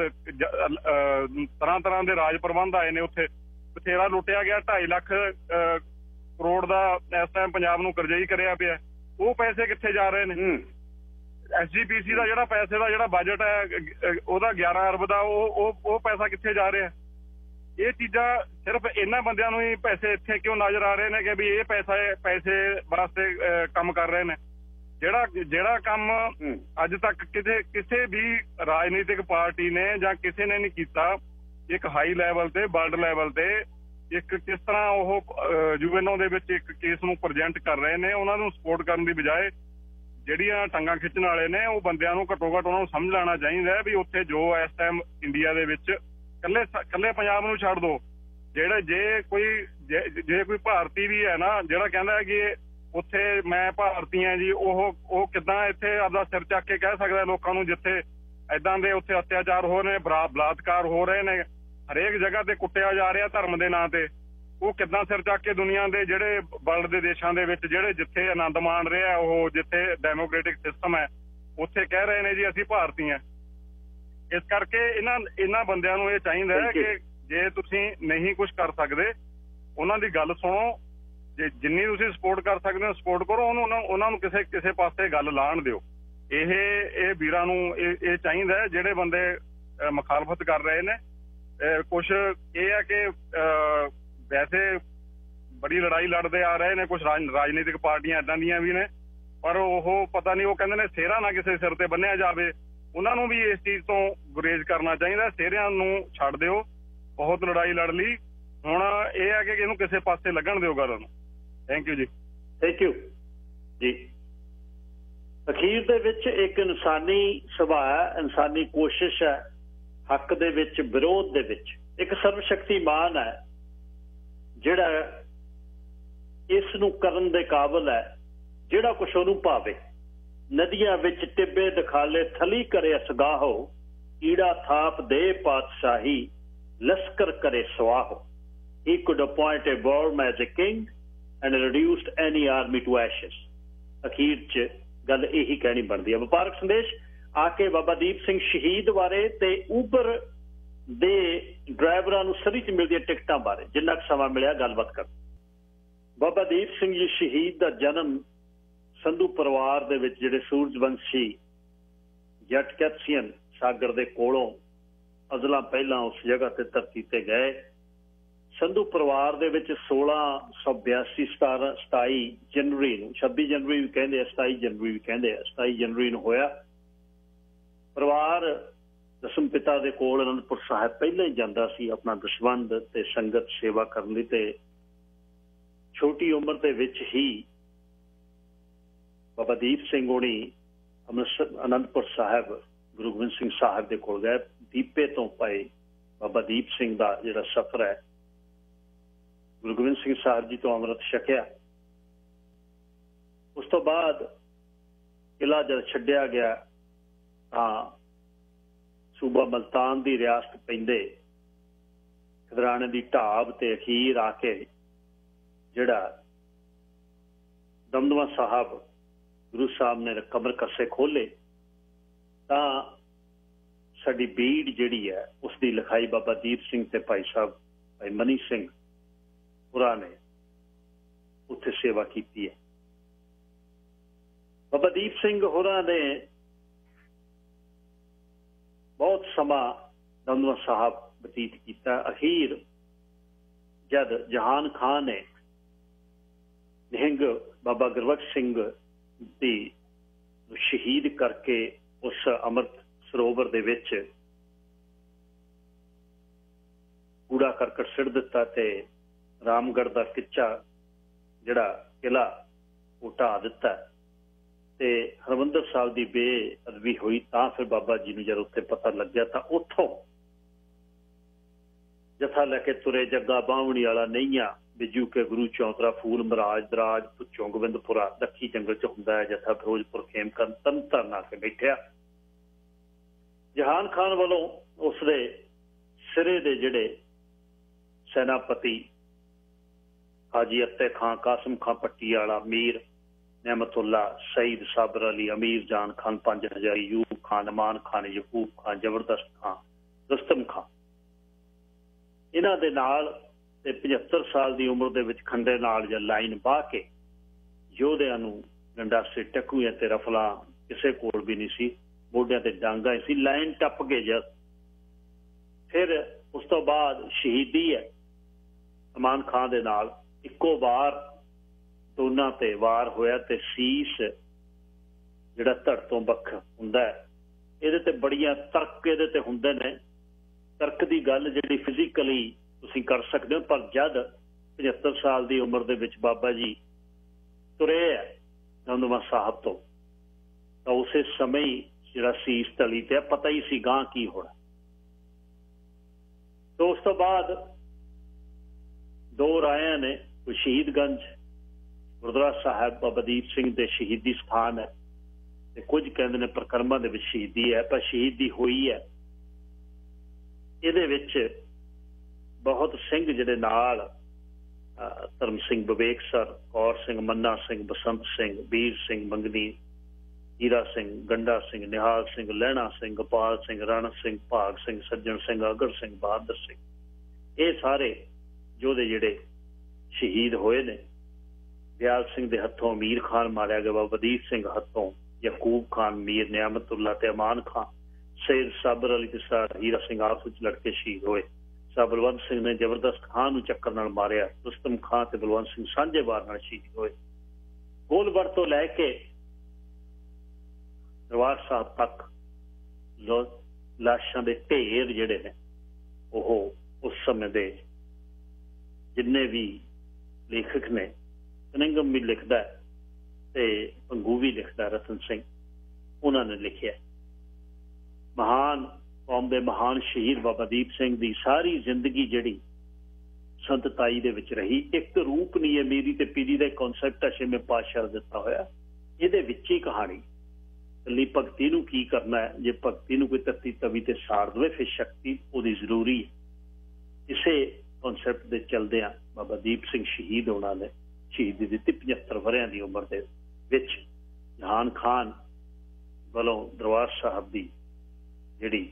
ਤਰ੍ਹਾਂ ਤਰ੍ਹਾਂ ਦੇ ਰਾਜ ਪ੍ਰਬੰਧ ਆਏ ਨੇ, ਉੱਥੇ ਬਥੇਰਾ ਲੁੱਟਿਆ ਗਿਆ। 2.5 ਲੱਖ ਕਰੋੜ ਦਾ ਇਸ ਟਾਈਮ ਪੰਜਾਬ ਨੂੰ ਕਰਜ਼ਈ ਕਰਿਆ ਪਿਆ। ਉਹ ਪੈਸੇ ਕਿੱਥੇ ਜਾ ਰਹੇ ਨੇ? SGPC ਦਾ ਜਿਹੜਾ ਪੈਸੇ ਦਾ ਜਿਹੜਾ ਬਜਟ ਹੈ ਉਹਦਾ 11 ਅਰਬ ਦਾ, ਉਹ ਪੈਸਾ ਕਿੱਥੇ ਜਾ ਰਿਹਾ? ਇਹ ਚੀਜ਼ਾਂ ਸਿਰਫ ਇਹਨਾਂ ਬੰਦਿਆਂ ਨੂੰ ਹੀ ਪੈਸੇ ਇੱਥੇ ਕਿਉਂ ਨਜ਼ਰ ਆ ਰਹੇ ਨੇ ਕਿ ਵੀ ਇਹ ਪੈਸੇ ਵਾਸਤੇ ਕੰਮ ਕਰ ਰਹੇ ਨੇ। ਜਿਹੜਾ ਕੰਮ ਅੱਜ ਤੱਕ ਕਿਸੇ ਵੀ ਰਾਜਨੀਤਿਕ ਪਾਰਟੀ ਨੇ ਜਾਂ ਕਿਸੇ ਨੇ ਨਹੀਂ ਕੀਤਾ, ਇੱਕ ਹਾਈ ਲੈਵਲ ਤੇ ਵਰਲਡ ਲੈਵਲ ਤੇ ਇੱਕ ਕਿਸ ਤਰ੍ਹਾਂ ਉਹ UNO ਦੇ ਵਿੱਚ ਇੱਕ ਕੇਸ ਨੂੰ ਪ੍ਰੈਜ਼ੈਂਟ ਕਰ ਰਹੇ ਨੇ, ਉਹਨਾਂ ਨੂੰ ਸਪੋਰਟ ਕਰਨ ਦੀ ਬਜਾਏ ਜਿਹੜੀਆਂ ਟੰਗਾਂ ਖਿੱਚਣ ਵਾਲੇ ਨੇ ਉਹ ਬੰਦਿਆਂ ਨੂੰ ਘੱਟੋ ਘੱਟ ਉਹਨਾਂ ਨੂੰ ਸਮਝ ਲੈਣਾ ਚਾਹੀਦਾ ਵੀ ਉੱਥੇ ਜੋ ਇਸ ਟਾਈਮ ਇੰਡੀਆ ਦੇ ਵਿੱਚ ਇਕੱਲੇ ਪੰਜਾਬ ਨੂੰ ਛੱਡ ਦੋ, ਜੇ ਕੋਈ ਭਾਰਤੀ ਵੀ ਹੈ ਨਾ ਜਿਹੜਾ ਕਹਿੰਦਾ ਕਿ ਉੱਥੇ ਮੈਂ ਭਾਰਤੀ ਹਾਂ ਜੀ, ਉਹ ਕਿੱਦਾਂ ਇੱਥੇ ਆਪਦਾ ਸਿਰ ਚੱਕ ਕੇ ਕਹਿ ਸਕਦਾ ਲੋਕਾਂ ਨੂੰ, ਜਿੱਥੇ ਏਦਾਂ ਦੇ ਉੱਥੇ ਅਤਿਆਚਾਰ ਹੋ ਰਹੇ ਨੇ, ਬਲਾਤਕਾਰ ਹੋ ਰਹੇ ਨੇ, ਹਰੇਕ ਜਗ੍ਹਾ ਤੇ ਕੁੱਟਿਆ ਜਾ ਰਿਹਾ ਧਰਮ ਦੇ ਨਾਂ ਤੇ। ਉਹ ਕਿੱਦਾਂ ਸਿਰ ਚੱਕ ਕੇ ਦੁਨੀਆ ਦੇ ਜਿਹੜੇ ਵਰਲਡ ਦੇ ਦੇਸ਼ਾਂ ਦੇ ਵਿੱਚ ਜਿੱਥੇ ਆਨੰਦ ਮਾਣ ਰਿਹਾ, ਉਹ ਜਿੱਥੇ ਡੈਮੋਕ੍ਰੈਟਿਕ ਸਿਸਟਮ ਹੈ, ਉੱਥੇ ਕਹਿ ਰਹੇ ਨੇ ਜੀ ਅਸੀਂ ਭਾਰਤੀ ਹਾਂ। ਇਸ ਕਰਕੇ ਇਹਨਾਂ ਬੰਦਿਆਂ ਨੂੰ ਇਹ ਚਾਹੀਦਾ ਹੈ ਕਿ ਜੇ ਤੁਸੀਂ ਨਹੀਂ ਕੁਝ ਕਰ ਸਕਦੇ ਉਹਨਾਂ ਦੀ ਗੱਲ ਸੁਣੋ, ਜਿੰਨੀ ਤੁਸੀਂ ਸਪੋਰਟ ਕਰ ਸਕਦੇ ਹੋ ਸਪੋਰਟ ਕਰੋ, ਉਹਨਾਂ ਨੂੰ ਕਿਸੇ ਪਾਸੇ ਗੱਲ ਲਾਣ ਦਿਓ। ਇਹ ਵੀਰਾਂ ਨੂੰ ਇਹ ਚਾਹੀਦਾ ਹੈ ਜਿਹੜੇ ਬੰਦੇ ਮੁਖਾਲਫਤ ਕਰ ਰਹੇ ਨੇ। ਕੁਛ ਇਹ ਹੈ ਕਿ ਵੈਸੇ ਬੜੀ ਲੜਾਈ ਲੜਦੇ ਆ ਰਹੇ ਨੇ, ਕੁਛ ਰਾਜਨੀਤਿਕ ਪਾਰਟੀਆਂ ਏਦਾਂ ਦੀਆਂ ਵੀ ਨੇ, ਪਰ ਉਹ ਪਤਾ ਨਹੀਂ, ਉਹ ਕਹਿੰਦੇ ਨੇ ਸਿਹਰਾ ਨਾ ਕਿਸੇ ਸਿਰ ਤੇ ਬੰਨਿਆ ਜਾਵੇ। ਉਹਨਾਂ ਨੂੰ ਵੀ ਇਸ ਚੀਜ਼ ਤੋਂ ਗੁਰੇਜ਼ ਕਰਨਾ ਚਾਹੀਦਾ। ਸਿਹਰਿਆਂ ਨੂੰ ਛੱਡ ਦਿਓ, ਬਹੁਤ ਲੜਾਈ ਲੜ ਲਈ, ਹੁਣ ਇਹ ਹੈ ਕਿ ਇਹਨੂੰ ਕਿਸੇ ਪਾਸੇ ਲੱਗਣ ਦਿਓ ਗੱਲ ਨੂੰ। Thank you ji. Thank you ji. ਅਖੀਰ ਦੇ ਵਿੱਚ ਇੱਕ ਇਨਸਾਨੀ ਸੁਭਾਅ, ਇਨਸਾਨੀ ਕੋਸ਼ਿਸ਼ ਹੈ, ਹੱਕ ਦੇ ਵਿੱਚ ਵਿਰੋਧ ਦੇ ਵਿੱਚ ਇੱਕ ਸਰਵਸ਼ਕਤੀਮਾਨ ਹੈ ਜਿਹੜਾ ਇਸ ਨੂੰ ਕਰਨ ਦੇ ਕਾਬਲ ਹੈ, ਜਿਹੜਾ ਕੁਛ ਉਹਨੂੰ ਭਾਵੇ। ਨਦੀਆਂ ਵਿੱਚ ਟਿੱਬੇ ਦਿਖਾਲੇ ਥਲੀ ਕਰੇ ਅਸਗਾਹੋ, ਈੜਾ ਥਾਪ ਦੇ ਪਾਤਸ਼ਾਹੀ ਲਸ਼ਕਰ ਕਰੇ ਸਵਾਹੋ। He could appoint a worm as a king and reduced any army to ashes। ਅਖੀਰ 'ਚ ਗੱਲ ਇਹੀ ਕਹਿਣੀ ਬਣਦੀ ਹੈ। ਵਪਾਰਕ ਸੰਦੇਸ਼ ਆ ਕੇ ਬਾਬਾ ਦੀਪ ਸਿੰਘ ਸ਼ਹੀਦ ਬਾਰੇ ਤੇ ਉਬਰ ਦੇ ਡਰਾਈਵਰਾਂ ਨੂੰ ਸਰੀ 'ਚ ਮਿਲਦੀਆਂ ਟਿਕਟਾਂ ਬਾਰੇ ਜਿੰਨਾ ਕੁ ਸਮਾਂ ਮਿਲਿਆ ਗੱਲਬਾਤ ਕਰ। ਬਾਬਾ ਦੀਪ ਸਿੰਘ ਜੀ ਸ਼ਹੀਦ ਦਾ ਜਨਮ ਸੰਧੂ ਪਰਿਵਾਰ ਦੇ ਵਿੱਚ ਜਿਹੜੇ ਸੂਰਜਵੰਸ਼ੀ ਜੱਟ ਕੈਪਸੀਅਨ ਸਾਗਰ ਦੇ ਕੋਲੋਂ ਅਜ਼ਲਾਂ ਪਹਿਲਾਂ ਉਸ ਜਗ੍ਹਾ ਤੇ ਧਰਤੀ ਤੇ ਗਏ। ਸੰਧੂ ਪਰਿਵਾਰ ਦੇ ਵਿੱਚ 1682 27 ਜਨਵਰੀ ਨੂੰ, 26 ਜਨਵਰੀ ਵੀ ਕਹਿੰਦੇ ਆ, 27 ਜਨਵਰੀ ਵੀ ਕਹਿੰਦੇ ਆ, 27 ਜਨਵਰੀ ਨੂੰ ਹੋਇਆ। ਪਰਿਵਾਰ ਦਸਮ ਪਿਤਾ ਦੇ ਕੋਲ ਅਨੰਦਪੁਰ ਸਾਹਿਬ ਪਹਿਲਾਂ ਹੀ ਜਾਂਦਾ ਸੀ ਆਪਣਾ ਦਸਵੰਧ ਤੇ ਸੰਗਤ ਸੇਵਾ ਕਰਨ ਲਈ, ਤੇ ਛੋਟੀ ਉਮਰ ਦੇ ਵਿੱਚ ਹੀ ਬਾਬਾ ਦੀਪ ਸਿੰਘ ਹੋਣੀ ਅਨੰਦਪੁਰ ਸਾਹਿਬ ਗੁਰੂ ਗੋਬਿੰਦ ਸਿੰਘ ਸਾਹਿਬ ਦੇ ਕੋਲ ਗਏ। ਦੀਪੇ ਤੋਂ ਪਏ ਬਾਬਾ ਦੀਪ ਸਿੰਘ ਦਾ ਜਿਹੜਾ ਸਫ਼ਰ ਹੈ, ਗੁਰੂ ਗੋਬਿੰਦ ਸਿੰਘ ਸਾਹਿਬ ਜੀ ਤੋਂ ਅੰਮ੍ਰਿਤ ਛਕਿਆ। ਉਸ ਤੋਂ ਬਾਅਦ ਕਿਲ੍ਹਾ ਜਦ ਛੱਡਿਆ ਗਿਆ ਤਾਂ ਸੂਬਾ ਮਲਤਾਨ ਦੀ ਰਿਆਸਤ ਪੈਂਦੇ ਖਿਦਰਾਣੇ ਦੀ ਢਾਬ ਤੇ ਅਖੀਰ ਆ ਕੇ ਜਿਹੜਾ ਦਮਦਮਾ ਸਾਹਿਬ ਗੁਰੂ ਸਾਹਿਬ ਨੇ ਕਬਰ ਕੱਸੇ ਖੋਲੇ ਤਾਂ ਸਾਡੀ ਬੀੜ ਜਿਹੜੀ ਹੈ ਉਸ ਦੀ ਲਿਖਾਈ ਬਾਬਾ ਦੀਪ ਸਿੰਘ ਤੇ ਭਾਈ ਸਾਹਿਬ ਭਾਈ ਮਨੀ ਸਿੰਘ ਹੋਰਾਂ ਨੇ ਉੱਥੇ ਸੇਵਾ ਕੀਤੀ ਹੈ। ਬਾਬਾ ਦੀਪ ਸਿੰਘ ਹੋਰਾਂ ਨੇ ਬਹੁਤ ਸਮਾਂ ਦਮਦਮਾ ਸਾਹਿਬ ਬਤੀਤ ਕੀਤਾ। ਅਖੀਰ ਜਦ ਜਹਾਨ ਖਾਨ ਨੇ ਨਿਹੰਗ ਬਾਬਾ ਗੁਰਬਖਸ਼ ਸਿੰਘ ਦੀ ਸ਼ਹੀਦ ਕਰਕੇ ਉਸ ਅੰਮ੍ਰਿਤ ਸਰੋਵਰ ਦੇ ਵਿੱਚ ਕੂੜਾ ਕਰਕਟ ਸਿੱਟ ਦਿੱਤਾ ਤੇ ਰਾਮਗੜ੍ਹ ਦਾ ਕਿੱਚਾ ਜਿਹੜਾ ਕਿਲਾ ਉਹ ਢਾਹ ਦਿੱਤਾ ਤੇ ਹਰਿਮੰਦਰ ਸਾਹਿਬ ਦੀ ਬੇਅਦਬੀ ਹੋਈ। ਤਾਂ ਫਿਰ ਬਾਬਾ ਜੀ ਨੂੰ ਜਦ ਉੱਥੇ ਪਤਾ ਲੱਗਿਆ ਤਾਂ ਉੱਥੋਂ ਜਥਾ ਲੈ ਕੇ ਤੁਰੇ ਜੱਗਾ ਬਾਹਮਣੀ ਵਾਲਾ ਨਈਆਂ ਬਿਜੂ ਕੇ ਗੁਰੂ ਚੌਂਤਰਾ ਫੂਲ ਮਹਾਰਾਜ ਦਰਾਜ ਪੁੱਛੋਂ ਗੋਬਿੰਦਪੁਰਾ ਦੱਖੀ ਜੰਗਲ ਚ ਹੁੰਦਾ ਹੈ ਜਥਾ ਫਿਰੋਜ਼ਪੁਰ ਖੇਮਕਰਨ ਤਰਨ ਆ ਕੇ ਬੈਠਿਆ। ਜਹਾਨ ਖਾਨ ਵੱਲੋਂ ਉਸਦੇ ਸਿਰੇ ਦੇ ਜਿਹੜੇ ਸੈਨਾਪਤੀ ਹਾਜੀ ਅੱਤੇ ਖਾਂ, ਕਾਸਮ ਖਾਂ ਪੱਟੀ ਵਾਲਾ, ਮੀਰ ਨਿਆਮਤੁੱਲਾ, ਸਈਦ ਸਾਬਰ ਅਲੀ, ਅਮੀਰ ਜਾਨ ਖਾਨ, 5000 ਯੂਬ ਖਾਨ, ਅਮਾਨ ਖਾਨ, ਯਕੂਬ ਖਾਨ, ਜ਼ਬਰਦਸਤ ਖਾਂ, ਰੁਸਤਮ ਖਾਂ, ਇਹਨਾਂ ਦੇ ਨਾਲ ਤੇ 75 ਸਾਲ ਦੀ ਉਮਰ ਦੇ ਵਿੱਚ ਖੰਡੇ ਨਾਲ ਜਾਂ ਲਾਈਨ ਬਾਹ ਕੇ ਯੋਧਿਆਂ ਨੂੰ ਗੰਡਾਸੇ ਟਕੂਆਂ ਤੇ ਰਫਲਾਂ ਕਿਸੇ ਕੋਲ ਵੀ ਨਹੀਂ ਸੀ, ਮੋਢਿਆਂ ਤੇ ਡਾਂਗਾ ਸੀ, ਲਾਈਨ ਟੱਪ ਗਏ ਜਦ। ਫਿਰ ਉਸ ਤੋਂ ਬਾਅਦ ਸ਼ਹੀਦੀ ਹੈ ਅਮਾਨ ਖਾਂ ਦੇ ਨਾਲ, ਇੱਕੋ ਵਾਰ ਦੋਨਾਂ ਤੇ ਵਾਰ ਹੋਇਆ ਤੇ ਸੀਸ ਜਿਹੜਾ ਧੜ ਤੋਂ ਵੱਖ ਹੁੰਦਾ ਹੈ। ਇਹਦੇ ਤੇ ਬੜੀਆਂ ਤਰਕ ਇਹਦੇ ਤੇ ਹੁੰਦੇ ਨੇ। ਤਰਕ ਦੀ ਗੱਲ ਜਿਹੜੀ ਫਿਜ਼ੀਕਲੀ ਤੁਸੀਂ ਕਰ ਸਕਦੇ ਹੋ, ਪਰ ਜਦ 75 ਸਾਲ ਦੀ ਉਮਰ ਦੇ ਵਿੱਚ ਬਾਬਾ ਜੀ ਤੁਰੇ ਹੈ ਦਮਦਮਾ ਸਾਹਿਬ ਤੋਂ ਤਾਂ ਉਸੇ ਸਮੇਂ ਹੀ ਜਿਹੜਾ ਸੀਸ ਤਲੀ ਤੇ ਪਤਾ ਹੀ ਸੀ ਗਾਂ ਕੀ ਹੋਣਾ। ਤੇ ਉਸ ਤੋਂ ਬਾਅਦ ਦੋ ਰਾਇਆਂ ਨੇ, ਕੋਈ ਸ਼ਹੀਦਗੰਜ ਗੁਰਦੁਆਰਾ ਸਾਹਿਬ ਬਾਬਾ ਦੀਪ ਸਿੰਘ ਦੇ ਸ਼ਹੀਦੀ ਸਥਾਨ ਹੈ ਤੇ ਕੁਝ ਕਹਿੰਦੇ ਨੇ ਪ੍ਰਕਰਮਾਂ ਦੇ ਵਿੱਚ ਸ਼ਹੀਦੀ ਹੈ, ਪਰ ਸ਼ਹੀਦੀ ਹੋਈ ਹੈ। ਇਹਦੇ ਵਿੱਚ ਬਹੁਤ ਸਿੰਘ ਜਿਹੜੇ ਨਾਲ ਧਰਮ ਸਿੰਘ, ਵਿਵੇਕ ਸਰ, ਕੌਰ ਸਿੰਘ, ਮੰਨਾ ਸਿੰਘ, ਬਸੰਤ ਸਿੰਘ, ਵੀਰ ਸਿੰਘ ਮੰਗਨੀ, ਹੀਰਾ ਸਿੰਘ, ਗੰਡਾ ਸਿੰਘ, ਨਿਹਾਲ ਸਿੰਘ, ਲਹਿਣਾ ਸਿੰਘ, ਗੋਪਾਲ ਸਿੰਘ, ਰਣ ਸਿੰਘ, ਭਾਗ ਸਿੰਘ, ਸੱਜਣ ਸਿੰਘ, ਅਗਰ ਸਿੰਘ, ਬਹਾਦਰ ਸਿੰਘ, ਇਹ ਸਾਰੇ ਯੋਧੇ ਜਿਹੜੇ ਸ਼ਹੀਦ ਹੋਏ ਨੇ। ਦਿਆਲ ਸਿੰਘ ਦੇ ਹੱਥੋਂ ਅਮੀਰ ਖਾਨ ਮਾਰਿਆ ਗਿਆ, ਬਾਬਾ ਦੀਪ ਸਿੰਘ ਹੱਥੋਂ ਯਕੂਬ ਖਾਨ, ਮੀਰ ਨਿਆਮਤੁੱਲਾ ਤੇ ਅਮਾਨ ਖਾਨ, ਸੈਦ ਸਾਬਰ ਅਲੀ ਤੇ ਸਰ ਹੀਰਾ ਸਿੰਘ ਆਪਸ ਵਿੱਚ ਲੜ ਕੇ ਸ਼ਹੀਦ ਹੋਏ। ਸਰ ਬਲਵੰਤ ਸਿੰਘ ਨੇ ਜ਼ਬਰਦਸਤ ਖਾਨ ਨੂੰ ਚੱਕਰ ਨਾਲ ਮਾਰਿਆ। ਰੁਸਤਮ ਖਾਨ ਤੇ ਬਲਵੰਤ ਸਿੰਘ ਸਾਂਝੇ ਵਾਰ ਨਾਲ ਸ਼ਹੀਦ ਹੋਏ। ਗੋਲਵਰ ਤੋਂ ਲੈ ਕੇ ਦਰਬਾਰ ਸਾਹਿਬ ਤੱਕ ਲਾਸ਼ਾਂ ਦੇ ਢੇਰ ਜਿਹੜੇ ਨੇ ਉਹ ਉਸ ਸਮੇਂ ਦੇ ਜਿੰਨੇ ਵੀ ਲੇਖਕ ਨੇ, ਕਨਿੰਗਮ ਵੀ ਲਿਖਦਾ ਤੇ ਪੰਗੂ ਵੀ ਲਿਖਦਾ, ਰਤਨ ਸਿੰਘ, ਉਹਨਾਂ ਨੇ ਲਿਖਿਆ। ਮਹਾਨ ਕੌਮ ਦੇ ਮਹਾਨ ਸ਼ਹੀਦ ਬਾਬਾ ਦੀਪ ਸਿੰਘ ਦੀ ਸਾਰੀ ਜ਼ਿੰਦਗੀ ਜਿਹੜੀ ਸੰਤਤਾਈ ਦੇ ਵਿੱਚ ਰਹੀ। ਇੱਕ ਰੂਪ ਨਹੀਂ ਹੈ ਮੇਰੀ ਤੇ ਪੀਰੀ ਦਾ ਕਨਸੈਪਟ ਛੇਵੇਂ ਪਾਤਸ਼ਾਹ ਦਿੱਤਾ ਹੋਇਆ, ਇਹਦੇ ਵਿੱਚ ਹੀ ਕਹਾਣੀ ਇਕੱਲੀ ਭਗਤੀ ਨੂੰ ਕੀ ਕਰਨਾ ਹੈ। ਜੇ ਭਗਤੀ ਨੂੰ ਕੋਈ ਤੱਤੀ ਤਵੀ ਤੇ ਸਾੜ ਦੇਵੇ ਫਿਰ ਸ਼ਕਤੀ ਉਹਦੀ ਜ਼ਰੂਰੀ ਹੈ। ਇਸੇ ਕਨਸੈਪਟ ਦੇ ਚਲਦਿਆਂ ਬਾਬਾ ਦੀਪ ਸਿੰਘ ਸ਼ਹੀਦ ਉਹਨਾਂ ਨੇ ਸ਼ਹੀਦੀ ਦਿੱਤੀ 75 ਵਰ੍ਹਿਆਂ ਦੀ ਉਮਰ ਦੇ ਵਿੱਚ। ਜਹਾਨ ਖਾਨ ਵੱਲੋਂ ਦਰਬਾਰ ਸਾਹਿਬ ਦੀ ਜਿਹੜੀ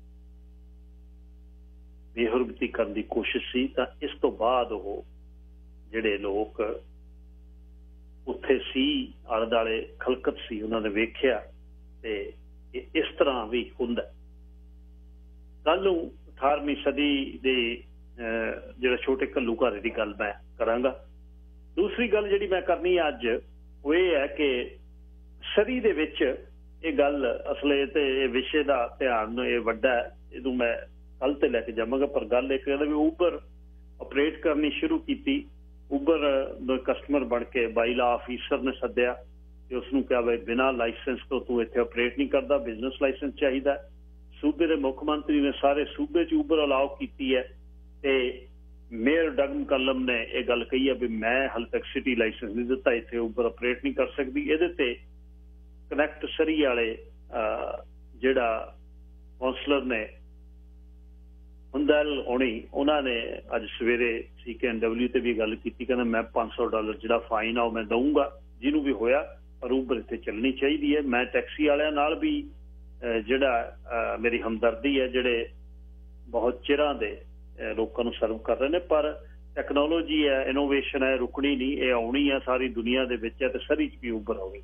ਬੇਹਰਮਤੀ ਕਰਨ ਦੀ ਕੋਸ਼ਿਸ਼ ਸੀ ਤਾਂ ਇਸ ਤੋਂ ਬਾਅਦ ਉਹ ਜਿਹੜੇ ਲੋਕ ਉੱਥੇ ਸੀ, ਆਲੇ ਦੁਆਲੇ ਖਲਕਤ ਸੀ, ਉਹਨਾਂ ਨੇ ਵੇਖਿਆ ਤੇ ਇਸ ਤਰ੍ਹਾਂ ਵੀ ਹੁੰਦਾ। ਕੱਲ ਨੂੰ 18ਵੀਂ ਸਦੀ ਦੇ ਜਿਹੜਾ ਛੋਟੇ ਘੱਲੂਘਾਰੇ ਦੀ ਗੱਲ ਮੈਂ ਕਰਾਂਗਾ। ਦੂਸਰੀ ਗੱਲ ਜਿਹੜੀ ਮੈਂ ਕਰਨੀ ਅੱਜ ਉਹ ਇਹ ਹੈ ਕਿ ਸਦੀ ਦੇ ਵਿੱਚ ਇਹ ਗੱਲ ਅਸਲੇ ਤੇ ਇਹ ਵਿਸ਼ੇ ਦਾ ਧਿਆਨ ਇਹ ਵੱਡਾ ਹੈ, ਇਹਨੂੰ ਮੈਂ ਕੱਲ ਤੇ ਲੈ ਕੇ ਜਾਵਾਂਗਾ। ਪਰ ਗੱਲ ਇਹ ਕਹਿੰਦਾ ਵੀ ਉਬਰ ਆਪਰੇਟ ਕਰਨੀ ਸ਼ੁਰੂ ਕੀਤੀ। ਉਬਰ ਦਾ ਕਸਟਮਰ ਬਣ ਕੇ ਬਾਈਲਾ ਆਫੀਸਰ ਨੇ ਸੱਦਿਆ ਤੇ ਉਸਨੂੰ ਕਿਹਾ ਬਈ ਬਿਨਾਂ ਲਾਇਸੈਂਸ ਤੋਂ ਤੂੰ ਇੱਥੇ ਆਪਰੇਟ ਨਹੀਂ ਕਰਦਾ, ਬਿਜ਼ਨਸ ਲਾਇਸੈਂਸ ਚਾਹੀਦਾ। ਸੂਬੇ ਦੇ ਮੁੱਖ ਮੰਤਰੀ ਨੇ ਸਾਰੇ ਸੂਬੇ 'ਚ ਉਬਰ ਅਲਾਓ ਕੀਤੀ ਹੈ ਤੇ ਮੇਅਰ ਡਗ ਮਕੱਲਮ ਨੇ ਇਹ ਗੱਲ ਕਹੀ ਹੈ ਵੀ ਮੈਂ ਹਾਲੇ ਤੱਕ ਸਿਟੀ ਲਾਇਸੈਂਸ ਨਹੀਂ ਦਿੱਤਾ, ਇੱਥੇ ਉਬਰ ਆਪਰੇਟ ਨਹੀਂ ਕਰ ਸਕਦੀ। ਇਹਦੇ ਤੇ ਕਨੈਕਟ ਸਰੀ ਵਾਲੇ ਜਿਹੜਾ ਕੌਂਸਲਰ ਨੇ ਹੁੰਦਲ ਹੋਣੀ, ਉਹਨਾਂ ਨੇ ਅੱਜ ਸਵੇਰੇ CKNW ਤੇ ਵੀ ਗੱਲ ਕੀਤੀ, ਕਹਿੰਦਾ ਮੈਂ $500 ਜਿਹੜਾ ਫਾਈਨ ਆ ਉਹ ਮੈਂ ਦਊਂਗਾ ਜਿਹਨੂੰ ਵੀ ਹੋਇਆ, ਪਰ ਉਬਰ ਇੱਥੇ ਚੱਲਣੀ ਚਾਹੀਦੀ ਹੈ। ਮੈਂ ਟੈਕਸੀ ਵਾਲਿਆਂ ਨਾਲ ਵੀ ਜਿਹੜਾ ਮੇਰੀ ਹਮਦਰਦੀ ਹੈ, ਜਿਹੜੇ ਬਹੁਤ ਚਿਰਾਂ ਦੇ ਲੋਕਾਂ ਨੂੰ ਸਰਵ ਕਰ ਰਹੇ ਨੇ, ਪਰ ਟੈਕਨੋਲੋਜੀ ਹੈ, ਇਨੋਵੇਸ਼ਨ ਹੈ, ਰੁਕਣੀ ਨਹੀਂ, ਇਹ ਆਉਣੀ ਹੈ, ਸਾਰੀ ਦੁਨੀਆ ਦੇ ਵਿੱਚ ਹੈ ਤੇ ਸਰੀ 'ਚ ਵੀ ਉਬਰ ਆਉਣੀ।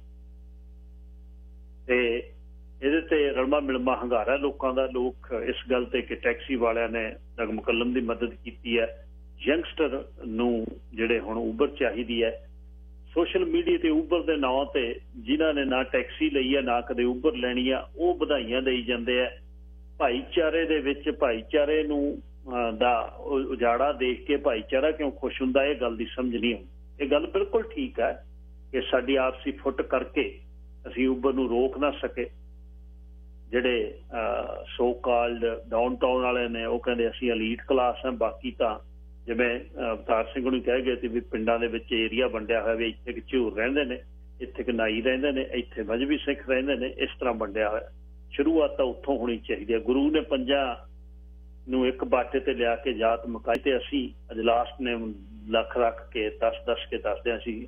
ਤੇ ਇਹਦੇ ਤੇ ਰਲਮਾ ਮਿਲਮਾ ਹੰਗਾਰਾ ਲੋਕਾਂ ਦਾ। ਲੋਕ ਇਸ ਗੱਲ ਤੇ ਕਿ ਟੈਕਸੀ ਵਾਲਿਆਂ ਨੇ ਡਗ ਮੁਕੱਲਮ ਦੀ ਮਦਦ ਕੀਤੀ ਹੈ, ਯੰਗਸਟਰ ਨੂੰ ਜਿਹੜੇ ਹੁਣ ਉਬਰ ਚਾਹੀਦੀ ਹੈ। ਸੋਸ਼ਲ ਮੀਡੀਆ ਤੇ ਉਬਰ ਦੇ ਨਾਂ ਤੇ ਜਿਨ੍ਹਾਂ ਨੇ ਨਾ ਟੈਕਸੀ ਲਈ ਹੈ ਨਾ ਕਦੇ ਉਬਰ ਲੈਣੀ ਆ, ਉਹ ਵਧਾਈਆਂ ਦੇਈ ਜਾਂਦੇ ਆ। ਭਾਈਚਾਰੇ ਦੇ ਵਿੱਚ ਭਾਈਚਾਰੇ ਨੂੰ ਦਾ ਉਜਾੜਾ ਦੇਖ ਕੇ ਭਾਈਚਾਰਾ ਕਿਉਂ ਖੁਸ਼ ਹੁੰਦਾ, ਇਹ ਗੱਲ ਦੀ ਸਮਝ ਨਹੀਂ ਆਉਂਦੀ। ਇਹ ਗੱਲ ਬਿਲਕੁਲ ਠੀਕ ਹੈ ਕਿ ਸਾਡੀ ਆਪਸੀ ਫੁੱਟ ਕਰਕੇ ਅਸੀਂ ਉਬਰ ਨੂੰ ਰੋਕ ਨਾ ਸਕੇ। ਜਿਹੜੇ ਸੋ ਕਾਲਡ ਡਾਊਨ ਟਾਊਨ ਵਾਲੇ ਨੇ ਉਹ ਕਹਿੰਦੇ ਅਸੀਂ ਅਲੀਟ ਕਲਾਸ ਹਾਂ, ਬਾਕੀ ਤਾਂ ਜਿਵੇਂ ਅਵਤਾਰ ਸਿੰਘ ਨੂੰ ਕਹਿ ਗਏ ਸੀ ਵੀ ਪਿੰਡਾਂ ਦੇ ਵਿੱਚ ਏਰੀਆ ਵੰਡਿਆ ਹੋਇਆ ਵੀ ਇੱਥੇ ਕਿ ਝੂਰ ਰਹਿੰਦੇ ਨੇ, ਇੱਥੇ ਕਿ ਨਾਈ ਰਹਿੰਦੇ ਨੇ, ਇੱਥੇ ਮਜ਼੍ਹਬੀ ਸਿੱਖ ਰਹਿੰਦੇ ਨੇ, ਇਸ ਤਰ੍ਹਾਂ ਵੰਡਿਆ ਹੋਇਆ। ਸ਼ੁਰੂਆਤ ਤਾਂ ਉੱਥੋਂ ਹੋਣੀ ਚਾਹੀਦੀ ਹੈ। ਗੁਰੂ ਨੇ ਪੰਜਾਂ ਨੂੰ ਇੱਕ ਬਾਟੇ ਤੇ ਲਿਆ ਕੇ ਜਾਤ ਮੁਕਾਈ ਤੇ ਅਸੀਂ ਅਜਲਾਸ ਨੇ ਲੱਖ ਰੱਖ ਕੇ ਦੱਸ ਕੇ ਦੱਸਦੇ ਅਸੀਂ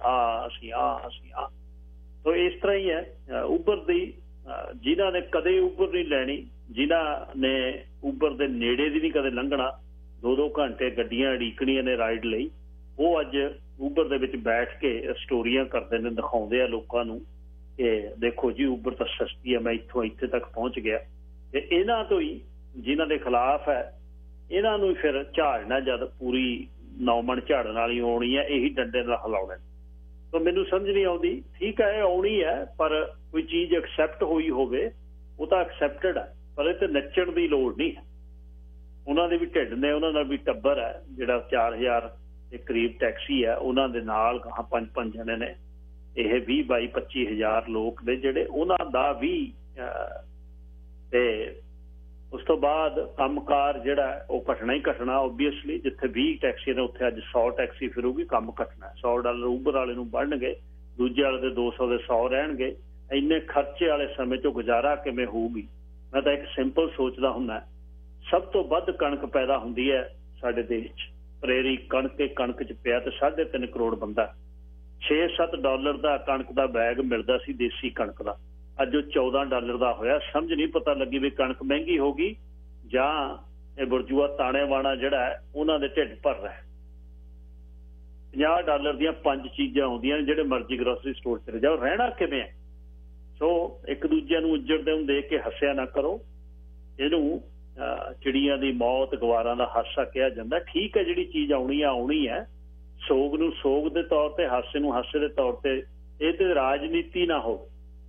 ਸੋ ਇਸ ਤਰ੍ਹਾਂ ਹੀ ਹੈ ਉਬਰ ਦੀ। ਜਿਨ੍ਹਾਂ ਨੇ ਕਦੇ ਉਬਰ ਨਹੀਂ ਲੈਣੀ, ਜਿਨ੍ਹਾਂ ਨੇ ਉਬਰ ਦੇ ਨੇੜੇ ਦੀ ਨਹੀਂ ਕਦੇ ਲੰਘਣਾ, 2-2 ਘੰਟੇ ਗੱਡੀਆਂ ਉਡੀਕਣੀਆਂ ਨੇ ਰਾਈਡ ਲਈ, ਉਹ ਅੱਜ ਉਬਰ ਦੇ ਵਿੱਚ ਬੈਠ ਕੇ ਸਟੋਰੀਆਂ ਕਰਦੇ ਨੇ, ਦਿਖਾਉਂਦੇ ਆ ਲੋਕਾਂ ਨੂੰ ਕਿ ਦੇਖੋ ਜੀ ਉਬਰ ਤਾਂ ਸਸਤੀ ਹੈ, ਮੈਂ ਇੱਥੋਂ ਇੱਥੇ ਤੱਕ ਪਹੁੰਚ ਗਿਆ। ਤੇ ਇਹਨਾਂ ਤੋਂ ਹੀ ਜਿਨ੍ਹਾਂ ਦੇ ਖਿਲਾਫ ਹੈ ਇਹਨਾਂ ਨੂੰ ਫਿਰ ਝਾੜਨਾ, ਜਦ ਪੂਰੀ 9 ਮਣ ਝਾੜਨ ਵਾਲੀ ਆਉਣੀ ਹੈ, ਇਹੀ ਡੰਡੇ ਨਾਲ ਹਿਲਾਉਣਾ। ਤਾਂ ਮੈਨੂੰ ਸਮਝ ਨਹੀਂ ਆਉਂਦੀ। ਠੀਕ ਹੈ, ਇਹ ਆਉਣੀ ਹੈ, ਪਰ ਕੋਈ ਚੀਜ਼ ਐਕਸੈਪਟ ਹੋਈ ਹੋਵੇ ਉਹ ਤਾਂ ਐਕਸੈਪਟਡ ਹੈ, ਪਰ ਇਹ ਤੇ ਨੱਚਣ ਦੀ ਲੋੜ ਨਹੀਂ ਹੈ। ਉਹਨਾਂ ਦੇ ਵੀ ਢਿੱਡ ਨੇ, ਉਹਨਾਂ ਦਾ ਵੀ ਟੱਬਰ ਹੈ। ਜਿਹੜਾ 4000 ਦੇ ਕਰੀਬ ਟੈਕਸੀ ਹੈ, ਉਹਨਾਂ ਦੇ ਨਾਲ 5-5 ਜਣੇ ਨੇ, ਇਹ 20-22-25,000 ਲੋਕ ਨੇ ਜਿਹੜੇ ਉਹਨਾਂ ਦਾ ਵੀ। ਤੇ ਉਸ ਤੋਂ ਬਾਅਦ ਕੰਮਕਾਰ ਜਿਹੜਾ ਉਹ ਘਟਣਾ ਹੀ ਘਟਣਾ ਓਬਵੀਅਸਲੀ। ਜਿੱਥੇ 20 ਟੈਕਸੀ ਨੇ ਉੱਥੇ ਅੱਜ 100 ਟੈਕਸੀ ਫਿਰੂਗੀ, ਕੰਮ ਘਟਣਾ। $100 ਉਬਰ ਵਾਲੇ ਨੂੰ ਬਣਨਗੇ, ਦੂਜੇ ਵਾਲੇ ਦੇ 200 ਦੇ 100 ਰਹਿਣਗੇ। ਇੰਨੇ ਖਰਚੇ ਵਾਲੇ ਸਮੇਂ 'ਚੋਂ ਗੁਜ਼ਾਰਾ ਕਿਵੇਂ ਹੋਊਗੀ? ਮੈਂ ਤਾਂ ਇੱਕ ਸਿੰਪਲ ਸੋਚਦਾ ਹੁੰਦਾ, ਸਭ ਤੋਂ ਵੱਧ ਕਣਕ ਪੈਦਾ ਹੁੰਦੀ ਹੈ ਸਾਡੇ ਦੇਸ਼ 'ਚ। ਪ੍ਰੇਰੀ ਕਣਕ 'ਚ ਪਿਆ ਤੇ 3.5 ਕਰੋੜ ਬੰਦਾ। $6-7 ਦਾ ਕਣਕ ਦਾ ਬੈਗ ਮਿਲਦਾ ਸੀ ਦੇਸੀ ਕਣਕ ਦਾ, ਅੱਜ ਉਹ $14 ਦਾ ਹੋਇਆ। ਸਮਝ ਨਹੀਂ ਪਤਾ ਲੱਗੀ ਵੀ ਕਣਕ ਮਹਿੰਗੀ ਹੋ ਗਈ ਜਾਂ ਇਹ ਬੁਰਜੂਆ ਤਾਣੇਵਾਣਾ ਜਿਹੜਾ ਹੈ ਉਹਨਾਂ ਦੇ ਢਿੱਡ ਭਰ ਰਿਹਾ। $50 ਦੀਆਂ 5 ਚੀਜ਼ਾਂ ਆਉਂਦੀਆਂ, ਜਿਹੜੇ ਮਰਜ਼ੀ ਗਰੋਸਰੀ ਸਟੋਰ ਚਲੇ ਜਾਓ। ਰਹਿਣਾ ਕਿਵੇਂ ਹੈ? ਸੋ ਇੱਕ ਦੂਜੇ ਨੂੰ ਉੱਜੜਦੇ ਨੂੰ ਦੇਖ ਕੇ ਹੱਸਿਆ ਨਾ ਕਰੋ। ਇਹਨੂੰ ਚਿੜੀਆਂ ਦੀ ਮੌਤ, ਗਵਾਰਾਂ ਦਾ ਹਾਸਾ ਕਿਹਾ ਜਾਂਦਾ। ਠੀਕ ਹੈ, ਜਿਹੜੀ ਚੀਜ਼ ਆਉਣੀ ਹੈ। ਸੋਗ ਨੂੰ ਸੋਗ ਦੇ ਤੌਰ ਤੇ, ਹਾਸੇ ਨੂੰ ਹਾਸੇ ਦੇ ਤੌਰ ਤੇ। ਇਹ ਤੇ ਰਾਜਨੀਤੀ ਨਾ ਹੋਵੇ।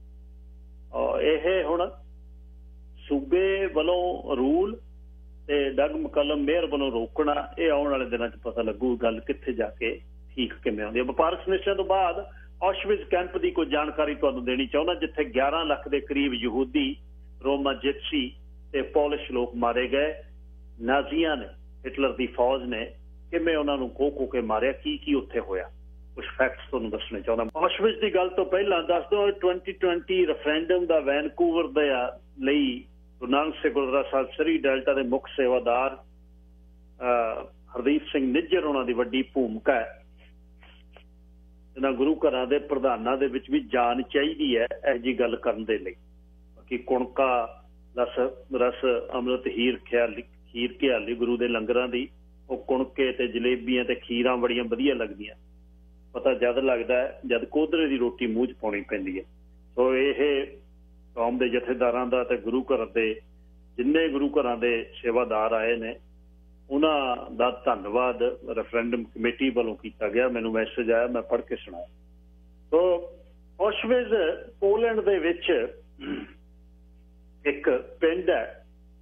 ਇਹ ਹੁਣ ਸੂਬੇ ਵੱਲੋਂ ਰੂਲ ਤੇ ਡਗ ਮਕਲਮ ਮੇਅਰ ਵੱਲੋਂ ਰੋਕਣਾ, ਇਹ ਆਉਣ ਵਾਲੇ ਦਿਨਾਂ 'ਚ ਪਤਾ ਲੱਗੂ ਗੱਲ ਕਿੱਥੇ ਜਾ ਕੇ ਠੀਕ ਕਿਵੇਂ ਆਉਂਦੀ ਹੈ। ਵਪਾਰਕ ਸਮੱਸਿਆ ਤੋਂ ਬਾਅਦ ਔਸ਼ਵਿਜ਼ ਕੈਂਪ ਦੀ ਕੋਈ ਜਾਣਕਾਰੀ ਤੁਹਾਨੂੰ ਦੇਣੀ ਚਾਹੁੰਦਾ, ਜਿੱਥੇ 11 ਲੱਖ ਦੇ ਕਰੀਬ ਯਹੂਦੀ, ਰੋਮਾ ਜਿਪਸੀ ਤੇ ਪੋਲਿਸ਼ ਲੋਕ ਮਾਰੇ ਗਏ। ਨਾਜ਼ੀਆਂ ਨੇ, ਹਿਟਲਰ ਦੀ ਫੌਜ ਨੇ ਕਿਵੇਂ ਉਹਨਾਂ ਨੂੰ ਖੋ ਕੇ ਮਾਰਿਆ, ਕੀ ਉੱਥੇ ਹੋਇਆ, ਕੁਝ ਫੈਕਟਸ ਤੁਹਾਨੂੰ ਦੱਸਣੇ ਚਾਹੁੰਦਾ। ਔਸ਼ਵਿਜ਼ ਦੀ ਗੱਲ ਤੋਂ ਪਹਿਲਾਂ ਦੱਸ ਦਿਓ, 2020 ਰੈਫਰੈਂਡਮ ਦਾ ਵੈਨਕੂਵਰ ਦੇ ਲਈ ਗੁਰੂ ਨਾਨਕ ਸਿੰਘ ਗੁਰਦੁਆਰਾ ਸਾਹਿਬ ਸਰੀ ਡੈਲਟਾ ਦੇ ਮੁੱਖ ਸੇਵਾਦਾਰ ਹਰਦੀਪ ਸਿੰਘ ਨਿੱਜਰ ਉਹਨਾਂ ਦੀ ਵੱਡੀ ਭੂਮਿਕਾ ਹੈ। ਇਹਨਾਂ ਗੁਰੂ ਘਰਾਂ ਦੇ ਪ੍ਰਧਾਨਾਂ ਦੇ ਵਿੱਚ ਵੀ ਜਾਨ ਚਾਹੀਦੀ ਹੈ ਇਹੋ ਜਿਹੀ ਗੱਲ ਕਰਨ ਦੇ ਲਈ। ਬਾਕੀ ਕੁਣਕਾ ਰਸ ਅੰਮ੍ਰਿਤ ਹੀਰ ਖਿਆਲੀ ਗੁਰੂ ਦੇ ਲੰਗਰਾਂ ਦੀ, ਉਹ ਕੁਣਕੇ ਤੇ ਜਲੇਬੀਆਂ ਤੇ ਖੀਰਾਂ ਬੜੀਆਂ ਵਧੀਆ ਲੱਗਦੀਆਂ। ਪਤਾ ਜਦ ਲੱਗਦਾ ਜਦ ਕੋਧਰੇ ਦੀ ਰੋਟੀ ਮੂੰਹ 'ਚ ਪਾਉਣੀ ਪੈਂਦੀ ਹੈ। ਸੋ ਇਹ ਕੌਮ ਦੇ ਜਥੇਦਾਰਾਂ ਦਾ ਤੇ ਗੁਰੂ ਘਰ ਦੇ ਜਿੰਨੇ ਗੁਰੂ ਘਰਾਂ ਦੇ ਸੇਵਾਦਾਰ ਆਏ ਨੇ ਉਹਨਾਂ ਦਾ ਧੰਨਵਾਦ ਰੈਫਰੈਂਡਮ ਕਮੇਟੀ ਵੱਲੋਂ ਕੀਤਾ ਗਿਆ। ਮੈਨੂੰ ਮੈਸੇਜ ਆਇਆ, ਮੈਂ ਪੜ੍ਹ ਕੇ ਸੁਣਾਇਆ। ਸੋ ਔਸ਼ਵਿਜ਼ ਪੋਲੈਂਡ ਦੇ ਵਿੱਚ ਇੱਕ ਪਿੰਡ ਹੈ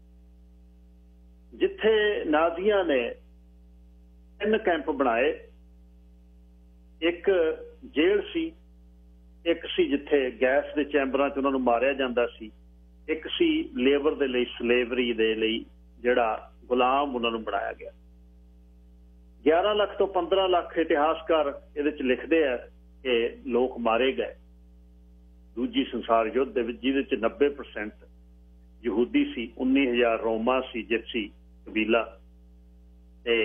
ਜਿੱਥੇ ਨਾਜ਼ੀਆਂ ਨੇ 3 ਕੈਂਪ ਬਣਾਏ। ਇੱਕ ਜੇਲ੍ਹ ਸੀ, ਇੱਕ ਸੀ ਜਿੱਥੇ ਗੈਸ ਦੇ ਚੈਂਬਰਾਂ 'ਚ ਉਹਨਾਂ ਨੂੰ ਮਾਰਿਆ ਜਾਂਦਾ ਸੀ, ਇੱਕ ਸੀ ਲੇਬਰ ਦੇ ਲਈ, ਸਲੇਵਰੀ ਦੇ ਲਈ, ਜਿਹੜਾ ਗੁਲਾਮ ਉਹਨਾਂ ਨੂੰ ਬਣਾਇਆ ਗਿਆ। 11 ਲੱਖ ਤੋਂ 15 ਲੱਖ ਇਤਿਹਾਸਕਾਰ ਇਹਦੇ 'ਚ ਲਿਖਦੇ ਆ ਕਿ ਲੋਕ ਮਾਰੇ ਗਏ ਦੂਜੀ ਸੰਸਾਰ ਯੁੱਧ ਦੇ ਵਿੱਚ, ਜਿਹਦੇ 'ਚ 90% ਯਹੂਦੀ ਸੀ, 19,000 ਰੋਮਾ ਸੀ, ਜਿਪਸੀ ਕਬੀਲਾ। ਤੇ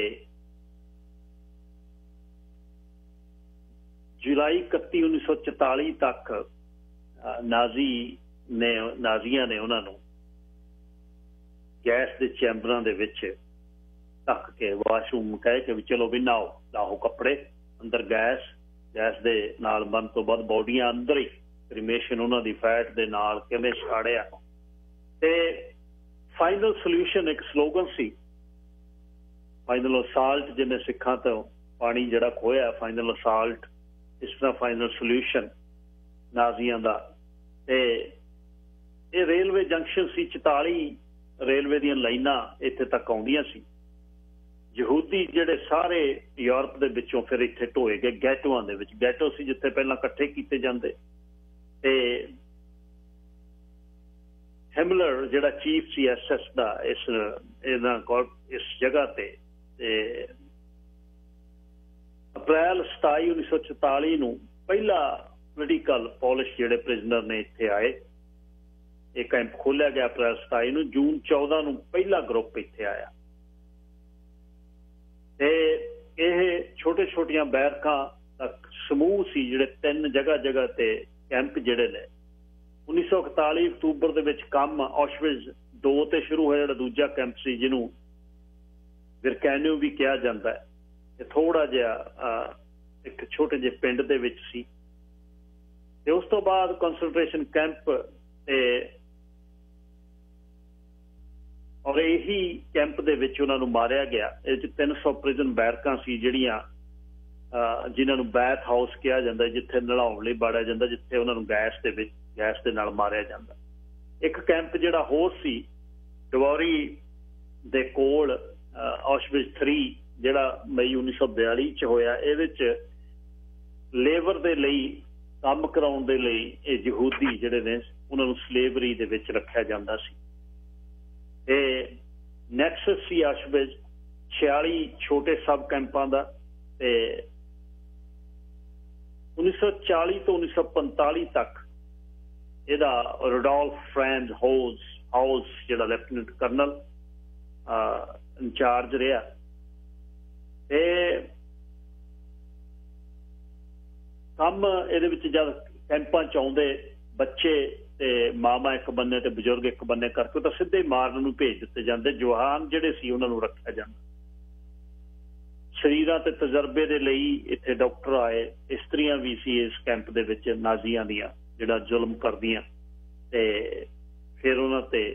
ਜੁਲਾਈ 31, 1944 ਤੱਕ ਨਾਜ਼ੀਆਂ ਨੇ ਉਹਨਾਂ ਨੂੰ ਗੈਸ ਦੇ ਚੈਂਬਰਾਂ ਦੇ ਵਿੱਚ ਢੱਕ ਕੇ, ਵਾਸ਼ਰੂਮ ਕਹਿ ਕੇ ਵੀ ਚਲੋ ਵੀ ਲਾਹੋ ਕੱਪੜੇ, ਅੰਦਰ ਗੈਸ ਦੇ ਨਾਲ ਮਰਨ ਤੋਂ ਬਾਅਦ ਬੋਡੀਆਂ ਅੰਦਰ ਹੀ, ਕ੍ਰੀਮੇਸ਼ਨ ਉਹਨਾਂ ਦੀ ਫੈਟ ਦੇ ਨਾਲ ਕਿਵੇਂ ਛਾੜਿਆ। ਤੇ ਫਾਈਨਲ ਸੋਲਿਊਸ਼ਨ ਇੱਕ ਸਲੋਗਨ ਸੀ, ਫਾਈਨਲ ਅਸਾਲਟ, ਜਿਹਨੇ ਸਿੱਖਾਂ ਤੋਂ ਪਾਣੀ ਜਿਹੜਾ ਖੋਇਆ, ਫਾਈਨਲ ਅਸਾਲਟ, ਇਸ ਤਰ੍ਹਾਂ ਫਾਈਨਲ ਸੋਲਿਊਸ਼ਨ ਨਾਜ਼ੀਆਂ ਦਾ। ਤੇ ਇਹ ਰੇਲਵੇ ਜੰਕਸ਼ਨ ਸੀ, 44 ਰੇਲਵੇ ਦੀਆਂ ਲਾਈਨਾਂ ਇੱਥੇ ਤੱਕ ਆਉਂਦੀਆਂ ਸੀ। ਯਹੂਦੀ ਜਿਹੜੇ ਸਾਰੇ ਯੂਰਪ ਦੇ ਵਿੱਚੋਂ ਫਿਰ ਇੱਥੇ ਢੋਏ ਗਏ ਗੈਟੋਆਂ ਦੇ ਵਿੱਚ। ਗੈਟੋ ਸੀ ਜਿੱਥੇ ਪਹਿਲਾਂ ਇਕੱਠੇ ਕੀਤੇ ਜਾਂਦੇ, ਤੇ ਹਿਮਲਰ ਜਿਹੜਾ ਚੀਫ ਸੀ SS ਦਾ ਇਸ ਜਗ੍ਹਾ ਤੇ ਅਪ੍ਰੈਲ 27, 1944 ਨੂੰ ਪਹਿਲਾ ਪੋਲੀਟੀਕਲ ਪੋਲਿਸ਼ ਜਿਹੜੇ ਪ੍ਰਿਜ਼ਨਰ ਨੇ ਇੱਥੇ ਆਏ। ਇਹ ਕੈਂਪ ਖੋਲਿਆ ਗਿਆ ਅਪ੍ਰੈਲ 27 ਨੂੰ। ਜੂਨ 14 ਨੂੰ ਪਹਿਲਾ ਗਰੁੱਪ ਇੱਥੇ ਆਇਆ ਤੇ ਇਹ ਛੋਟੇ ਛੋਟੀਆਂ ਬੈਰਕਾਂ ਦਾ ਸਮੂਹ ਸੀ ਜਿਹੜੇ 3 ਜਗ੍ਹਾ ਤੇ ਕੈਂਪ ਜਿਹੜੇ ਨੇ। 1941 ਅਕਤੂਬਰ ਦੇ ਵਿੱਚ ਕੰਮ ਔਸ਼ਵਿਜ਼ 2 ਤੇ ਸ਼ੁਰੂ ਹੋਇਆ, ਜਿਹੜਾ ਦੂਜਾ ਕੈਂਪ ਸੀ ਜਿਹਨੂੰ ਵਿਰਕੈਨਿਊ ਵੀ ਕਿਹਾ ਜਾਂਦਾ ਹੈ। ਇਹ ਥੋੜਾ ਜਿਹਾ ਇੱਕ ਛੋਟੇ ਜਿਹੇ ਪਿੰਡ ਦੇ ਵਿੱਚ ਸੀ। ਤੇ ਉਸ ਤੋਂ ਬਾਅਦ ਕਨਸੈਂਟਰੇਸ਼ਨ ਕੈਂਪ ਤੇ ਔਰ ਇਹੀ ਕੈਂਪ ਦੇ ਵਿੱਚ ਉਹਨਾਂ ਨੂੰ ਮਾਰਿਆ ਗਿਆ। ਇਹ 'ਚ 300 ਪ੍ਰਿਜ਼ਨ ਬੈਰਕਾਂ ਸੀ ਜਿਹੜੀਆਂ ਜਿਨ੍ਹਾਂ ਨੂੰ ਬੈਥ ਹਾਊਸ ਕਿਹਾ ਜਾਂਦਾ, ਜਿੱਥੇ ਨਲਾਉਣ ਲਈ ਬਾੜਿਆ ਜਾਂਦਾ, ਜਿੱਥੇ ਉਹਨਾਂ ਨੂੰ ਗੈਸ ਦੇ ਨਾਲ ਮਾਰਿਆ ਜਾਂਦਾ। ਇੱਕ ਕੈਂਪ ਜਿਹੜਾ ਹੋਰ ਸੀ ਡਵੋਰੀ ਦੇ ਕੋਲ ਔਸ਼ਵਿਜ਼ 3 ਜਿਹੜਾ ਮਈ 1942 ਚ ਹੋਇਆ। ਇਹਦੇ ਚ ਲੇਬਰ ਦੇ ਲਈ ਕੰਮ ਕਰਾਉਣ ਦੇ ਲਈ ਇਹ ਯਹੂਦੀ ਜਿਹੜੇ ਨੇ ਉਹਨਾਂ ਨੂੰ ਸਲੇਵਰੀ ਦੇ ਵਿੱਚ ਰੱਖਿਆ ਜਾਂਦਾ ਸੀ। ਇਹ ਨੈਕਸਸ ਸੀ ਔਸ਼ਵਿਜ਼ 46 ਛੋਟੇ ਸਬ ਕੈਂਪਾਂ ਦਾ। ਤੇ 1940 ਤੋਂ 1945 ਤੱਕ ਇਹਦਾ ਰੋਡੋਲਫ ਫਰੈਂਡ ਹਾਊਸ ਜਿਹੜਾ ਲੈਫਟੀਨੈਂਟ ਕਰਨਲ ਇੰਚਾਰਜ ਰਿਹਾ। ਤੇ ਕੰਮ ਇਹਦੇ ਵਿੱਚ ਜਦ ਕੈਂਪਾਂ ਚ ਆਉਂਦੇ ਬੱਚੇ ਤੇ ਮਾਮਾ ਇੱਕ ਬੰਨੇ ਤੇ ਬਜ਼ੁਰਗ ਇੱਕ ਬੰਨੇ ਕਰਕੇ ਤਾਂ ਸਿੱਧੇ ਮਾਰਨ ਨੂੰ ਭੇਜ ਦਿੱਤੇ ਜਾਂਦੇ। ਜਵਾਨ ਜਿਹੜੇ ਸੀ ਉਹਨਾਂ ਨੂੰ ਰੱਖਿਆ ਜਾਂਦਾ। ਸਰੀਰਾਂ ਤੇ ਤਜਰਬੇ ਦੇ ਲਈ ਇੱਥੇ ਡਾਕਟਰ ਆਏ। ਇਸਤਰੀਆਂ ਵੀ ਸੀ ਇਸ ਕੈਂਪ ਦੇ ਵਿੱਚ ਨਾਜ਼ੀਆਂ ਦੀਆਂ ਜਿਹੜਾ ਜ਼ੁਲਮ ਕਰਦੀਆਂ। ਤੇ ਫਿਰ ਉਹਨਾਂ ਤੇ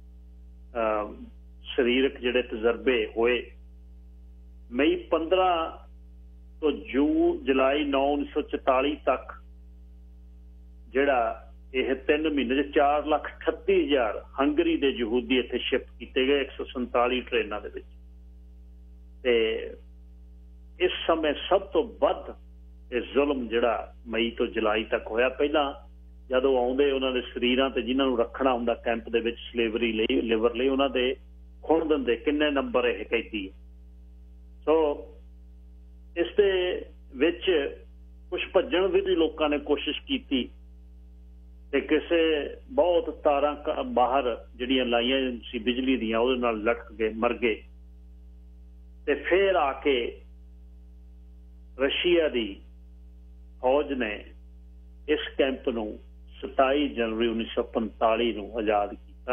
ਸਰੀਰਕ ਜਿਹੜੇ ਤਜਰਬੇ ਹੋਏ। ਮਈ 15 ਤੋਂ ਜੁਲਾਈ 9, 1944 ਤੱਕ ਜਿਹੜਾ ਇਹ 3 ਮਹੀਨੇ 'ਚ 4,38,000 ਹੰਗਰੀ ਦੇ ਯਹੂਦੀ ਇੱਥੇ ਸ਼ਿਪ ਕੀਤੇ ਗਏ 147 ਟ੍ਰੇਨਾਂ ਦੇ ਵਿੱਚ। ਤੇ ਇਸ ਸਮੇਂ ਸਭ ਤੋਂ ਵੱਧ ਇਹ ਜ਼ੁਲਮ ਜਿਹੜਾ ਮਈ ਤੋਂ ਜੁਲਾਈ ਤੱਕ ਹੋਇਆ। ਪਹਿਲਾਂ ਜਦੋਂ ਆਉਂਦੇ ਉਹਨਾਂ ਦੇ ਸਰੀਰਾਂ ਤੇ ਜਿਨ੍ਹਾਂ ਨੂੰ ਰੱਖਣਾ ਹੁੰਦਾ ਕੈਂਪ ਦੇ ਵਿੱਚ ਸਲੇਵਰੀ ਲਈ ਲੇਬਰ ਲਈ ਉਹਨਾਂ ਦੇ ਖੁਣ ਦਿੰਦੇ ਕਿੰਨੇ ਨੰਬਰ ਇਹ ਕੈਦੀ। ਸੋ ਇਸ ਦੇ ਵਿੱਚ ਕੁਛ ਭੱਜਣ ਦੀ ਵੀ ਲੋਕਾਂ ਨੇ ਕੋਸ਼ਿਸ਼ ਕੀਤੀ ਤੇ ਕਿਸੇ ਬਹੁਤ ਤਾਰਾਂ ਬਾਹਰ ਜਿਹੜੀਆਂ ਲਾਈਆਂ ਸੀ ਬਿਜਲੀ ਦੀਆਂ ਉਹਦੇ ਨਾਲ ਲਟਕ ਗਏ, ਮਰ ਗਏ। ਤੇ ਫਿਰ ਆ ਕੇ ਰਸ਼ੀਆ ਦੀ ਫੌਜ ਨੇ ਇਸ ਕੈਂਪ ਨੂੰ 27 ਜਨਵਰੀ 1945 ਨੂੰ ਆਜ਼ਾਦ ਕੀਤਾ।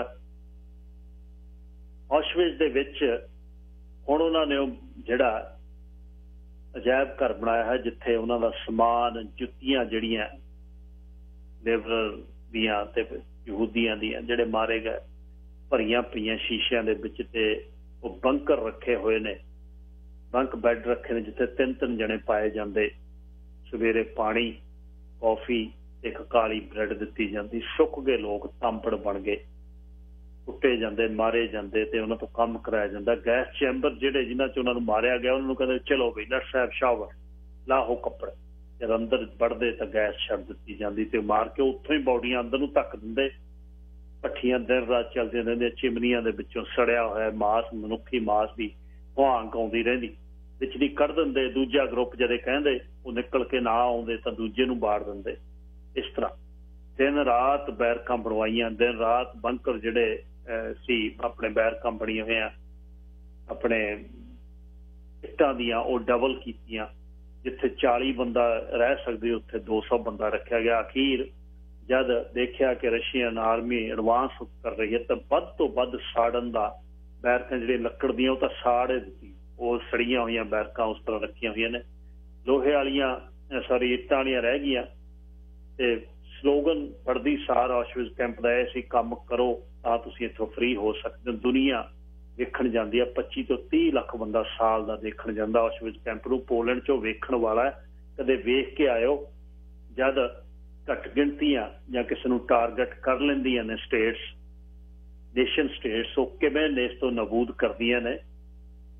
ਔਸ਼ਵਿਜ਼ ਦੇ ਵਿੱਚ ਹੁਣ ਉਹਨਾਂ ਨੇ ਉਹ ਜਿਹੜਾ ਅਜਾਇਬ ਘਰ ਬਣਾਇਆ ਹੈ ਜਿੱਥੇ ਉਹਨਾਂ ਦਾ ਸਮਾਨ, ਜੁੱਤੀਆਂ ਜਿਹੜੀਆਂ ਲੇਬਰਰ ਦੀਆਂ ਤੇ ਯਹੂਦੀਆਂ ਦੀਆਂ ਜਿਹੜੇ ਮਾਰੇ ਗਏ ਭਰੀਆਂ ਪਈਆਂ ਸ਼ੀਸ਼ਿਆਂ ਦੇ ਵਿੱਚ। ਤੇ ਉਹ ਬੰਕਰ ਰੱਖੇ ਹੋਏ ਨੇ, ਬੰਕ ਬੈੱਡ ਰੱਖੇ ਨੇ ਜਿੱਥੇ 3-3 ਜਣੇ ਪਾਏ ਜਾਂਦੇ। ਸਵੇਰੇ ਪਾਣੀ, ਕੌਫੀ, ਇੱਕ ਕਾਲੀ ਬ੍ਰੈਡ ਦਿੱਤੀ ਜਾਂਦੀ। ਸੁੱਕ ਗਏ ਲੋਕ ਤਾਂਪੜ ਬਣ ਗਏ, ਕੁੱਟੇ ਜਾਂਦੇ, ਮਾਰੇ ਜਾਂਦੇ ਤੇ ਉਹਨਾਂ ਤੋਂ ਕੰਮ ਕਰਾਇਆ ਜਾਂਦਾ। ਗੈਸ ਚੈਂਬਰ ਜਿਹੜੇ ਜਿਨ੍ਹਾਂ 'ਚ ਉਹਨਾਂ ਨੂੰ ਮਾਰਿਆ ਗਿਆ ਉਹਨਾਂ ਨੂੰ ਕਹਿੰਦੇ ਚਲੋ ਬਈ ਲੈਟਸ ਹੈਵ ਸ਼ਾਵਰ, ਲਾਹੋ ਕੱਪੜੇ। ਜਦ ਅੰਦਰ ਵੜਦੇ ਤਾਂ ਗੈਸ ਛੱਡ ਦਿੱਤੀ ਜਾਂਦੀ ਤੇ ਮਾਰ ਕੇ ਉੱਥੋਂ ਹੀ ਬੌਡੀਆਂ ਅੰਦਰ ਨੂੰ ਧੱਕ ਦਿੰਦੇ। ਭੱਠੀਆਂ ਦਿਨ ਰਾਤ ਚੱਲਦੀਆਂ ਰਹਿੰਦੀਆਂ, ਚਿਮਨੀਆਂ ਦੇ ਵਿੱਚੋਂ ਸੜਿਆ ਹੋਇਆ ਮਾਸ, ਮਨੁੱਖੀ ਮਾਸ ਦੀ ਭੁਆਂਕ ਆਉਂਦੀ ਰਹਿੰਦੀ, ਵਿੱਚ ਦੀ ਕੱਢ ਦਿੰਦੇ। ਦੂਜਾ ਗਰੁੱਪ ਜਦੇ ਕਹਿੰਦੇ ਉਹ ਨਿਕਲ ਕੇ ਨਾ ਆਉਂਦੇ ਤਾਂ ਦੂਜੇ ਨੂੰ ਬਾੜ ਦਿੰਦੇ। ਇਸ ਤਰ੍ਹਾਂ ਦਿਨ ਰਾਤ ਬੈਰਕਾਂ ਬਣਵਾਈਆਂ, ਦਿਨ ਰਾਤ ਬੰਕਰ ਜਿਹੜੇ ਸੀ ਆਪਣੇ ਬੈਰਕਾਂ ਬਣੀਆਂ ਹੋਈਆਂ ਆਪਣੇ ਇੱਟਾਂ ਦੀਆਂ ਉਹ ਡਬਲ ਕੀਤੀਆਂ। ਜਿੱਥੇ 40 ਬੰਦਾ ਰਹਿ ਸਕਦੇ ਉੱਥੇ 200 ਬੰਦਾ ਰੱਖਿਆ ਗਿਆ। ਅਖੀਰ ਜਦ ਦੇਖਿਆ ਕਿ ਰਸ਼ੀਅਨ ਆਰਮੀ ਐਡਵਾਂਸ ਕਰ ਰਹੀ ਹੈ ਤਾਂ ਵੱਧ ਤੋਂ ਵੱਧ ਸਾੜਨ ਦਾ, ਬੈਰਕਾਂ ਜਿਹੜੀਆਂ ਲੱਕੜ ਦੀਆਂ ਉਹ ਤਾਂ ਸਾੜ ਦਿੱਤੀ, ਉਹ ਸੜੀਆਂ ਹੋਈਆਂ ਬੈਰਕਾਂ ਉਸ ਤਰ੍ਹਾਂ ਰੱਖੀਆਂ ਹੋਈਆਂ ਨੇ। ਲੋਹੇ ਵਾਲੀਆਂ ਇੱਟਾਂ ਵਾਲੀਆਂ ਰਹਿ ਗਈਆਂ। ਤੇ ਸਲੋਗਨ ਪੜ੍ਹਦੀ ਸਾਰ ਔਸ਼ਵਿਜ਼ ਕੈਂਪ ਦਾ ਇਹ ਸੀ, ਕੰਮ ਕਰੋ ਤਾਂ ਤੁਸੀਂ ਇੱਥੋਂ ਫ੍ਰੀ ਹੋ ਸਕਦੇ ਹੋ। ਦੁਨੀਆ ਵੇਖਣ ਜਾਂਦੀ ਆ, 25 ਤੋਂ 30 ਲੱਖ ਬੰਦਾ ਸਾਲ ਦਾ ਦੇਖਣ ਜਾਂਦਾ ਔਸ਼ਵਿਜ਼ ਕੈਂਪ ਨੂੰ। ਪੋਲੈਂਡ 'ਚੋਂ ਵੇਖਣ ਵਾਲਾ ਕਦੇ ਵੇਖ ਕੇ ਆਇਓ। ਜਦ ਘੱਟ ਗਿਣਤੀਆਂ ਜਾਂ ਕਿਸੇ ਨੂੰ ਟਾਰਗੇਟ ਕਰ ਲੈਂਦੀਆਂ ਨੇ ਸਟੇਟਸ, ਨੇਸ਼ਨ ਸਟੇਟਸ, ਉਹ ਕਿਵੇਂ ਨੇ ਇਸ ਤੋਂ ਨਬੂਦ ਕਰਦੀਆਂ ਨੇ।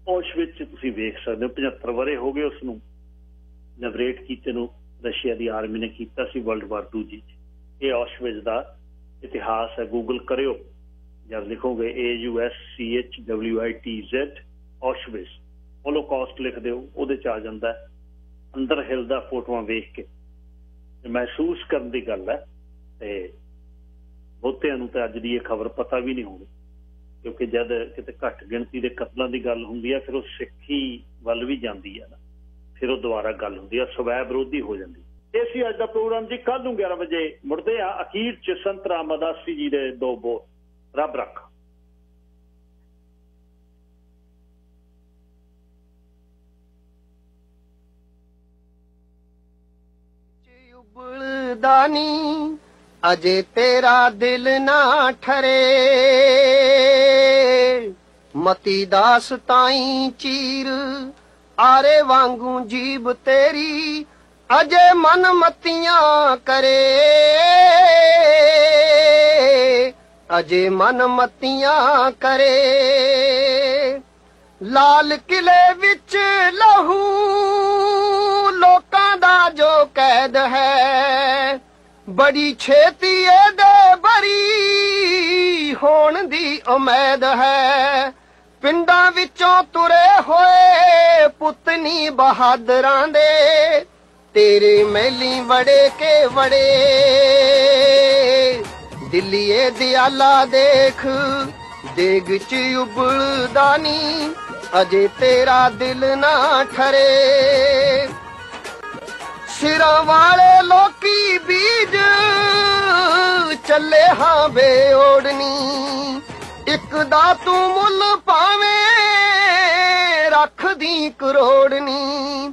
ਉਸ ਵਿੱਚ ਤੁਸੀਂ ਵੇਖ ਸਕਦੇ ਹੋ 75 ਵਰੇ ਹੋ ਗਏ ਉਸ ਨੂੰ ਨਵਰੇਟ ਕੀਤੇ ਨੂੰ। ਰਸ਼ੀਆ ਦੀ ਆਰਮੀ ਨੇ ਕੀਤਾ ਸੀ ਵਰਲਡ ਵਾਰ ਦੂਜੀ 'ਚ। ਇਹ ਔਸ਼ਵਿਜ਼ ਦਾ ਇਤਿਹਾਸ ਹੈ, ਗੂਗਲ ਕਰਿਓ ਜਦ ਲਿਖੋਗੇ AUSCHWITZ ਔਸ਼ਵਿਜ਼, ਹੋਲੋਕਾਸਟ ਲਿਖ ਦਿਓ, ਉਹਦੇ 'ਚ ਆ ਜਾਂਦਾ। ਅੰਦਰ ਹਿਲਦਾ ਫੋਟੋਆਂ ਵੇਖ ਕੇ ਮਹਿਸੂਸ ਕਰਨ ਦੀ ਗੱਲ ਹੈ। ਤੇ ਬਹੁਤਿਆਂ ਨੂੰ ਤਾਂ ਅੱਜ ਦੀ ਇਹ ਖਬਰ ਪਤਾ ਵੀ ਨਹੀਂ ਹੋਣੀ, ਕਿਉਂਕਿ ਜਦ ਕਿਤੇ ਘੱਟ ਗਿਣਤੀ ਦੇ ਕਤਲਾਂ ਦੀ ਗੱਲ ਹੁੰਦੀ ਹੈ ਫਿਰ ਉਹ ਸਿੱਖੀ ਵੱਲ ਵੀ ਜਾਂਦੀ ਹੈ ਨਾ, ਫਿਰ ਉਹ ਦੁਬਾਰਾ ਗੱਲ ਹੁੰਦੀ ਹੈ, ਸਵੈ ਵਿਰੋਧੀ ਹੋ ਜਾਂਦੀ। ਇਹ ਸੀ ਅੱਜ ਦਾ ਪ੍ਰੋਗਰਾਮ ਜੀ। ਕੱਲ ਨੂੰ 11 ਵਜੇ ਮੁੜਦੇ ਆ। ਅਖੀਰ 'ਚ ਸੰਤ ਰਾਮਦਾਸੀ ਜੀ ਦੇ 2 ਬੋਲ। ਰੱਬ ਰੱਖ। ਉਬਲਦਾ ਨੀ ਅਜੇ ਤੇਰਾ ਦਿਲ ਨਾ ਠਰੇ, ਮਤੀ ਦਾਸ ਤਾਈ ਚੀਰ ਆਰੇ ਵਾਂਗੂ ਜੀਬ ਤੇਰੀ ਅਜੇ ਮਨ ਮਤੀਆਂ ਕਰੇ, ਅਜੇ ਮਨ ਮਤੀਆਂ ਕਰੇ। ਲਾਲ ਕਿਲੇ ਵਿੱਚ ਲਹੂ ਲੋਕਾਂ ਦਾ ਜੋ ਕੈਦ ਹੈ, ਬੜੀ ਛੇਤੀ ਇਹਦੇ ਬਰੀ ਹੋਣ ਦੀ ਉਮੀਦ ਹੈ। ਪਿੰਡਾਂ ਵਿੱਚੋਂ ਤੁਰੇ ਹੋਏ ਪੁੱਤਨੀ ਬਹਾਦਰਾਂ ਦੇ, ਤੇਰੇ ਮਹਿਲੀ ਵੜੇ ਕੇ ਵੜੇ। ਦਿੱਲੀਏ ਦਿਆਲਾ ਦੇਖ ਦੇਗ 'ਚ ਉਬਲਦਾ ਨੀ ਅਜੇ ਤੇਰਾ ਦਿਲ ਨਾ ਠਰੇ। ਸਿਰਾਂ ਵਾਲੇ ਲੋਕੀ ਬੀਜ ਚੱਲੇ ਹਾਂ ਬੇਓੜਨੀ, ਇੱਕ ਦਾ ਤੂੰ ਮੁੱਲ ਭਾਵੇਂ ਰੱਖਦੀ ਕਰੋੜਨੀ।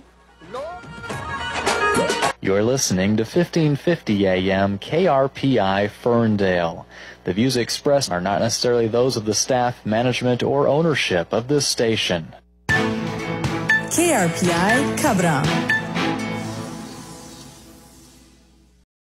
You're listening to 1550 AM KRPI Ferndale. The views expressed are not necessarily those of the staff, management, or ownership of this station. KRPI Kabra.